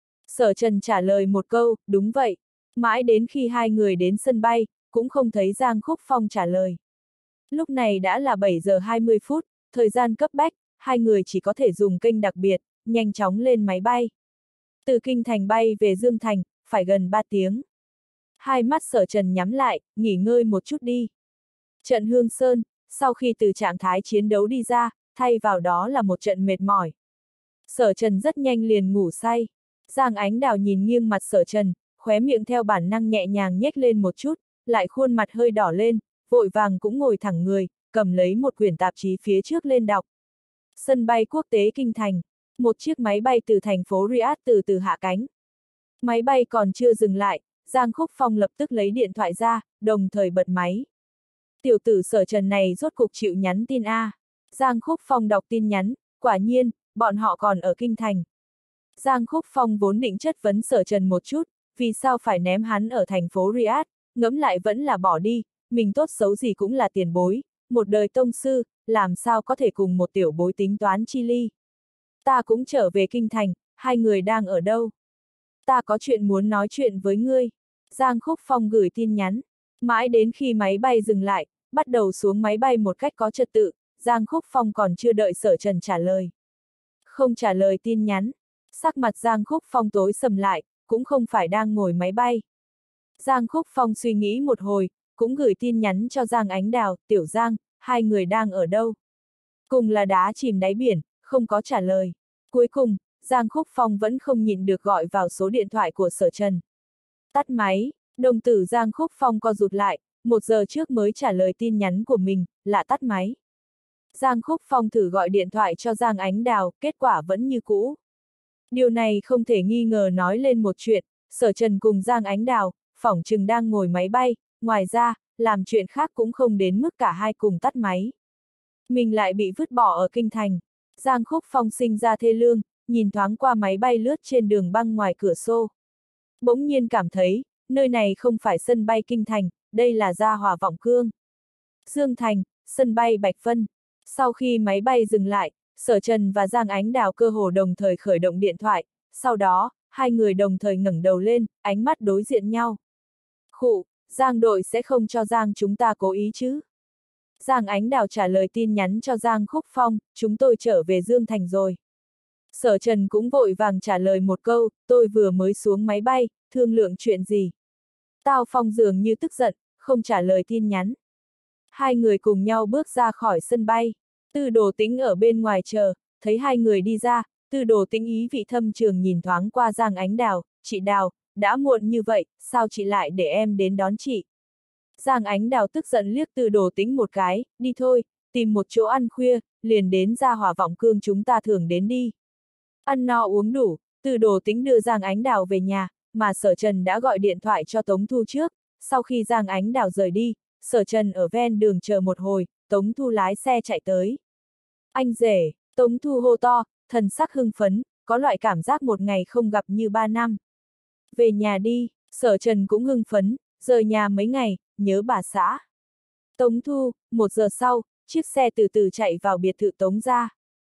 Sở Trần trả lời một câu, đúng vậy. Mãi đến khi hai người đến sân bay, cũng không thấy Giang Khúc Phong trả lời. Lúc này đã là bảy giờ hai mươi phút, thời gian cấp bách, hai người chỉ có thể dùng kênh đặc biệt, nhanh chóng lên máy bay. Từ kinh thành bay về Dương Thành, phải gần ba tiếng. Hai mắt Sở Trần nhắm lại, nghỉ ngơi một chút đi. Trận Hương Sơn, sau khi từ trạng thái chiến đấu đi ra, thay vào đó là một trận mệt mỏi. Sở Trần rất nhanh liền ngủ say. Giang Ánh Đào nhìn nghiêng mặt Sở Trần, khóe miệng theo bản năng nhẹ nhàng nhếch lên một chút, lại khuôn mặt hơi đỏ lên, vội vàng cũng ngồi thẳng người, cầm lấy một quyển tạp chí phía trước lên đọc. Sân bay quốc tế Kinh Thành, một chiếc máy bay từ thành phố Riyadh từ từ hạ cánh. Máy bay còn chưa dừng lại, Giang Khúc Phong lập tức lấy điện thoại ra, đồng thời bật máy. Tiểu tử Sở Trần này rốt cục chịu nhắn tin a. À. Giang Khúc Phong đọc tin nhắn, quả nhiên, bọn họ còn ở Kinh Thành. Giang Khúc Phong vốn định chất vấn Sở Trần một chút, vì sao phải ném hắn ở thành phố Riyadh, ngẫm lại vẫn là bỏ đi, mình tốt xấu gì cũng là tiền bối, một đời tông sư, làm sao có thể cùng một tiểu bối tính toán chi ly. Ta cũng trở về kinh thành, hai người đang ở đâu? Ta có chuyện muốn nói chuyện với ngươi. Giang Khúc Phong gửi tin nhắn, mãi đến khi máy bay dừng lại, bắt đầu xuống máy bay một cách có trật tự, Giang Khúc Phong còn chưa đợi Sở Trần trả lời. Không trả lời tin nhắn, sắc mặt Giang Khúc Phong tối sầm lại, cũng không phải đang ngồi máy bay. Giang Khúc Phong suy nghĩ một hồi, cũng gửi tin nhắn cho Giang Ánh Đào, Tiểu Giang, hai người đang ở đâu? Cùng là đá chìm đáy biển, không có trả lời. Cuối cùng, Giang Khúc Phong vẫn không nhịn được gọi vào số điện thoại của Sở Trần. Tắt máy, đồng tử Giang Khúc Phong co rụt lại, một giờ trước mới trả lời tin nhắn của mình, là tắt máy. Giang Khúc Phong thử gọi điện thoại cho Giang Ánh Đào, kết quả vẫn như cũ. Điều này không thể nghi ngờ nói lên một chuyện, Sở Trần cùng Giang Ánh Đào, phỏng chừng đang ngồi máy bay, ngoài ra, làm chuyện khác cũng không đến mức cả hai cùng tắt máy. Mình lại bị vứt bỏ ở kinh thành. Giang Khúc Phong sinh ra thê lương, nhìn thoáng qua máy bay lướt trên đường băng ngoài cửa sổ. Bỗng nhiên cảm thấy, nơi này không phải sân bay kinh thành, đây là Gia Hòa Vọng Cương. Dương Thành, sân bay Bạch Vân. Sau khi máy bay dừng lại, Sở Trần và Giang Ánh Đào cơ hồ đồng thời khởi động điện thoại, sau đó, hai người đồng thời ngẩng đầu lên, ánh mắt đối diện nhau. Khụ, Giang đội sẽ không cho Giang chúng ta cố ý chứ? Giang Ánh Đào trả lời tin nhắn cho Giang Khúc Phong, chúng tôi trở về Dương Thành rồi. Sở Trần cũng vội vàng trả lời một câu, tôi vừa mới xuống máy bay, thương lượng chuyện gì? Tao Phong dường như tức giận, không trả lời tin nhắn. Hai người cùng nhau bước ra khỏi sân bay. Tư Đồ Tĩnh ở bên ngoài chờ, thấy hai người đi ra, Tư Đồ Tĩnh ý vị thâm trường nhìn thoáng qua Giang Ánh Đào, chị Đào, đã muộn như vậy, sao chị lại để em đến đón chị? Giang Ánh Đào tức giận liếc Tư Đồ Tĩnh một cái, đi thôi, tìm một chỗ ăn khuya, liền đến Gia Hòa Vọng Cương chúng ta thường đến đi. Ăn no uống đủ, Tư Đồ Tĩnh đưa Giang Ánh Đào về nhà, mà Sở Trần đã gọi điện thoại cho Tống Thu trước, sau khi Giang Ánh Đào rời đi, Sở Trần ở ven đường chờ một hồi, Tống Thu lái xe chạy tới. Anh rể, Tống Thu hô to, thần sắc hưng phấn, có loại cảm giác một ngày không gặp như ba năm. Về nhà đi, Sở Trần cũng hưng phấn, rời nhà mấy ngày, nhớ bà xã. Tống Thu, một giờ sau, chiếc xe từ từ chạy vào biệt thự Tống gia.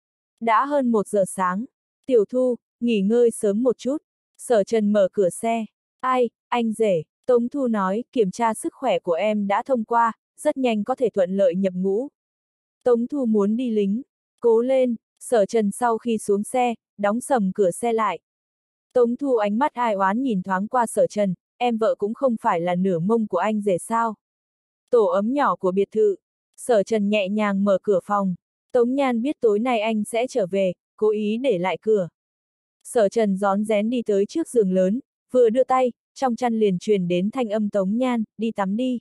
Đã hơn một giờ sáng, Tiểu Thu, nghỉ ngơi sớm một chút. Sở Trần mở cửa xe. Ai, anh rể, Tống Thu nói, kiểm tra sức khỏe của em đã thông qua, rất nhanh có thể thuận lợi nhập ngũ. Tống Thu muốn đi lính. Cố lên, Sở Trần sau khi xuống xe, đóng sầm cửa xe lại. Tống Thu ánh mắt ai oán nhìn thoáng qua Sở Trần, em vợ cũng không phải là nửa mông của anh rể sao. Tổ ấm nhỏ của biệt thự. Sở Trần nhẹ nhàng mở cửa phòng. Tống Nhan biết tối nay anh sẽ trở về, cố ý để lại cửa. Sở Trần rón rén đi tới trước giường lớn, vừa đưa tay, trong chăn liền truyền đến thanh âm Tống Nhan, đi tắm đi.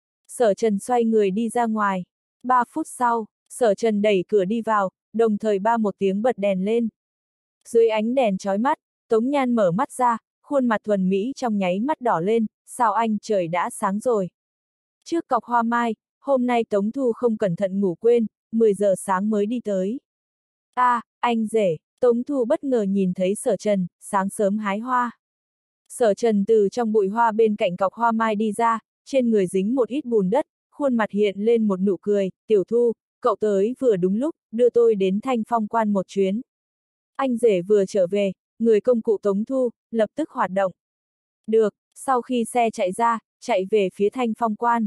Sở Trần xoay người đi ra ngoài. Ba phút sau, Sở Trần đẩy cửa đi vào, đồng thời ba một tiếng bật đèn lên. Dưới ánh đèn chói mắt, Tống Nhan mở mắt ra, khuôn mặt thuần mỹ trong nháy mắt đỏ lên, sao anh trời đã sáng rồi. Trước cọc hoa mai, hôm nay Tống Thu không cẩn thận ngủ quên, mười giờ sáng mới đi tới. À, anh rể, Tống Thu bất ngờ nhìn thấy Sở Trần, sáng sớm hái hoa. Sở Trần từ trong bụi hoa bên cạnh cọc hoa mai đi ra, trên người dính một ít bùn đất, khuôn mặt hiện lên một nụ cười, Tiểu Thu, cậu tới vừa đúng lúc, đưa tôi đến Thanh Phong Quan một chuyến. Anh rể vừa trở về, người công cụ Tống Thu, lập tức hoạt động. Được, sau khi xe chạy ra, chạy về phía Thanh Phong Quan.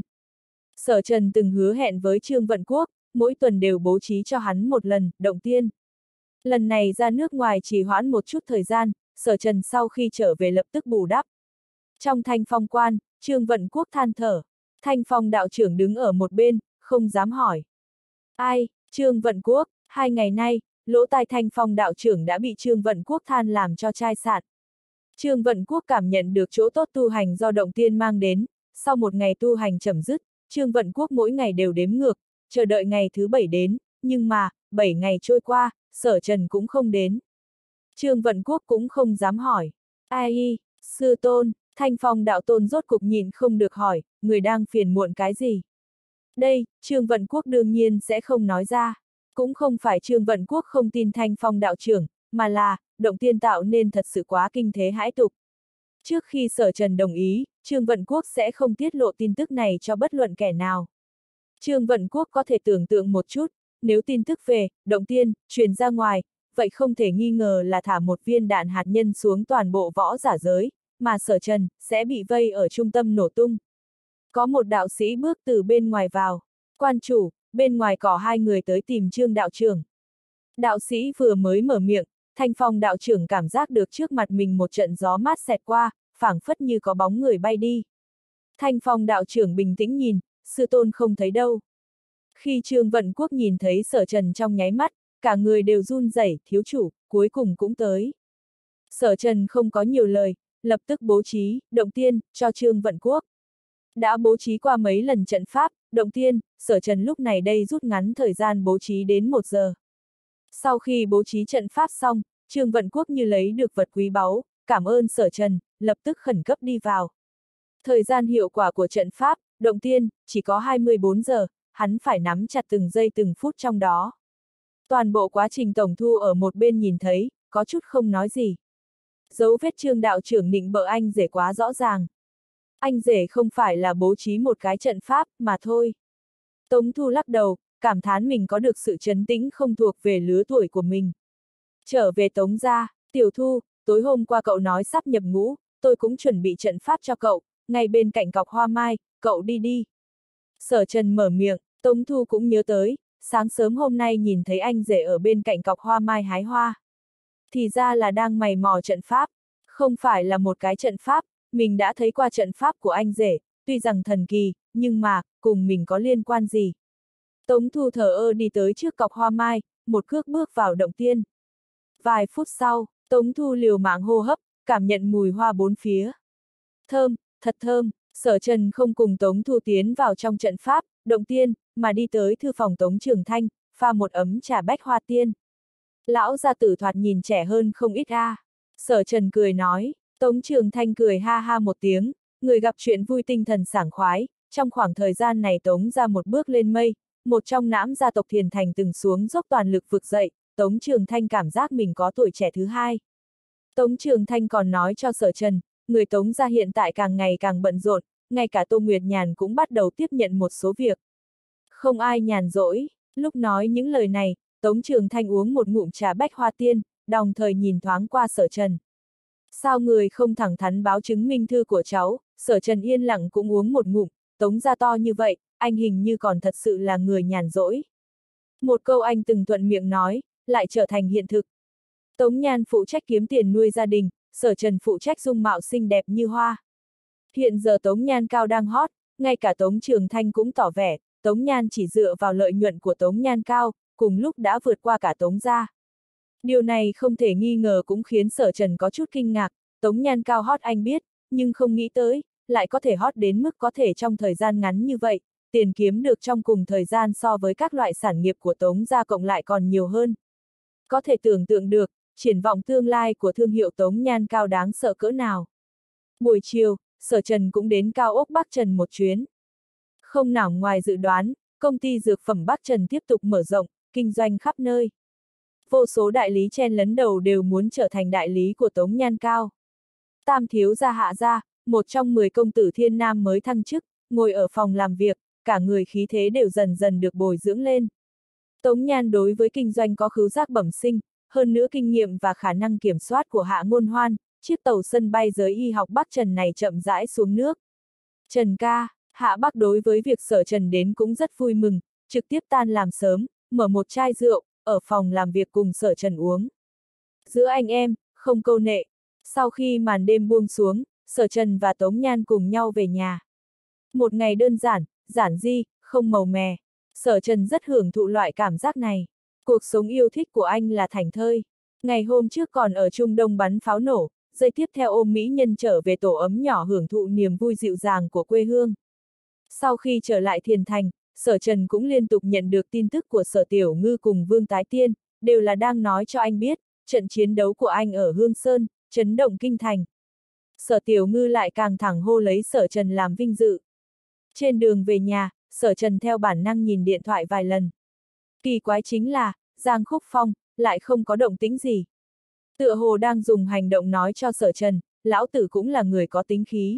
Sở Trần từng hứa hẹn với Trương Vận Quốc, mỗi tuần đều bố trí cho hắn một lần, động tiên. Lần này ra nước ngoài chỉ hoãn một chút thời gian, Sở Trần sau khi trở về lập tức bù đắp. Trong Thanh Phong Quan, Trương Vận Quốc than thở. Thanh Phong đạo trưởng đứng ở một bên, không dám hỏi. Ai, Trương Vận Quốc, hai ngày nay, lỗ tai Thanh Phong đạo trưởng đã bị Trương Vận Quốc than làm cho chai sạn. Trương Vận Quốc cảm nhận được chỗ tốt tu hành do động tiên mang đến, sau một ngày tu hành chấm dứt, Trương Vận Quốc mỗi ngày đều đếm ngược, chờ đợi ngày thứ bảy đến, nhưng mà, bảy ngày trôi qua, Sở Trần cũng không đến. Trương Vận Quốc cũng không dám hỏi. Ai, sư tôn, Thanh Phong đạo tôn rốt cục nhìn không được hỏi, người đang phiền muộn cái gì? Đây, Trương Vận Quốc đương nhiên sẽ không nói ra. Cũng không phải Trương Vận Quốc không tin Thanh Phong đạo trưởng, mà là, động tiên tạo nên thật sự quá kinh thế hãi tục. Trước khi Sở Trần đồng ý, Trương Vận Quốc sẽ không tiết lộ tin tức này cho bất luận kẻ nào. Trương Vận Quốc có thể tưởng tượng một chút, nếu tin tức về Động Tiên truyền ra ngoài, vậy không thể nghi ngờ là thả một viên đạn hạt nhân xuống toàn bộ võ giả giới, mà Sở Trần sẽ bị vây ở trung tâm nổ tung. Có một đạo sĩ bước từ bên ngoài vào. Quan chủ, bên ngoài có hai người tới tìm Trương đạo trưởng. Đạo sĩ vừa mới mở miệng, Thanh Phong đạo trưởng cảm giác được trước mặt mình một trận gió mát xẹt qua, phảng phất như có bóng người bay đi. Thanh Phong đạo trưởng bình tĩnh nhìn, sư tôn không thấy đâu. Khi Trương Vận Quốc nhìn thấy Sở Trần trong nháy mắt, cả người đều run rẩy, thiếu chủ, cuối cùng cũng tới. Sở Trần không có nhiều lời, lập tức bố trí, động tiên, cho Trương Vận Quốc. Đã bố trí qua mấy lần trận pháp, động tiên, Sở Trần lúc này đây rút ngắn thời gian bố trí đến một giờ. Sau khi bố trí trận pháp xong, Trương Vận Quốc như lấy được vật quý báu, cảm ơn Sở Trần, lập tức khẩn cấp đi vào. Thời gian hiệu quả của trận pháp, động tiên, chỉ có hai mươi bốn giờ, hắn phải nắm chặt từng giây từng phút trong đó. Toàn bộ quá trình tổng thu ở một bên nhìn thấy, có chút không nói gì. Dấu vết Trương đạo trưởng nịnh bợ anh rể quá rõ ràng. Anh rể không phải là bố trí một cái trận pháp, mà thôi. Tống Thu lắc đầu, cảm thán mình có được sự trấn tĩnh không thuộc về lứa tuổi của mình. Trở về Tống gia, Tiểu Thu, tối hôm qua cậu nói sắp nhập ngũ, tôi cũng chuẩn bị trận pháp cho cậu, ngay bên cạnh cọc hoa mai, cậu đi đi. Sở Trần mở miệng, Tống Thu cũng nhớ tới, sáng sớm hôm nay nhìn thấy anh rể ở bên cạnh cọc hoa mai hái hoa. Thì ra là đang mày mò trận pháp, không phải là một cái trận pháp, mình đã thấy qua trận pháp của anh rể, tuy rằng thần kỳ, nhưng mà, cùng mình có liên quan gì. Tống Thu thờ ơ đi tới trước cọc hoa mai, một cước bước vào động tiên. Vài phút sau, Tống Thu liều mạng hô hấp, cảm nhận mùi hoa bốn phía. Thơm, thật thơm, Sở Trần không cùng Tống Thu tiến vào trong trận pháp, động tiên, mà đi tới thư phòng Tống Trường Thanh, pha một ấm trà bách hoa tiên. Lão gia tử thoạt nhìn trẻ hơn không ít a. À. Sở Trần cười nói, Tống Trường Thanh cười ha ha một tiếng, người gặp chuyện vui tinh thần sảng khoái, trong khoảng thời gian này Tống ra một bước lên mây, một trong nãm gia tộc Thiền Thành từng xuống dốc toàn lực vực dậy, Tống Trường Thanh cảm giác mình có tuổi trẻ thứ hai. Tống Trường Thanh còn nói cho Sở Trần, người Tống gia hiện tại càng ngày càng bận rộn, ngay cả Tô Nguyệt Nhàn cũng bắt đầu tiếp nhận một số việc. Không ai nhàn rỗi, lúc nói những lời này, Tống Trường Thanh uống một ngụm trà bách hoa tiên, đồng thời nhìn thoáng qua Sở Trần. Sao người không thẳng thắn báo chứng minh thư của cháu, Sở Trần yên lặng cũng uống một ngụm, Tống gia to như vậy, anh hình như còn thật sự là người nhàn rỗi. Một câu anh từng thuận miệng nói, lại trở thành hiện thực. Tống Nhan phụ trách kiếm tiền nuôi gia đình, Sở Trần phụ trách dung mạo xinh đẹp như hoa. Hiện giờ Tống Nhan Cao đang hot, ngay cả Tống Trường Thanh cũng tỏ vẻ, Tống Nhan chỉ dựa vào lợi nhuận của Tống Nhan Cao, cùng lúc đã vượt qua cả Tống gia. Điều này không thể nghi ngờ cũng khiến Sở Trần có chút kinh ngạc, Tống Nhan Cao hot anh biết, nhưng không nghĩ tới, lại có thể hot đến mức có thể trong thời gian ngắn như vậy, tiền kiếm được trong cùng thời gian so với các loại sản nghiệp của Tống gia cộng lại còn nhiều hơn. Có thể tưởng tượng được, triển vọng tương lai của thương hiệu Tống Nhan Cao đáng sợ cỡ nào. Buổi chiều, Sở Trần cũng đến cao ốc Bắc Trần một chuyến. Không nằm ngoài dự đoán, công ty dược phẩm Bắc Trần tiếp tục mở rộng, kinh doanh khắp nơi. Vô số đại lý chen lấn đầu đều muốn trở thành đại lý của Tống Nhan Cao. Tam thiếu gia Hạ gia, một trong mười công tử thiên nam mới thăng chức, ngồi ở phòng làm việc, cả người khí thế đều dần dần được bồi dưỡng lên. Tống Nhan đối với kinh doanh có khứu giác bẩm sinh, hơn nữa kinh nghiệm và khả năng kiểm soát của Hạ Ngôn Hoan, chiếc tàu sân bay giới y học Bắc Trần này chậm rãi xuống nước. Trần ca, Hạ Bắc đối với việc Sở Trần đến cũng rất vui mừng, trực tiếp tan làm sớm, mở một chai rượu, ở phòng làm việc cùng Sở Trần uống. Giữa anh em, không câu nệ. Sau khi màn đêm buông xuống, Sở Trần và Tống Nhan cùng nhau về nhà. Một ngày đơn giản, giản di, không màu mè. Sở Trần rất hưởng thụ loại cảm giác này. Cuộc sống yêu thích của anh là thảnh thơi. Ngày hôm trước còn ở Trung Đông bắn pháo nổ, giây tiếp theo ôm mỹ nhân trở về tổ ấm nhỏ hưởng thụ niềm vui dịu dàng của quê hương. Sau khi trở lại Thiền Thành, Sở Trần cũng liên tục nhận được tin tức của Sở Tiểu Ngư cùng Vương Tái Tiên, đều là đang nói cho anh biết, trận chiến đấu của anh ở Hương Sơn, chấn động kinh thành. Sở Tiểu Ngư lại càng thẳng hô lấy Sở Trần làm vinh dự. Trên đường về nhà, Sở Trần theo bản năng nhìn điện thoại vài lần. Kỳ quái chính là, Giang Khúc Phong, lại không có động tĩnh gì. Tựa hồ đang dùng hành động nói cho Sở Trần, lão tử cũng là người có tính khí.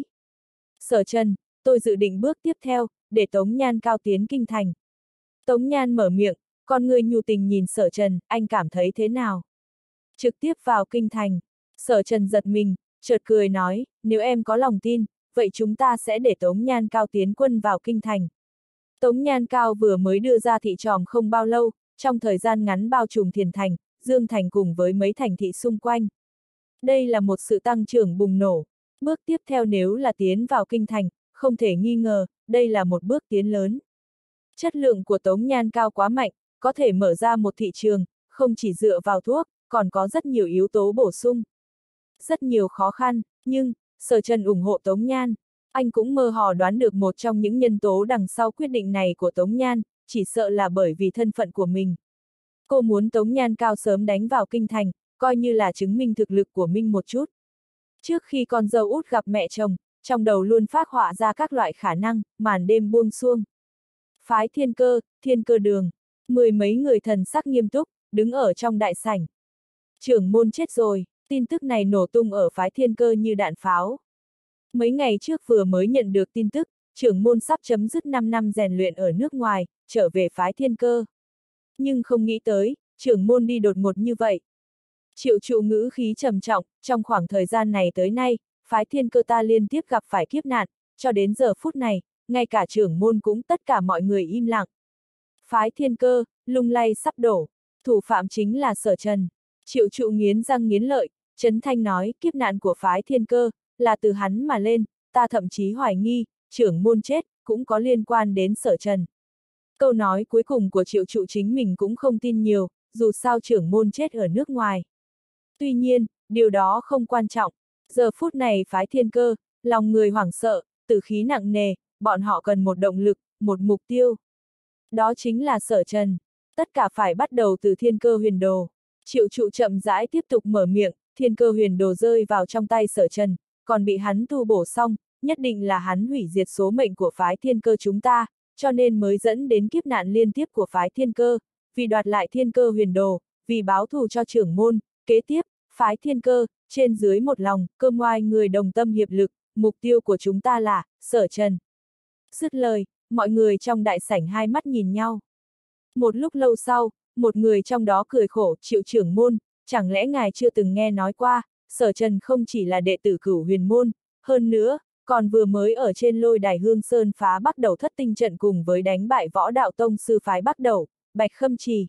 Sở Trần, tôi dự định bước tiếp theo, để Tống Nhan Cao tiến kinh thành. Tống Nhan mở miệng, con người nhu tình nhìn Sở Trần, anh cảm thấy thế nào? Trực tiếp vào kinh thành. Sở Trần giật mình, chợt cười nói, nếu em có lòng tin, vậy chúng ta sẽ để Tống Nhan Cao tiến quân vào kinh thành. Tống Nhan Cao vừa mới đưa ra thị tròm không bao lâu, trong thời gian ngắn bao trùm Thiền Thành, Dương Thành cùng với mấy thành thị xung quanh. Đây là một sự tăng trưởng bùng nổ. Bước tiếp theo nếu là tiến vào kinh thành, không thể nghi ngờ, đây là một bước tiến lớn. Chất lượng của Tống Nhan Cao quá mạnh, có thể mở ra một thị trường, không chỉ dựa vào thuốc, còn có rất nhiều yếu tố bổ sung. Rất nhiều khó khăn, nhưng, Sở Trần ủng hộ Tống Nhan. Anh cũng mơ hồ đoán được một trong những nhân tố đằng sau quyết định này của Tống Nhan, chỉ sợ là bởi vì thân phận của mình. Cô muốn Tống Nhan Cao sớm đánh vào kinh thành, coi như là chứng minh thực lực của mình một chút. Trước khi con dâu út gặp mẹ chồng, trong đầu luôn phác họa ra các loại khả năng, màn đêm buông xuông. Phái Thiên Cơ, Thiên Cơ Đường, mười mấy người thần sắc nghiêm túc, đứng ở trong đại sảnh. Trưởng môn chết rồi, tin tức này nổ tung ở phái Thiên Cơ như đạn pháo. Mấy ngày trước vừa mới nhận được tin tức, trưởng môn sắp chấm dứt năm năm rèn luyện ở nước ngoài, trở về phái Thiên Cơ. Nhưng không nghĩ tới, trưởng môn đi đột ngột như vậy. Triệu trụ ngữ khí trầm trọng, trong khoảng thời gian này tới nay, phái Thiên Cơ ta liên tiếp gặp phải kiếp nạn, cho đến giờ phút này, ngay cả trưởng môn cũng tất cả mọi người im lặng. Phái Thiên Cơ, lung lay sắp đổ, thủ phạm chính là Sở Trần. Triệu trụ nghiến răng nghiến lợi, Trấn Thanh nói, kiếp nạn của phái Thiên Cơ, là từ hắn mà lên, ta thậm chí hoài nghi, trưởng môn chết, cũng có liên quan đến Sở Trần. Câu nói cuối cùng của triệu trụ chính mình cũng không tin nhiều, dù sao trưởng môn chết ở nước ngoài. Tuy nhiên, điều đó không quan trọng. Giờ phút này phái Thiên Cơ, lòng người hoảng sợ, tử khí nặng nề, bọn họ cần một động lực, một mục tiêu. Đó chính là Sở Trần. Tất cả phải bắt đầu từ Thiên Cơ Huyền Đồ. Triệu trụ chậm rãi tiếp tục mở miệng, Thiên Cơ Huyền Đồ rơi vào trong tay Sở Trần, còn bị hắn tu bổ xong, nhất định là hắn hủy diệt số mệnh của phái Thiên Cơ chúng ta, cho nên mới dẫn đến kiếp nạn liên tiếp của phái Thiên Cơ, vì đoạt lại Thiên Cơ Huyền Đồ, vì báo thù cho trưởng môn, kế tiếp, phái Thiên Cơ, trên dưới một lòng, cơ ngoài người đồng tâm hiệp lực, mục tiêu của chúng ta là, Sở Trần. Dứt lời, mọi người trong đại sảnh hai mắt nhìn nhau. Một lúc lâu sau, một người trong đó cười khổ, Triệu trưởng môn, chẳng lẽ ngài chưa từng nghe nói qua, Sở Trần không chỉ là đệ tử Cửu Huyền môn, hơn nữa, còn vừa mới ở trên lôi đài Hương Sơn phá Bắc Đầu thất tinh trận cùng với đánh bại võ đạo tông sư phái Bắc Đầu, Bạch Khâm Trì.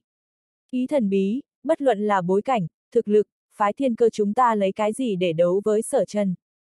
Ý thần bí, bất luận là bối cảnh, thực lực, phái Thiên Cơ chúng ta lấy cái gì để đấu với Sở Trần.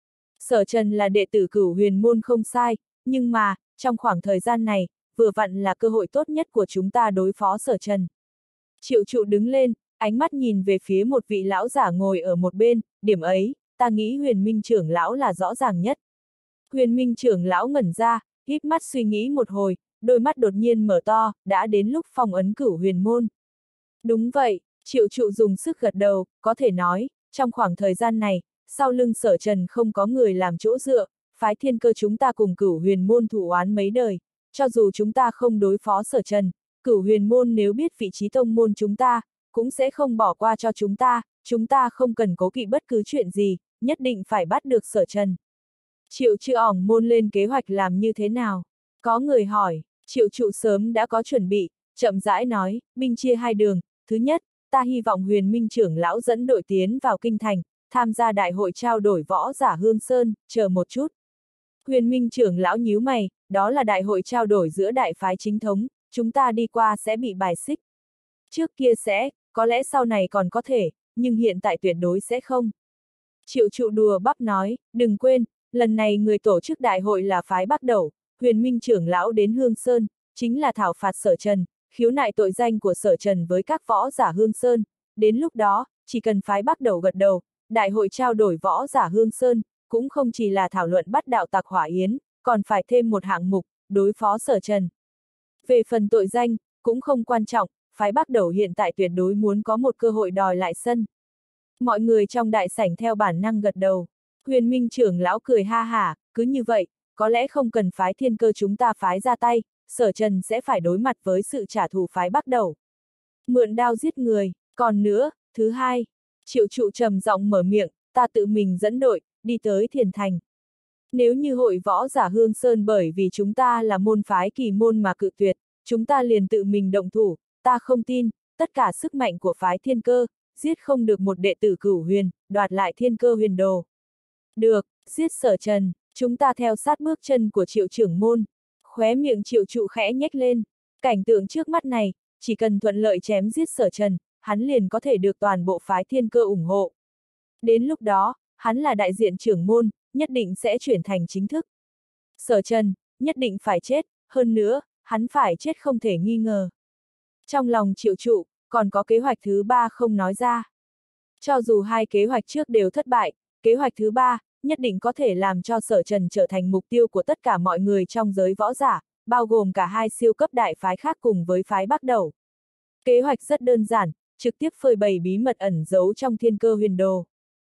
Sở Trần là đệ tử Cửu Huyền môn không sai, nhưng mà, trong khoảng thời gian này, vừa vặn là cơ hội tốt nhất của chúng ta đối phó Sở Trần. Triệu trụ đứng lên, ánh mắt nhìn về phía một vị lão giả ngồi ở một bên, điểm ấy, ta nghĩ Huyền Minh trưởng lão là rõ ràng nhất. Huyền Minh trưởng lão ngẩn ra, híp mắt suy nghĩ một hồi, đôi mắt đột nhiên mở to, đã đến lúc phong ấn Cửu Huyền môn. Đúng vậy, Triệu trụ dùng sức gật đầu, có thể nói, trong khoảng thời gian này, sau lưng Sở Trần không có người làm chỗ dựa, phái Thiên Cơ chúng ta cùng Cửu Huyền môn thủ oán mấy đời, cho dù chúng ta không đối phó Sở Trần, Cửu Huyền môn nếu biết vị trí tông môn chúng ta, cũng sẽ không bỏ qua cho chúng ta, chúng ta không cần cố kỵ bất cứ chuyện gì, nhất định phải bắt được Sở Trần. Triệu Chư ỏng môn lên kế hoạch làm như thế nào? Có người hỏi, Triệu trụ sớm đã có chuẩn bị, chậm rãi nói, binh chia hai đường, thứ nhất, ta hy vọng Huyền Minh trưởng lão dẫn đội tiến vào kinh thành, tham gia đại hội trao đổi võ giả Hương Sơn, chờ một chút. Huyền Minh trưởng lão nhíu mày, đó là đại hội trao đổi giữa đại phái chính thống, chúng ta đi qua sẽ bị bài xích. Trước kia sẽ, có lẽ sau này còn có thể, nhưng hiện tại tuyệt đối sẽ không. Triệu trụ đùa bắp nói, đừng quên, lần này người tổ chức đại hội là phái Bắc Đầu, Huyền Minh trưởng lão đến Hương Sơn, chính là thảo phạt Sở Trần, khiếu nại tội danh của Sở Trần với các võ giả Hương Sơn. Đến lúc đó, chỉ cần phái Bắc Đầu gật đầu, đại hội trao đổi võ giả Hương Sơn, cũng không chỉ là thảo luận bắt đạo tặc hỏa yến, còn phải thêm một hạng mục, đối phó Sở Trần. Về phần tội danh, cũng không quan trọng, phái Bắc Đầu hiện tại tuyệt đối muốn có một cơ hội đòi lại sân. Mọi người trong đại sảnh theo bản năng gật đầu. Huyền Minh trưởng lão cười ha hả, cứ như vậy, có lẽ không cần phái Thiên Cơ chúng ta phái ra tay, Sở Trần sẽ phải đối mặt với sự trả thù phái Bắc Đầu. Mượn đao giết người, còn nữa, thứ hai, Triệu trụ trầm giọng mở miệng, ta tự mình dẫn đội, đi tới Thiền Thành. Nếu như hội võ giả Hương Sơn bởi vì chúng ta là môn phái kỳ môn mà cự tuyệt, chúng ta liền tự mình động thủ, ta không tin, tất cả sức mạnh của phái Thiên Cơ, giết không được một đệ tử Cửu Huyền, đoạt lại Thiên Cơ huyền đồ. Được, giết Sở Trần, chúng ta theo sát bước chân của Triệu trưởng môn. Khóe miệng Triệu trụ khẽ nhếch lên, cảnh tượng trước mắt này, chỉ cần thuận lợi chém giết Sở Trần, hắn liền có thể được toàn bộ phái Thiên Cơ ủng hộ. Đến lúc đó, hắn là đại diện trưởng môn, nhất định sẽ chuyển thành chính thức. Sở Trần, nhất định phải chết, hơn nữa, hắn phải chết không thể nghi ngờ. Trong lòng Triệu trụ, còn có kế hoạch thứ ba không nói ra. Cho dù hai kế hoạch trước đều thất bại, kế hoạch thứ ba, nhất định có thể làm cho Sở Trần trở thành mục tiêu của tất cả mọi người trong giới võ giả, bao gồm cả hai siêu cấp đại phái khác cùng với phái Bắc Đầu. Kế hoạch rất đơn giản, trực tiếp phơi bày bí mật ẩn giấu trong Thiên Cơ huyền đồ.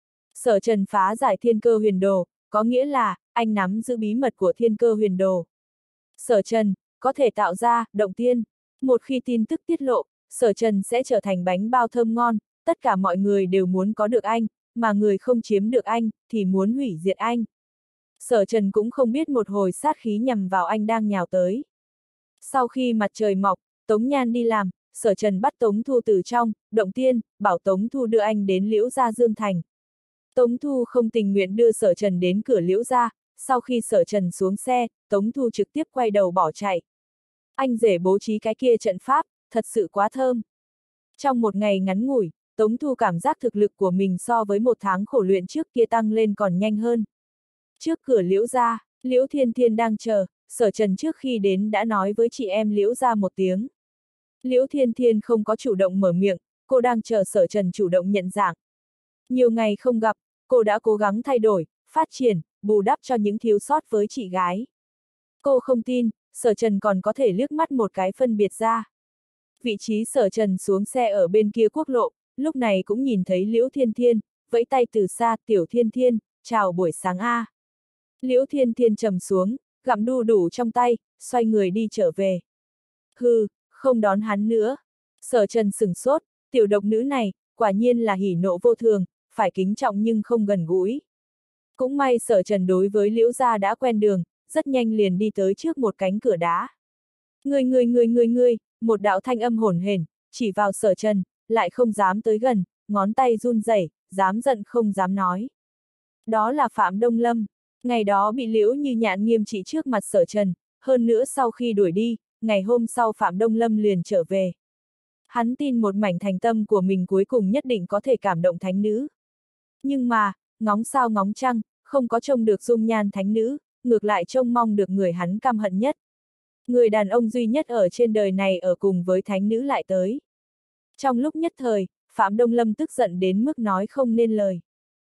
Sở Trần phá giải Thiên Cơ huyền đồ, có nghĩa là, anh nắm giữ bí mật của Thiên Cơ huyền đồ. Sở Trần, có thể tạo ra, động tiên. Một khi tin tức tiết lộ, Sở Trần sẽ trở thành bánh bao thơm ngon, tất cả mọi người đều muốn có được anh, mà người không chiếm được anh, thì muốn hủy diệt anh. Sở Trần cũng không biết một hồi sát khí nhằm vào anh đang nhào tới. Sau khi mặt trời mọc, Tống Nhan đi làm, Sở Trần bắt Tống Thu từ trong, động tiên, bảo Tống Thu đưa anh đến Liễu Gia Dương Thành. Tống Thu không tình nguyện đưa Sở Trần đến cửa Liễu Gia, sau khi Sở Trần xuống xe, Tống Thu trực tiếp quay đầu bỏ chạy. Anh rể bố trí cái kia trận pháp, thật sự quá thơm. Trong một ngày ngắn ngủi, Tống Thu cảm giác thực lực của mình so với một tháng khổ luyện trước kia tăng lên còn nhanh hơn. Trước cửa Liễu Gia, Liễu Thiên Thiên đang chờ, Sở Trần trước khi đến đã nói với chị em Liễu Gia một tiếng. Liễu Thiên Thiên không có chủ động mở miệng, cô đang chờ Sở Trần chủ động nhận dạng. Nhiều ngày không gặp, cô đã cố gắng thay đổi, phát triển, bù đắp cho những thiếu sót với chị gái. Cô không tin, Sở Trần còn có thể liếc mắt một cái phân biệt ra. Vị trí Sở Trần xuống xe ở bên kia quốc lộ, lúc này cũng nhìn thấy Liễu Thiên Thiên, vẫy tay từ xa, Tiểu Thiên Thiên, chào buổi sáng a. Liễu Thiên Thiên trầm xuống, gặm đu đủ trong tay, xoay người đi trở về. Hừ, không đón hắn nữa. Sở Trần sửng sốt, tiểu độc nữ này, quả nhiên là hỉ nộ vô thường, phải kính trọng nhưng không gần gũi. Cũng may Sở Trần đối với Liễu Gia đã quen đường, rất nhanh liền đi tới trước một cánh cửa đá. Người người người người người, một đạo thanh âm hỗn hển, chỉ vào Sở Trần, lại không dám tới gần, ngón tay run rẩy, dám giận không dám nói. Đó là Phạm Đông Lâm, ngày đó bị Liễu Như Nhạn nghiêm trị trước mặt Sở Trần, hơn nữa sau khi đuổi đi, ngày hôm sau Phạm Đông Lâm liền trở về. Hắn tin một mảnh thành tâm của mình cuối cùng nhất định có thể cảm động thánh nữ. Nhưng mà, ngóng sao ngóng trăng, không có trông được dung nhan thánh nữ, ngược lại trông mong được người hắn căm hận nhất. Người đàn ông duy nhất ở trên đời này ở cùng với thánh nữ lại tới. Trong lúc nhất thời, Phạm Đông Lâm tức giận đến mức nói không nên lời.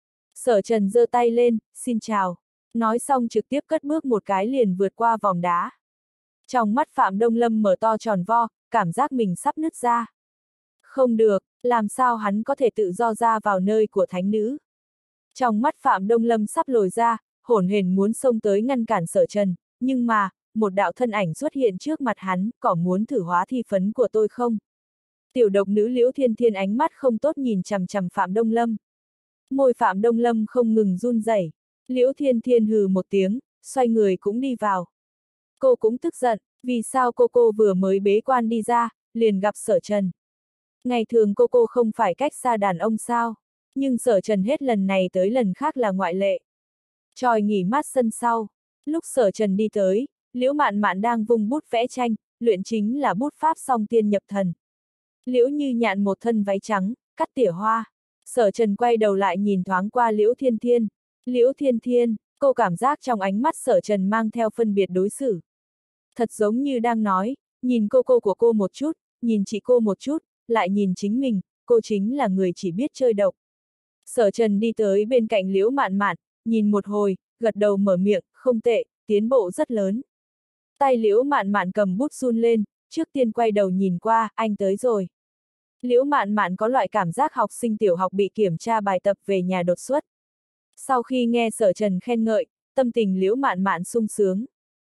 Sở Trần giơ tay lên, xin chào. Nói xong trực tiếp cất bước một cái liền vượt qua vòng đá. Trong mắt Phạm Đông Lâm mở to tròn vo, cảm giác mình sắp nứt ra. Không được, làm sao hắn có thể tự do ra vào nơi của thánh nữ. Trong mắt Phạm Đông Lâm sắp lồi ra, hổn hển muốn xông tới ngăn cản Sở Trần, nhưng mà, một đạo thân ảnh xuất hiện trước mặt hắn, có muốn thử hóa thi phấn của tôi không? Tiểu độc nữ Liễu Thiên Thiên ánh mắt không tốt nhìn chằm chằm Phạm Đông Lâm. Môi Phạm Đông Lâm không ngừng run rẩy. Liễu Thiên Thiên hừ một tiếng, xoay người cũng đi vào. Cô cũng tức giận, vì sao cô cô vừa mới bế quan đi ra, liền gặp Sở Trần. Ngày thường cô cô không phải cách xa đàn ông sao, nhưng Sở Trần hết lần này tới lần khác là ngoại lệ. Tròi nghỉ mát sân sau, lúc Sở Trần đi tới, Liễu Mạn Mạn đang vung bút vẽ tranh, luyện chính là bút pháp song tiên nhập thần. Liễu Như Nhạn một thân váy trắng, cắt tỉa hoa. Sở Trần quay đầu lại nhìn thoáng qua Liễu Thiên Thiên. Liễu Thiên Thiên, cô cảm giác trong ánh mắt Sở Trần mang theo phân biệt đối xử. Thật giống như đang nói, nhìn cô cô của cô một chút, nhìn chị cô một chút, lại nhìn chính mình, cô chính là người chỉ biết chơi độc. Sở Trần đi tới bên cạnh Liễu Mạn Mạn, nhìn một hồi, gật đầu mở miệng, không tệ, tiến bộ rất lớn. Tay Liễu Mạn Mạn cầm bút run lên, trước tiên quay đầu nhìn qua, anh tới rồi. Liễu Mạn Mạn có loại cảm giác học sinh tiểu học bị kiểm tra bài tập về nhà đột xuất. Sau khi nghe Sở Trần khen ngợi, tâm tình Liễu Mạn Mạn sung sướng.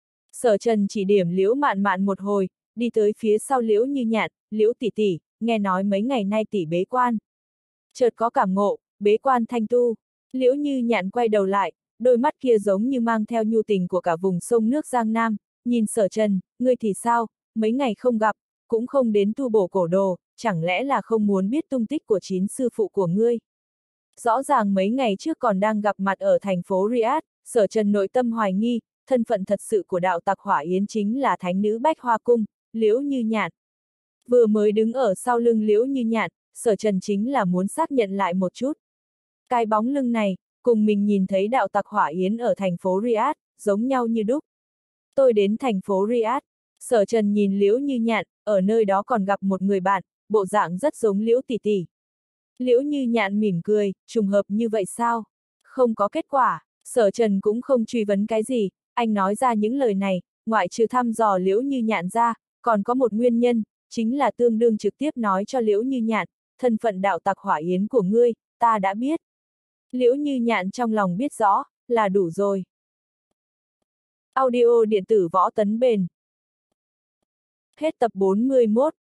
Sở Trần chỉ điểm Liễu Mạn Mạn một hồi, đi tới phía sau Liễu Như Nhạn, Liễu tỷ tỷ, nghe nói mấy ngày nay tỷ bế quan. Chợt có cảm ngộ, bế quan thanh tu. Liễu Như Nhạn quay đầu lại, đôi mắt kia giống như mang theo nhu tình của cả vùng sông nước Giang Nam, nhìn Sở Trần, ngươi thì sao, mấy ngày không gặp, cũng không đến tu bổ cổ đồ, chẳng lẽ là không muốn biết tung tích của chín sư phụ của ngươi. Rõ ràng mấy ngày trước còn đang gặp mặt ở thành phố Riyadh, Sở Trần nội tâm hoài nghi, thân phận thật sự của đạo tặc Hỏa Yến chính là thánh nữ Bách Hoa Cung, Liễu Như Nhạn. Vừa mới đứng ở sau lưng Liễu Như Nhạn, Sở Trần chính là muốn xác nhận lại một chút. Cái bóng lưng này, cùng mình nhìn thấy đạo tặc Hỏa Yến ở thành phố Riyadh, giống nhau như đúc. Tôi đến thành phố Riyadh, Sở Trần nhìn Liễu Như Nhạn, ở nơi đó còn gặp một người bạn, bộ dạng rất giống Liễu tỷ tỷ. Liễu Như Nhạn mỉm cười, trùng hợp như vậy sao? Không có kết quả, Sở Trần cũng không truy vấn cái gì, anh nói ra những lời này, ngoại trừ thăm dò Liễu Như Nhạn ra, còn có một nguyên nhân, chính là tương đương trực tiếp nói cho Liễu Như Nhạn, thân phận đạo tặc Hỏa Yến của ngươi, ta đã biết. Liễu Như Nhạn trong lòng biết rõ, là đủ rồi. Audio điện tử Võ Tấn Bền. Hết tập bốn mươi mốt.